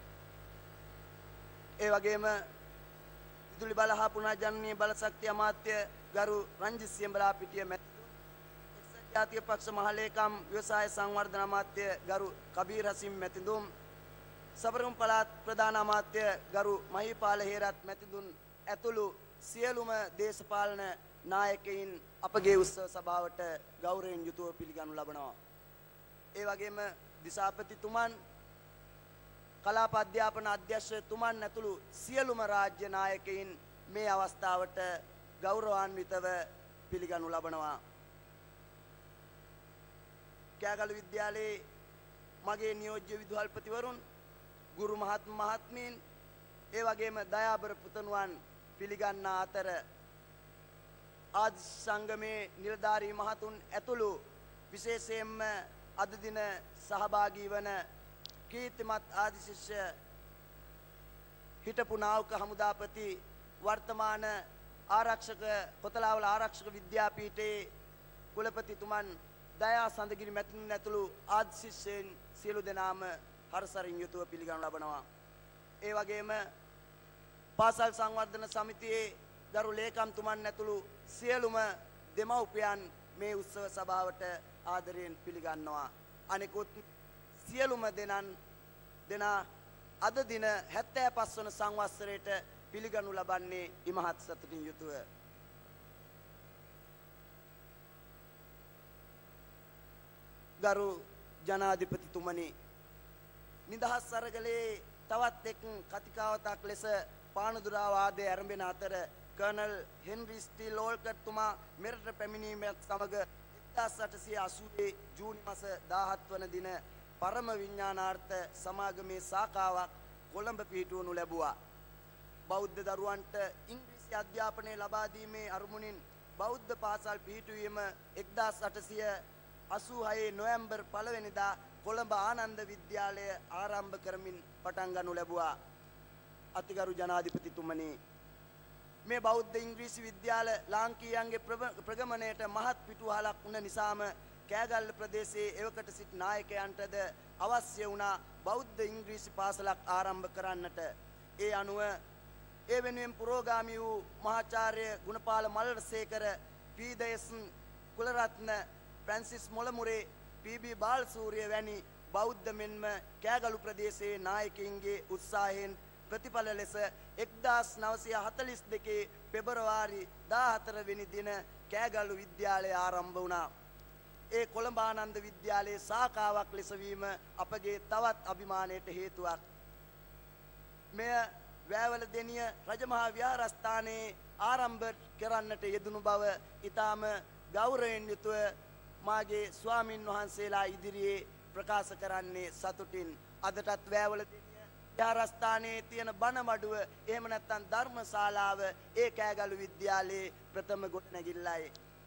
ඒ වගේම විදුලි බල හා පුනර්ජනනීය බලශක්ති අමාත්‍ය ගරු රංජිත් සියඹලාපිටිය මැතිතුමන් එක්සත් ජාතික පක්ෂ මහලේකම් ව්‍යවසාය සංවර්ධන අමාත්‍ය ගරු කබීර් හසීම් මැතිතුම් සබරගමු පළාත් ප්‍රධාන අමාත්‍ය ගරු මහිපාල හේරත් මැතිතුන් ඇතුළු සියලුම දේශපාලන නායකයින් අපගේ උත්සව සභාවට ගෞරවයෙන් යුතුව පිළිගනු ලබනවා. ඒ වගේම දිසාපතිතුමන් කලාප අධ්‍යාපන අධ්‍යක්ෂතුමන් ඇතුළු සියලුම රාජ්‍ය නායකයින් මේ අවස්ථාවට ගෞරවාන්විතව පිළිගනු ලබනවා. කෑගලු විද්‍යාලයේ මගේ නියෝජ්‍ය විදුහල්පතිවරුන් ගුරු මහත් මහත්මීන් ඒ වගේම දයාබර පුතණුවන් පිළිගන්නා අතර ආදි සංගමේ නිලධාරී මහතුන් ඇතුළු විශේෂයෙන්ම අද දින සහභාගී වන කීර්තිමත් ආදි ශිෂ්‍ය හිටපු නාවක හමුදාපති වර්තමාන ආරක්ෂක කොතලාවල ආරක්ෂක විද්‍යාපීඨයේ කුලපතිතුමන් දයා සඳගිරි මැතිණුන් ඇතුළු ආදි ශිෂ්‍යයන් සියලු දෙනාම හරසරින් යුතුව පිළිගනු ලබනවා. ඒ වගේම පාසල් සංවර්ධන සමිතියේ ගරු ලේකම්තුමන් ඇතුළු සියලුම දෙමව්පියන් මේ උත්සව සභාවට ආදරයෙන් පිළිගන්නවා. අනෙකුත් සියලුම දෙනන් දෙනා අද දින හැත්තෑ පස් වන සංවත්සරයට පිළිගනු ලබන්නේ ඉමහත් සතුටින් යුතුව. ගරු ජනාධිපතිතුමනි නිදහස් අරගලේ තවත් එක් කතිකාවතක් ලෙස පානදුරා වාදයේ ආරම්භන අතර කර්නල් හෙන්රි ස්ටීල් ඕල්කට් තුමා මෙරට පැමිණීමත් සමග එක්දාස් අටසිය අසූ ජූනි මාස දාහත් වන දින පරම විඥානාර්ථ සමාගමේ සාකාවක් කොළඹ පිහිටුවනු ලැබුවා. බෞද්ධ දරුවන්ට ඉංග්‍රීසි අධ්‍යාපනය ලබා දීමේ අරමුණින් බෞද්ධ පාසල් පිහිටුවීම එක්දාස් අටසිය අසූ හය නොවැම්බර් පළවෙනිදා කොළඹ ආනන්ද විද්‍යාලය ආරම්භ කරමින් පටන් ගනු ලැබුවා. අතිගරු ජනාධිපතිතුමනි මේ බෞද්ධ ඉංග්‍රීසි විද්‍යාල ලාංකීයන්ගේ ප්‍රගමණයට මහත් පිටුවහලක් වුණ නිසාම කෑගල්ල ප්‍රදේශයේ එවකට සිට නායකයන්ටද අවශ්‍ය වුණා බෞද්ධ ඉංග්‍රීසි පාසලක් ආරම්භ කරන්නට. ඒ අනුව ඒ වෙනුවෙන් පුරෝගාමී වූ මහාචාර්ය ගුණපාල මල්ලසේකර පීදයස් කුලරත්න ෆ්‍රැන්සිස් මොළමුරේ පී.බී. බාලසූරිය වැනි බෞද්ධ මෙන්ම කෑගලු ප්‍රදේශයේ නායකයින්ගේ උත්සාහයෙන් ප්‍රතිඵල ලෙස එක්දාස් නවසිය හතළිස් දෙකේ පෙබරවාරි දාහතර වෙනි දින කෑගල්ලු විද්‍යාලය ආරම්භ වුණා. ඒ කොළඹ ආනන්ද විද්‍යාලයේ සාකාවක් ලෙස වීම අපගේ තවත් අභිමානයට හේතුවක්. මෙය වැවල දෙනිය රජමහා විහාරස්ථානයේ ආරම්භ කරන්නට යෙදුණු බව ඊටාම ගෞරවයෙන් යුතුව මාගේ ස්වාමින් වහන්සේලා ඉදිරියේ ප්‍රකාශ කරන්නේ සතුටින්. අදටත් වැවල දෙනිය විහාරස්ථානයේ තියෙන බණ මඩුව එහෙම නැත්නම් ධර්මශාලාව ඒ කෑගල්ලු විද්‍යාලයේ ප්‍රථම ගොඩනැගිල්ලයි.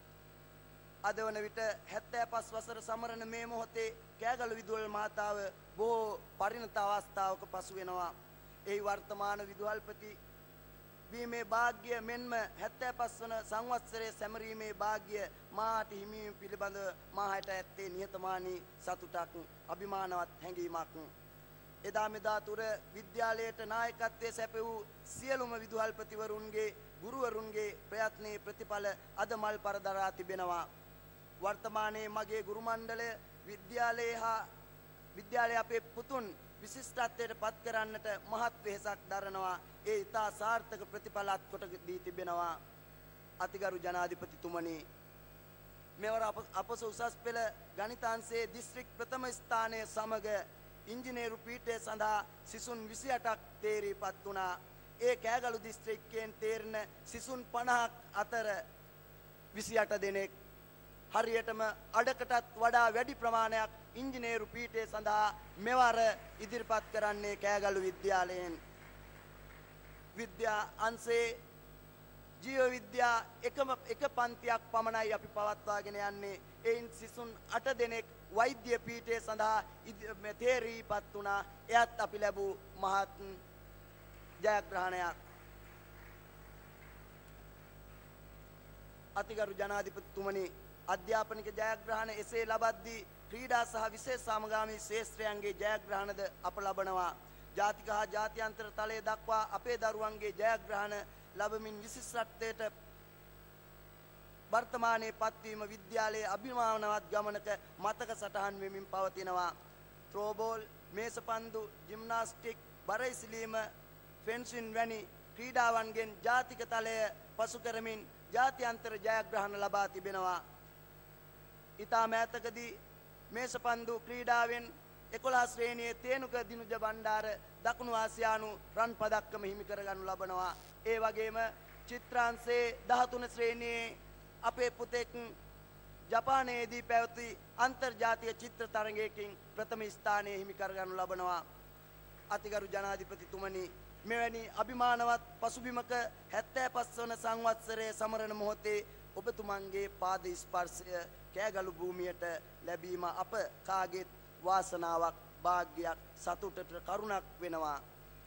අද වන විට හැත්තෑ පස් වසර සමරන මේ මොහොතේ කෑගල්ලු විදුහල් මහතාව බොහෝ පරිණත අවස්ථාවක පසු වෙනවා. එහි වර්තමාන විදුහල්පති වීමේ වාග්ය මෙන්ම හැත්තෑ පස් වන සංවත්සරයේ සැමරීමේ වාග්ය මාට හිමිවීම පිළිබඳව මාහට ඇත්තේ නිහතමානී සතුටක් අභිමානවත් හැඟීමක්. එදා මෙදා තුර විද්‍යාලයට නායකත්වයේ සැපවූ සියලුම විදුහල්පතිවරුන්ගේ ගුරුවරුන්ගේ ප්‍රයත්නයේ ප්‍රතිඵල අද මල් පරදරා තිබෙනවා. වර්තමානයේ මගේ ගුරු මණ්ඩලය විද්‍යාලයේ හා විද්‍යාලයේ අපේ පුතුන් විශිෂ්ටත්වයට පත් කරන්නට මහත් වෙහෙසක් දරනවා. ඒ ඉතා සාර්ථක ප්‍රතිඵලත් කොට දී තිබෙනවා. අතිගරු ජනාධිපතිතුමනි, මෙවර අපස උසස් පෙළ ගණිතාංශයේ දිස්ත්‍රික් ප්‍රථම ස්ථානය සමග ඉංජිනේරු පීඨය සඳහා සිසුන් විසි අටක් තේරීපත් වුණා. ඒ කෑගලු දිස්ත්‍රික්කයෙන් තේරෙන සිසුන් පනහක් අතර විසි අට දෙනෙක් හරියටම අඩකටත් වඩා වැඩි ප්‍රමාණයක් ඉංජිනේරු පීඨය සඳහා මෙවර ඉදිරිපත් කරන්නේ කෑගලු විද්‍යාලයෙන්. විද්‍යා අංශයේ ජීව විද්‍යා එකම එක පන්තියක් පමණයි අපි පවත්වාගෙන යන්නේ. එයින් සිසුන් අට දෙනෙක් වෛද්‍ය පීඨය සඳහා තේරීපත් වුණා. එයත් අපි ලැබූ මහත් ජයග්‍රහණයක්. අතිගරු ජනාධිපතිතුමනි, අධ්‍යාපනික ජයග්‍රහණ එසේ ලබද්දී ක්‍රීඩා සහ විශේෂ සමගාමී ශේෂ්ත්‍රයන්ගේ ජයග්‍රහණද අප ලබනවා. ජාතික හා ජාත්‍යන්තර තලයේ දක්වා අපේ දරුවන්ගේ ජයග්‍රහණ ලැබමින් විශිෂ්ටත්වයට වර්තමානයේ පත්වීම විද්‍යාලයේ අභිමානවත් ගමනක මතක සටහන් වෙමින් පවතිනවා. ත්‍රෝබෝල්, මේසපන්දු, ජිම්නාස්ටික්, බර ඉසිලීම, ෆෙන්සින් වැනි ක්‍රීඩාවන්ගෙන් ජාතික තලය පසු කරමින් ජාත්‍යන්තර ජයග්‍රහණ ලබා තිබෙනවා. ඉතා මෑතකදී මේසපන්දු ක්‍රීඩාවෙන් එකොළහ ශ්‍රේණියේ තේනුක දිනුජ බණ්ඩාර දකුණු ආසියානු රන් පදක්කම හිමි කරගනු ලබනවා. ඒ වගේම චිත්‍රාංශයේ දහතුන ශ්‍රේණියේ අපේ පුතෙක් ජපානයේදී පැවති අන්තර්ජාතික චිත්‍ර තරගයකින් ප්‍රථම ස්ථානය හිමි කරගනු ලබනවා. අතිගරු ජනාධිපතිතුමනි, මෙවැනි අභිමානවත් පසුබිමක හැත්තෑ පස් වන සංවත්සරයේ සමරන මොහොතේ ඔබතුමන්ගේ පාද ස්පර්ශය කෑගලු භූමියට ලැබීම අප කාගේත් වාසනාවක්, වාග්යක්, සතුටට කරුණක් වෙනවා.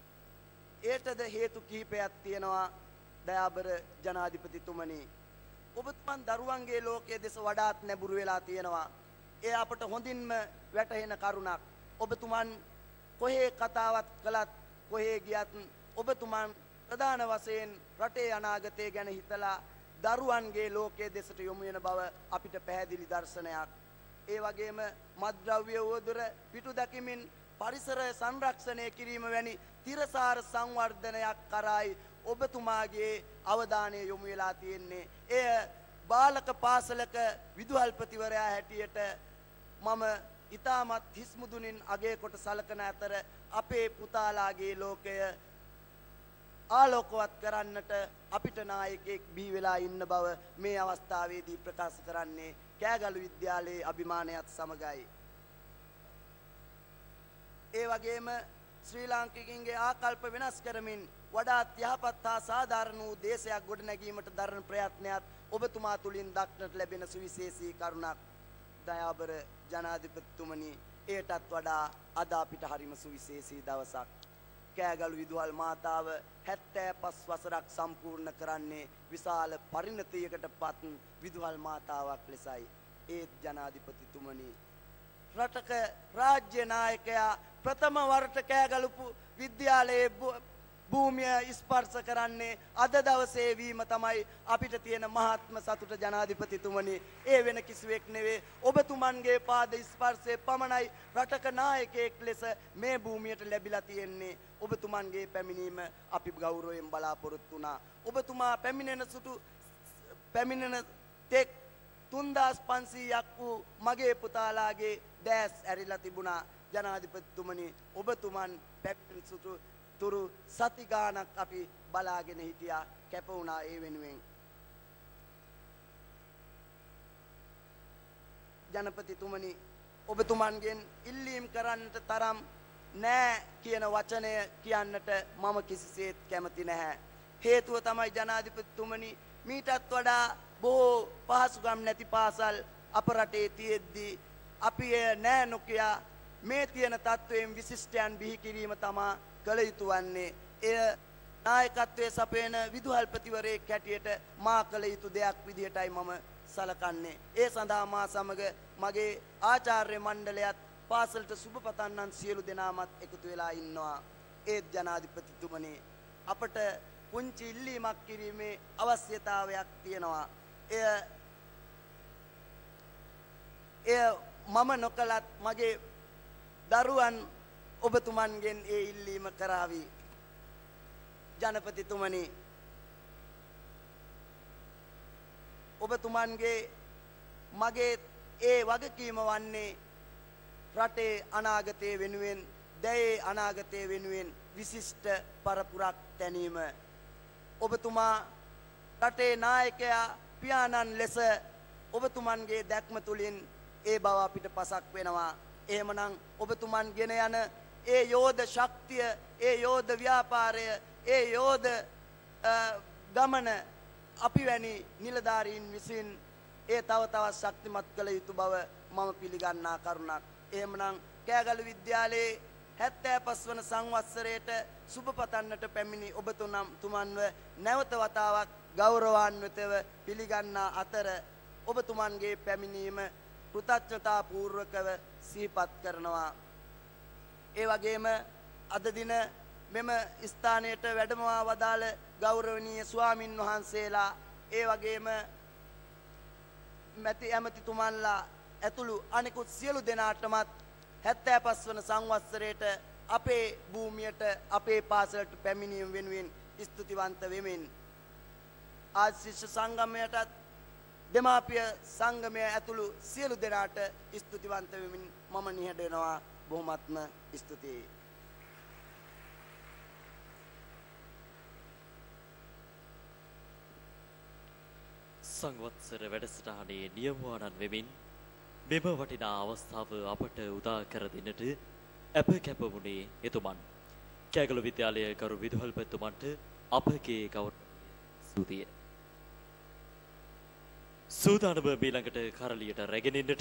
ඒටද හේතු කිහිපයක් තියෙනවා. දයාබර ජනාධිපතිතුමනි, ඔබතුමන් දරුවන්ගේ ලෝකයේ දෙස වඩාත් නැඹුරු වෙලා තියෙනවා. ඒ අපට හොඳින්ම වැටහෙන කරුණක්. ඔබතුමන් කොහේ කතාවත් කළත්, කොහේ ගියත් ඔබතුමන් ප්‍රධාන වශයෙන් රටේ අනාගතය ගැන හිතලා දරුවන්ගේ ලෝකයේ දෙසට යොමු වෙන බව අපිට පැහැදිලි දර්ශනයක්. ඒ වගේම මත්ද්‍රව්‍ය උවදුර පිටු දකිමින් පරිසර සංරක්ෂණය කිරීම වැනි තිරසාර සංවර්ධනයක් කරායි ඔබතුමාගේ අවධානය යොමු වෙලා තියෙන්නේ. එය බාලක පාසලක විදුහල්පතිවරයා හැටියට මම ඊටමත් හිස්මුදුනින් අගය කොට සලකන අතර අපේ පුතාලාගේ ලෝකය ආලෝකවත් කරන්නට අපිට නායකයෙක් බිහි වෙලා ඉන්න බව මේ අවස්ථාවේදී ප්‍රකාශ කරන්නේ කෑගලු විද්‍යාලයේ අභිමානයත් සමගයි. ඒ වගේම ශ්‍රී ලාංකිකයින්ගේ ආකල්ප වෙනස් කරමින් වඩාත් යහපත් හා සාධාරණ වූ දේශයක් ගොඩනැගීමට දරන ප්‍රයත්නයත් ඔබතුමා තුලින් දක්නට ලැබෙන සුවිශේෂී කරුණක්. දයාබර ජනාධිපතිතුමනි, එයටත් වඩා අද අපිට හරිම සුවිශේෂී දවසක්. කෑගලු විදුහල් මාතාව හැත්තෑ පස් වසරක් සම්පූර්ණ කරන්නේ විශාල පරිණතියකට පත් විදුහල් මාතාවක් ලෙසයි. ඒත් ජනාධිපතිතුමනි රටක රාජ්‍ය නායකයා ප්‍රථම වරට කෑගලුපු විද්‍යාලයේ භූමිය ස්පර්ශ කරන්නේ අද දවසේ වීම තමයි අපිට තියෙන මහත්ම සතුට ජනාධිපතිතුමනි. ඒ වෙන කිසිවෙක් නෙවෙයි ඔබතුමන්ගේ පාද ස්පර්ශයේ පමණයි රටක නායකයෙක් ලෙස මේ භූමියට ලැබිලා තියෙන්නේ. ඔබතුමන්ගේ පැමිණීම අපි ගෞරවයෙන් බලාපොරොත්තු වුණා. ඔබතුමා පැමිණෙන සුටු පැමිණෙන තෙක් තුන්දාස් පන්සීයක් වූ මගේ පුතාලාගේ දැස් ඇරිලා තිබුණා. ජනාධිපතිතුමනි ඔබතුමන් පැමිණ සුටු තුරු සති ගානක් අපි බලාගෙන හිටියා. කැප වුණා ඒ වෙනුවෙන්. ජනපතිතුමනි ඔබතුමන්ගෙන් ඉල්ලීම් කරන්නට තරම් නෑ කියන වචනය කියන්නට මම කිසිසේත් කැමති නැහැ. හේතුව තමයි ජනාධිපතිතුමනි මීටත් වඩා බොහෝ පහසුකම් නැති පාසල් අප රටේ තියෙද්දී අපි එය නෑ නොකිය මේ තියෙන තත්වයෙන් විශිෂ්ටයන් බිහි කිරීම තමා කළ යුතු වන්නේ. එය නායකත්වයේ සපයන විදුහල්පතිවරයෙක් හැටියට මා කළ යුතු දෙයක් විදිහටයි මම සලකන්නේ. ඒ සඳහා මා සමග මගේ ආචාර්ය මණ්ඩලයත් පාසලට සුබ පතන්නන් සියලු දෙනාමත් එකතු වෙලා ඉන්නවා. ඒත් ජනාධිපතිතුමනි අපට පුංචි ඉල්ලීමක් කිරීමේ අවශ්‍යතාවයක් තියෙනවා. එය එය මම නොකලත් මගේ දරුවන් ඔබතුමන්ගෙන් ඒ ඉල්ලීම කරાવી. ජනපතිතුමනි ඔබතුමන්ගේ මගේ ඒ වගකීම වන්නේ රටේ අනාගතය වෙනුවෙන් දැයේ අනාගතය වෙනුවෙන් විශිෂ්ට පරපුරක් තැනීම. ඔබතුමා රටේ නායකයා පියාණන් ලෙස ඔබතුමන්ගේ දැක්ම තුලින් ඒ බව අපිට පසක් වෙනවා. එහෙමනම් ඔබතුමන් ගෙන යන ඒ යෝධ ශක්තිය, ඒ යෝධ ව්‍යාපාරය, ඒ යෝධ ගමන අපි වැනි නිලධාරීන් විසින් ඒ තව තවත් ශක්තිමත් කළ යුතු බව මම පිළිගන්නා කරුණක්. එහෙමනම් කෑගල්ල විද්‍යාලයේ හැත්තෑ පස් වන සංවත්සරයට සුබ පතන්නට පැමිණි ඔබතුනම් තුමන්ව නැවත වතාවක් ගෞරවාන්විතව පිළිගන්නා අතර ඔබතුමන්ගේ පැමිණීම කෘතඥතා පූර්වකව සිහිපත් කරනවා. ඒ වගේම අද දින මෙම ස්ථානයට වැඩමවා වදාළ ගෞරවනීය ස්වාමින් වහන්සේලා, ඒ වගේම මැති ඇමතිතුමන්ලා ඇතුළු අනෙකුත් සියලු දෙනාටමත් හැත්තෑ පස් වන සංවත්සරයට අපේ භූමියට අපේ පාසලට පැමිණීම වෙනුවෙන් ස්තුතිවන්ත වෙමින් ආශිෂ්‍ය සංගමයටත් දෙමාපිය සංගමය ඇතුළු සියලු දෙනාට ස්තුතිවන්ත වෙමින් මම නිහඬ වෙනවා. බොහොමත්ම ස්තුතියි. සංවත්සර වැඩසටහනේ නියමුවාණන් වෙමින් මෙම වටිනා අවස්ථාව අපට උදා කර දෙන්නට අප කැප වුණේ එතුමන්. කෑගල විද්‍යාලයේ ගරු විදුහල්පතිතුමන්ට අපගේ ගෞරව ස්තුතිය. සූදානම ඊළඟට කරලියට රැගෙනින්නට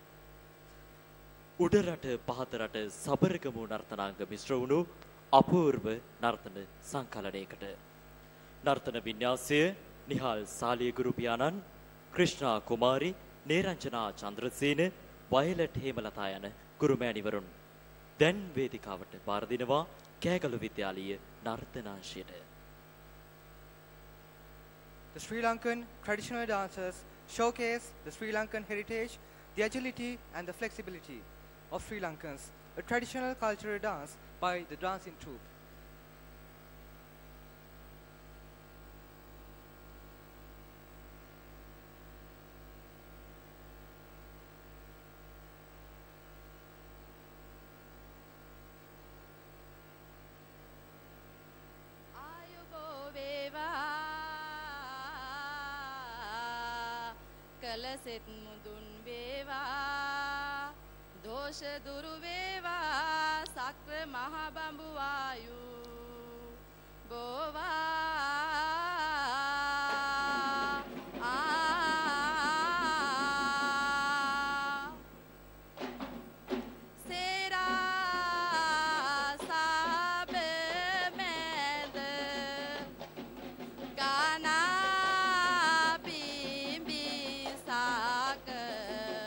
උඩරට පහතරට සබරගමු නර්තනාංග මිශ්‍ර වුණු අපූර්ව නර්තන සංකලනයකට නර්තන වින්‍යාසය නිහාල් සාලිය ගුරු පියාණන්, ක්‍රිෂ්ණා කුමාරි, නේරංජනා චන්ද්‍රසේන, වයලට් හේමලතා යන ගුරුමෑණිවරුන් දැන් වේදිකාවට බාර දෙනවා Kegalle විද්‍යාලීය නර්තනාංශයට. The Sri Lankan traditional dancers showcase the Sri Lankan heritage, the agility and the flexibility of Sri Lankans, a traditional cultural dance by the dancing troupe. කලසෙත් මුදුන් වේවා දෝෂ දුරු වේවා සක්‍ර මහ බඹු වායු බෝවා Saka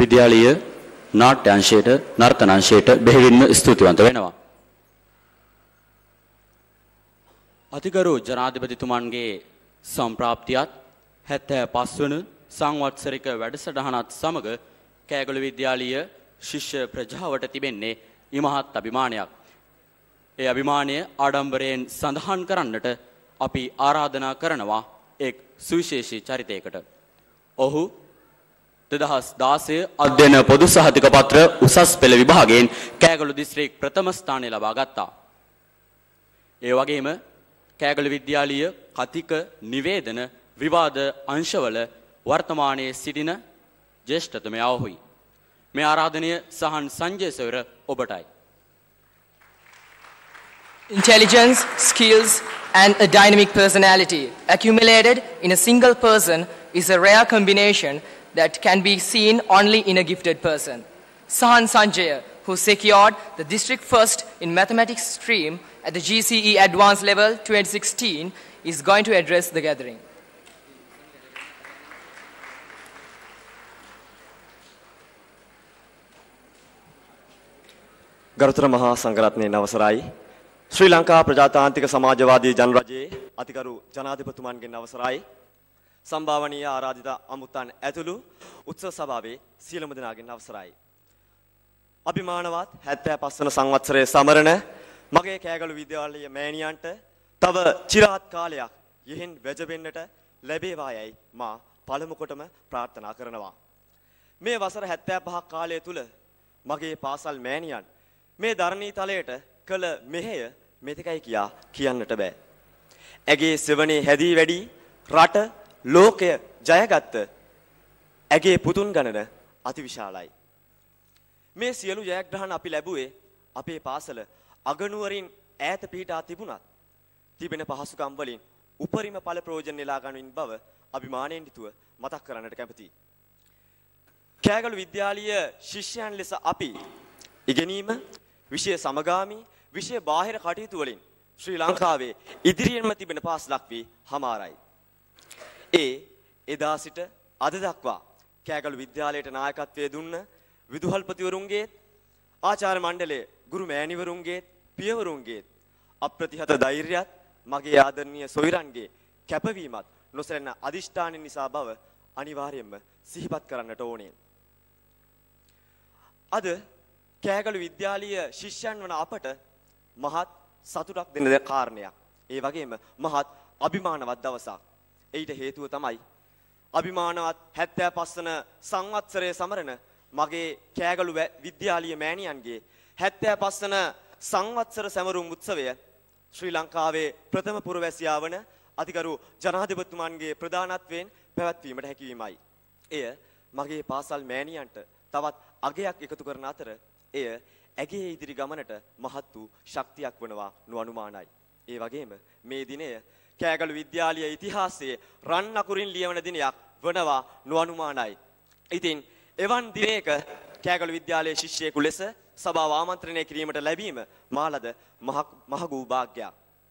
විද්‍යාලීය නාට්‍ය අංශයට නර්තන අංශයට බෙහෙවින්ම ස්තුතිවන්ත වෙනවා. අතිගරු ජනාධිපතිතුමන්ගේ සම්ප්‍රාප්තියත් හැත්තෑ පස් වන සංවත්සරික වැඩසටහනත් සමග කෑගොළ විද්‍යාලීය ශිෂ්‍ය ප්‍රජාවට තිබෙන්නේ ඉමහත් අභිමානයක්. ඒ අභිමානය ආඩම්බරයෙන් සඳහන් කරන්නට අපි ආරාධනා කරනවා එක් සුවිශේෂී චරිතයකට. ඔහු දෙදහස් දාසය අධ්‍යයන පොදු සහතික පත්‍ර උසස් පෙළ විභාගයෙන් කෑගොළ දිස්ත්‍රික් ප්‍රථම ස්ථානය ලබා ගත්තා. ඒ වගේම කෑගොළ විද්‍යාලීය කතික නිවේදන විවාද අංශවල වර්තමානයේ සිටින ජ්‍යෙෂ්ඨතමයා ඔහුයි. මේ ආරාධනය සහන් Sanjaya සොයුර ඔබටයි. Intelligence, skills, and a dynamic personality accumulated in a single person is a rare combination that can be seen only in a gifted person. Sahan Sanjaya, who secured the district first in mathematics stream at the G C E advanced level twenty sixteen, is going to address the gathering. ගරුතර මහා සංඝරත්නයේ අවසරයි ශ්‍රී ලංකා ප්‍රජාතාන්ත්‍රික සමාජවාදී ජනරජයේ අතිගරු ජනාධිපතිතුමන්ගෙන් අවසරයි සම්භාවනීය ආරාධිත අමුත්තන් ඇතුළු උත්සව සභාවේ සියලුම දෙනාගෙන් අවසරයි අභිමානවත් හැත්තෑ පස් වන සංවත්සරයේ සමරන මගේ කෑගලු විද්‍යාලයේ මෑණියන්ට තව চিරාත් කාලයක් යෙහින් වැජබෙන්නට ලැබේවායයි මා පළමු කොටම ප්‍රාර්ථනා කරනවා මේ වසර හැත්තෑ පහක් කාලය තුල මගේ පාසල් මෑණියන් මේ ධර්ණී තලයට කළ මෙහෙය මෙතකයි කියා කියන්නට බෑ. ඇගේ සෙවණේ හැදී වැඩි රට ලෝකය ජයගත්ත ඇගේ පුතුන් ගණන අතිවිශාලයි. මේ සියලු ජයග්‍රහණ අපි ලැබුවේ අපේ පාසල අගනුවරින් ඈත පිහිටා තිබුණත් තිබෙන පහසුකම් වලින් උපරිම ඵල ප්‍රයෝජන නෙලා ගනිමින් බව අභිමාණයෙන් යුතුව මතක් කරන්නට කැමැතියි. කෑගලු විද්‍යාලීය ශිෂ්‍යයන් ලෙස අපි ඉගෙනීම විෂය සමගාමී විෂය බාහිර කටයුතු වලින් ශ්‍රී ලංකාවේ ඉදිරියෙන්ම තිබෙන පාසලක් වී හමාරයි. ඒ එදා සිට අද දක්වා කෑගලු විද්‍යාලයට නායකත්වයේ දුන්න විදුහල්පතිවරුන්ගේ ආචාර්ය මණ්ඩලයේ ගුරු මෑණිවරුන්ගේ පියවරුන්ගේ අප්‍රතිහත ධෛර්යයත් මගේ ආදරණීය සොයිරන්ගේ කැපවීමත් නොසැලෙන අදිෂ්ඨාන නිසා බව අනිවාර්යයෙන්ම සිහිපත් කරන්නට ඕනේ. අද කෑගලු විද්‍යාලීය ශිෂ්‍යයන් වන අපට මහත් සතුටක් දෙන කාරණයක්. ඒ වගේම මහත් අභිමානවත් දවසක්. ඊට හේතුව තමයි අභිමානවත් හැත්තෑ පස් වන සංවත්සරයේ සමරන මගේ කෑගලු විද්‍යාලීය මෑණියන්ගේ හැත්තෑ පස් වන සංවත්සර සැමරුම් උත්සවය ශ්‍රී ලංකාවේ ප්‍රථම පුරවැසියා වන අතිගරු ජනාධිපතිතුමන්ගේ ප්‍රධානත්වයෙන් පැවැත්වීමට හැකිවීමයි. එය මගේ පාසල් මෑණියන්ට තවත් අගයක් එකතු කරන අතර එය ඇගේ ඉදිරි ගමනට මහත් වූ ශක්තියක් වනවා නොඅනුමානයි. ඒ වගේම මේ දිනය කෑගලු විද්‍යාලීය ඉතිහාසයේ රන් අකුරින් ලියවන දිනයක් වනවා නොඅනුමානයි. ඉතින් එවන් දිනයක කෑගලු විද්‍යාලයේ ශිෂ්‍යයෙකු ලෙස සභාව ආමන්ත්‍රණය කිරීමට ලැබීම මාලද මහගූ භාග්‍යයක්.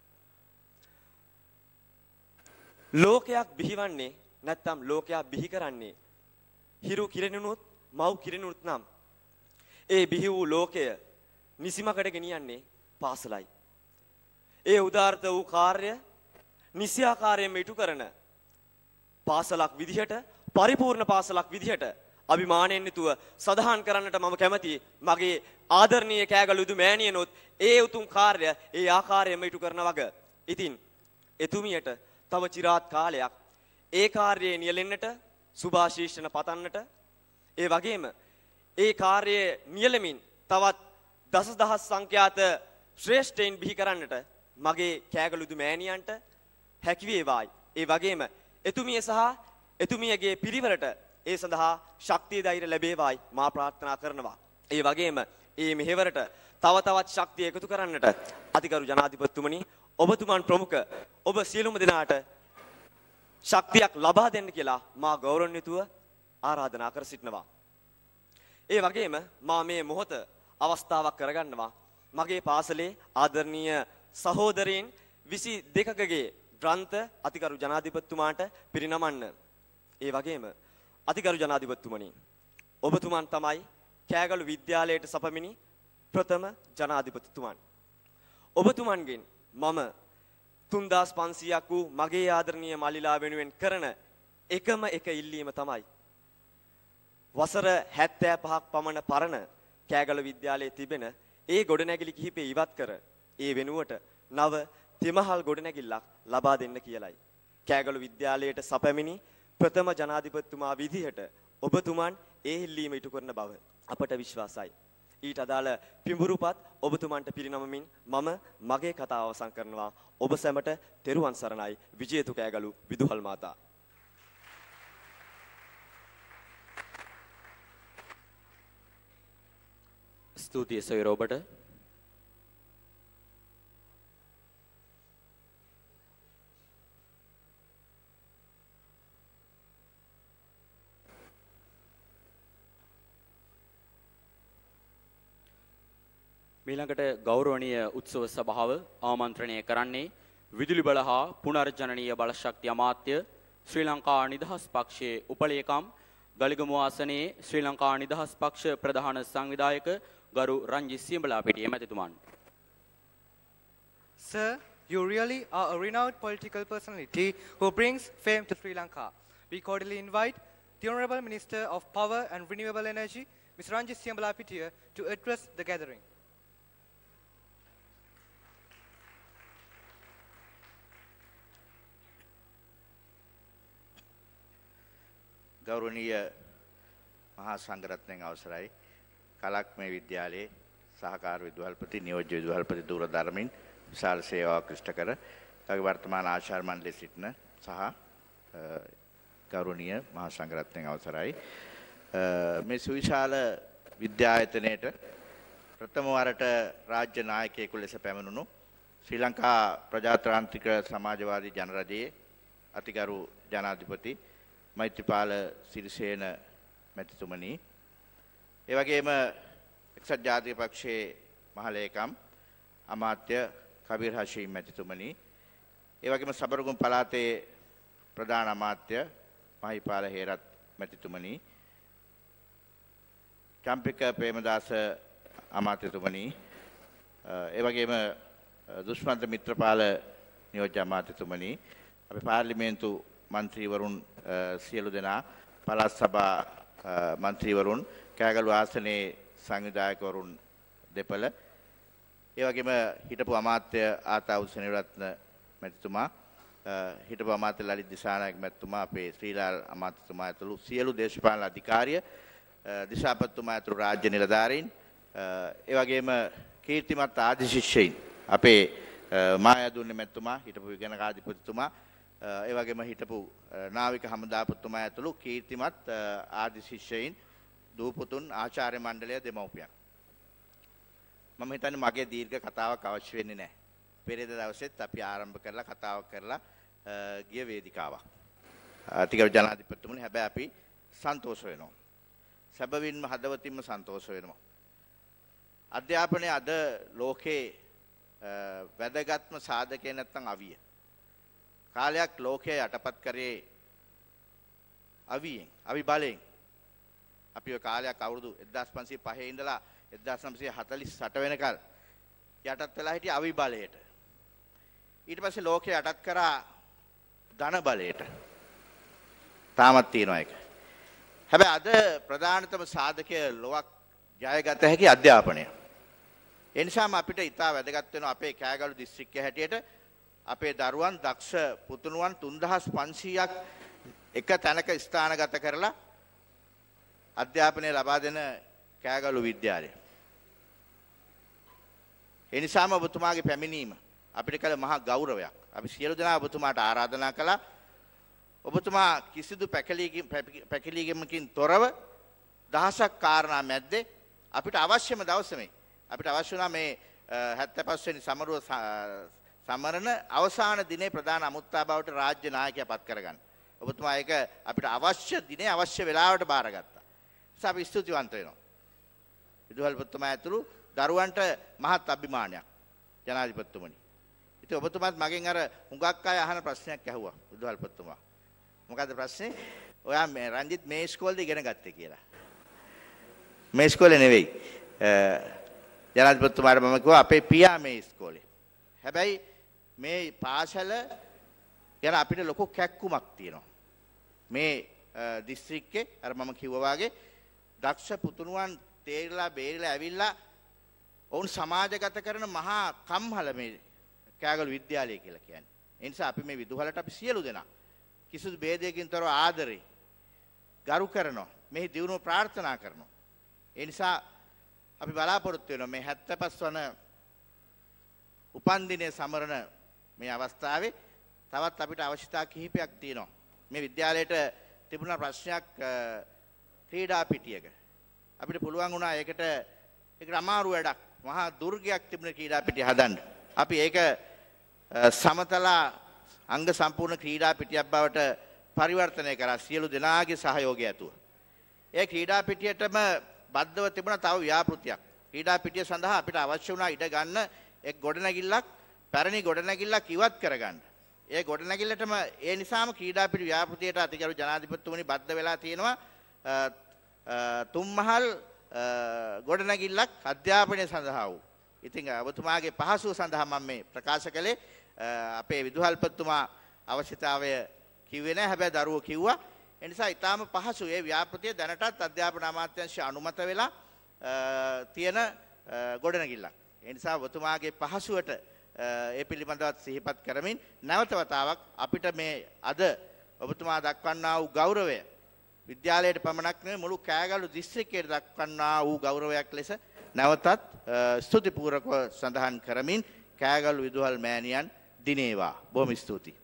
ලෝකයක් බිහිවන්නේ නැත්නම් ලෝකයක් බිහි කරන්නේ හිරු කිරණුනොත් මව් කිරණුනොත් නම් ඒ බිහි වූ ලෝකය නිසිමකට ගෙනියන්නේ පාසලයි. ඒ උදාර්ථ වූ කාර්ය නිසියාකාරයෙන්ම ඉටු කරන පාසලක් විදිහට පරිපූර්ණ පාසලක් විදිහට අභිමාණයෙන් යුතුව සදාහන් කරන්නට මම කැමතියි. මගේ ආදරණීය කෑගලු දු මෑණියනොත් ඒ උතුම් කාර්ය ඒ ආකාරයෙන්ම ඉටු කරන වග. ඉතින් එතුමියට තව চিරාත් කාලයක් ඒ කාර්යයේ නියැලෙන්නට සුභාශීර්ෂණ පතන්නට ඒ වගේම ඒ කාර්යයේ නියැලෙමින් තවත් දසදහස් සංඛ්‍යාත ශ්‍රේෂ්ඨයින් බිහි කරන්නට මගේ කෑගලු දු මෑණියන්ට හැකි වේවායි. ඒ වගේම එතුමිය සහ එතුමියගේ පිරිවරට ඒ සඳහා ශක්තිය ධෛර්ය ලැබේවායි මා ප්‍රාර්ථනා කරනවා. ඒ වගේම මේ මෙහෙවරට තව තවත් ශක්තිය එකතු කරන්නට අතිගරු ජනාධිපතිතුමනි ඔබතුමන් ප්‍රමුඛ ඔබ සියලුම දෙනාට ශක්තියක් ලබා දෙන්න කියලා මා ගෞරවණීයව ආරාධනා කර සිටිනවා. ඒ වගේම මා මේ මොහොත අවස්ථාවක් කරගන්නවා මගේ පාසලේ ආදරණීය සහෝදරයන් විසි දෙකකගේ ග්‍රන්ථ අතිගරු ජනාධිපතිතුමාට පිරිනමන්න. ඒ වගේම අතිගරු ජනාධිපතිතුමනි ඔබතුමන් තමයි කෑගලු විද්‍යාලයට සපමිනි ප්‍රථම ජනාධිපතිතුමන්. ඔබතුමන්ගෙන් මම තුන්දාස් පන්සීයක් වූ මගේ ආදරණීය මල්ලිලා වෙනුවෙන් කරන එකම එක ඉල්ලීම තමයි වසර හැත්තෑ පහක් පමණ පරණ කෑගල විද්‍යාලයේ තිබෙන ඒ ගොඩනැගිලි කිහිපය ඉවත් කර ඒ වෙනුවට නව තිමහල් ගොඩනැගිල්ලක් ලබා දෙන්න කියලයි. කෑගල විද්‍යාලයට සපැමිණි ප්‍රථම ජනාධිපතිතුමා විදිහට ඔබතුමන් ඒ ඉල්ලීම ඉටු කරන බව අපට විශ්වාසයි. ඊට අදාළ පිඹුරුපත් ඔබතුමන්ට පිරිනමමින් මම මගේ කතාව අවසන් කරනවා. ඔබ සැමට තෙරුවන් සරණයි. විජේතු කෑගලු විදුහල් මාතා. ස්තුතියි සොයුර ඔබට. මීළඟට ගෞරවනීය උත්සව සභාව ආමන්ත්‍රණය කරන්නේ විදුලි බල හා පුනර්ජනනීය බලශක්ති අමාත්‍ය ශ්‍රී ලංකා නිදහස් පක්ෂයේ උපලේකම් ගලිගමු ආසනයේ ශ්‍රී ලංකා නිදහස් පක්ෂ ප්‍රධාන සංවිධායක ගරු Ranjith Siyambalapitiya මැතිතුමන්. Sir, you really are a renowned political personality who brings fame to Sri Lanka. We cordially invite the Honourable Minister of Power and Renewable Energy, Mister Ranjit Siambalapitiya, to address the gathering. ගෞරවනීය මහා සංඝරත්නයන් අවසරයි කලක් මේ විද්‍යාලයේ සහකාර විදුහල්පති නියෝජ්‍ය විදුහල්පති දුර ධර්මින් විශාල සේවාවක් ඉෂ්ට කර තගේ වර්තමාන ආචාර්ය මණ්ඩලයේ සිටින සහ ගෞරවනීය මහා සංඝරත්නයන් අවසරයි මේ සුවිශාල විද්‍යායතනයේට ප්‍රථම වරට රාජ්‍ය නායකයෙකු ලෙස පැමිණුණු ශ්‍රී ලංකා ප්‍රජාතාන්ත්‍රික සමාජවාදී ජනරජයේ අතිගරු ජනාධිපති මෛත්‍රීපාල සිරිසේන මැතිතුමනි, ඒ වගේම එක්සත් ජාතික පක්ෂයේ මහලේකම් අමාත්‍ය කබීර් හෂීම් මැතිතුමනි, ඒ වගේම සබරගමුව පළාතේ ප්‍රධාන අමාත්‍ය මහිපාල හේරත් මැතිතුමනි, චම්පික ප්‍රේමදාස අමාත්‍යතුමනි, ඒ වගේම දුෂ්මන්ත මිත්‍රපාල නියෝජ්‍ය අමාත්‍යතුමනි, අපේ පාර්ලිමේන්තු මන්ත්‍රීවරුන් සියලු දෙනා, පළාත් සභා මන්ත්‍රීවරුන්, කෑගලු ආසනයේ සංවිධායකවරුන් දෙපළ, ඒ වගේම හිටපු අමාත්‍ය ආතාවු සෙනවිරත්න මැතිතුමා, හිටපු අමාත්‍ය ලලිත් දිසානායක මැතිතුමා, අපේ ශ්‍රීලාල් අමාත්‍යතුමා ඇතුළු සියලු දේශපාලන අධිකාරිය, දිසාපතිතුමා ඇතුළු රාජ්‍ය නිලධාරීන්, ඒ වගේම කීර්තිමත් ආදි ශිෂ්‍යයින්, අපේ මායාදුන්නේ මැතිතුමා, හිටපු විගණකාධිපතිතුමා, ඒ වගේම හිටපු නාවික හමුදාපතිතුමා ඇතුළු කීර්තිමත් ආදි ශිෂ්‍යයින්, දූපුතුන්, ආචාර්ය මණ්ඩලය, දෙමව්පියන්. මම හිතන්නේ මගේ දීර්ඝ කතාවක් අවශ්‍ය වෙන්නේ නැහැ. පෙරේද දවසෙත් අපි ආරම්භ කරලා කතාවක් කරලා ගිය වේදිකාවක්. අතිගරු ජනාධිපතිතුමනි, හැබැයි අපි සන්තෝෂ වෙනවා. සැබවින්ම හදවතින්ම සන්තෝෂ වෙනවා. අධ්‍යාපනයේ අද ලෝකේ වැදගත්ම සාධකය නැත්නම් අවිය. කාලයක් ලෝකයේ යටපත් කරේ අවියෙන්, අවි බලයෙන්. අපි ඔය කාලයක් අවුරුදු එක්දාස් පන්සිය පහ ඉඳලා එක්දාස් නවසිය හතළිස් අට වෙනකල් යටත් වෙලා හිටිය අවි බලයට. ඊට පස්සේ ලෝකයේ යටත් කරා ධන බලයට. තාමත් තියෙනවා ඒක. හැබැයි අද ප්‍රධානතම සාධකය ලොවක් ජයගත හැකි අධ්‍යාපනය. ඒ නිසාම අපිට ඉතා වැදගත් වෙනවා අපේ කෑගලු දිස්ත්‍රික්කයේ හැටියට අපේ දරුවන් දක්ෂ පුතුණුවන් තුන්දහස් පන්සීයක් එක තැනක ස්ථානගත කරලා අධ්‍යාපනය ලබා දෙන කෑගලු විද්‍යාලය. ඒ නිසාම ඔබතුමාගේ පැමිණීම අපිට කළ මහා ගෞරවයක්. අපි සියලු දෙනා ඔබතුමාට ආරාධනා කළා. ඔබතුමා කිසිදු පැකිලීමකින් තොරව දහසක් කාරණා මැද්දේ අපිට අවශ්‍යම දවසේ මේ අපිට අවශ්‍ය වුණා මේ හැත්තෑ පහ වෙනි සමරුව සමරන අවසාන දිනේ ප්‍රධාන අමුත්තා බවට රාජ්‍ය නායකයා පත් කරගන්න. ඔබතුමා ඒක අපිට අවශ්‍ය දිනේ අවශ්‍ය වෙලාවට බාරගත්තා. ඒස අපි ස්තුතිවන්ත වෙනවා. විදුහල්පතිතුමා ඇතුළු දරුවන්ට මහත් අභිමානයක් ජනාධිපතිතුමනි. ඉතින් ඔබතුමාත් මගෙන් අර හුඟක් අය අහන ප්‍රශ්නයක් ඇහුවා විදුහල්පතිතුමා. මොකද්ද ප්‍රශ්නේ? ඔයා මේ රංජිත් මේ ඉස්කෝලේද ඉගෙන ගත්තේ කියලා. මේ ඉස්කෝලේ නෙවෙයි. ජනාධිපතිතුමාට මම කිව්වා අපේ පියා මේ ඉස්කෝලේ. හැබැයි මේ පාසල ගැන අපිට ලොකු කැක්කුමක් තියෙනවා. මේ දිස්ත්‍රික්කේ අර මම කිව්වා වගේ දක්ෂ පුතුණුවන් තේරිලා බේරිලා ඇවිල්ලා ඔවුන් සමාජගත කරන මහා කම්හල මේ කෑගලු විද්‍යාලය කියලා කියන්නේ. ඒ නිසා අපි මේ විදුහලට අපි සියලු දෙනා කිසිදු ભેදයකින් තොරව ආදරේ ගරු කරනවා. මේ දිනුව ප්‍රාර්ථනා කරනවා. ඒ නිසා අපි බලාපොරොත්තු වෙනවා මේ හැත්තෑ පස් වන උපන්දිනයේ සමරන මේ අවස්ථාවේ තවත් අපිට අවශ්‍යතා කිහිපයක් තියෙනවා. මේ විද්‍යාලයට තිබුණා ප්‍රශ්නයක් ක්‍රීඩා පිටියක. අපිට පුළුවන් වුණා ඒකට ඒකට අමාරු වැඩක්. මහා දුර්ගයක් තිබුණ ක්‍රීඩා පිටිය හදන්න. අපි ඒක සමතලා අංග සම්පූර්ණ ක්‍රීඩා පිටියක් බවට පරිවර්තනය කරා සියලු දෙනාගේ සහයෝගය ඇතුව. ඒ ක්‍රීඩා පිටියටම බද්ධව තිබුණ තව ව්‍යාපෘතියක්. ක්‍රීඩා පිටිය සඳහා අපිට අවශ්‍ය වුණා ඉඩ ගන්න එක් ගොඩනැගිල්ලක් පැරණි ගොඩනැගිල්ලක් ඉවත් කරගන්න. ඒ ගොඩනැගිල්ලටම ඒ නිසාම ක්‍රීඩා පිටි ව්‍යාපෘතියට අතිගරු ජනාධිපතිතුමනි බද්ධ වෙලා තියෙනවා තුම්මහල් ගොඩනැගිල්ලක් අධ්‍යාපනය සඳහා වූ. ඉතින් ඔබතුමාගේ පහසුව සඳහා මම මේ ප්‍රකාශ කළේ. අපේ විදුහල්පතිතුමා අවශ්‍යතාවය කිව්වේ නැහැ. හැබැයි දරුවෝ කිව්වා. ඒ නිසා ඊටාම පහසු ඒ ව්‍යාපෘතිය දැනටත් අධ්‍යාපන අමාත්‍යාංශය අනුමත වෙලා තියෙන ගොඩනැගිල්ලක්. ඒ නිසා ඔබතුමාගේ පහසුවට ඒ පිළිබඳව සිහිපත් කරමින් නැවත වතාවක් අපිට මේ අද ඔබතුමා දක්වන්නා වූ ගෞරවය විද්‍යාලයට පමණක් නෙවෙයි මුළු කෑගල්ලු දිස්ත්‍රික්කයට දක්වන්නා වූ ගෞරවයක් ලෙස නැවතත් ස්තුතිපූර්වකව සඳහන් කරමින් කෑගල්ලු විදුහල් මෑණියන් දිනේවා. බොහොම ස්තුතියි.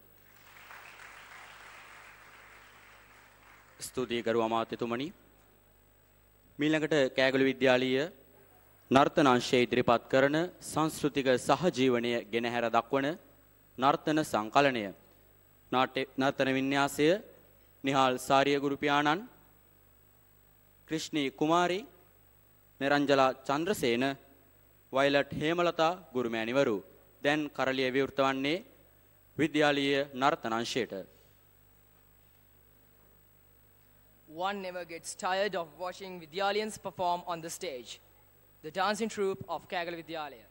ස්තුතියි ගරු අමාත්‍යතුමනි. මීළඟට කෑගල්ලු විද්‍යාලීය නර්තන අංශය ඉදිරිපත් කරන සංස්කෘතික සහජීවනය ගෙනහැර දක්වන නර්තන සංකලනය නාට්‍ය නර්තන වින්‍යාසය නිහාල් සාරිය ගුරු පියාණන්, ක්‍රිෂ්ණී කුමාරී, නිරංජලා චන්ද්‍රසේන, වයලට් හේමලතා ගුරුමෑණිවරු දැන් කරලිය විවෘත වන්නේ විද්‍යාලීය නර්තන අංශයට. One never gets tired of watching Vidyalians perform on the stage. The dancing troupe of Kagala Vidyalaya.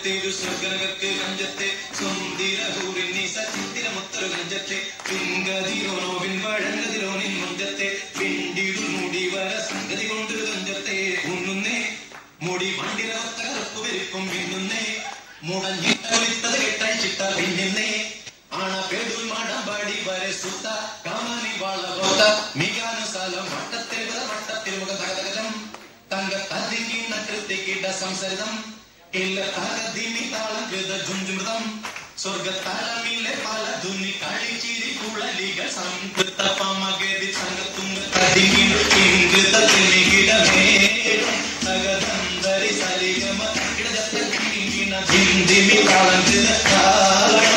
കഞ്ചത്തേരു സ്വർഗനകർക്ക് കഞ്ചത്തെ സുന്ദിരഹൂരിൻ നിസ ചിത്തിരമൊത്തൊരു കഞ്ചത്തെ പിൻകതിരോനോവിൻ വഴങ്ങതിരോനിൻ മുഞ്ചത്തെ പിണ്ടിടുൽ മുടിവര സംഗതി കൊണ്ടൊരു കഞ്ചത്തെ ഉണ്ണുന്നേ മുടി വണ്ടിരവത്ത കറുപ്പ് വെരുക്കും മിന്നുന്നേ മുടഞ്ഞിട്ട ഒളിത്തത് കെട്ടഴിച്ചിട്ട പിന്നുന്നേ ആണ പെടുൽ മടമ്പാടി വരെ സുത്ത കാമാനി വളവോത്ത മികാനുസാലം വട്ടത്തിൽ വട്ടത്തിൽ മുഖ തകതകം തങ്ക തതിങ്ങി നൃത്തിക്കിട സംസരിതം ഇല്ല തകതിമി താളം കൃത ജുഞ്ചുമൃതം സ്വർഗത്താളമിലെ പല ധുനി കളിച്ചിരി കുളലികൾ സംതൃപ്ത പമകരി സംഗത്തുങ്ക തതിങ്ങി ഇംഗൃത തിമികിടമേ തകതന്തരി സരിഗമ കിടജത്ത കിങ്ങിന ജിന്ദിമി താളം കൃത താളം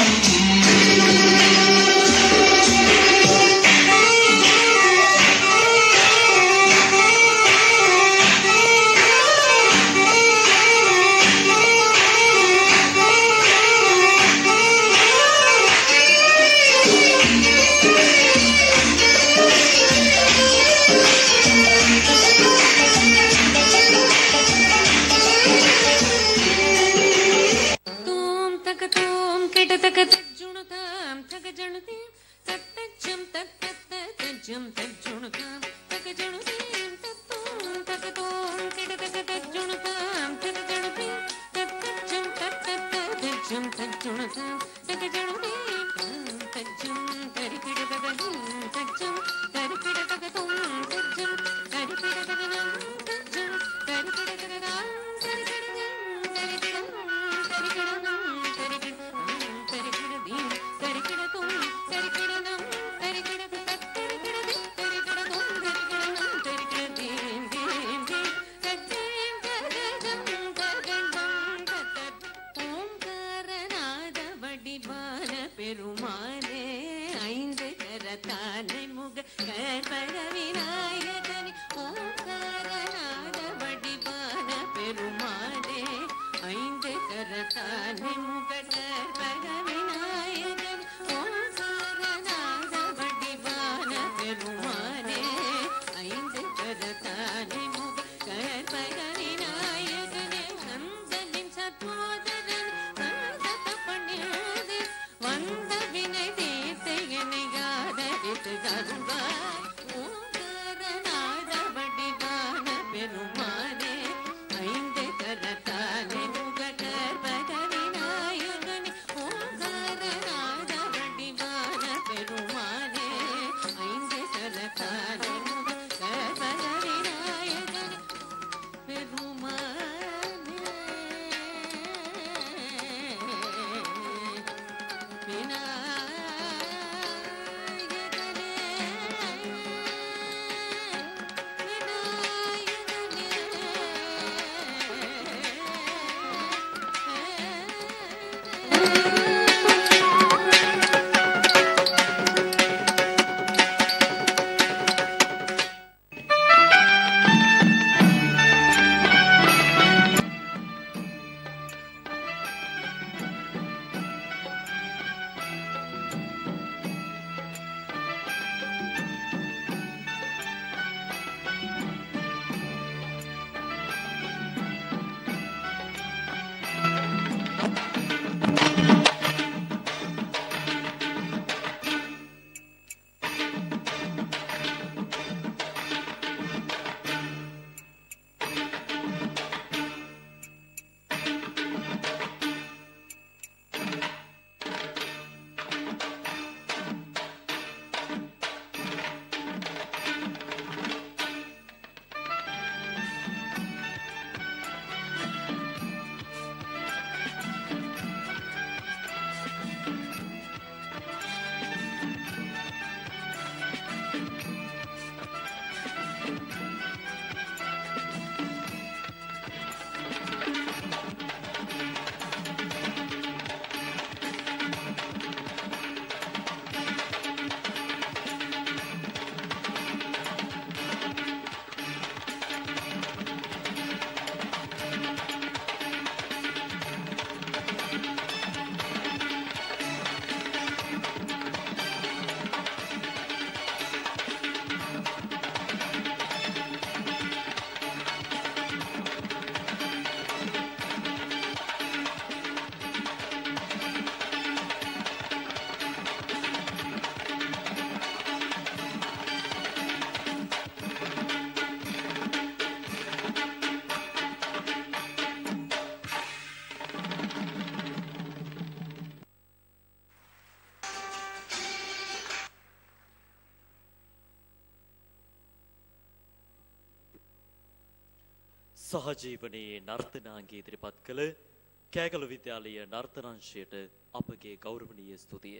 සහජීවනයේ නර්තනාංගී ඉදිරිපත් කළ කෑගල විද්‍යාලීය නර්තනාංශයට අපගේ ගෞරවනීය ස්තුතිය.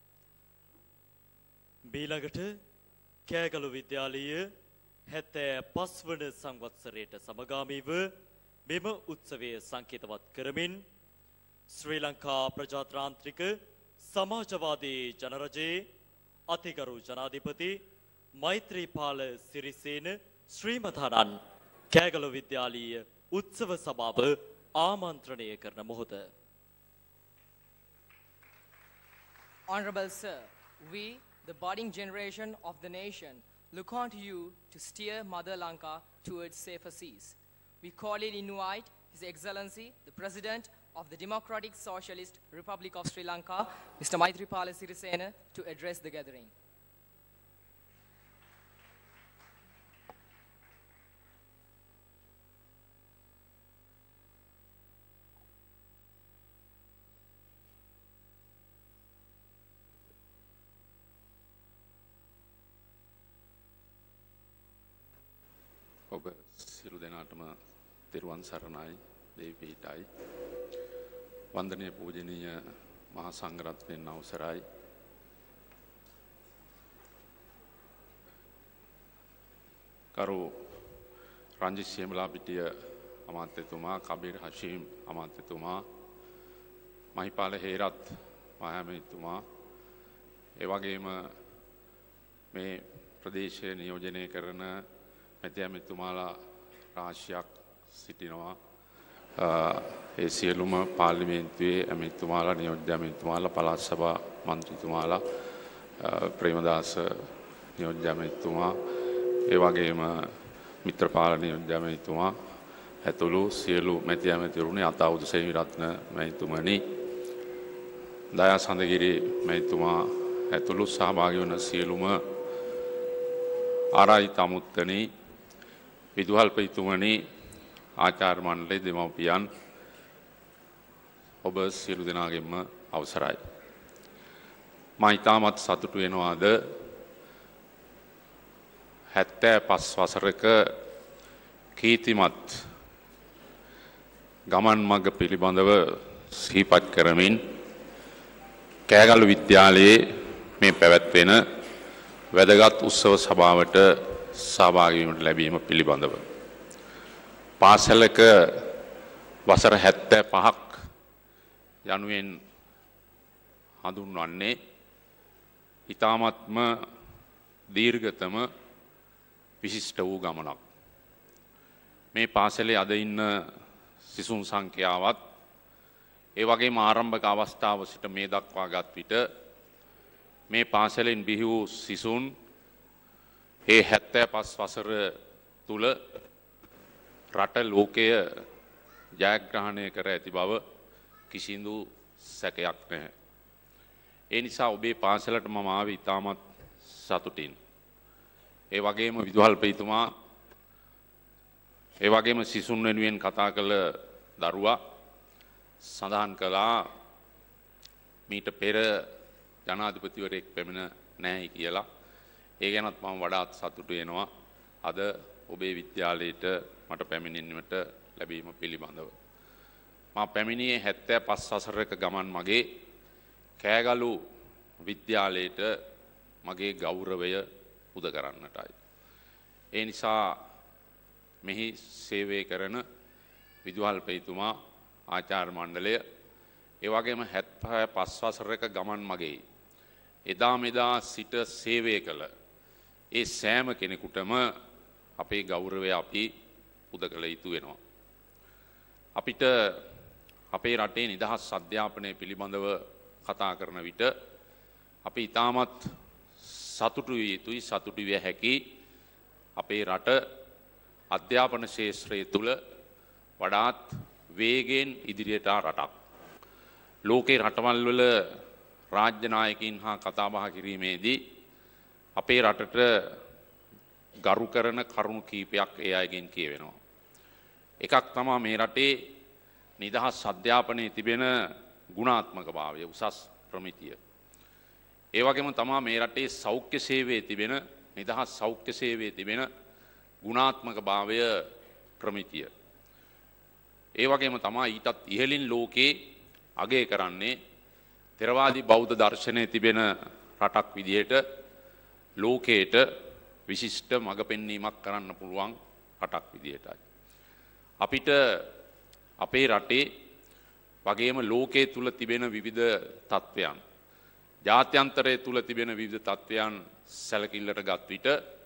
මීළඟට කෑගල විද්‍යාලීය හැත්තෑ පස් වන සංවත්සරයට සමගාමීව මෙම උත්සවය සංකේතවත් කරමින් ශ්‍රී ලංකා ප්‍රජාතාන්ත්‍රික සමාජවාදී ජනරජයේ අතිගරු ජනාධිපති මෛත්‍රීපාල සිරිසේන ශ්‍රීමතාණන් කෑගල විද්‍යාලීය උත්සව සභාව ආමන්ත්‍රණය කරන මොහොත. Honorable Sir, we, the budding generation of the nation, look on to you to steer Mother Lanka towards safer seas. We cordially invite His Excellency, the President of the Democratic Socialist Republic of Sri Lanka, Mister Maithripala Sirisena, to address the gathering. ඔබ සියලු දෙනාටම තෙරුවන් සරණයි දේවී පීඨයි වන්දනීය පූජනීය මහා සංඝරත්නයන් අවසරයි කරු රංජිත් සියඹලාපිටිය අමාත්‍යතුමා කබීර් හෂීම් අමාත්‍යතුමා මහිපාල හේරත් මහමැතිතුමා ඒ වගේම මේ ප්‍රදේශය නියෝජනය කරන මැතිතුමාලා රාශියක් සිටිනවා ඒ සියලුම පාර්ලිමේන්තුවේ ඇමතිතුමාලා නියෝජ්‍ය ඇමතිතුමාලා පළාත් සභා මන්ත්‍රීතුමාලා ප්‍රේමදාස නියෝජ්‍ය ඇමතිතුමා ඒ වගේම මිත්‍රපාල නියෝජ්‍ය ඇමතිතුමා ඇතුළු සියලු මැති ඇමතිවරුනි අතාවුදු සේවිරත්න මැතිතුමනි දයා සඳගිරි මැතිතුමා ඇතුළු සහභාගී වන සියලුම ආරායිත අමුත්තනි විදුහල්පතිතුමනි ආචාර්ය මණ්ඩලයේ දෙමව්පියන් ඔබ සියලු දෙනාගෙන්ම අවසරයි. මා ඉතාමත් සතුටු වෙනවාද හැත්තෑ පස් වසරක කීර්තිමත් ගමන් මඟ පිළිබඳව සිහිපත් කරමින් කෑගල්ල විද්‍යාලයේ මේ පැවැත්වෙන වැදගත් උත්සව සභාවට සහභාගී වීමට ලැබීම පිළිබඳව පාසලක වසර හැත්තෑ පහක් යනුවෙන් හඳුන්වන්නේ ඊ타මත්ම දීර්ඝතම විශිෂ්ට වූ ගමනක්. මේ පාසලේ අද ඉන්න සිසුන් සංඛ්‍යාවත් ඒ වගේම ආරම්භක අවස්ථාව සිට මේ දක්වා ගත් විට මේ පාසලෙන් බිහි වූ සිසුන් ඒ හැත්තෑ පස් වසර තුල රට ලෝකය ජයග්‍රහණය කර ඇති බව කිසිදු සැකයක් නැහැ. ඒ නිසා ඔබේ පාසලට මම ආවේ ඉතාමත් සතුටින්. ඒ වගේම විදුහල්පතිතුමා ඒ වගේම සිසුන් වෙනුවෙන් කතා කළ දරුවා සඳහන් කළා මීට පෙර ජනාධිපතිවරයෙක් පැමිණ නැහැ කියලා. ඒ ගැනත් මම වඩාත් සතුටු වෙනවා අද ඔබේ විද්‍යාලයට මට පැමිණෙන්නට ලැබීම පිළිබඳව. මා පැමිණියේ හැත්තෑ පස් වසරක ගමන් මගේ කෑගලු විද්‍යාලයට මගේ ගෞරවය පුද කරන්නටයි. ඒ නිසා මෙහි සේවය කරන විදුහල්පතිතුමා ආචාර්ය මණ්ඩලය ඒ වගේම හැත්තෑ පස් වසරක ගමන් මගේ එදා මෙදා සිට සේවය කළ ඒ සෑම කෙනෙකුටම අපේ ගෞරවය අපි පුද කළ යුතු වෙනවා. අපිට අපේ රටේ නිදහස් අධ්‍යාපනය පිළිබඳව කතා කරන විට අපි ඉතාමත් සතුටු විය යුතුයි සතුටු විය හැකි අපේ රට අධ්‍යාපන ශාස්ත්‍රය තුල වඩාත් වේගයෙන් ඉදිරියට ආ රටක්. ලෝකේ රටවල් වල රාජ්‍ය නායකයින් හා කතා බහ කිරීමේදී අපේ රටට ගරු කරන කරුණු කීපයක් ඒ අයගෙන් කියවෙනවා. එකක් තමයි මේ රටේ නිදහස් අධ්‍යාපනයේ තිබෙන ගුණාත්මක භාවය උසස් ප්‍රමිතිය. ඒ වගේම තමයි මේ රටේ සෞඛ්‍ය සේවයේ තිබෙන නිදහස් සෞඛ්‍ය සේවයේ තිබෙන ගුණාත්මක භාවය ප්‍රමිතිය. ඒ වගේම තමයි ඊටත් ඉහළින් ලෝකේ අගය කරන්නේ ථෙරවාදී බෞද්ධ දර්ශනයේ තිබෙන රටක් විදිහට ලෝකයට විශිෂ්ට මඟ පෙන්වීමක් කරන්න පුළුවන් රටක් විදිහටයි. අපිට අපේ රටේ වගේම ලෝකයේ තුල තිබෙන විවිධ තත්ත්වයන් ජාත්‍යන්තරයේ තුල තිබෙන විවිධ තත්ත්වයන් සැලකිල්ලට ගත් විට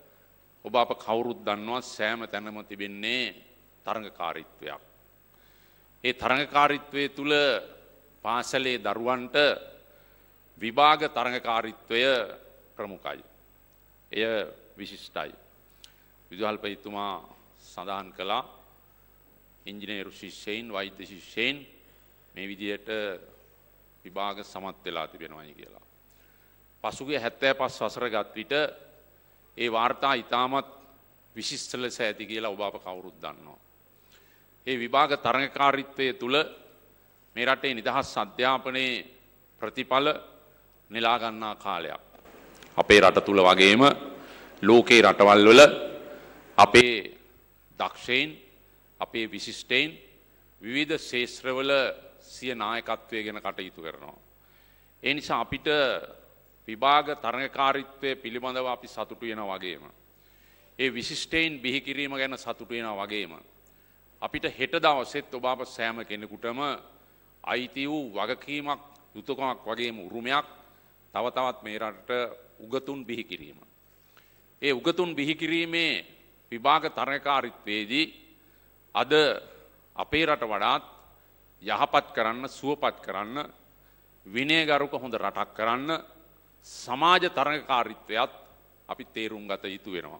ඔබ අප කවුරුත් දන්නවා සෑම තැනම තිබෙන්නේ තරඟකාරීත්වයක්. ඒ තරඟකාරීත්වයේ තුල පාසලේ දරුවන්ට විභාග තරඟකාරීත්වය ප්‍රමුඛයි. එය විශිෂ්ටයි. විදුහල්පතිතුමා සඳහන් කළා ඉංජිනේරු ශිෂ්‍යයින් වෛද්‍ය ශිෂ්‍යයින් මේ විදිහට විභාග සමත් වෙලා තිබෙනවායි කියලා. පසුගිය හැත්තෑ පහ වසර ගත විට ඒ වාර්තා ඉතාමත් විශිෂ්ට ලෙස ඇති කියලා ඔබ අප කවුරුත් දන්නවා. ඒ විභාග තරඟකාරීත්වයේ තුල මේ රටේ නිදහස් අධ්‍යාපනයේ ප්‍රතිඵල නෙලා ගන්නා කාලයක්. අපේ රට තුල වගේම ලෝකේ රටවල් වල අපේ දක්ෂයින් අපේ විශිෂ්ටයින් විවිධ ශේෂ්ත්‍රවල සිය නායකත්වය ගැන කටයුතු කරනවා. ඒ නිසා අපිට විභාග තරඟකාරීත්වය පිළිබඳව අපි සතුටු වෙනවා වගේම ඒ විශිෂ්ටයින් බිහි කිරීම ගැන සතුටු වෙනවා වගේම අපිට හෙට දවසෙත් ඔබ අප සෑම කෙනෙකුටම අයිති වූ වගකීමක් යුතුයකමක් වගේම උරුමයක් තව තවත් මේ රටට උගතුන් බිහි කිරීම. ඒ උගතුන් බිහි කිරීමේ විභාග තරඟකාරීත්වයේදී අද අපේ රට වඩාත් යහපත් කරන්න සුවපත් කරන්න විනයගරුක හොඳ රටක් කරන්න සමාජ තරඟකාරීත්වයත් අපි තේරුම් ගත යුතු වෙනවා.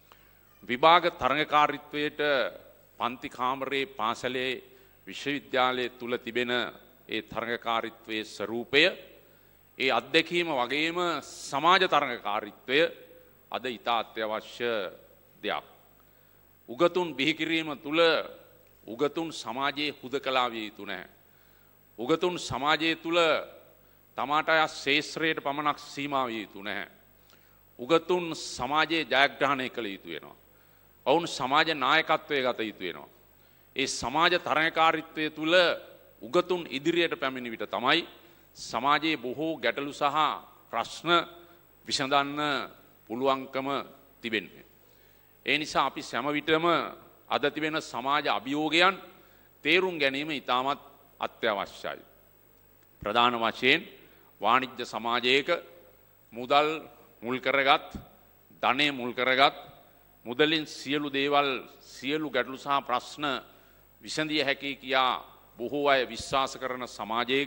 විභාග තරඟකාරීත්වයට පන්ති කාමරේ පාසලේ විශ්වවිද්‍යාලයේ තුල තිබෙන ඒ තරඟකාරීත්වයේ ස්වરૂපය ඒ අත්දැකීම වගේම සමාජ තරඟකාරීත්වය අද ඉතා අත්‍යවශ්‍ය දෙයක්. උගතුන් බිහි කිරීම තුල උගතුන් සමාජයේ හුදකලා විය යුතු නැහැ. උගතුන් සමාජයේ තුල තමාට අය ශේෂ්ත්‍රයට පමණක් සීමා විය යුතු නැහැ. උගතුන් සමාජයේ ජයග්‍රහණය කළ යුතු වෙනවා. ඔවුන් සමාජ නායකත්වයේ ගත යුතු වෙනවා. ඒ සමාජ තරඟකාරීත්වය තුල උගතුන් ඉදිරියට පැමිණි විට තමයි සමාජයේ බොහෝ ගැටලු සහ ප්‍රශ්න විසඳන්න පුළුවන්කම තිබෙන්නේ. ඒ නිසා අපි සෑම විටම අද තිබෙන සමාජ අභියෝගයන් තේරුම් ගැනීම ඉතාමත් අත්‍යවශ්‍යයි. ප්‍රධාන වශයෙන් වාණිජ්‍ය සමාජයක මුදල් මුල් කරගත් ධනය මුල් කරගත් මුදලින් සියලු දේවල් සියලු ගැටලු සහ ප්‍රශ්න විසඳිය හැකි කියා බොහෝ අය විශ්වාස කරන සමාජයක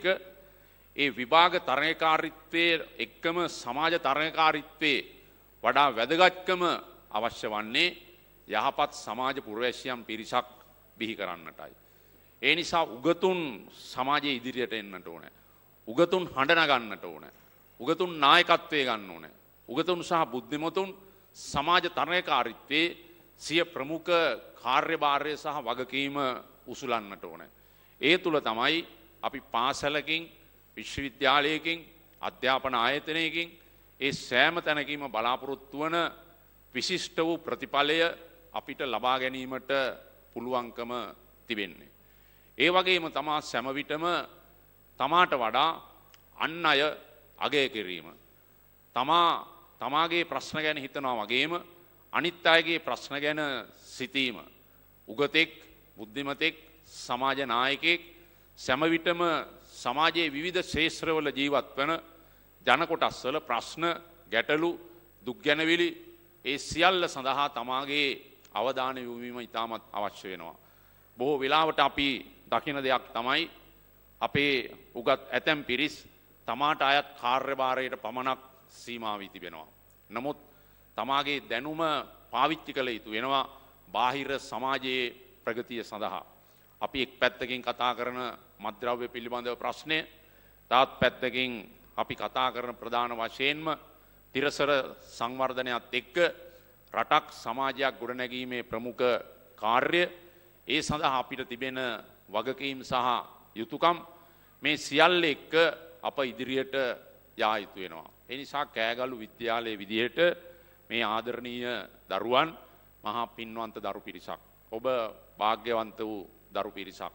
ඒ විභාග තරඟකාරීත්වයේ එක්කම සමාජ තරඟකාරීත්වයේ වඩා වැදගත්කම අවශ්‍ය වන්නේ යහපත් සමාජ පුරවැසියන් පිරිසක් බිහි කරන්නටයි. ඒ නිසා උගතුන් සමාජයේ ඉදිරියට එන්නට ඕනේ. උගතුන් හඬ නගන්නට ඕනේ. උගතුන් නායකත්වයේ ගන්න ඕනේ. උගතුන් සහ බුද්ධිමතුන් සමාජ තරඟකාරීත්වයේ සිය ප්‍රමුඛ කාර්යභාරය සහ වගකීම උසුලන්නට ඕනේ. ඒ තුල තමයි අපි පාසලකින් විශ්වවිද්‍යාලයකින් අධ්‍යාපන ආයතනයකින් ඒ සෑම තැනකීම බලාපොරොත්තු වන විශිෂ්ට වූ ප්‍රතිඵලය අපිට ලබා ගැනීමට පුළුවන්කම තිබෙන්නේ. ඒ වගේම තමා සෑම විටම තමාට වඩා අන් අය අගය කිරීම. තමා තමාගේ ප්‍රශ්න ගැන හිතනවා වගේම අනිත් අයගේ ප්‍රශ්න ගැන සිතීම. උගතෙක්, බුද්ධිමතෙක්, සමාජ නායකයෙක් සෑම විටම සමාජයේ විවිධ ශේෂ්ත්‍රවල ජීවත් වන ජන කොටස්වල ප්‍රශ්න, ගැටලු, දුක් ගැනවිලි ඒ සියල්ල සඳහා තමාගේ අවධානය යොමු වීම ඉතාමත් අවශ්‍ය වෙනවා. බොහෝ වෙලාවට අපි දකින දෙයක් තමයි අපේ උගත් ඇතැම් පිරිස් තමාට අයත් කාර්යභාරයට පමණක් සීමා වී තිබෙනවා. නමුත් තමාගේ දැනුම පාවිච්චි කළ යුතු වෙනවා බාහිර සමාජයේ ප්‍රගතිය සඳහා. අපි එක් පැත්තකින් කතා කරන මත්ද්‍රව්‍ය පිළිබඳව ප්‍රශ්නය, තවත් පැත්තකින් අපි කතා කරන ප්‍රධාන වශයෙන්ම තිරසර සංවර්ධනයත් එක්ක රටක් සමාජයක් ගොඩනැගීමේ ප්‍රමුඛ කාර්ය, ඒ සඳහා අපිට තිබෙන වගකීම් සහ යුතුයකම් මේ සියල්ල එක්ක අප ඉදිරියට යා යුතු වෙනවා. ඒ නිසා කෑගල්ලු විද්‍යාලයේ විදිහට මේ ආදරණීය දරුවන් මහා පින්වන්ත දරු පිරිසක්, ඔබ වාග්යවන්ත වූ දරු පිරිසක්.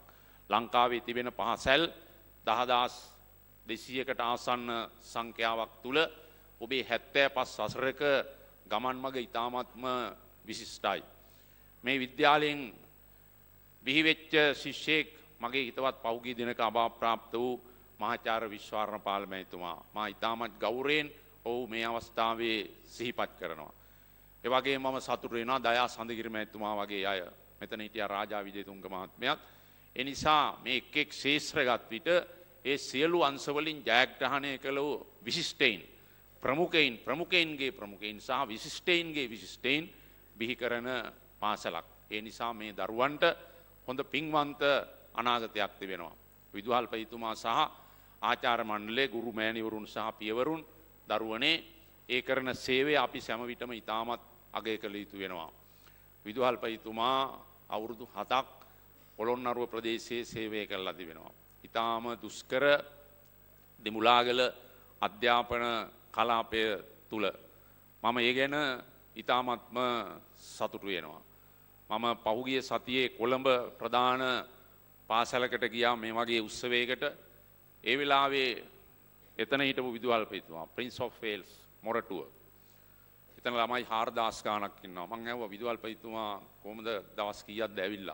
ලංකාවේ තිබෙන පහසැල් දහදාස් දෙසීයකට ආසන්න සංඛ්‍යාවක් තුල ඔබේ හැත්තෑ පස් වසරක ගමන් මඟ ඉතාමත්ම විශිෂ්ටයි. මේ විද්‍යාලයෙන් බිහිවෙච්ච ශිෂ්‍යෙක් මගේ හිතවත් පෞගී දිනක අභාවප්‍රාප්ත වූ මහාචාර්ය විශ්වාරණ පාල මහතුමා මා ඉතාමත් ගෞරවයෙන් ඔහු මේ අවස්ථාවේ සිහිපත් කරනවා. ඒ වගේම මම සතුටු වෙනවා දයා සඳගිරි මහතුමා වගේ අය මෙතන හිටියා රාජා විජේතුංග මහත්මයාත්. ඒ නිසා මේ එක් එක් ශේෂ්ත්‍රගත විට ඒ සියලු අංශ වලින් ජයග්‍රහණය කළ විශිෂ්ටයින් ප්‍රමුඛයින් ප්‍රමුඛයින්ගේ ප්‍රමුඛයින් සහ විශිෂ්ටයින්ගේ විශිෂ්ටයින් බිහි කරන පාසලක්. ඒ නිසා මේ දරුවන්ට හොඳ පින්වන්ත අනාගතයක් තිබෙනවා. විදුහල්පතිතුමා සහ ආචාර්ය මණ්ඩලයේ ගුරු මෑණිවරුන් සහ පියවරුන් දරුවනේ ඒ කරන සේවය අපි සෑම විටම ඉතාමත් අගය කළ යුතු වෙනවා. විදුහල්පතිතුමා අවුරුදු හතක් පොළොන්නරුව ප්‍රදේශයේ සේවය කළා තිබෙනවා. ඉතාම දුෂ්කර දෙමුලාගල අධ්‍යාපන කලාපය තුල මම ඒ ගැන ඉතාමත්ම සතුටු වෙනවා. මම පහුගිය සතියේ කොළඹ ප්‍රධාන පාසලකට ගියා මේ වගේ උත්සවයකට. ඒ වෙලාවේ එතන හිටපු විදුහල්පතිතුමා Prince of Wales මොරටුව. එතන ළමයි හාරදාස් ගාණක් ඉන්නවා. මම ඇහුවා විදුහල්පතිතුමා කොහොමද දවස් කීයක්ද ඇවිල්ලා?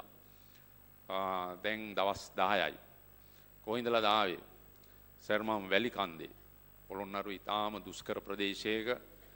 දැන් දවස් දහයයි. කොහින්දලාද ආවේ? සර් මම වැලි කන්දේ. පොළොන්නරුව ඉතාම දුෂ්කර ප්‍රදේශයක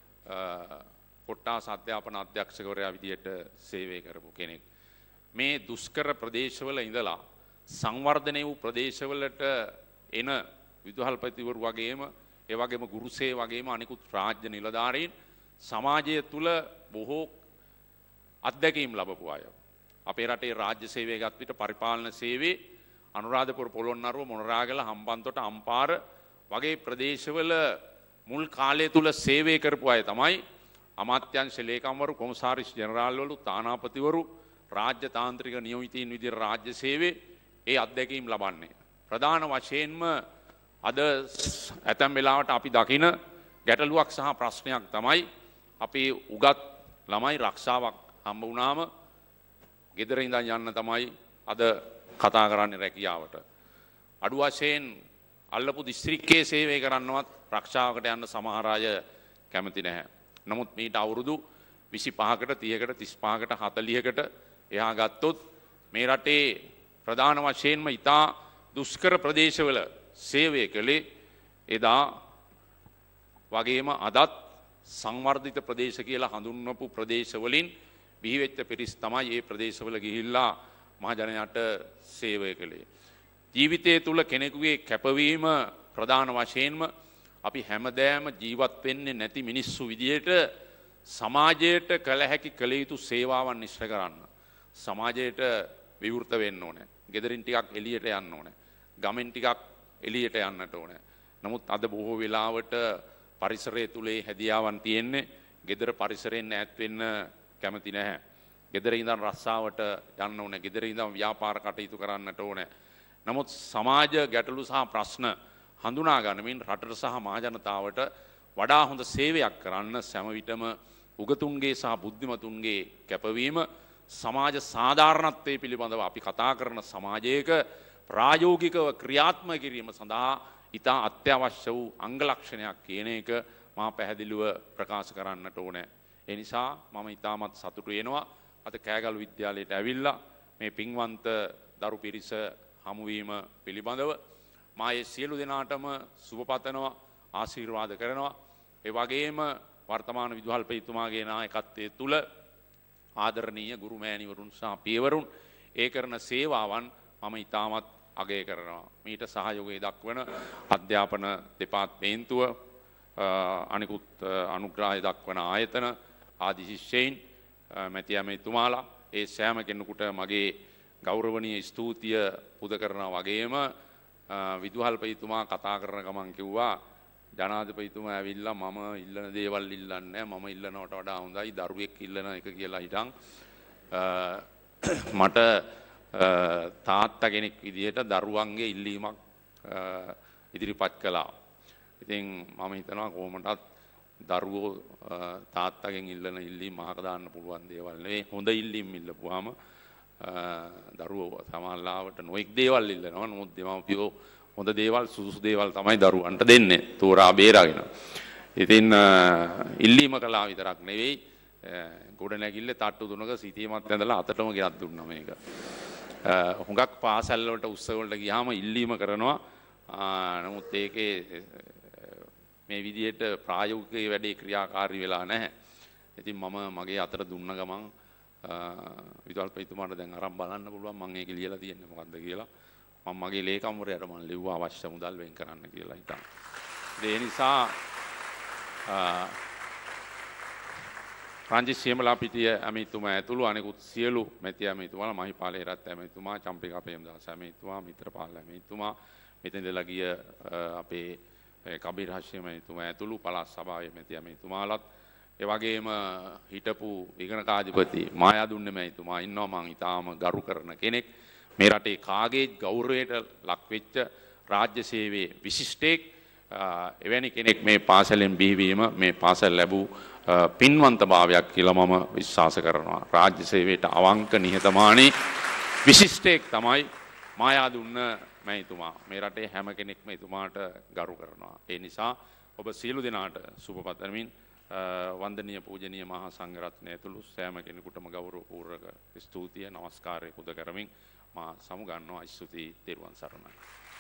කොට්ටාස අධ්‍යාපන අධ්‍යක්ෂකවරයා විදියට සේවය කරපු කෙනෙක්. මේ දුෂ්කර ප්‍රදේශවල ඉඳලා සංවර්ධනය වූ ප්‍රදේශවලට එන විදුහල්පතිවරු වගේම ඒ වගේම ගුරුසේ වගේම අනිකුත් රාජ්‍ය නිලධාරීන් සමාජය තුල බොහෝ අත්දැකීම් ලැබපු අය. අපේ රටේ රාජ්‍ය සේවය ගත් විට පරිපාලන සේවයේ අනුරාධපුර පොළොන්නරුව මොනරාගල හම්බන්තොට අම්පාර වගේ ප්‍රදේශවල මුල් කාලය තුල සේවය කරපු අය තමයි අමාත්‍යංශ ලේකම්වරු කොමසාරිස් ජෙනරාල්වරු තානාපතිවරු රාජ්‍ය තාන්ත්‍රික නියෝජිතයින් විදිහට රාජ්‍ය සේවයේ ඒ අත්දැකීම් ලබන්නේ. ප්‍රධාන වශයෙන්ම අද ඇතැම් වෙලාවට අපි දකින ගැටලුවක් සහ ප්‍රශ්නයක් තමයි අපේ උගත් ළමයි රක්ෂාවක් හම්බ වුණාම ගෙදර ඉඳන් යන්න තමයි අද කතා කරන්නේ රැකියාවට. අඩු වශයෙන් අල්ලපු දිස්ත්‍රික්කයේ සේවය කරන්නවත් රක්ෂාවකට යන්න සමහර අය කැමති නැහැ. නමුත් මීට අවුරුදු විසිපහකට තිහකට තිස්පහකට හතළිහකට එහා ගත්තොත් මේ රටේ ප්‍රධාන වශයෙන්ම ඉතා දුෂ්කර ප්‍රදේශවල සේවය කළේ එදා වගේම අදත් සංවර්ධිත ප්‍රදේශ කියලා හඳුන්වපු ප්‍රදේශවලින් බිහිවෙච්ච පිරිස් තමයි මේ ප්‍රදේශවල ගිහිල්ලා මහජනයාට සේවය කළේ. ජීවිතය තුල කෙනෙකුගේ කැපවීම ප්‍රධාන වශයෙන්ම අපි හැමදාම ජීවත් වෙන්නේ නැති මිනිස්සු විදියට සමාජයට කළ හැකි කළ යුතු සේවාවන් ඉෂ්ට කරන්න. සමාජයට විවෘත වෙන්න ඕනේ. ගෙදරින් ටිකක් එළියට යන්න ඕනේ. ගමෙන් ටිකක් එළියට යන්නට ඕනේ. නමුත් අද බොහෝ වෙලාවට පරිසරය තුලේ හැදියාවන් තියෙන්නේ ගෙදර පරිසරයෙන් ඈත් වෙන්න කැමති නැහැ. ගෙදර ඉඳන් රස්සාවට යන්න ඕනේ. ගෙදර ඉඳන් ව්‍යාපාර කටයුතු කරන්නට ඕනේ. නමුත් සමාජ ගැටලු සහ ප්‍රශ්න හඳුනා ගන්නමින් රටට සහ මහජනතාවට වඩා හොඳ සේවයක් කරන්න සෑම විටම උගතුන්ගේ සහ බුද්ධිමතුන්ගේ කැපවීම සමාජ සාධාරණත්වයේ පිළිබඳව අපි කතා කරන සමාජයක ප්‍රායෝගිකව ක්‍රියාත්මක කිරීම සඳහා ඉතා අත්‍යවශ්‍ය වූ අංග ලක්ෂණයක් කියන එක මා පැහැදිලිව ප්‍රකාශ කරන්නට ඕනේ. ඒ නිසා මම ඉතාමත් සතුටු වෙනවා අද කෑගල්ල විද්‍යාලයට ඇවිල්ලා මේ පින්වන්ත දරු පිරිස හමුවීම පිළිබඳව මා ඒ සියලු දෙනාටම සුබ පතනවා ආශිර්වාද කරනවා. ඒ වගේම වර්තමාන විදුහල්පතිතුමාගේ නායකත්වයේ තුල ආදරණීය ගුරු මෑණිවරුන් සහ පියවරුන් ඒ කරන සේවාවන් මම ඉතාමත් අගය කරනවා. මීට සහයෝගය දක්වන අධ්‍යාපන දෙපාර්තමේන්තුව අනිකුත් අනුග්‍රහය දක්වන ආයතන ආදි ශිෂ්‍යයින් මැතිඇමතුමාලා ඒ සෑම කෙනෙකුට මගේ ගෞරවනීය ස්තුතිය පුද කරනවා. වගේම විදුහල්පතිතුමා කතා කරන ගමන් කිව්වා ජනාධිපතිතුමා ඇවිල්ලා මම ඉල්ලන දේවල් ඉල්ලන්නේ මම ඉල්ලනවට වඩා හොඳයි දරුවෙක් ඉල්ලන එක කියලා හිටන් මට තාත්තා කෙනෙක් විදිහට දරුවන්ගේ ඉල්ලීමක් ඉදිරිපත් කළා. ඉතින් මම හිතනවා කොහොමදත් දරුවෝ තාත්තගෙන් ඉල්ලන ඉල්ලීම් මහක දාන්න පුළුවන් දේවල් නෙවෙයි. හොඳ ඉල්ලීම් ඉල්ලපුවාම දරුවෝ සමහරවිට නොඑක් දේවල් ඉල්ලනවා. නමුත් දෙමාපියෝ හොඳ දේවල් සුදුසු දේවල් තමයි දරුවන්ට දෙන්නේ. තෝරා බේරාගෙන. ඉතින් ඉල්ලීම කළා විතරක් නෙවෙයි ගොඩනැගිල්ල තට්ටු තුනක සිටීමත් ඇඳලා අතටම ගෙනත් දුන්නා මේක. හුඟක් පාසල් වලට උත්සව වලට ගියාම ඉල්ලීම කරනවා. නමුත් ඒකේ මේ විදිහට ප්‍රායෝගික වැඩේ ක්‍රියාකාරී වෙලා නැහැ. ඉතින් මම මගේ අතට දුන්න ගමන් විදුහල්පතිතුමාට දැන් අරන් බලන්න පුළුවන් මම ඒක ලියලා තියෙන්නේ මොකද්ද කියලා. මම මගේ ලේකම්වරයාට මම ලිව්වා අවශ්‍ය මුදල් වෙන් කරන්න කියලා හිතන්න. ඒ නිසා රංජිත් සියමලාපිටිය ඇමතිතුමා ඇතුළු අනෙකුත් සියලු මැති ඇමතිතුමාලා මහිපාල හේරත් ඇමතිතුමා චම්පිකා ප්‍රේමදාස ඇමතිතුමා මිත්‍රපාල ඇමතිතුමා මෙතෙන්දලා ගිය අපේ කබීර් හෂීම් ඇමතිතුමා ඇතුළු පළාත් සභාවේ මැති ඇමතිතුමාලත් ඒ වගේම හිටපු ඉගණකාධිපති මායාදුන්න මැතිතුමා ඉන්නවා මම ඊටාම ගරු කරන කෙනෙක් මේ රටේ කාගේ ගෞරවයට ලක් වෙච්ච රාජ්‍ය සේවයේ විශිෂ්ටෙක් එවැනි කෙනෙක් මේ පාසලෙන් බිහිවීම මේ පාසල ලැබූ පින්වන්තභාවයක් කියලා මම විශ්වාස කරනවා. රාජ්‍ය සේවයට අවංක නිහතමානී විශිෂ්ටයෙක් තමයි මායාදුන්න මැතිතුමා. මේ රටේ හැම කෙනෙක්ම එතුමාට ගරු කරනවා. ඒ නිසා ඔබ සියලු දෙනාට සුබ පතමින් වන්දනීය පූජනීය මහා සංඝරත්නය ඇතුළු සෑම කෙනෙකුටම ගෞරවපූර්වක ස්තුතිය නමස්කාරය පුද කරමින් මා සමුගන්නවා. ස්තුතියි. තෙරුවන් සරණයි.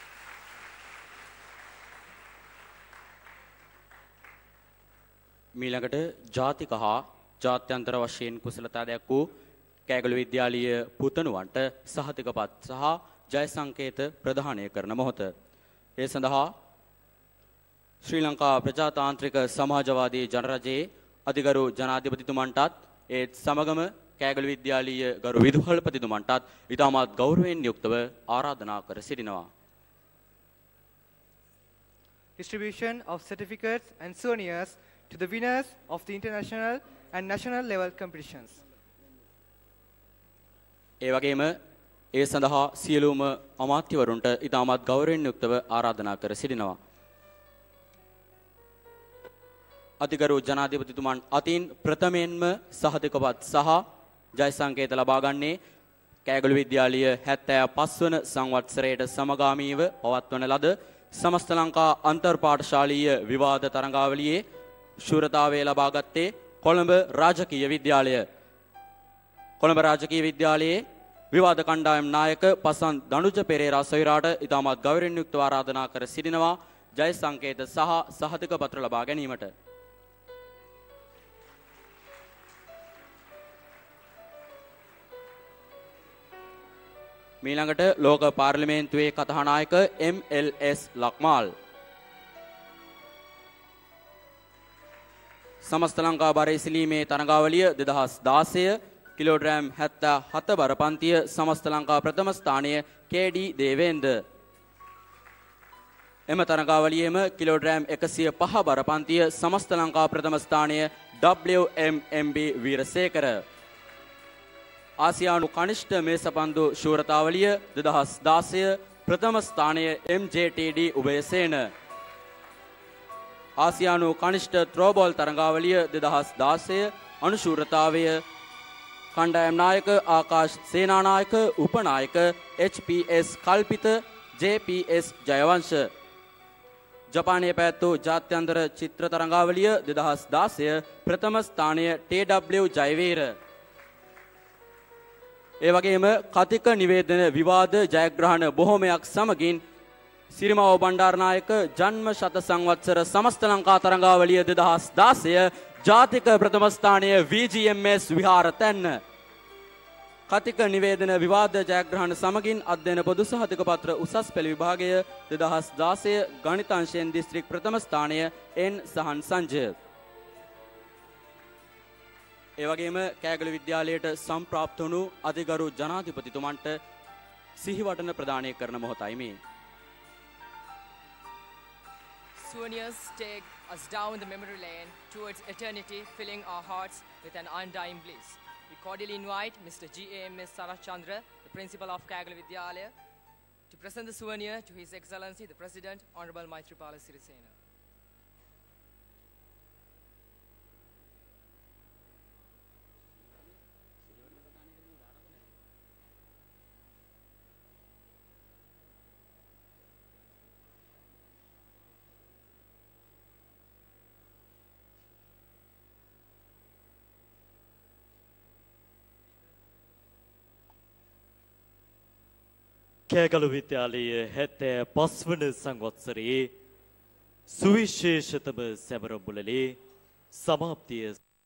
මීළඟට ජාතික හා ජාත්‍යන්තර වශයෙන් කුසලතා දැක් වූ කෑගල විද්‍යාලීය පුතණුවන්ට සහතිකපත් සහ ජය සංකේත ප්‍රදානය කරන මොහොත. ඒ සඳහා ශ්‍රී ලංකා ප්‍රජාතාන්ත්‍රික සමාජවාදී ජනරජයේ අධිගරු ජනාධිපතිතුමන්ටත් ඒත් සමගම කෑගල විද්‍යාලීය ගරු විදුහල්පතිතුමන්ටත් ඉතාමත් ගෞරවයෙන් යුක්තව ආරාධනා කර සිටිනවා. Distribution of certificates and souvenirs to the winners of the international and national level competitions. ඒ වගේම ඒ සඳහා සියලුම අමාත්‍යවරුන්ට ඉතාමත් ගෞරවයෙන් යුක්තව ආරාධනා කර සිටිනවා. අතිගරු ජනාධිපතිතුමන් අතින් ප්‍රථමයෙන්ම සහතිකපත් සහ ජය සංකේත ලබා ගන්නේ කෑගල විද්‍යාලීය හැත්තෑ පස් වන සංවත්සරයට සමගාමීව පවත්වන ලද සමස්ත ලංකා අන්තර් පාඨශාලීය විවාද තරඟාවලියේ ශූරතාවය ලබා ගත්තේ කොළඹ රාජකීය විද්‍යාලය. කොළඹ රාජකීය විද්‍යාලයේ විවාද කණ්ඩායම් නායක පසන් දනුජ පෙරේරා සොයුරාට ඉතාමත් ගෞරවයෙන් යුක්තව ආරාධනා කර සිටිනවා ජය සංකේත සහ සහතික පත්‍ර ලබා ගැනීමට. මීළඟට ලෝක පාර්ලිමේන්තුවේ කතානායක එම් එල් එස් ලක්මාල් සමස්ත ලංකා බර ඉසිලීමේ තරඟාවලිය දෙදහස් දාසය කිලෝග්‍රෑම් හැත්තෑ හත බර පන්තිය සමස්ත ලංකා ප්‍රථම ස්ථානය කේ ඩී දේවේන්ද. එම තරඟාවලියේම කිලෝග්‍රෑම් එකසිය පහ බර පන්තිය සමස්ත ලංකා ප්‍රථම ස්ථානය ඩබ්ලිව් එම් එම් බී වීරසේකර. ආසියානු කනිෂ්ඨ මේසපන්දු ශූරතාවලිය දෙදහස් දාසය ප්‍රථම ස්ථානය එම් ජේ ටී ඩී උබයසේන. ආසියානු කනිෂ්ඨ ත්‍රෝබෝල් තරඟාවලිය දෙදහස් දාසය අනුශූරතාවය කණ්ඩායම් නායක ආකාශ් සේනානායක උපනායක H P S Kalpitha J P S Jayawansha. ජපානයේ පැවැත්වූ ජාත්‍යන්තර චිත්‍ර තරඟාවලිය දෙදහස් දාසය ප්‍රථම ස්ථානය ටී ඩබ්ලිව් ජයවීර. ඒ වගේම කතික නිවේදන විවාද ජයග්‍රහණ බොහෝමයක් සමගින් සිරිමාව බණ්ඩාරනායක ජන්ම ශත සංවත්සර සමස්ත ලංකා තරඟාවලිය දෙදහස් දාසය ජාතික ප්‍රථම ස්ථානය වී ජී එම් එස් විහාර තැන්න. කතික නිවේදන විවාද ජයග්‍රහණ සමගින් අධ්‍යයන පොදු සහතික පත්‍ර උසස් පෙළ විභාගය දෙදහස් දාසය ගණිතාංශයෙන් දිස්ත්‍රික් ප්‍රථම ස්ථානය එන් සහන් සංජය. ඒ වගේම කෑගල විද්‍යාලයට සම්ප්‍රාප්ත වුණු අධිගරු ජනාධිපතිතුමන්ට සිහිවටන ප්‍රදානය කරන මොහොතයි මේ. Souvenirs take us down the memory lane towards eternity, filling our hearts with an undying bliss. We cordially invite Mister G A M S Sarachandra, the principal of Kagala Vidyalaya, to present the souvenir to His Excellency the President, Honorable Maithripala Sirisena. කෑගලු විද්‍යාලයේ හැත්තෑ පස් වන සංවත්සරයේ සුවිශේෂතම සැමරුම් මුලලේ සමාප්තිය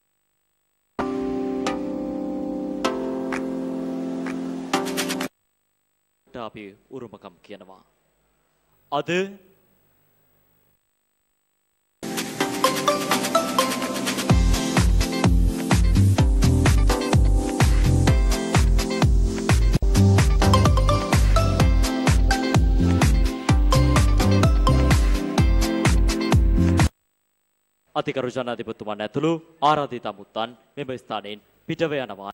අපි උරුමකම් කියනවා. අද අතිකරු ජනාධිපතිතුමන් ඇතුළු ආරාධිත අමුත්තන් මෙම ස්ථානයෙන් පිටව යනවා.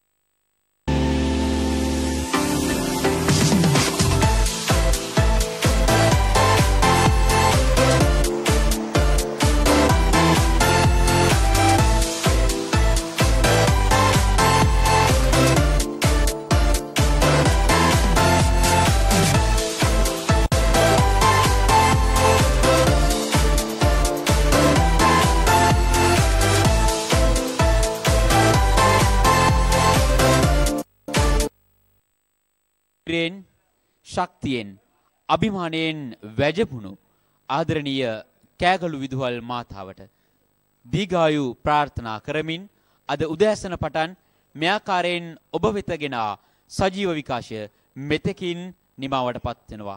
ශක්තියෙන් අභිමානයෙන් වැජපුණු ආදරණීය කෑගලු විදුහල් මාතාවට දීර්ඝායු ප්‍රාර්ථනා කරමින් අද උදෑසන පටන් මෙයාකාරයෙන් ඔබ වෙතගෙන සජීව විකාශය මෙතකින් නිමාවටපත් වෙනවා.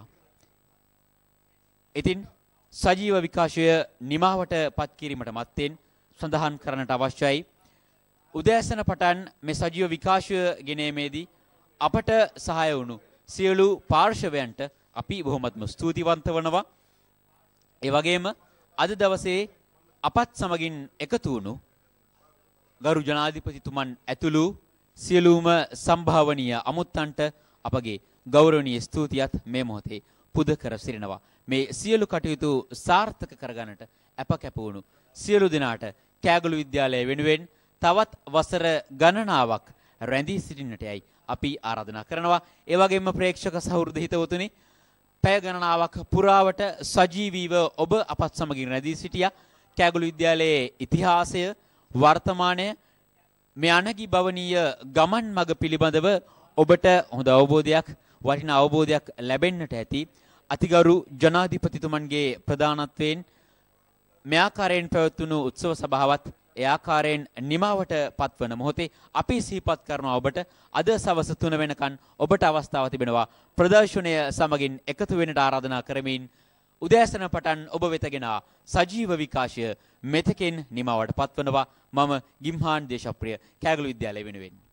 ඉතින් සජීව විකාශය නිමාවටපත් කිරීමට මත්තෙන් සඳහන් කරන්නට අවශ්‍යයි උදෑසන පටන් මේ සජීව විකාශය ගෙනීමේදී අපට සහාය වුණු සියලු පාර්ශවයන්ට අපි බොහොමත්ම ස්තුතිවන්ත වනවා. ඒ වගේම අද දවසේ අපත් සමගින් එකතු වුණු ගරු ජනාධිපතිතුමන් ඇතුළු සියලුම සම්භාවනීය අමුත්තන්ට අපගේ ගෞරවනීය ස්තුතියත් මේ මොහොතේ පුද කර සිටිනවා. මේ සියලු කටයුතු සාර්ථක කරගන්නට අප කැප වුණු සියලු දෙනාට කෑගලු විද්‍යාලය වෙනුවෙන් තවත් වසර ගණනාවක් රැඳී සිටින්නට යයි අපි ආරාධනා කරනවා. ඒ වගේම ප්‍රේක්ෂක සහෘද හිතවතුනි පැය ගණනාවක් පුරාවට සජීවීව ඔබ අපත් සමගින් රැඳී සිටියා. කෑගලු විද්‍යාලයේ ඉතිහාසය වර්තමානය මේ අනගි භවනීය ගමන් මඟ පිළිබඳව ඔබට හොඳ අවබෝධයක් වටිනා අවබෝධයක් ලැබෙන්නට ඇති. අතිගරු ජනාධිපතිතුමන්ගේ ප්‍රධානත්වයෙන් මේ ආකාරයෙන් පැවැත්වුණු උත්සව සභාවත් ඒ ආකාරයෙන් නිමාවට පත්වන මොහොතේ අපි සිහිපත් කරනවා ඔබට අද සවස තුන වෙනකන් ඔබට අවස්ථාව තිබෙනවා ප්‍රදර්ශනය සමගින් එකතු වෙන්නට ආරාධනා කරමින් උදෑසන පටන් ඔබ වෙතගෙන සජීව විකාශය මෙතකින් නිමාවට පත්වනවා. මම ගිම්හාන් දේශප්‍රිය කෑගලු විද්‍යාලය වෙනුවෙන්